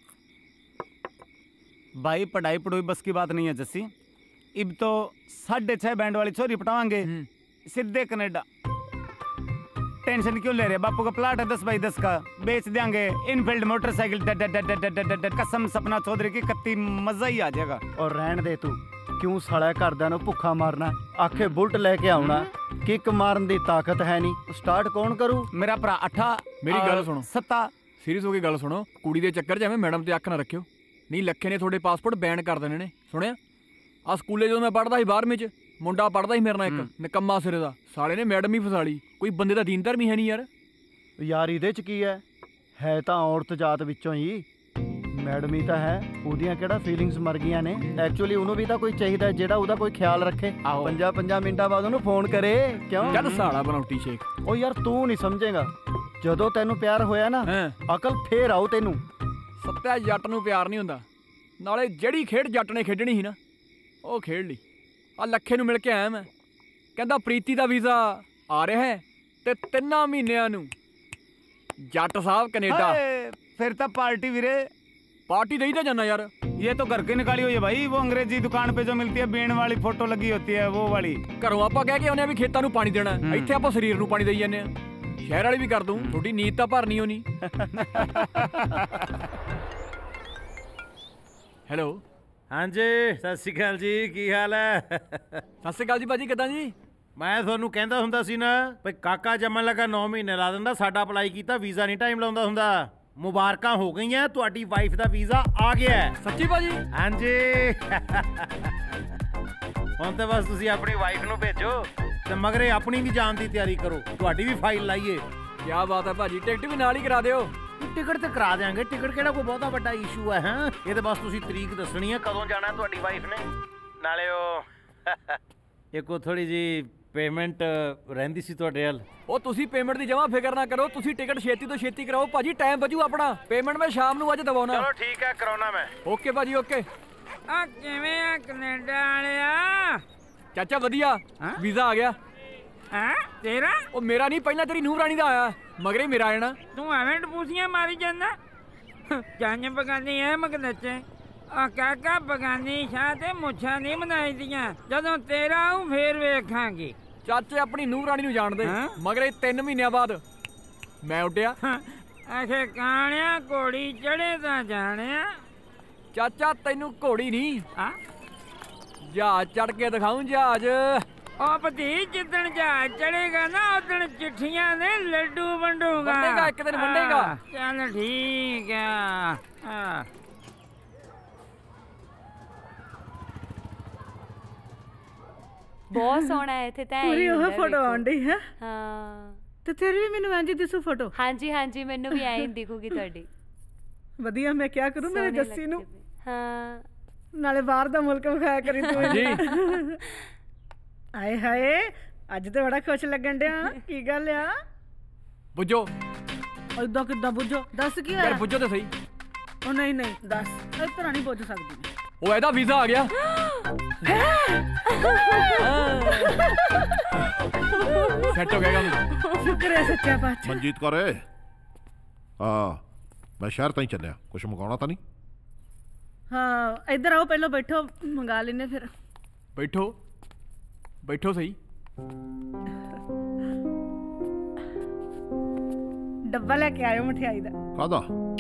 भाई पढ़ाई पढ़ाई बस की बात नहीं है जस्सी, इब तो साढ़े छह बैंड वाली छोरी पटावांगे सीधे कनाडा। टेंशन क्यों ले रहे? बापू का प्लाट है दस बाई दस का, बेच देंगे। इनफील्ड मोटरसाइकिल डट डट डट डट डट डट, कसम सपना चौधरी की कत्ती मजा ही आ जाएगा। और रहन दे तू, क्यों साला घरदियां नूं भुखा मारना? आखे बुलट लेके आउणा, किक मारन दी ताकत है नहीं, स्टार्ट कौन करू? मेरा भरा अठा। मेरी गल सुनो, सत्ता सीरियस हो के गल सुनो, कुड़ी दे चक्कर च एवें मैडम ते अख ना रखियो, नहीं लखे ने थोड़े पासपोर्ट बैन कर देने ने। सुनिया आ स्कूले जो मैं पढ़दा सी बारहवीं च, मुंडा पढ़दा सी मेरे नाल एक निकम्मा सिरे दा, साले ने मैडम ही फसाली। कोई बंदे दा दीन धर्म ही है नहीं यार। यार इहदे च की है है तां औरत जात विचों ही, मैडम ही तां है, ਉਹਦੀਆਂ ਕਿਹੜਾ ਫੀਲਿੰਗਸ ਮਰ ਗਈਆਂ ਨੇ। ਐਕਚੁਅਲੀ ਉਹਨੂੰ ਵੀ ਤਾਂ ਕੋਈ ਚਾਹੀਦਾ ਜਿਹੜਾ ਉਹਦਾ ਕੋਈ ਖਿਆਲ ਰੱਖੇ। ਪੰਜਾਂ ਪੰਜਾਂ ਮਿੰਟਾਂ ਬਾਅਦ ਉਹਨੂੰ ਫੋਨ ਕਰੇ। ਕਿਉਂ ਜਦ ਸਾਲਾ ਬਣਾਉਟੀ ਸ਼ੇਖ। ਉਹ ਯਾਰ ਤੂੰ ਨਹੀਂ ਸਮਝੇਗਾ, ਜਦੋਂ ਤੈਨੂੰ ਪਿਆਰ ਹੋਇਆ ਨਾ ਅਕਲ ਫੇਰ ਆਉ ਤੈਨੂੰ। ਸੱਤਿਆ ਜੱਟ ਨੂੰ ਪਿਆਰ ਨਹੀਂ ਹੁੰਦਾ, ਨਾਲੇ ਜਿਹੜੀ ਖੇਡ ਜੱਟ ਨੇ ਖੇਡਣੀ ਸੀ ਨਾ ਉਹ ਖੇਡ ਲਈ। ਆ ਲੱਖੇ ਨੂੰ ਮਿਲ ਕੇ ਆਇਆ ਮੈਂ, ਕਹਿੰਦਾ ਪ੍ਰੀਤੀ ਦਾ ਵੀਜ਼ਾ ਆ ਰਿਹਾ ਹੈ ਤੇ ਤਿੰਨਾਂ ਮਹੀਨਿਆਂ ਨੂੰ ਜੱਟ ਸਾਹਿਬ ਕੈਨੇਡਾ। फिर तो पार्टी वीरे, पार्टी दे ही तो जाना यार। ये तो घर की निकाली हुई है भाई, वो अंग्रेजी दुकान पे जो मिलती है बीण वाली फोटो लगी होती है वो वाली। घरों आपां कह के आउणे भी खेतां नूं पानी देना, इत्थे आपां शरीर नूं पानी देई जाने आ। शहर वाली भी कर दूं, थोड़ी नीयत तां भरनी होनी। हेलो हाँ जी, सत श्री अकाल जी, की हाल है? सत श्री अकाल जी भाजी, किदां जी? मैं ਤੁਹਾਨੂੰ ਕਹਿੰਦਾ ਹੁੰਦਾ ਸੀ ਨਾ ਵੀ ਕਾਕਾ ਜੰਮਣ ਲੱਗਾ ਨੌ ਮਹੀਨੇ ਲਾ ਦਿੰਦਾ, ਸਾਡਾ ਅਪਲਾਈ ਕੀਤਾ ਵੀਜ਼ਾ ਨਹੀਂ ਟਾਈਮ ਲਾਉਂਦਾ ਹੁੰਦਾ। ਮੁਬਾਰਕਾਂ ਹੋ ਗਈਆਂ, ਤੁਹਾਡੀ ਵਾਈਫ ਦਾ ਵੀਜ਼ਾ ਆ ਗਿਆ। ਸੱਚੀ ਭਾਜੀ? ਹਾਂਜੀ। ਹੁਣ ਤਾਂ ਬਸ ਤੁਸੀਂ ਆਪਣੀ ਵਾਈਫ ਨੂੰ ਭੇਜੋ ਤੇ ਮਗਰੇ ਆਪਣੀ ਵੀ ਜਾਣ ਦੀ ਤਿਆਰੀ ਕਰੋ, ਤੁਹਾਡੀ ਵੀ ਫਾਈਲ ਲਾਈਏ। ਕੀ ਬਾਤ ਹੈ ਭਾਜੀ, ਟਿਕਟ ਵੀ ਨਾਲ ਹੀ ਕਰਾ ਦਿਓ। ਟਿਕਟ ਤੇ ਕਰਾ ਦਿਆਂਗੇ, ਟਿਕਟ ਕਿਹੜਾ ਕੋਈ ਬਹੁਤਾ ਵੱਡਾ ਇਸ਼ੂ ਹੈ। ਹਾਂ ਇਹ ਤਾਂ ਬਸ ਤੁਸੀਂ ਤਰੀਕ ਦੱਸਣੀ ਹੈ ਕਦੋਂ ਜਾਣਾ ਤੁਹਾਡੀ ਵਾਈਫ ਨੇ। ਨਾਲੇ ਉਹ ਇੱਕ ਉਹ ਥੋੜੀ ਜੀ ਪੇਮੈਂਟ ਰਹਿੰਦੀ ਸੀ ਤੁਹਾਡੇ ਵੱਲ। ਉਹ ਤੁਸੀਂ ਪੇਮੈਂਟ ਦੀ ਜਮਾ ਫਿਕਰ ਨਾ ਕਰੋ, ਤੁਸੀਂ ਟਿਕਟ ਛੇਤੀ ਤੋਂ ਛੇਤੀ ਕਰਾਓ ਭਾਜੀ, ਟਾਈਮ ਬਚੂ ਆਪਣਾ। ਪੇਮੈਂਟ ਮੈਂ ਸ਼ਾਮ ਨੂੰ ਅੱਜ ਦਵਾਉਣਾ। ਚਲੋ ਠੀਕ ਹੈ, ਕਰਾਉਣਾ ਮੈਂ। ਓਕੇ ਭਾਜੀ ਓਕੇ। ਆ ਕਿਵੇਂ ਆ ਕੈਨੇਡਾ ਵਾਲਿਆ? ਚਾਚਾ ਵਧੀਆ, ਵੀਜ਼ਾ ਆ ਗਿਆ। ਹਾਂ ਤੇਰਾ? ਉਹ ਮੇਰਾ ਨਹੀਂ, ਪਹਿਲਾਂ ਤੇਰੀ ਨੂੰਹ ਰਾਣੀ ਦਾ ਆਇਆ, ਮਗਰੇ ਮੇਰਾ ਆ ਜਾਣਾ। ਤੂੰ ਐਵੇਂ ਟਪੂਸੀਆਂ ਮਾਰੀ ਜਾਂਦਾ। ਚਾਂਜ ਬਗਾਨੀ ਐ ਮਗਨੱਚੇ ਆ ਕਾਕਾ, ਬਗਾਨੀ ਸ਼ਾਹ ਤੇ ਮੁੱਛਾਂ ਨਹੀਂ ਬਣਾਈ ਦੀਆਂ, ਜਦੋਂ ਤੇਰਾ ਆਊ ਫੇਰ ਵੇਖਾਂਗੇ। ਚਾਚੇ ਆਪਣੀ ਨੂੰਹ ਰਾਣੀ ਨੂੰ ਜਾਣਦੇ, ਮਗਰੇ ਤਿੰਨ ਮਹੀਨਿਆਂ ਬਾਅਦ ਮੈਂ ਉੱਡਿਆ। ਆਖੇ ਕਾਣਿਆ ਘੋੜੀ ਚੜੇ ਤਾਂ ਜਾਣਿਆ। ਚਾਚਾ ਤੈਨੂੰ ਘੋੜੀ ਨਹੀਂ, ਜਹਾਜ਼ ਚੜ ਕੇ ਦਿਖਾऊं ਜਹਾਜ਼। ਉਹ ਭਤੀ ਜਿੱਦਣ ਜਹਾਜ਼ ਚੜੇਗਾ ਨਾ ਉਦਣ ਚਿੱਠੀਆਂ ਦੇ ਲੱਡੂ ਵੰਡੂਗਾ। ਵੰਡੇਗਾ ਇੱਕ ਦਿਨ ਵੰਡੇਗਾ। ਚੱਲ ਠੀਕ ਆ। ਹਾਂ ਬਹੁਤ ਸੋਹਣਾ ਹੈ ਇੱਥੇ ਤਾਂ। ਪੂਰੀ ਉਹ ਫੋਟੋ ਆਉਂਦੀ ਹੈ। ਹਾਂ ਤੇ ਤੇਰੀ ਵੀ ਮੈਨੂੰ ਇੰਜ ਦਿਸੂ ਫੋਟੋ। ਹਾਂਜੀ ਹਾਂਜੀ, ਮੈਨੂੰ ਵੀ ਐਂ ਦਿਖੂਗੀ ਤੁਹਾਡੀ। ਵਧੀਆ, ਮੈਂ ਕੀ ਕਰੂੰ ਮੇਰੇ ਜੱਸੀ ਨੂੰ। ਹਾਂ ਨਾਲੇ ਬਾਹਰ ਦਾ ਮੁਲਕ ਵਿਖਾਇਆ ਕਰੀ ਤੂੰ ਜੀ। ਆਏ ਹਾਏ, ਅੱਜ ਤੇ ਬੜਾ ਖੁਸ਼ ਲੱਗਣ ਡਿਆ, ਕੀ ਗੱਲ ਆ? ਬੁੱਝੋ। ਏਦਾਂ ਕਿੱਦਾਂ ਬੁੱਝੋ? ਦੱਸ ਕੀ ਹੋਇਆ? ਯਾਰ ਬੁੱਝੋ ਤੇ ਸਹੀ। ਉਹ ਨਹੀਂ ਨਹੀਂ ਦੱਸ, ਇਸ ਤਰ੍ਹਾਂ ਨਹੀਂ ਬੁੱਝ ਸਕਦੀ। ਉਹ ਇਹਦਾ ਵੀਜ਼ਾ ਆ ਗਿਆ। ਸੈੱਟ ਹੋ ਗਿਆ ਕੰਮ। ਸ਼ੁਕਰ ਹੈ ਸੱਚਾ ਪਾਤਸ਼ਾਹ। ਮਨਜੀਤ ਕੌਰ ਏ, ਆ ਮੈਂ ਸ਼ਹਿਰ ਤਾਂ ਹੀ ਚੱਲਿਆ, ਕੁਛ ਮੰਗਾਉਣਾ ਤਾਂ ਨਹੀਂ? ਹਾਂ ਇੱਧਰ ਆਓ, ਪਹਿਲਾਂ ਬੈਠੋ, ਮੰਗਾ ਲੈਨੇ ਫਿਰ। ਬੈਠੋ ਬੈਠੋ ਸਹੀ। ਡੱਬਾ ਲੈ ਕੇ ਆਇਓ ਮਠਿਆਈ ਦਾ। ਕਾਦਾ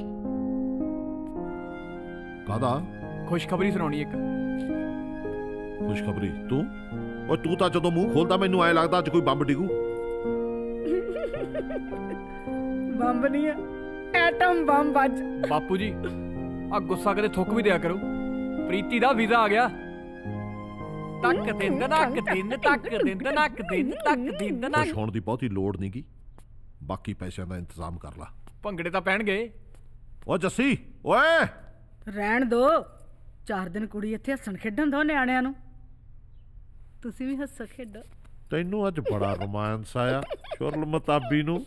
ਕਾਦਾ? ਖੁਸ਼ਖਬਰੀ ਸੁਣਾਉਣੀ ਇੱਕ। ਖੁਸ਼ਖਬਰੀ? ਤੂੰ ਓਏ ਤੂੰ ਤਾਂ ਜਦੋਂ ਮੂੰਹ ਖੋਲਦਾ ਮੈਨੂੰ ਐ ਲੱਗਦਾ ਅੱਜ ਕੋਈ ਬੰਬ ਡਿੱਗੂ। ਬੰਬ ਨਹੀਂ ਆ, ਐਟਮ ਬੰਬ ਵੱਜ। ਬਾਪੂ ਜੀ ਆ ਗੁੱਸਾ ਕਦੇ ਥੁੱਕ ਵੀ ਦਿਆ ਕਰੋ। ਪ੍ਰੀਤੀ ਦਾ ਵੀਜ਼ਾ ਆ ਗਿਆ। ਤੱਕ ਦਿਨ ਤੱਕ ਦਿਨ ਤੱਕ ਦਿਨ ਤੱਕ ਦਿਨ ਤੱਕ ਦਿਨ ਤੱਕ। ਖੁਸ਼ ਹੋਣ ਦੀ ਬਹੁਤੀ ਲੋੜ ਨਹੀਂਗੀ, ਬਾਕੀ ਪੈਸਿਆਂ ਦਾ ਇੰਤਜ਼ਾਮ ਕਰ ਲਾ। ਭੰਗੜੇ ਤਾਂ ਪੈਣਗੇ। ਓ ਜੱਸੀ ਓਏ ਰਹਿਣ ਦੋ, ਚਾਰ ਦਿਨ ਕੁੜੀ ਇੱਥੇ ਹੱਸਣ ਖੇਡਣ ਦੋ ਨਿਆਣਿਆਂ ਨੂੰ, ਤੁਸੀਂ ਵੀ ਹੱਸੋ ਖੇਡੋ। ਤੈਨੂੰ ਅੱਜ ਬੜਾ ਰੋਮਾਂਸ ਆਇਆ ਸ਼ੁਰਲ ਮਤਾਬੀ ਨੂੰ।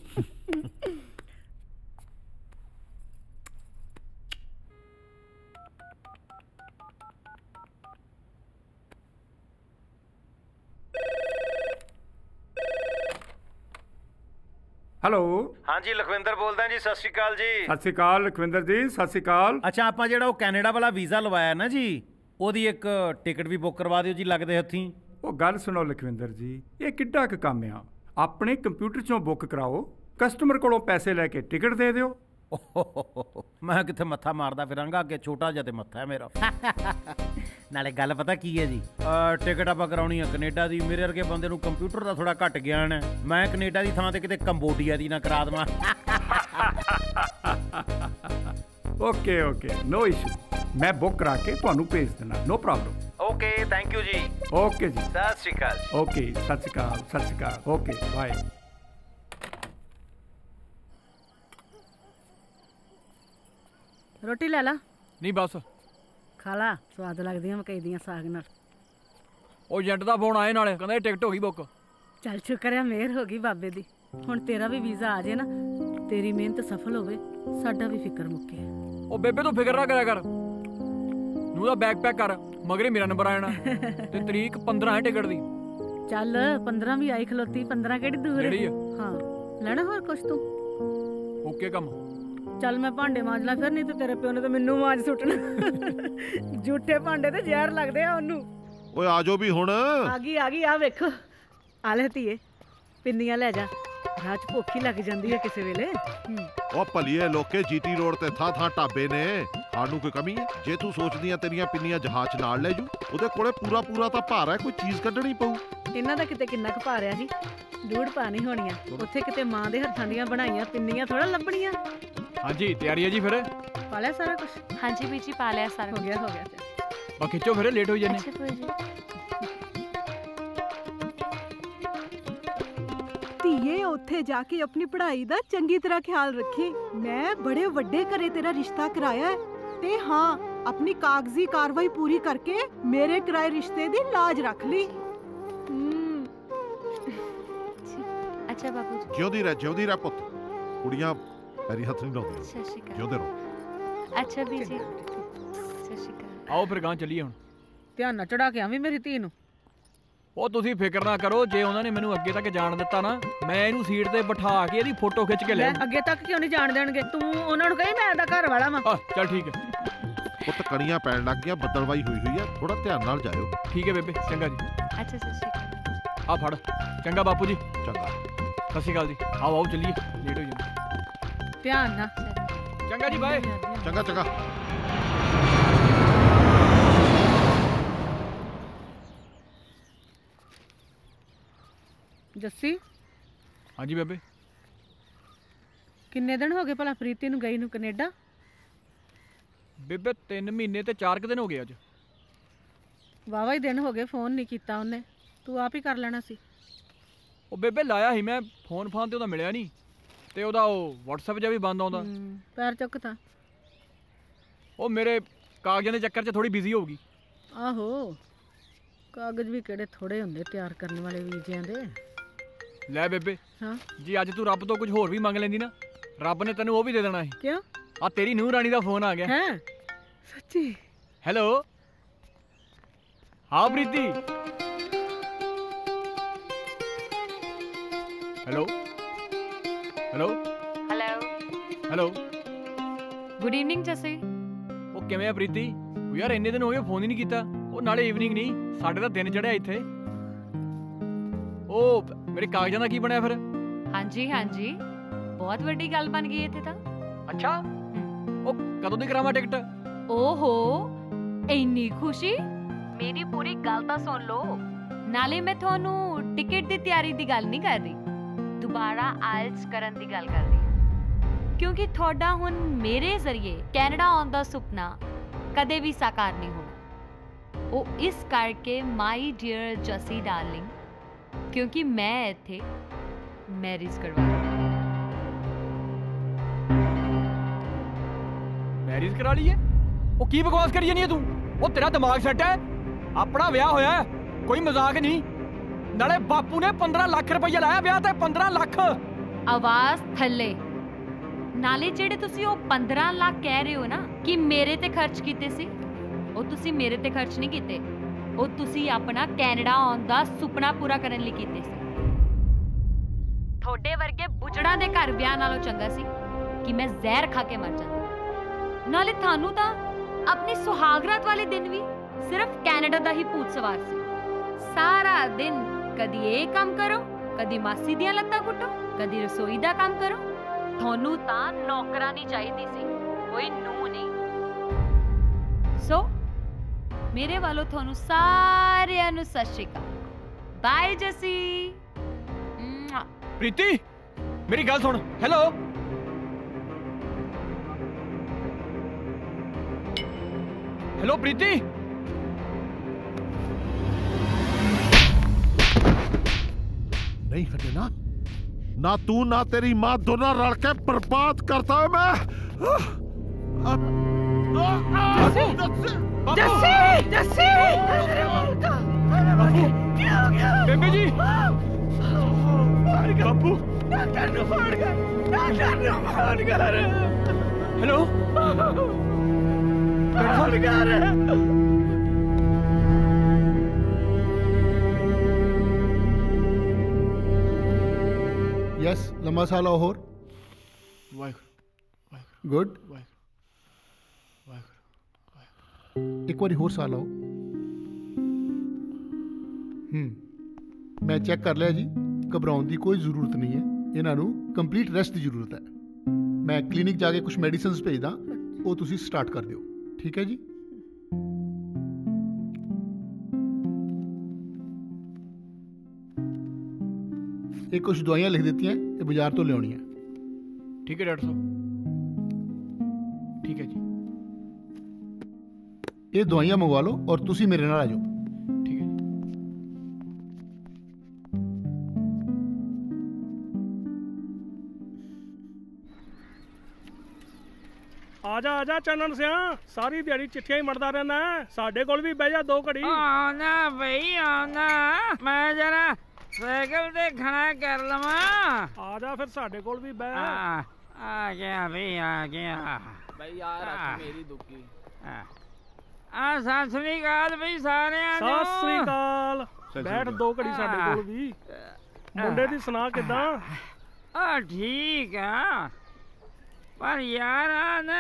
ਹੈਲੋ ਹਾਂਜੀ ਲਖਵਿੰਦਰ ਬੋਲਦਾ ਜੀ। ਸਤਿ ਸ਼੍ਰੀ ਅਕਾਲ ਜੀ। ਸਤਿ ਸ਼੍ਰੀ ਅਕਾਲ ਲਖਵਿੰਦਰ ਜੀ, ਸਤਿ ਸ਼੍ਰੀ ਅਕਾਲ। ਅੱਛਾ ਆਪਾਂ ਜਿਹੜਾ ਉਹ ਕੈਨੇਡਾ ਵਾਲਾ ਵੀਜ਼ਾ ਲਵਾਇਆ ਨਾ ਜੀ, ਉਹਦੀ ਇੱਕ ਟਿਕਟ ਵੀ ਬੁੱਕ ਕਰਵਾ ਦਿਓ ਜੀ ਲੱਗਦੇ ਹੱਥੀਂ। ਉਹ ਗੱਲ ਸੁਣੋ ਲਖਵਿੰਦਰ ਜੀ, ਇਹ ਕਿੱਡਾ ਕੁ ਕੰਮ ਆ। ਆਪਣੇ ਕੰਪਿਊਟਰ 'ਚੋਂ ਬੁੱਕ ਕਰਾਓ, ਕਸਟਮਰ ਕੋਲੋਂ ਪੈਸੇ ਲੈ ਕੇ ਟਿਕਟ ਦੇ ਦਿਓ। ਮੈਂ ਕਿੱਥੇ ਮੱਥਾ ਮਾਰਦਾ ਫਿਰਾਂਗਾ, ਅੱਗੇ ਛੋਟਾ ਜਿਹਾ ਤੇ ਮੱਥਾ ਹੈ ਮੇਰਾ। ਨਾਲੇ ਗੱਲ ਪਤਾ ਕੀ ਹੈ ਜੀ, ਟਿਕਟ ਆਪਾਂ ਕਰਾਉਣੀ ਆ ਕੈਨੇਡਾ ਦੀ। ਮੇਰੇ ਵਰਗੇ ਬੰਦੇ ਨੂੰ ਕੰਪਿਊਟਰ ਦਾ ਥੋੜਾ ਘੱਟ ਗਿਆਨ ਹੈ। ਮੈਂ ਕੈਨੇਡਾ ਦੀ ਥਾਂ ਤੇ ਕਿਤੇ ਕੰਬੋਡੀਆ ਦੀ ਨਾ ਕਰਾ ਦੇਵਾਂ। Okay okay, no issue. ਮੈਂ ਬੁੱਕ ਕਰਾ ਕੇ ਤੁਹਾਨੂੰ ਭੇਜ ਦੇਣਾ, no problem. Okay thank you ਜੀ। ਓਕੇ ਜੀ, ਸਤਿ ਸ਼੍ਰੀ ਅਕਾਲ। ਓਕੇ ਸਤਿ ਸ਼੍ਰੀ ਅਕਾਲ, ਸਤਿ ਸ਼੍ਰੀ ਅਕਾਲ। Okay bye. ਰੋਟੀ ਲੈ ਲਾ। ਨਹੀਂ ਬਸ ਖਾ ਲਾ, ਸਵਾਦ ਲੱਗਦੀਆਂ ਮਕਈ ਦੀਆਂ ਸਾਗ ਨਾਲ। ਉਹ ਏਜੰਟ ਦਾ ਫੋਨ ਆਏ ਨਾਲੇ, ਕਹਿੰਦਾ ਟਿਕਟ ਹੋ ਗਈ ਬੁੱਕ। ਚੱਲ ਸ਼ੁਕਰ ਹੈ, ਮਿਹਰ ਹੋ ਗਈ ਬਾਬੇ ਦੀ। ਹੁਣ ਤੇਰਾ ਵੀ ਵੀਜ਼ਾ ਆ ਜੇ ਨਾ, ਤੇਰੀ ਮਿਹਨਤ ਸਫਲ ਹੋਵੇ, ਸਾਡਾ ਵੀ ਫਿਕਰ ਮੁੱਕੇ। ਉਹ ਬੇਬੇ ਤੂੰ ਫਿਕਰ ਨਾ ਕਰਿਆ ਕਰ, ਨੂੰ ਦਾ ਬੈਗ ਪੈਕ ਕਰ, ਮਗਰੇ ਮੇਰਾ ਨੰਬਰ ਆ ਜਾਣਾ। ਤੇ ਤਰੀਕ ਪੰਦਰਾਂ ਹੈ ਟਿਕਟ ਦੀ। ਚੱਲ ਪੰਦਰਾਂ ਵੀ ਆਈ ਖਲੋਤੀ, ਪੰਦਰਾਂ ਕਿਹੜੀ ਦੂਰ ਹੈ। ਹਾਂ ਲੈਣਾ ਹੋਰ ਕੁਛ ਤੂੰ? ਓਕੇ ਕੰਮ। ਚੱਲ ਮੈਂ ਭਾਂਡੇ ਮਾਂਜ ਲਾ ਫਿਰ, ਨਹੀਂ ਤੇ ਤੇਰੇ ਪਿਓ ਨੇ ਤਾਂ ਮੈਨੂੰ ਮਾਂਜ ਸੁੱਟਣਾ। ਝੂਠੇ ਭਾਂਡੇ ਤੇ ਜ਼ਹਿਰ ਲੱਗਦੇ ਆ ਉਹਨੂੰ। ਓਏ ਆ ਜਾਓ ਵੀ ਹੁਣ। ਆ ਗਈ ਆ ਗਈ, ਆ ਵੇਖੋ। ਆ ਲੈ ਧੀਏ, ਪਿੰਨੀਆਂ ਲੈ ਜਾ, ਰਾਤ ਭੁੱਖ ਹੀ ਲੱਗ ਜਾਂਦੀ ਹੈ ਕਿਸੇ ਵੇਲੇ। ਉਹ ਭਲੀਏ ਲੋਕੇ, ਜੀਟੀ ਰੋਡ ਤੇ ਥਾਂ ਥਾਂ ਢਾਬੇ ਨੇ, ਸਾਨੂੰ ਕੋਈ ਕਮੀ ਹੈ? ਜੇ ਤੂੰ ਸੋਚਦੀਆਂ ਤੇਰੀਆਂ ਪਿੰਨੀਆਂ ਜਹਾਜ਼ ਨਾਲ ਲੈ ਜੂ, ਉਹਦੇ ਕੋਲੇ ਪੂਰਾ ਪੂਰਾ ਤਾਂ ਭਾਰ ਹੈ, ਕੋਈ ਚੀਜ਼ ਕੱਢਣੀ ਪਊ। ਇਹਨਾਂ ਦਾ ਕਿਤੇ ਕਿੰਨਾ ਕੁ ਭਾਰ ਆ ਜੀ, ਡੂੜ ਪਾ ਨਹੀਂ ਹੋਣੀਆਂ। ਉੱਥੇ ਕਿਤੇ ਮਾਂ ਦੇ ਹੱਥਾਂ ਦੀਆਂ ਬਣਾਈਆਂ ਪਿੰਨੀਆਂ ਥੋੜਾ ਲੱਭਣੀਆਂ। ਹਾਂਜੀ ਤਿਆਰੀ ਹੈ ਜੀ ਫਿਰ? ਪਾ ਲਿਆ ਸਾਰਾ ਕੁਝ? ਹਾਂਜੀ ਬੀਜੀ ਪਾ ਲਿਆ ਸਾਰਾ। ਹੋ ਗਿਆ ਹੋ ਗਿਆ। ਬਾ ਖਿੱਚੋ ਫਿਰ, ਲੇਟ ਹੋ ਜਾਨੇ। ਧੀਏ ਉੱਥੇ ਜਾ ਕੇ ਆਪਣੀ ਪੜ੍ਹਾਈ ਦਾ ਚੰਗੀ ਤਰ੍ਹਾਂ ਖਿਆਲ ਰੱਖੀ। ਮੈਂ ਬੜੇ ਵੱਡੇ ਘਰੇ ਤੇਰਾ ਰਿਸ਼ਤਾ ਕਰਾਇਆ ਹੈ, ਤੇ ਹਾਂ ਆਪਣੀ ਕਾਗਜ਼ੀ ਕਾਰਵਾਈ ਪੂਰੀ ਕਰਕੇ ਮੇਰੇ ਕਰਾਏ ਰਿਸ਼ਤੇ ਦੀ ਲਾਜ ਰੱਖ ਲਈ। ਅੱਛਾ ਬਾਪੂ ਜੀ। ਜਿਉਂਦੀ ਰਹਿ ਜਿਉਂਦੀ ਰਹਿ ਪੁੱਤ। ਕੁੜੀਆਂ ਪੈਰੀ ਹੱਥ ਨਹੀਂ ਲਾਉਂਦੀਆਂ। ਸਤਿ ਸ਼੍ਰੀ ਅਕਾਲ। ਜਿਉਂਦੇ ਰਹੋ। ਅੱਛਾ ਬੀਜੀ, ਸਤਿ ਸ਼੍ਰੀ ਅਕਾਲ। ਆਓ ਫਿਰ ਗਾਂ ਚੱਲੀਏ ਹੁਣ। ਧਿਆਨ ਨਾਲ ਚੜਾ ਕੇ ਆਵੀਂ ਮੇਰੀ ਧੀ ਨੂੰ। ਉਹ ਤੁਸੀਂ ਫਿਕਰ ਨਾ ਕਰੋ, ਜੇ ਉਹਨਾਂ ਨੇ ਮੈਨੂੰ ਅੱਗੇ ਤੱਕ ਜਾਣ ਦਿੱਤਾ ਨਾ, ਮੈਂ ਇਹਨੂੰ ਸੀਟ ਤੇ ਬਿਠਾ ਕੇ ਇਹਦੀ ਫੋਟੋ ਖਿੱਚ ਕੇ ਲੈ। ਅੱਗੇ ਤੱਕ ਕਿਉਂ ਨਹੀਂ ਜਾਣ ਦੇਣਗੇ? ਤੂੰ ਉਹਨਾਂ ਨੂੰ ਕਹੀ ਮੈਂ ਇਹਦਾ ਘਰ ਵਾਲਾ ਵਾਂ। ਆ ਚੱਲ ਠੀਕ ਹੈ। ਪੁੱਤ ਕਣੀਆਂ ਪੈਣ ਲੱਗ ਗਿਆ, ਬੱਦਲਵਾਈ ਹੋਈ ਹੋਈ ਆ, ਥੋੜਾ ਧਿਆਨ ਨਾਲ ਜਾਇਓ। ਠੀਕ ਹੈ ਬੇਬੇ, ਚੰਗਾ ਜੀ। ਅੱਛਾ ਸਤਿ ਸ਼੍ਰੀ ਅਕਾਲ। ਆ ਫੜ। ਚੰਗਾ ਬਾਪੂ ਜੀ। ਚੰਗਾ। ਸਤਿ ਸ਼੍ਰੀ ਅਕਾਲ ਜੀ। ਆਓ ਆਓ ਚੱਲੀਏ, ਲੇਟ ਹੋ ਜਾਂਦੇ। ਧਿਆਨ ਨਾਲ। ਚੰਗਾ ਜੀ, ਬਾਏ। ਚੰਗਾ ਚੰਗਾ। ਜੱਸੀ। ਹਾਂਜੀ ਬੇਬੇ। ਕਿੰਨੇ ਦਿਨ ਹੋ ਗਏ ਭਲਾ ਪ੍ਰੀਤੀ ਨੂੰ ਗਈ ਨੂੰ ਕੈਨੇਡਾ? ਬੇਬੇ ਤਿੰਨ ਮਹੀਨੇ ਤੇ ਚਾਰ ਕੁ ਦਿਨ ਹੋ ਗਏ ਅੱਜ। ਵਾਵਾ ਹੀ ਦਿਨ ਹੋ ਗਏ, ਫੋਨ ਨਹੀਂ ਕੀਤਾ ਉਹਨੇ, ਤੂੰ ਆਪ ਹੀ ਕਰ ਲੈਣਾ ਸੀ। ਉਹ ਬੇਬੇ ਲਾਇਆ ਸੀ ਮੈਂ ਫੋਨ, ਫਾਨ ਤੇ ਉਹਦਾ ਮਿਲਿਆ ਨਹੀਂ, ਤੇ ਉਹਦਾ ਉਹ WhatsApp ਜਿਹਾ ਵੀ ਬੰਦ ਆਉਂਦਾ। ਪੈਰ ਚੁੱਕ ਤਾਂ। ਉਹ ਮੇਰੇ ਕਾਗਜ਼ਾਂ ਦੇ ਚੱਕਰ 'ਚ ਥੋੜੀ ਬਿਜ਼ੀ ਹੋਊਗੀ। ਆਹੋ, ਕਾਗਜ਼ ਵੀ ਕਿਹੜੇ ਥੋੜੇ ਹੁੰਦੇ ਤਿਆਰ ਕਰਨ ਵਾਲੇ ਵੀਜ਼ਿਆਂ ਦੇ। ਲੈ ਬੇਬੇ, ਹਾਂ ਜੀ ਅੱਜ ਤੂੰ ਰੱਬ ਤੋਂ ਕੁਝ ਹੋਰ ਵੀ ਮੰਗ ਲੈਂਦੀ ਨਾ, ਰੱਬ ਨੇ ਤੈਨੂੰ ਉਹ ਵੀ ਦੇ ਦੇਣਾ ਸੀ। ਕਿਉਂ? ਆ ਤੇਰੀ ਨੂੰਹ ਰਾਣੀ ਦਾ ਫੋਨ ਆ ਗਿਆ। ਹੈ ਸੱਚੀ? ਹੈਲੋ। ਹਾਂ Preeti. Hello hello hello hello. Good evening Jassi. ਉਹ ਕਿਵੇਂ ਆ ਪ੍ਰੀਤੀ? ਉਹ ਯਾਰ ਇੰਨੇ ਦਿਨ ਹੋ ਗਏ ਫੋਨ ਹੀ ਨਹੀਂ ਕੀਤਾ। ਉਹ ਨਾਲੇ ਈਵਨਿੰਗ ਨਹੀਂ, ਸਾਡੇ ਤਾਂ ਦਿਨ ਚੜਿਆ ਇੱਥੇ। ਉਹ ਮੇਰੇ ਕਾਗਜ਼ਾਂ ਦਾ ਕੀ ਬਣਿਆ ਫਿਰ? ਹਾਂਜੀ ਹਾਂਜੀ ਬਹੁਤ ਵੱਡੀ ਗੱਲ ਬਣ ਗਈ ਇੱਥੇ ਤਾਂ। ਅੱਛਾ ਉਹ ਕਦੋਂ ਦੀ ਕਰਾਵਾਂ ਟਿਕਟ? ਓਹੋ ਇੰਨੀ ਖੁਸ਼ੀ, ਮੇਰੀ ਪੂਰੀ ਗੱਲ ਤਾਂ ਸੁਣ ਲਓ। ਨਾਲੇ ਮੈਂ ਤੁਹਾਨੂੰ ਟਿਕਟ ਦੀ ਤਿਆਰੀ ਦੀ ਗੱਲ ਨਹੀਂ ਕਰ ਰਹੀ, ਦੁਬਾਰਾ ਆਇਲਸ ਕਰਨ ਦੀ ਗੱਲ ਕਰ ਰਹੀ, ਕਿਉਂਕਿ ਤੁਹਾਡਾ ਹੁਣ ਮੇਰੇ ਜ਼ਰੀਏ ਕੈਨੇਡਾ ਆਉਣ ਦਾ ਸੁਪਨਾ ਕਦੇ ਵੀ ਸਾਕਾਰ ਨਹੀਂ ਹੋਣਾ। ਉਹ ਇਸ ਕਰਕੇ ਮਾਈ ਡੀਅਰ ਜਸੀ ਡਾਰਲਿੰਗ, ਕਿਉਂਕਿ ਮੈਂ ਇੱਥੇ ਮੈਰਿਜ ਕਰਵਾ ਰਹੀ। ਮੈਰਿਜ ਕਰਾ ਲਈ ਹੈ? ਉਹ ਕੀ ਬਕਵਾਸ ਕਰੀ ਜਾਨੀ ਹੈ ਤੂੰ? ਉਹ ਤੇਰਾ ਦਿਮਾਗ ਸੈੱਟ ਹੈ? ਆਪਣਾ ਵਿਆਹ ਹੋਇਆ ਹੈ, ਕੋਈ ਮਜ਼ਾਕ ਨਹੀਂ। ਨਾਲੇ ਬਾਪੂ ਨੇ ਪੰਦਰਾਂ ਲੱਖ ਰੁਪਈਆ ਲਾਇਆ ਵਿਆਹ ਤੇ, ਪੰਦਰਾਂ ਲੱਖ। ਆਵਾਜ਼ ਥੱਲੇ। ਨਾਲੇ ਜਿਹੜੇ ਤੁਸੀਂ ਉਹ ਪੰਦਰਾਂ ਲੱਖ ਕਹਿ ਰਹੇ ਹੋ ਨਾ ਕਿ ਮੇਰੇ ਤੇ ਖਰਚ ਕੀਤੇ ਸੀ, ਉਹ ਤੁਸੀਂ ਮੇਰੇ ਤੇ ਖਰਚ ਨਹੀਂ ਕੀਤੇ, ਉਹ ਤੁਸੀਂ ਆਪਣਾ ਕੈਨੇਡਾ ਆਉਣ ਦਾ ਸੁਪਨਾ ਪੂਰਾ ਕਰਨ ਲਈ ਕੀਤੇ ਸੀ। ਤੁਹਾਡੇ ਵਰਗੇ ਬੁੱਚੜਾਂ ਦੇ ਘਰ ਵਿਆਹ ਨਾਲੋਂ ਚੰਗਾ ਸੀ ਕਿ ਮੈਂ ਜ਼ਹਿਰ ਖਾ ਕੇ ਮਰ ਜਾਂਦੀ। ਨਾਲੇ ਤੁਹਾਨੂੰ ਤਾਂ ਆਪਣੀ ਸੁਹਾਗਰਾਤ ਵਾਲੇ ਦਿਨ ਵੀ ਸਿਰਫ ਕੈਨੇਡਾ ਦਾ ਹੀ ਭੂਤ ਸਵਾਰ ਸੀ। ਸਾਰਾ ਦਿਨ ਕਦੀ ਇਹ ਕੰਮ ਕਰੋ, ਕਦੀ ਮਾਸੀ ਦੀਆਂ ਲੱਤਾਂ ਕੁੱਟੋ, ਕਦੀ ਰਸੋਈ ਦਾ ਕੰਮ ਕਰੋ। ਤੁਹਾਨੂੰ ਤਾਂ ਨੌਕਰਾਨੀ ਚਾਹੀਦੀ ਸੀ, ਕੋਈ ਨੂੰਹ ਨਹੀਂ। ਸੋ ਮੇਰੇ ਵੱਲੋਂ ਤੁਹਾਨੂੰ ਸਾਰਿਆਂ ਨੂੰ ਸਤਿ ਸ਼੍ਰੀ ਅਕਾਲ। ਬਾਏ ਜਸੀ। ਪ੍ਰੀਤੀ ਮੇਰੀ ਗੱਲ ਸੁਣ। Hello hello Preeti. नहीं हटे ना ना तू ना तेरी माँ दोनों रल के बर्बाद करता है मैं। जस्सी जस्सी क्या हो गया बेबे जी? बापू डॉक्टर ने फोन कर, डॉक्टर ने फोन कर। हेलो फोन कर। यस लंबा सा लाओ होर। गुड। एक बारी होर सा लाओ। हम्म मैं चेक कर लिया जी, घबराने की कोई जरूरत नहीं है, इन्हों कंप्लीट रेस्ट की जरूरत है। मैं क्लीनिक जाके कुछ मेडिसिन भेजदा, वो तुसी स्टार्ट कर दियो, ठीक है जी। ये कुछ दवाइयाँ लिख देती हैं, ये बाजार तो लियानी है। ठीक है डॉक्टर साहब, ठीक है जी। ये दवाइयाँ मंगवा लो और तुसी मेरे नाल आ जाओ। ठीक है जी। आजा आजा चनन सिया, सारी दिहाड़ी चिट्ठियां ही मरदा रहना है, साडे कोल भी बह जा दो घड़ी। आना भई आना, मैं जरा साइकिल ते खड़ा कर लवा। आजा फिर साडे कोल भी बह। आ, आ गया भई आ गया भाई यार रख मेरी दुखी। आ सत श्री अकाल भई सारिਆਂ ਨੂੰ। सत श्री अकाल। बैठ दो घड़ी साडे कोल भी। मुंडे दी सुना किदां? आ ठीक आ, पर यार आ ना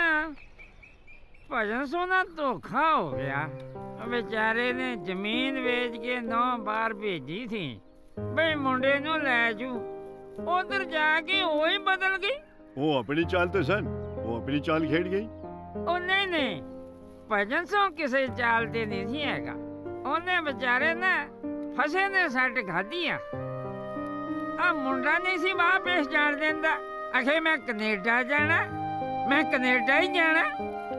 भजन सोना धोखा हो गया। बेचारे ने जमीन बेच के नौ बार भेजी थी बई मुंडे नू लै जू, उधर जाके वो ही बदल गई। वो अपनी चाल तो सन, वो अपनी चाल खेड़ गई। ओ नहीं नहीं, भजन सो किसी चाल ते नहीं थी हैगा, उन्हें बेचारे ने फसे ने सट खाधी आ। आ मुंडा नहीं सी वहां पेश जान देंदा, आखे मैं कनेडा जाना, मैं कनेडा ही जाना।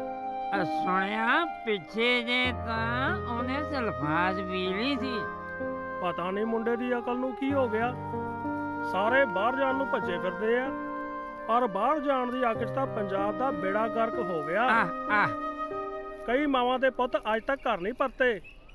सुनिया पिछे जे तां उन्हें सल्फाज पी ली थी। पता नहीं मुंडे दी अकल नू की हो गया, सारे बाहर जान नू भज्जे फिरदे आ, पर बाहर जान दी अग च तां पंजाब दा बेड़ा गर्क हो गया। आ, आ। कई मावां दे पुत्त अज तक घर नहीं परते।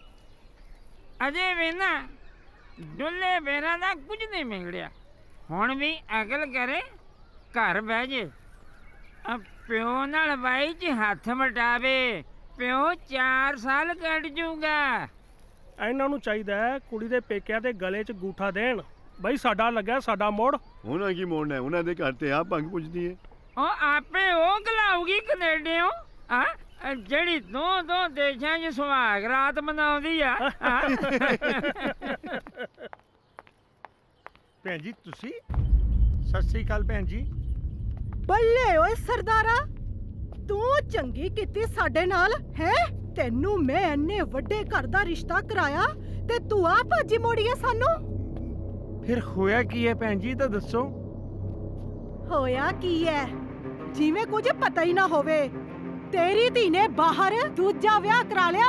अजे भी ना डुल्ले बेरा दा कुछ नहीं मिलया, हुण भी अकल करे घर बह जे। प्यो नाल बाई च हथ मटावे, प्यो चार साल कट जूगा। इन्हां नूं चाहीदा है कुड़ी दे पेकिਆਂ ਦੇ गले च गूठा देण, बई साडा लग्या साडा मोड़। ਉਹਨਾਂ ਕੀ ਮੋੜਨਾ ਹੈ, ਉਹਨਾਂ ਦੇ ਘਰ ਤੇ ਆਪ ਭੰਗ ਪੁੱਜਦੀ ਹੈ। ਉਹ ਆਪੇ ਉਹ ਗਲਾਉਗੀ ਕੈਨੇਡੀਓ ਆ ਜਿਹੜੀ ਦੋ ਦੋ ਦੇਸ਼ਾਂ 'ਚ ਸੁਹਾਗ ਰਾਤ ਮਨਾਉਂਦੀ ਆ। ਭੈਣ ਜੀ ਤੁਸੀਂ? ਸਤਿ ਸ੍ਰੀ ਅਕਾਲ ਭੈਣ ਜੀ। ਬੱਲੇ ਓਏ ਸਰਦਾਰਾ, ਤੂੰ ਚੰਗੀ ਕੀਤੀ ਸਾਡੇ ਨਾਲ ਹੈ। ਤੈਨੂੰ ਮੈਂ ਇੰਨੇ ਵੱਡੇ ਘਰ ਦਾ ਰਿਸ਼ਤਾ ਕਰਾਇਆ ਤੇ ਤੂੰ ਆ ਭਾਜੀ ਮੋੜੀਏ ਸਾਨੂੰ। ਫਿਰ ਹੋਇਆ ਕੀ ਹੈ ਭੈਣ ਜੀ, ਤਾਂ ਦੱਸੋ। ਹੋਇਆ ਕੀ ਹੈ? ਜਿਵੇਂ ਕੁਝ ਪਤਾ ਹੀ ਨਾ ਹੋਵੇ। ਤੇਰੀ ਧੀ ਨੇ ਬਾਹਰ ਦੂਜਾ ਵਿਆਹ ਕਰਾ ਲਿਆ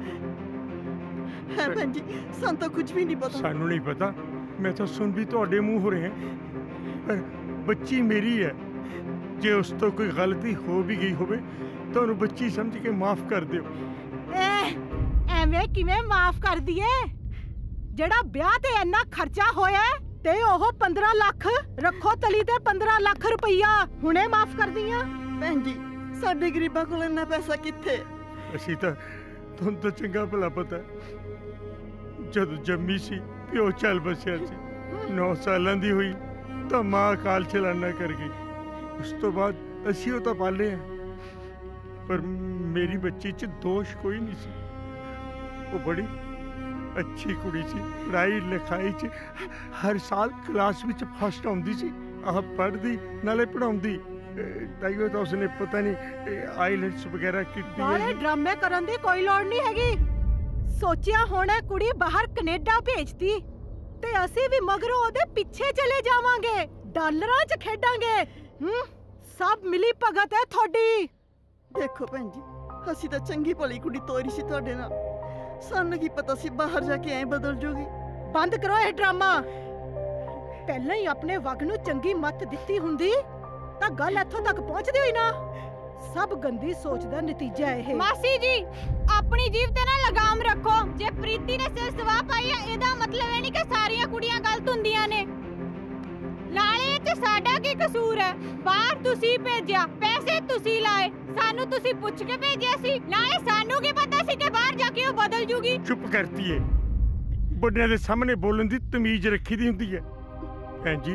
ਹੈ। ਭੈਣ ਜੀ ਸਾਨੂੰ ਤਾਂ ਕੁਝ ਵੀ ਨਹੀਂ ਪਤਾ। ਸਾਨੂੰ ਨਹੀਂ ਪਤਾ, ਮੈਂ ਤਾਂ ਸੁਣ ਵੀ ਤੁਹਾਡੇ ਮੂੰਹ ਹੋ ਰਿਹਾ, ਪਰ ਬੱਚੀ ਮੇਰੀ ਹੈ। ਜੇ ਉਸ ਤੋਂ ਕੋਈ ਗਲਤੀ ਹੋ ਵੀ ਗਈ ਹੋਵੇ ਤਾਂ ਉਹਨੂੰ ਬੱਚੀ ਸਮਝ ਕੇ ਮਾਫ ਕਰ ਦਿਓ। ਐ ਐਵੇਂ ਕਿਵੇਂ ਮਾਫ ਕਰ ਦਈਏ? ਜਿਹੜਾ ਵਿਆਹ ਤੇ ਇੰਨਾ ਖਰਚਾ ਹੋਇਆ ਤੇ ਉਹ ਪੰਦਰਾਂ ਲੱਖ ਰੱਖੋ ਤਲੀ ਤੇ ਪੰਦਰਾਂ ਲੱਖ ਰੁਪਈਆ ਹੁਣੇ ਮਾਫ ਕਰ ਦਈਆਂ। ਭੈਣ ਜੀ ਸਾਡੇ ਗਰੀਬਾਂ ਕੋਲ ਇੰਨਾ ਪੈਸਾ ਕਿੱਥੇ? ਅਸੀਂ ਤਾਂ ਤੁਹਾਨੂੰ ਤਾਂ ਚੰਗਾ ਭਲਾ ਪਤਾ, ਜਦੋਂ ਜੰਮੀ ਸੀ ਪਿਓ ਚੱਲ ਬਸਿਆ ਸੀ। ਨੌ ਸਾਲਾਂ ਦੀ ਹੋਈ ਤਾਂ ਮਾਂ ਅਕਾਲ ਚਲਾਨਾ ਕਰ ਗਈ। ਉਸ ਤੋਂ ਬਾਅਦ ਅਸੀਂ ਉਹ ਤਾਂ ਪਾਲੇ ਆ, ਪਰ ਮੇਰੀ ਬੱਚੀ 'ਚ ਦੋਸ਼ ਕੋਈ ਨਹੀਂ ਸੀ। ਉਹ ਬੜੀ ਅੱਛੀ ਕੁੜੀ ਸੀ, ਪੜ੍ਹਾਈ ਲਿਖਾਈ 'ਚ ਹਰ ਸਾਲ ਕਲਾਸ ਵਿੱਚ ਫਸਟ ਆਉਂਦੀ ਸੀ। ਆਹ ਪੜ੍ਹਦੀ ਨਾਲੇ ਪੜ੍ਹਾਉਂਦੀ। ਤਾਈਓ ਤਾਂ ਉਸਨੇ ਪਤਾ ਨਹੀਂ ਆਈਲੈਂਡਸ ਵਗੈਰਾ ਕੀਤੀ ਹੈ। ਬਾਹਰ ਡਰਾਮੇ ਕਰਨ ਦੀ ਕੋਈ ਲੋੜ ਨਹੀਂ ਹੈਗੀ। ਸੋਚਿਆ ਹੋਣਾ ਕੁੜੀ ਬਾਹਰ ਕੈਨੇਡਾ ਭੇਜਤੀ ਤੇ ਅਸੀਂ ਵੀ ਮਗਰੋਂ ਉਹਦੇ ਪਿੱਛੇ ਚਲੇ ਜਾਵਾਂਗੇ, ਡਾਲਰਾਂ 'ਚ ਖੇਡਾਂਗੇ। ਹੂੰ, ਸਭ ਮਿਲੀ ਭਗਤ ਹੈ ਤੁਹਾਡੀ। ਦੇਖੋ ਭੈਣ ਜੀ, ਅਸੀਂ ਤਾਂ ਚੰਗੀ ਭਲੀ ਕੁੜੀ ਤੋਰੀ ਸੀ ਤੁਹਾਡੇ ਨਾਲ। ਸਾਨੂੰ ਕੀ ਪਤਾ ਸੀ ਬਾਹਰ ਜਾ ਕੇ ਐਂ ਬਦਲ ਜੂਗੀ। ਬੰਦ ਕਰੋ ਇਹ ਡਰਾਮਾ। ਪਹਿਲਾਂ ਹੀ ਆਪਣੇ ਵਗ ਨੂੰ ਚੰਗੀ ਮੱਤ ਦਿੱਤੀ ਹੁੰਦੀ ਤਾਂ ਗੱਲ ਇੱਥੋਂ ਤੱਕ ਪਹੁੰਚਦੀ ਹੋਈ ਨਾ। ਸਭ ਗੰਦੀ ਸੋਚ ਦਾ ਨਤੀਜਾ ਇਹ। ਮਾਸੀ ਜੀ, ਆਪਣੀ ਜੀਭ ਤੇ ਨਾ ਲਗਾਮ ਰੱਖੋ। ਜੇ ਪ੍ਰੀਤੀ ਨੇ ਸਿਰ ਸਵਾਹ ਪਾਈ ਹੈ, ਇਹਦਾ ਮਤਲਬ ਇਹ ਨਹੀਂ ਕਿ ਸਾਰੀਆਂ ਕੁੜੀਆਂ ਗਲਤ ਹੁੰਦੀਆਂ ਨੇ। ਨਾਲੇ ਚ ਸਾਡਾ ਕੀ ਕਸੂਰ ਹੈ? ਬਾਹਰ ਤੁਸੀਂ ਭੇਜਿਆ, ਪੈਸੇ ਤੁਸੀਂ ਲਾਏ, ਸਾਨੂੰ ਤੁਸੀਂ ਪੁੱਛ ਕੇ ਭੇਜਿਆ ਸੀ। ਨਾਲੇ ਸਾਨੂੰ ਕੀ ਪਤਾ ਸੀ ਕਿ ਬਾਹਰ ਜਾ ਕੇ ਉਹ ਬਦਲ ਜੂਗੀ। ਚੁੱਪ ਕਰਤੀ ਏ, ਵੱਡਿਆਂ ਦੇ ਸਾਹਮਣੇ ਬੋਲਣ ਦੀ ਤਮੀਜ਼ ਰੱਖੀ ਦੀ ਹੁੰਦੀ ਹੈ। ਭੈਣ ਜੀ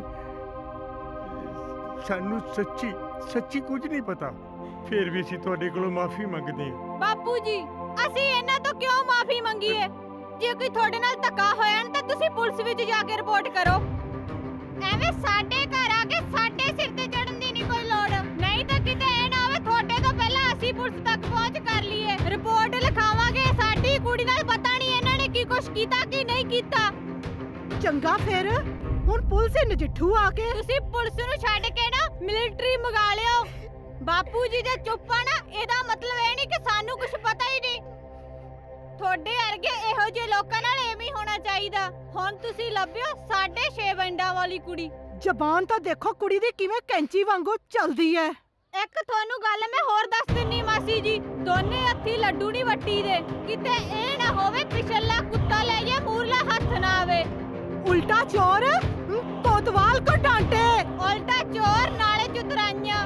ਸਾਨੂੰ ਸੱਚੀ ਸੱਚੀ ਕੁਝ ਨਹੀਂ ਪਤਾ, ਫਿਰ ਵੀ ਅਸੀਂ ਤੁਹਾਡੇ ਕੋਲੋਂ ਮਾਫੀ ਮੰਗਦੇ ਹਾਂ। ਬਾਪੂ ਜੀ, ਅਸੀਂ ਇਹਨਾਂ ਤੋਂ ਕਿਉਂ ਮਾਫੀ ਮੰਗੀਏ? ਜੇ ਕੋਈ ਤੁਹਾਡੇ ਨਾਲ ਧੱਕਾ ਹੋਇਆ ਤਾਂ ਤੁਸੀਂ ਪੁਲਿਸ ਵਿੱਚ ਜਾ ਕੇ ਰਿਪੋਰਟ ਕਰੋ। ਐਵੇਂ ਸਾਡੇ ਘਰ ਆ ਕੇ ਸਾਡੇ ਸਿਰ ਤੇ ਚੜਨ ਦੀ ਨਹੀਂ ਕੋਈ ਲੋੜ। ਨਹੀਂ ਤਾਂ ਕਿਤੇ ਇਹ ਨਾ ਹੋਵੇ ਤੁਹਾਡੇ ਤੋਂ ਪਹਿਲਾਂ ਅਸੀਂ ਪੁਲਿਸ ਤੱਕ ਪਹੁੰਚ ਕਰ ਲਈਏ। ਰਿਪੋਰਟ ਲਿਖਾਵਾਂਗੇ। ਸਾਡੀ ਕੁੜੀ ਨਾਲ ਪਤਾ ਨਹੀਂ ਇਹਨਾਂ ਨੇ ਕੀ ਕੁਛ ਕੀਤਾ ਕੀ ਨਹੀਂ ਕੀਤਾ। ਚੰਗਾ, ਫਿਰ ਹੁਣ ਪੁਲਿਸ ਹੀ ਨਜਿੱਠੂ ਆ ਕੇ। ਤੁਸੀਂ ਪੁਲਿਸ ਨੂੰ ਛੱਡ ਕੇ ਨਾ ਮਿਲਟਰੀ ਮੰਗਾ ਲਿਓ। ਬਾਪੂ ਜੀ ਜੇ ਚੁੱਪ ਆ ਨਾ, ਇਹਦਾ ਮਤਲਬ ਇਹ ਨਹੀਂ ਕਿ ਸਾਨੂੰ ਕੁਝ ਪਤਾ ਹੀ ਨਹੀਂ। ਤੁਹਾਡੇ ਵਰਗੇ ਇਹੋ ਜਿਹੇ ਲੋਕਾਂ ਨਾਲ ਐਵੇਂ ਹੋਣਾ ਚਾਹੀਦਾ। ਹੁਣ ਤੁਸੀਂ ਲੱਭਿਓ ਸਾਡੇ ਛੇ ਵੰਡਾਂ ਵਾਲੀ ਕੁੜੀ। ਜ਼ਬਾਨ ਤਾਂ ਦੇਖੋ ਕੁੜੀ ਦੀ ਕਿਵੇਂ ਕੈਂਚੀ ਵਾਂਗੂ ਚੱਲਦੀ ਹੈ। ਇੱਕ ਤੁਹਾਨੂੰ ਗੱਲ ਮੈਂ ਹੋਰ ਦੱਸ ਦਿੰਨੀ ਮਾਸੀ ਜੀ, ਦੋਨੇ ਹੱਥੀ ਲੱਡੂ ਨਹੀਂ ਵੱਟੀ ਦੇ। ਕਿਤੇ ਇਹ ਨਾ ਹੋਵੇ ਪਿਛਲਾ ਕੁੱਤਾ ਲੈ ਜਾ ਮੂਰਲਾ ਹੱਥ ਨਾ ਆਵੇ। ਉਲਟਾ ਚੋਰ ਕੋਤਵਾਲ ਕੋ ਡਾਂਟੇ। ਉਲਟਾ ਚੋਰ ਨਾਲੇ ਚੁਤਰਾਈਆਂ।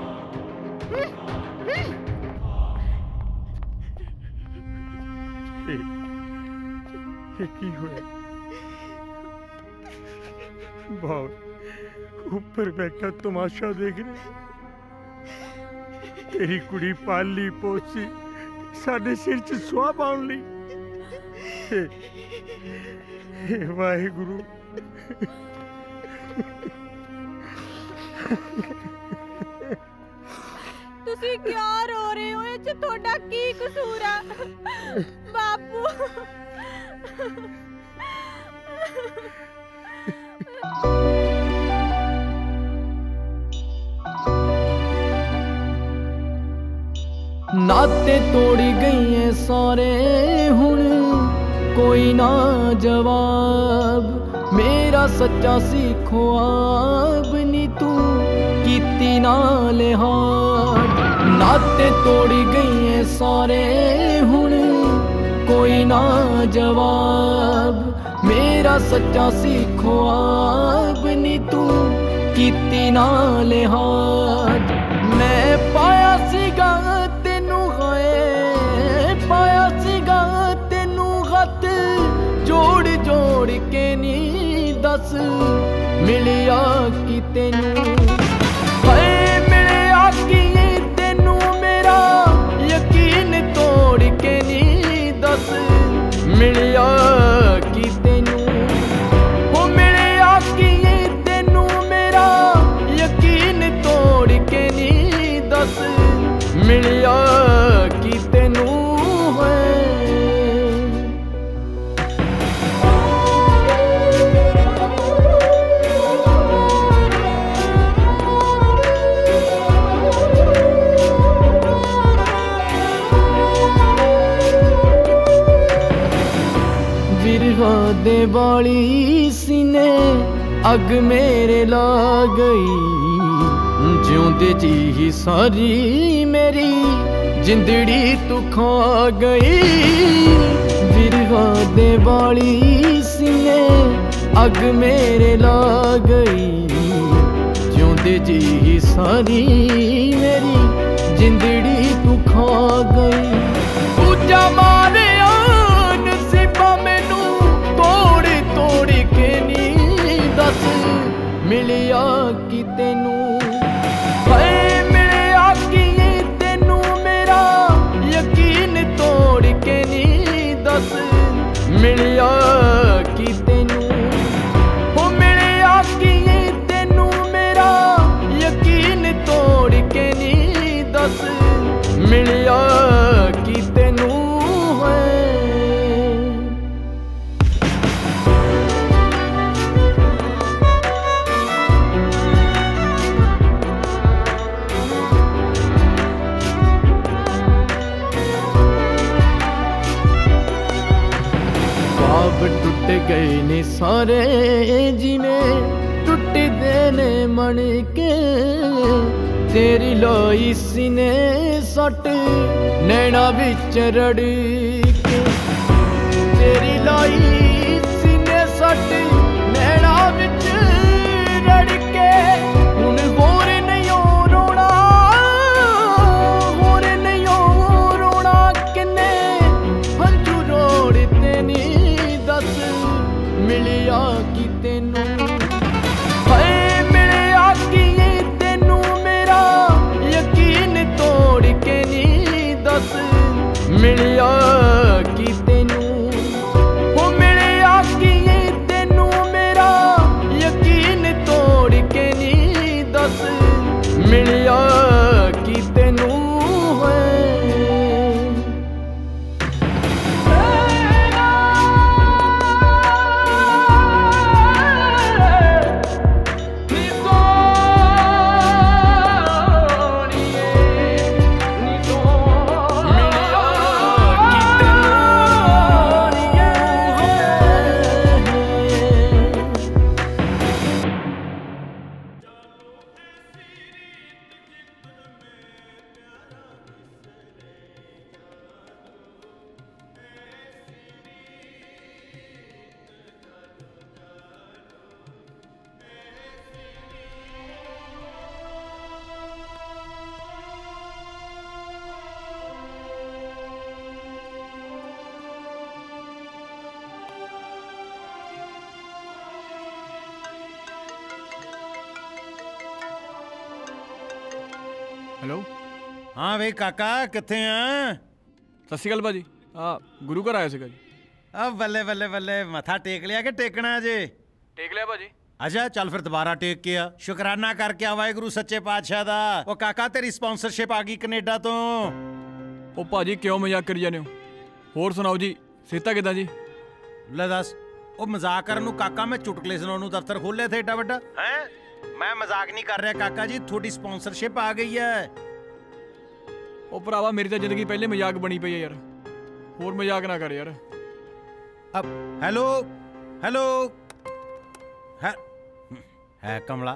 ਇਹ ਕੀ ਹੋਇਆ? ਬਹੁਤ ਉੱਪਰ ਬੈਠਾ ਤਮਾਸ਼ਾ ਦੇਖ ਰਿਹਾ। ਤੇਰੀ ਕੁੜੀ ਪਾਲੀ ਪੋਸੀ ਸਾਡੇ ਸਿਰ 'ਚ ਸੁਆਹ ਪਾਉਣ ਲਈ। ਹੇ ਵਾਹਿਗੁਰੂ, ਤੁਸੀਂ ਕਿਉਂ ਰੋ ਰਹੇ ਹੋ? ਇਹ 'ਚ ਤੁਹਾਡਾ ਕੀ ਕਸੂਰ ਆ ਬਾਪੂ? ਨਾਤੇ ਤੋੜੀ ਗਈਏ ਸਾਰੇ, ਹੁਣ ਕੋਈ ਨਾ ਜਵਾਬ। ਮੇਰਾ ਸੱਚਾ ਸੀ ख्वाब ਨੀ ਤੂੰ ਕੀਤੀ ਨਾ ਲਿਹਾਜ਼। ਨਾਤੇ ਤੋੜੀ ਗਈਏ ਸਾਰੇ, ਹੁਣ ਕੋਈ ਨਾ ਜਵਾਬ। ਮੇਰਾ ਸੱਚਾ ਸੀ ख्वाब ਨੀ ਤੂੰ ਕੀਤੀ ਨਾ ਲਿਹਾਜ਼। ਮੈਂ ਪਾਇਆ ਸੀਗਾ ਤੈਨੂੰ ਗਏ, ਪਾਇਆ ਸੀਗਾ ਤੈਨੂੰ ਖਤ ਜੋੜ ਜੋੜ ਕੇ ਨੀ ਦੱਸ ਮਿਲਿਆ ਕਿ ਤੈਨੂੰ। ਹਾਏ ਮਿਲਿਆ ਕਿ ਤੈਨੂੰ ਮੇਰਾ ਯਕੀਨ ਤੋੜ ਕੇ ਨੀ ਦੱਸ ਮਿਲਿਆ ਕਿ ਤੈਨੂੰ। ਹੋ ਮਿਲਿਆ ਕਿ ਤੈਨੂੰ ਮੇਰਾ ਯਕੀਨ ਤੋੜ ਕੇ ਨੀ बिरहा वाली सीने अग मेरे ला गई जिਉਂਦੇ जी ही सारी मेरी जिंदड़ी तू खा गई बिरहा वाली सीने अग मेरे ला गई जिਉਂਦੇ जी ही सारी मेरी जिंदड़ी तू खा गई पूजा मारिया नसीबा मैनू तोड़ तोड़ के नी दस मिलिया कि तेनू हाय मिलिया कि तेनू मेरा यकीन तोड़ के नी दस मिलिया कि तेनू हो मिलिया कि तेनू मेरा यकीन तोड़ के नी दस मिलिया कि तेनू है ख्वाब टूट गए ने सारे जिमें टूटदे ने मन के तेरी लाई सीने सट नैना बिच रड़ के तेरी लाई सीने सट नैना बिच रड़ के हुण होर नहीं रोना होर नहीं रोना किन्ने हंझू रोड़ते नी दस मिलिया कि तेनू हाय मिलिया कि तेनू मेरा यकीन तोड़ के नी दस मिलिया कि तेनू हो मिलिया कि तेनू मेरा यकीन तोड़ के नी दस मिलिया कि तेनू है ਹੈਲੋ ਹਾਂ ਵੇ ਕਾਕਾ ਕਿੱਥੇ ਆ? ਸਤਿ ਸ਼੍ਰੀ ਅਕਾਲ ਭਾਜੀ ਆ ਗੁਰੂ ਘਰ ਆਇਆ ਸੀਗਾ ਜੀ ਆ ਬੱਲੇ ਬੱਲੇ ਬੱਲੇ ਮੱਥਾ ਟੇਕ ਲਿਆ ਕਿ ਟੇਕਣਾ ਜੇ? ਟੇਕ ਲਿਆ ਭਾਜੀ। ਅੱਛਾ ਚੱਲ ਫਿਰ ਦੁਬਾਰਾ ਟੇਕ ਕੇ ਆ ਸ਼ੁਕਰਾਨਾ ਕਰਕੇ ਆ ਵਾਹਿਗੁਰੂ ਸੱਚੇ ਪਾਤਸ਼ਾਹ ਦਾ। ਉਹ ਕਾਕਾ ਤੇਰੀ ਸਪਾਂਸਰਸ਼ਿਪ ਆ ਗਈ ਕੈਨੇਡਾ ਤੋਂ। ਉਹ ਭਾਜੀ ਕਿਉਂ ਮਜ਼ਾਕ ਕਰੀ ਜਾਂਦੇ ਹੋ? ਹੋਰ ਸੁਣਾਓ ਜੀ ਸਿਹਤਾਂ ਕਿੱਦਾਂ ਜੀ? ਲੈ ਦੱਸ ਉਹ ਮਜ਼ਾਕ ਕਰਨ ਨੂੰ ਕਾਕਾ ਮੈਂ ਚੁਟਕਲੇ ਸੁਣਾਉਣ ਨੂੰ ਦਫ਼ਤਰ ਖੋਲਿਆ ਥੇ ਏਡਾ ਵੱਡਾ ਹੈ? ਮੈਂ ਮਜ਼ਾਕ ਨਹੀਂ ਕਰ ਰਿਹਾ ਕਾਕਾ ਜੀ ਤੁਹਾਡੀ ਸਪਾਂਸਰਸ਼ਿਪ ਆ ਗਈ ਹੈ। ਉਹ ਭਰਾਵਾ ਮੇਰੀ ਤਾਂ ਜ਼ਿੰਦਗੀ ਪਹਿਲੇ ਮਜ਼ਾਕ ਬਣੀ ਪਈ ਹੈ ਯਾਰ ਹੋਰ ਮਜ਼ਾਕ ਨਾ ਕਰ ਯਾਰ। ਅਬ ਹੈਲੋ ਹੈਲੋ ਹੈ ਹੈ ਕਮਲਾ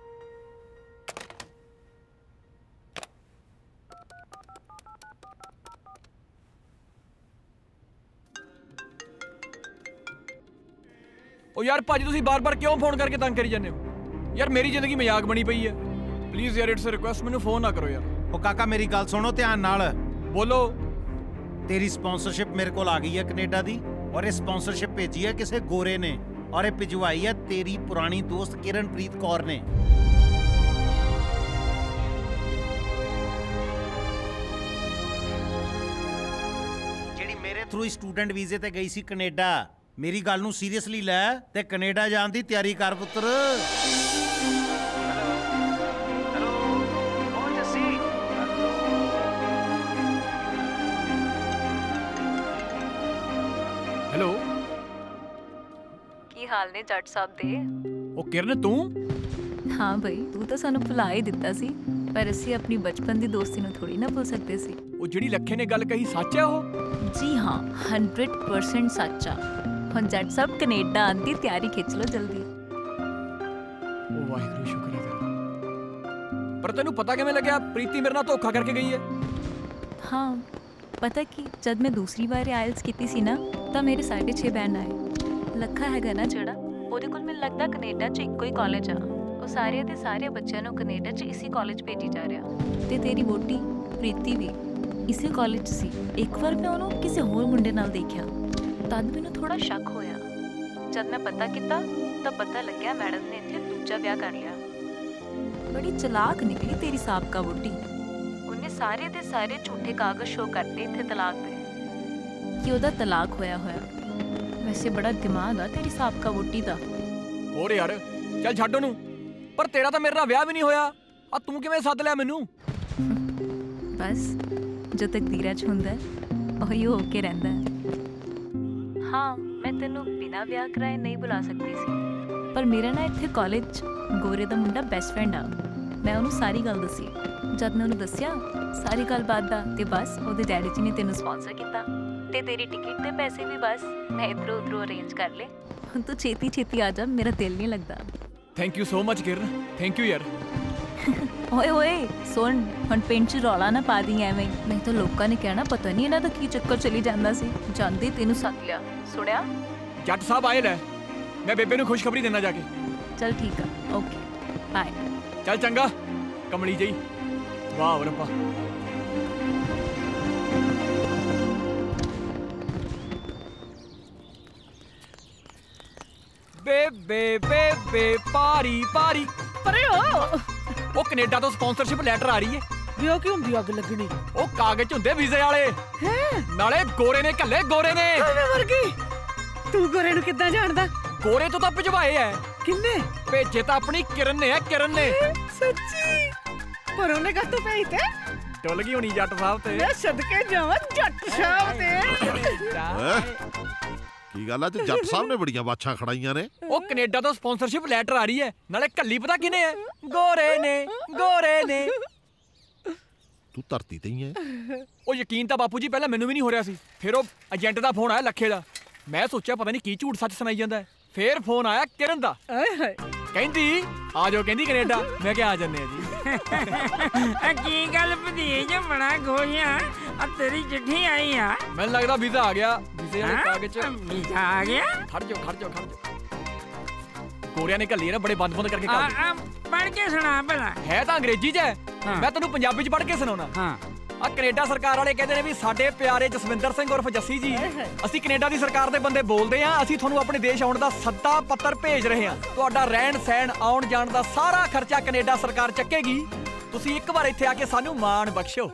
ਉਹ ਯਾਰ ਭਾਜੀ ਤੁਸੀਂ ਬਾਰ-ਬਾਰ ਕਿਉਂ ਫੋਨ ਕਰਕੇ ਤੰਗ ਕਰੀ ਜਾਂਦੇ ਹੋ ਯਾਰ? ਮੇਰੀ ਜ਼ਿੰਦਗੀ ਮਜ਼ਾਕ ਬਣੀ ਪਈ ਹੈ ਪਲੀਜ਼ ਯਾਰ ਇਟਸ ਅ ਰਿਕੁਐਸਟ ਮੈਨੂੰ ਫੋਨ ਨਾ ਕਰੋ ਯਾਰ। ਉਹ ਕਾਕਾ ਮੇਰੀ ਗੱਲ ਸੁਣੋ ਧਿਆਨ ਨਾਲ। ਬੋਲੋ। ਤੇਰੀ ਸਪਾਂਸਰਸ਼ਿਪ ਮੇਰੇ ਕੋਲ ਆ ਗਈ ਹੈ ਕੈਨੇਡਾ ਦੀ ਔਰ ਇਹ ਸਪਾਂਸਰਸ਼ਿਪ ਭੇਜੀ ਹੈ ਕਿਸੇ ਗੋਰੇ ਨੇ ਔਰ ਇਹ ਭਿਜਵਾਈ ਹੈ ਤੇਰੀ ਪੁਰਾਣੀ ਦੋਸਤ ਕਿਰਨਪ੍ਰੀਤ ਕੌਰ ਨੇ। ਜਿਹੜੀ ਮੇਰੇ ਥਰੂ ਸਟੂਡੈਂਟ ਵੀਜ਼ੇ ਤੇ ਗਈ ਸੀ ਕੈਨੇਡਾ। ਮੇਰੀ ਗੱਲ ਨੂੰ ਸੀਰੀਅਸਲੀ ਲੈ ਤੇ ਕੈਨੇਡਾ ਜਾਣ ਦੀ ਤਿਆਰੀ ਕਰ ਪੁੱਤਰ। ਹੈਲੋ ਕੀ ਹਾਲ ਨੇ ਜੱਟ ਸਾਹਿਬ ਦੇ? ਉਹ ਕਿਰਨ ਤੂੰ? ਹਾਂ ਬਈ ਤੂੰ ਤਾਂ ਸਾਨੂੰ ਭੁਲਾ ਹੀ ਦਿੱਤਾ ਸੀ ਪਰ ਅਸੀਂ ਆਪਣੀ ਬਚਪਨ ਦੀ ਦੋਸਤੀ ਨੂੰ ਥੋੜੀ ਨਾ ਭੁੱਲ ਸਕਦੇ ਸੀ। ਉਹ ਜਿਹੜੀ ਲੱਖੇ ਨੇ ਗੱਲ ਕਹੀ ਸੱਚ ਹੈ ਉਹ? ਜੀ ਹਾਂ ਹੰਡਰਡ ਪਰਸੈਂਟ ਸੱਚ ਆ। ਹੁਣ ਜੱਟ ਸਾਹਿਬ ਕੈਨੇਡਾ ਆਉਣ ਦੀ ਤਿਆਰੀ ਖਿੱਚ ਲਓ ਜਲਦੀ। ਉਹ ਵਾਹਿਗੁਰੂ ਸ਼ੁਕਰ ਹੈ ਤੇਰਾ। ਪਰ ਤੈਨੂੰ ਪਤਾ ਕਿਵੇਂ ਲੱਗਿਆ ਪ੍ਰੀਤੀ ਮੇਰੇ ਨਾਲ ਧੋਖਾ ਕਰਕੇ ਗਈ ਹੈ? ਹਾਂ ਪਤਾ ਕੀ, ਜਦ ਮੈਂ ਦੂਸਰੀ ਵਾਰ ਆਇਲਸ ਕੀਤੀ ਸੀ ਨਾ ਤਾਂ ਮੇਰੇ ਸਾਢੇ ਛੇ ਬੈਂਡ ਆਏ। ਲੱਖਾ ਹੈਗਾ ਨਾ ਜਿਹੜਾ, ਉਹਦੇ ਕੋਲ ਮੈਨੂੰ ਲੱਗਦਾ ਕੈਨੇਡਾ 'ਚ ਇੱਕੋ ਹੀ ਕਾਲਜ ਆ। ਉਹ ਸਾਰੇ ਦੇ ਸਾਰੇ ਬੱਚਿਆਂ ਨੂੰ ਕੈਨੇਡਾ 'ਚ ਇਸੇ ਕਾਲਜ ਭੇਜੀ ਜਾ ਰਿਹਾ ਤੇ ਤੇਰੀ ਵੋਟੀ ਪ੍ਰੀਤੀ ਵੀ ਇਸੇ ਕਾਲਜ 'ਚ ਸੀ। ਇੱਕ ਵਾਰ ਮੈਂ ਉਹਨੂੰ ਕਿਸੇ ਹੋਰ ਮੁੰਡੇ ਨਾਲ ਦੇਖਿਆ, ਤਦ ਮੈਨੂੰ ਥੋੜਾ ਸ਼ੱਕ ਹੋਇਆ। ਜਦ ਮੈਂ ਪਤਾ ਕੀਤਾ ਤਾਂ ਪਤਾ ਲੱਗਿਆ ਮੈਡਮ ਨੇ ਇੱਥੇ ਦੂਜਾ ਵਿਆਹ ਕਰ ਲਿਆ। ਬੜੀ ਚਲਾਕ ਨਿਕਲੀ ਤੇਰੀ ਸਾਬਕਾ ਵੋਟੀ। ਉਹਨੇ ਸਾਰੇ ਦੇ ਸਾਰੇ ਝੂਠੇ ਕਾਗਜ਼ ਸ਼ੋ ਕਰਤੇ ਇੱਥੇ ਤਲਾਕ ਦੇ ਕਿ ਉਹਦਾ ਤਲਾਕ ਹੋਇਆ ਹੋਇਆ। ਵੈਸੇ ਬੜਾ ਦਿਮਾਗ ਆ ਤੇਰੀ ਸਾਬਕਾ ਵੋਟੀ ਦਾ। ਹੋਰ ਯਾਰ ਚੱਲ ਛੱਡ ਉਹਨੂੰ। ਪਰ ਤੇਰਾ ਤਾਂ ਮੇਰੇ ਨਾਲ ਵਿਆਹ ਵੀ ਨਹੀਂ ਹੋਇਆ, ਆ ਤੂੰ ਕਿਵੇਂ ਸੱਦ ਲਿਆ ਮੈਨੂੰ? ਬਸ ਜੋ ਤਕਦੀਰਾਂ 'ਚ ਹੁੰਦਾ ਉਹੀ ਹੋ ਕੇ ਰਹਿੰਦਾ। ਹਾਂ ਮੈਂ ਤੈਨੂੰ ਬਿਨਾਂ ਵਿਆਹ ਕਰਾਏ ਨਹੀਂ ਬੁਲਾ ਸਕਦੀ ਸੀ, ਪਰ ਮੇਰਾ ਨਾ ਇੱਥੇ ਕਾਲਜ 'ਚ ਗੋਰੇ ਦਾ ਮੁੰਡਾ ਬੈਸਟ ਫਰੈਂਡ ਆ। ਮੈਂ ਉਹਨੂੰ ਸਾਰੀ ਗੱਲ ਦੱਸੀ। ਜਦ ਮੈਂ ਉਹਨੂੰ ਦੱਸਿਆ ਸਾਰੀ ਗੱਲਬਾਤ ਦਾ ਤੇ ਬਸ ਉਹਦੇ ਡੈਡੀ ਜੀ ਨੇ ਤੈਨੂੰ ਸਪਾਂਸਰ ਕੀਤਾ ਤੇ ਤੇਰੀ ਟਿਕਟ ਦੇ ਪੈਸੇ ਵੀ ਬਸ ਮੈਂ ਇੱਧਰੋਂ ਉੱਧਰੋਂ ਅਰੇਂਜ ਕਰ ਲਏ। ਹੁਣ ਤੂੰ ਛੇਤੀ ਛੇਤੀ ਆ ਜਾ, ਮੇਰਾ ਦਿਲ ਨਹੀਂ ਲੱਗਦਾ। Thank you so much Kiran, thank you ਯਾਰ। ਓਏ ਓਏ ਸੁਣ, ਹੁਣ ਪਿੰਡ 'ਚ ਰੌਲਾ ਨਾ ਪਾ ਦੀ ਐਵੇਂ, ਨਹੀਂ ਤਾਂ ਲੋਕਾਂ ਨੇ ਕਹਿਣਾ ਪਤਾ ਨਹੀਂ ਇਹਨਾਂ ਦਾ ਕੀ ਚੱਕਰ ਚਲੀ ਜਾਂਦਾ ਸੀ। ਜਾਂਦੇ ਤੈਨੂੰ ਸੱਦ ਲਿਆ, ਸੁਣਿਆ? ਜੱਟ ਸਾਹਿਬ ਆਏ ਲੈ, ਮੈਂ ਬੇਬੇ ਨੂੰ ਖੁਸ਼ਖਬਰੀ ਦੇਣਾ ਜਾ ਕੇ। ਚਲ ਠੀਕ ਆ, ਓਕੇ ਬਾਏ। ਚੱਲ ਚੰਗਾ ਕਮਲੀ ਜਈ। ਵਾਹ ਰੱਬਾ। ਬੇਬੇ ਬੇਬੇ ਪਾਰੀ ਪਾਰੀ ਪਰੇ ਹੋ। ਉਹ ਕੈਨੇਡਾ ਤੋਂ ਸਪਾਂਸਰਸ਼ਿਪ ਲੈਟਰ ਆ ਰਹੀ ਹੈ। ਵੀ ਉਹ ਕੀ ਹੁੰਦੀ ਅੱਗ ਲੱਗਣੀ? ਉਹ ਕਾਗਜ਼ ਹੁੰਦੇ ਵੀਜ਼ੇ ਵਾਲੇ। ਨਾਲੇ ਗੋਰੇ ਨੇ ਘੱਲੇ, ਗੋਰੇ ਨੇ। ਐਵੇਂ ਵਰਗੀ ਤੂੰ ਗੋਰੇ ਨੂੰ ਕਿੱਦਾਂ ਜਾਣਦਾ? ਗੋਰੇ ਤੋਂ ਤਾਂ ਭਿਜਵਾਏ ਐ। ਕਿੰਨੇ ਭੇਜੇ? ਤਾਂ ਆਪਣੀ ਕਿਰਨ ਨੇ ਐ, ਕਿਰਨ ਨੇ। ਸੱਚੀ? ਪਰ ਉਹਨੇ ਕਾਹਤੋਂ ਭੇਜਤੇ? ਡੁੱਲ ਗਈ ਹੋਣੀ ਜੱਟ ਸਾਹਿਬ ਤੇ। ਮੈਂ ਸਦਕੇ ਜਾਵਾਂ ਜੱਟ ਸਾਹਿਬ ਤੇ। ਕੀ ਗੱਲ ਅੱਜ ਜੱਟ ਸਾਹਿਬ ਨੇ ਬੜੀਆਂ ਬਾਛਾਂ ਖੜਾਈਆਂ ਨੇ। ਉਹ ਕੈਨੇਡਾ ਤੋਂ ਸਪਾਂਸਰਸ਼ਿਪ ਲੈਟਰ ਆ ਰਹੀ ਹੈ, ਨਾਲੇ ਕੱਲੀ ਪਤਾ ਕਿਨੇ ਹੈ? ਗੋਰੇ ਨੇ, ਗੋਰੇ ਨੇ। ਤੂੰ ਧਰਤੀ ਤੇ ਹੀ ਹੈ। ਉਹ ਯਕੀਨ ਤਾਂ ਬਾਪੂ ਜੀ ਪਹਿਲਾਂ ਮੈਨੂੰ ਵੀ ਨਹੀਂ ਹੋ ਰਿਹਾ ਸੀ। ਫਿਰ ਉਹ ਏਜੰਟ ਦਾ ਫੋਨ ਆਇਆ ਲੱਖੇ ਦਾ। ਮੈਂ ਸੋਚਿਆ ਪਤਾ ਨਹੀਂ ਕੀ ਝੂਠ ਸੱਚ ਸੁਣਾਈ ਜਾਂਦਾ ਹੈ। ਫੇਰ ਫੋਨ ਆਇਆ ਕਿਰਨ ਦਾ। ਕਹਿੰਦੀ ਆ ਜਾਓ, ਕਹਿੰਦੀ ਕੈਨੇਡਾ। ਮੈਂ ਕਿਹਾ ਆ ਜੰਨੇ ਆ ਜੀ। ਕੀ ਗੱਲ ਭਤੀਜ ਬੜਾ ਖੁਸ਼ ਆ? ਆ ਤੇਰੀ ਚਿੱਠੀ ਆਈ ਆ। ਮੈਨੂੰ ਲੱਗਦਾ ਵੀਜ਼ਾ ਆ ਗਿਆ। ਵੀਜ਼ੇ ਵਾਲੇ ਕਾਗਜ਼ ਚ ਵੀਜ਼ਾ ਆ ਗਿਆ। ਖੜ ਜਾਓ ਖੜ ਜਾਓ ਖੜ ਜਾਓ। ਗੋਰਿਆਂ ਨੇ ਘੱਲੀ ਨਾ ਬੜੇ ਬੰਦ ਬੰਦ ਕਰਕੇ ਕਾਗਜ਼। ਪੜ੍ਹ ਕੇ ਸੁਣਾ ਭਲਾ। ਹੈ ਤਾਂ ਅੰਗਰੇਜ਼ੀ ਚ ਹੈ, ਮੈਂ ਤੈਨੂੰ ਪੰਜਾਬੀ ਚ ਪੜ੍ਹ ਕੇ ਸੁਣਾਉਣਾ। ਹਾਂ ਆ ਕੈਨੇਡਾ ਸਰਕਾਰ ਵਾਲੇ ਕਹਿੰਦੇ ਨੇ ਵੀ ਸਾਡੇ ਪਿਆਰੇ ਜਸਵਿੰਦਰ ਸਿੰਘ ਉਰਫ ਜੱਸੀ ਜੀ, ਅਸੀਂ ਕੈਨੇਡਾ ਦੀ ਸਰਕਾਰ ਦੇ ਬੰਦੇ ਬੋਲਦੇ ਆ। ਅਸੀਂ ਤੁਹਾਨੂੰ ਆਪਣੇ ਦੇਸ਼ ਆਉਣ ਦਾ ਸੱਦਾ ਪੱਤਰ ਭੇਜ ਰਹੇ ਹਾਂ। ਤੁਹਾਡਾ ਰਹਿਣ ਸਹਿਣ ਆਉਣ ਜਾਣ ਦਾ ਸਾਰਾ ਖਰਚਾ ਕੈਨੇਡਾ ਸਰਕਾਰ ਚੱਕੇਗੀ। ਤੁਸੀਂ ਇੱਕ ਵਾਰ ਇੱਥੇ ਆ ਕੇ ਸਾਨੂੰ ਮਾਣ ਬਖਸ਼ੋ।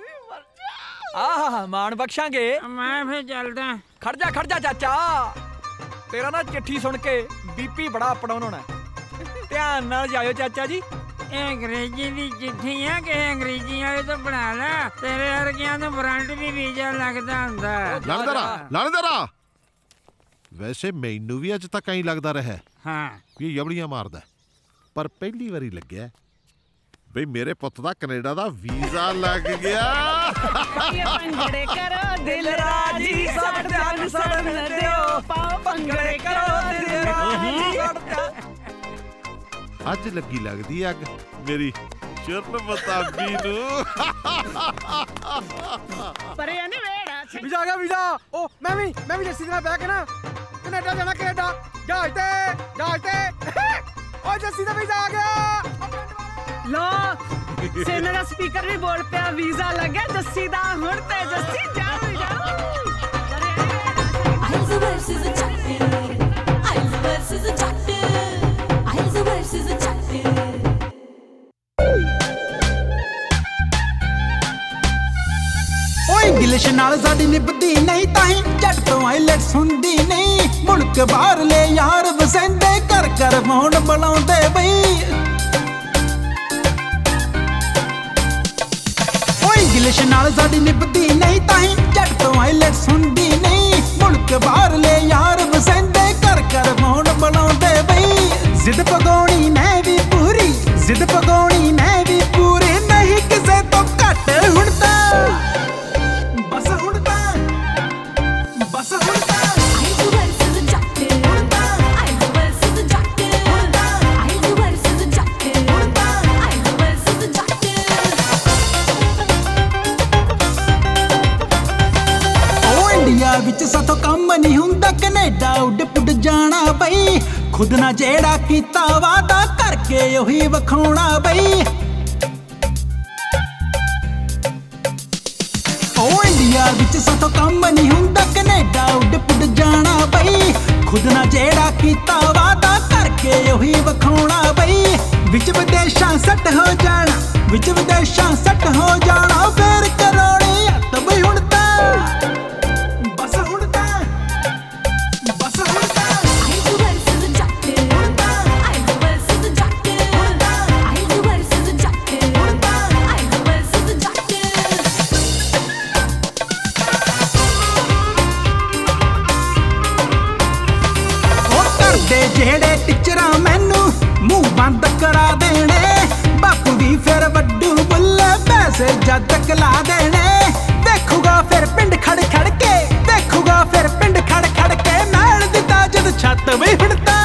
ਆਹ ਮਾਣ ਬਖਸ਼ਾਂਗੇ। ਮੈਂ ਫੇਰ ਚੱਲਦਾ। ਖੜ ਜਾ ਖੜ ਜਾ ਚਾਚਾ, ਤੇਰਾ ਨਾ ਚਿੱਠੀ ਸੁਣ ਕੇ ਬੀਪੀ ਬੜਾ ਅਪ ਡਾਊਨ ਹੋਣਾ। ਧਿਆਨ ਨਾਲ ਜਾਇਓ ਚਾਚਾ ਜੀ। ਇਹ ਅੰਗਰੇਜ਼ੀ ਦੀ ਚਿੱਠੀ ਆ ਕਿ ਅੰਗਰੇਜ਼ੀ ਵਾਲੇ ਤੋਂ ਬਣਾ ਲੈ। ਤੇਰੇ ਵਰਗਿਆਂ ਨੂੰ ਵਾਰੰਟ ਵੀ ਵੀਜ਼ਾ ਲੱਗਦਾ ਹੁੰਦਾ। ਲੜਦਰਾ ਲੜਦਰਾ ਵੈਸੇ ਮੈਨੂੰ ਵੀ ਅੱਜ ਤੱਕ ਐਂ ਲੱਗਦਾ ਰਿਹਾ ਹਾਂ ਵੀ ਜਬੜੀਆਂ ਮਾਰਦਾ, ਪਰ ਪਹਿਲੀ ਵਾਰੀ ਲੱਗਿਆ ਬਈ ਮੇਰੇ ਪੁੱਤ ਦਾ ਕੈਨੇਡਾ ਦਾ ਵੀਜ਼ਾ ਲੱਗ ਗਿਆ। ਭੰਗੜੇ ਕਰੋ ਦਿਲ ਰਾਜੀ, ਸੜਦਿਆਂ ਨੂੰ ਸੜਨ ਦਿਓ। ਪਾਓ ਭੰਗੜੇ ਕਰੋ ਦਿਲ ਰਾਜੀ। ਅੱਜ ਲੱਗੀ ਲੱਗਦੀ ਅੱਗ ਮੇਰੀ ਚਰਨ ਮਤਾਬੀ ਨੂੰ। ਪਰ ਇਹ ਨਹੀਂ ਵੇੜਾ ਵੀਜ਼ਾ ਆ ਗਿਆ ਵੀਜ਼ਾ। ਉਹ ਮੈਂ ਵੀ ਮੈਂ ਵੀ ਜੱਸੀ ਨਾਲ ਬਹਿ ਕੇ ਨਾ ਕੈਨੇਡਾ ਜਾਣਾ। ਕੈਨੇਡਾ ਜਹਾਜ਼ ਤੇ ਜਹਾਜ਼ ਤੇ। ਓ ਜੱਸੀ ਦਾ ਵੀਜ਼ਾ ਆ ਗਿਆ। ਲੋ ਸੇਨਾ ਦਾ ਸਪੀਕਰ ਵੀ ਬੋਲ ਪਿਆ ਵੀਜ਼ਾ ਲੱਗਿਆ ਜੱਸੀ ਦਾ। ਹੁਣ ਤੇ ਜੱਸੀ ਜਾਓ ਜਾਓ। Eyes versus Jatt, eyes versus Jatt, eyes versus Jatt. ਓਏ ਇੰਗਲਿਸ਼ ਨਾਲ ਸਾਡੀ ਨਿਭਦੀ ਨਹੀਂ, ਤਾਹੀਂ ਜੱਟ ਤੋਂ ਆਈਲੈਟਸ ਹੁੰਦੀ ਨਹੀਂ। ਮੁਲਕ ਬਾਹਰਲੇ ਯਾਰ ਵਸੈਂਦੇ, ਘਰ ਘਰ ਫੋਨ ਬੁਲਾਉਂਦੇ ਬਈ। ਇੰਗਲਿਸ਼ ਨਾਲ ਸਾਡੀ ਨਿਭਦੀ ਨਹੀਂ, ਤਾਹੀਂ ਜੱਟ ਤੋਂ ਆਈਲੈਟਸ ਹੁੰਦੀ ਨਹੀਂ। ਮੁਲਕ ਬਾਹਰਲੇ ਯਾਰ ਵਸੈਂਦੇ, ਘਰ ਘਰ ਫੋਨ ਬੁਲਾਉਂਦੇ ਬਈ। ਜ਼ਿੱਦ ਪਗਾਉਣੀ ਮੈਂ ਵੀ ਪੂਰੀ, ਜ਼ਿੱਦ ਪਗਾਉਣੀ ਮੈਂ ਵੀ ਪੂਰੀ। ਨਹੀਂ ਕਿਸੇ ਤੋਂ ਘੱਟ ਹੁਣ ਤਾਂ, ਬਸ ਹੁਣ ਤਾਂ, ਬਸ ਹੁਣ ਤਾਂ। ਆਈਜ਼ ਵਰਸਸ ਜੱਟ, विच साथों कम नहीं हुंदा कनेडा उड पुड जाना बई खुद ना जेड़ा कीता वादा करके ओही वखाउणा बई ओ इंडिया विच साथों कम नहीं हुंदा कनेडा उड पुड जाना बई खुद ना जेड़ा कीता वादा करके ओही वखाउणा बई विच विदेशां सट हो जाना विच विदेशां सट हो जाना फिर करोड़ी हट बई हुण तां बस हुण तां बस हुण तां आई तू वर्सेस जट हुण तां आई तू वर्सेस जट हुण तां आई तू वर्सेस जट हुण तां आई तू वर्सेस जट ओ करदे जेड़े टिचरां मैनू मुंह बंद करा देने बापू भी फिर वड्डू बुल्ले पैसे जद तक ला देने देखूगा फिर पिंड खड़ खड़ के देखूगा फिर पिंड खड़ खड़ के मैल दिता जद छत भी हिड़ता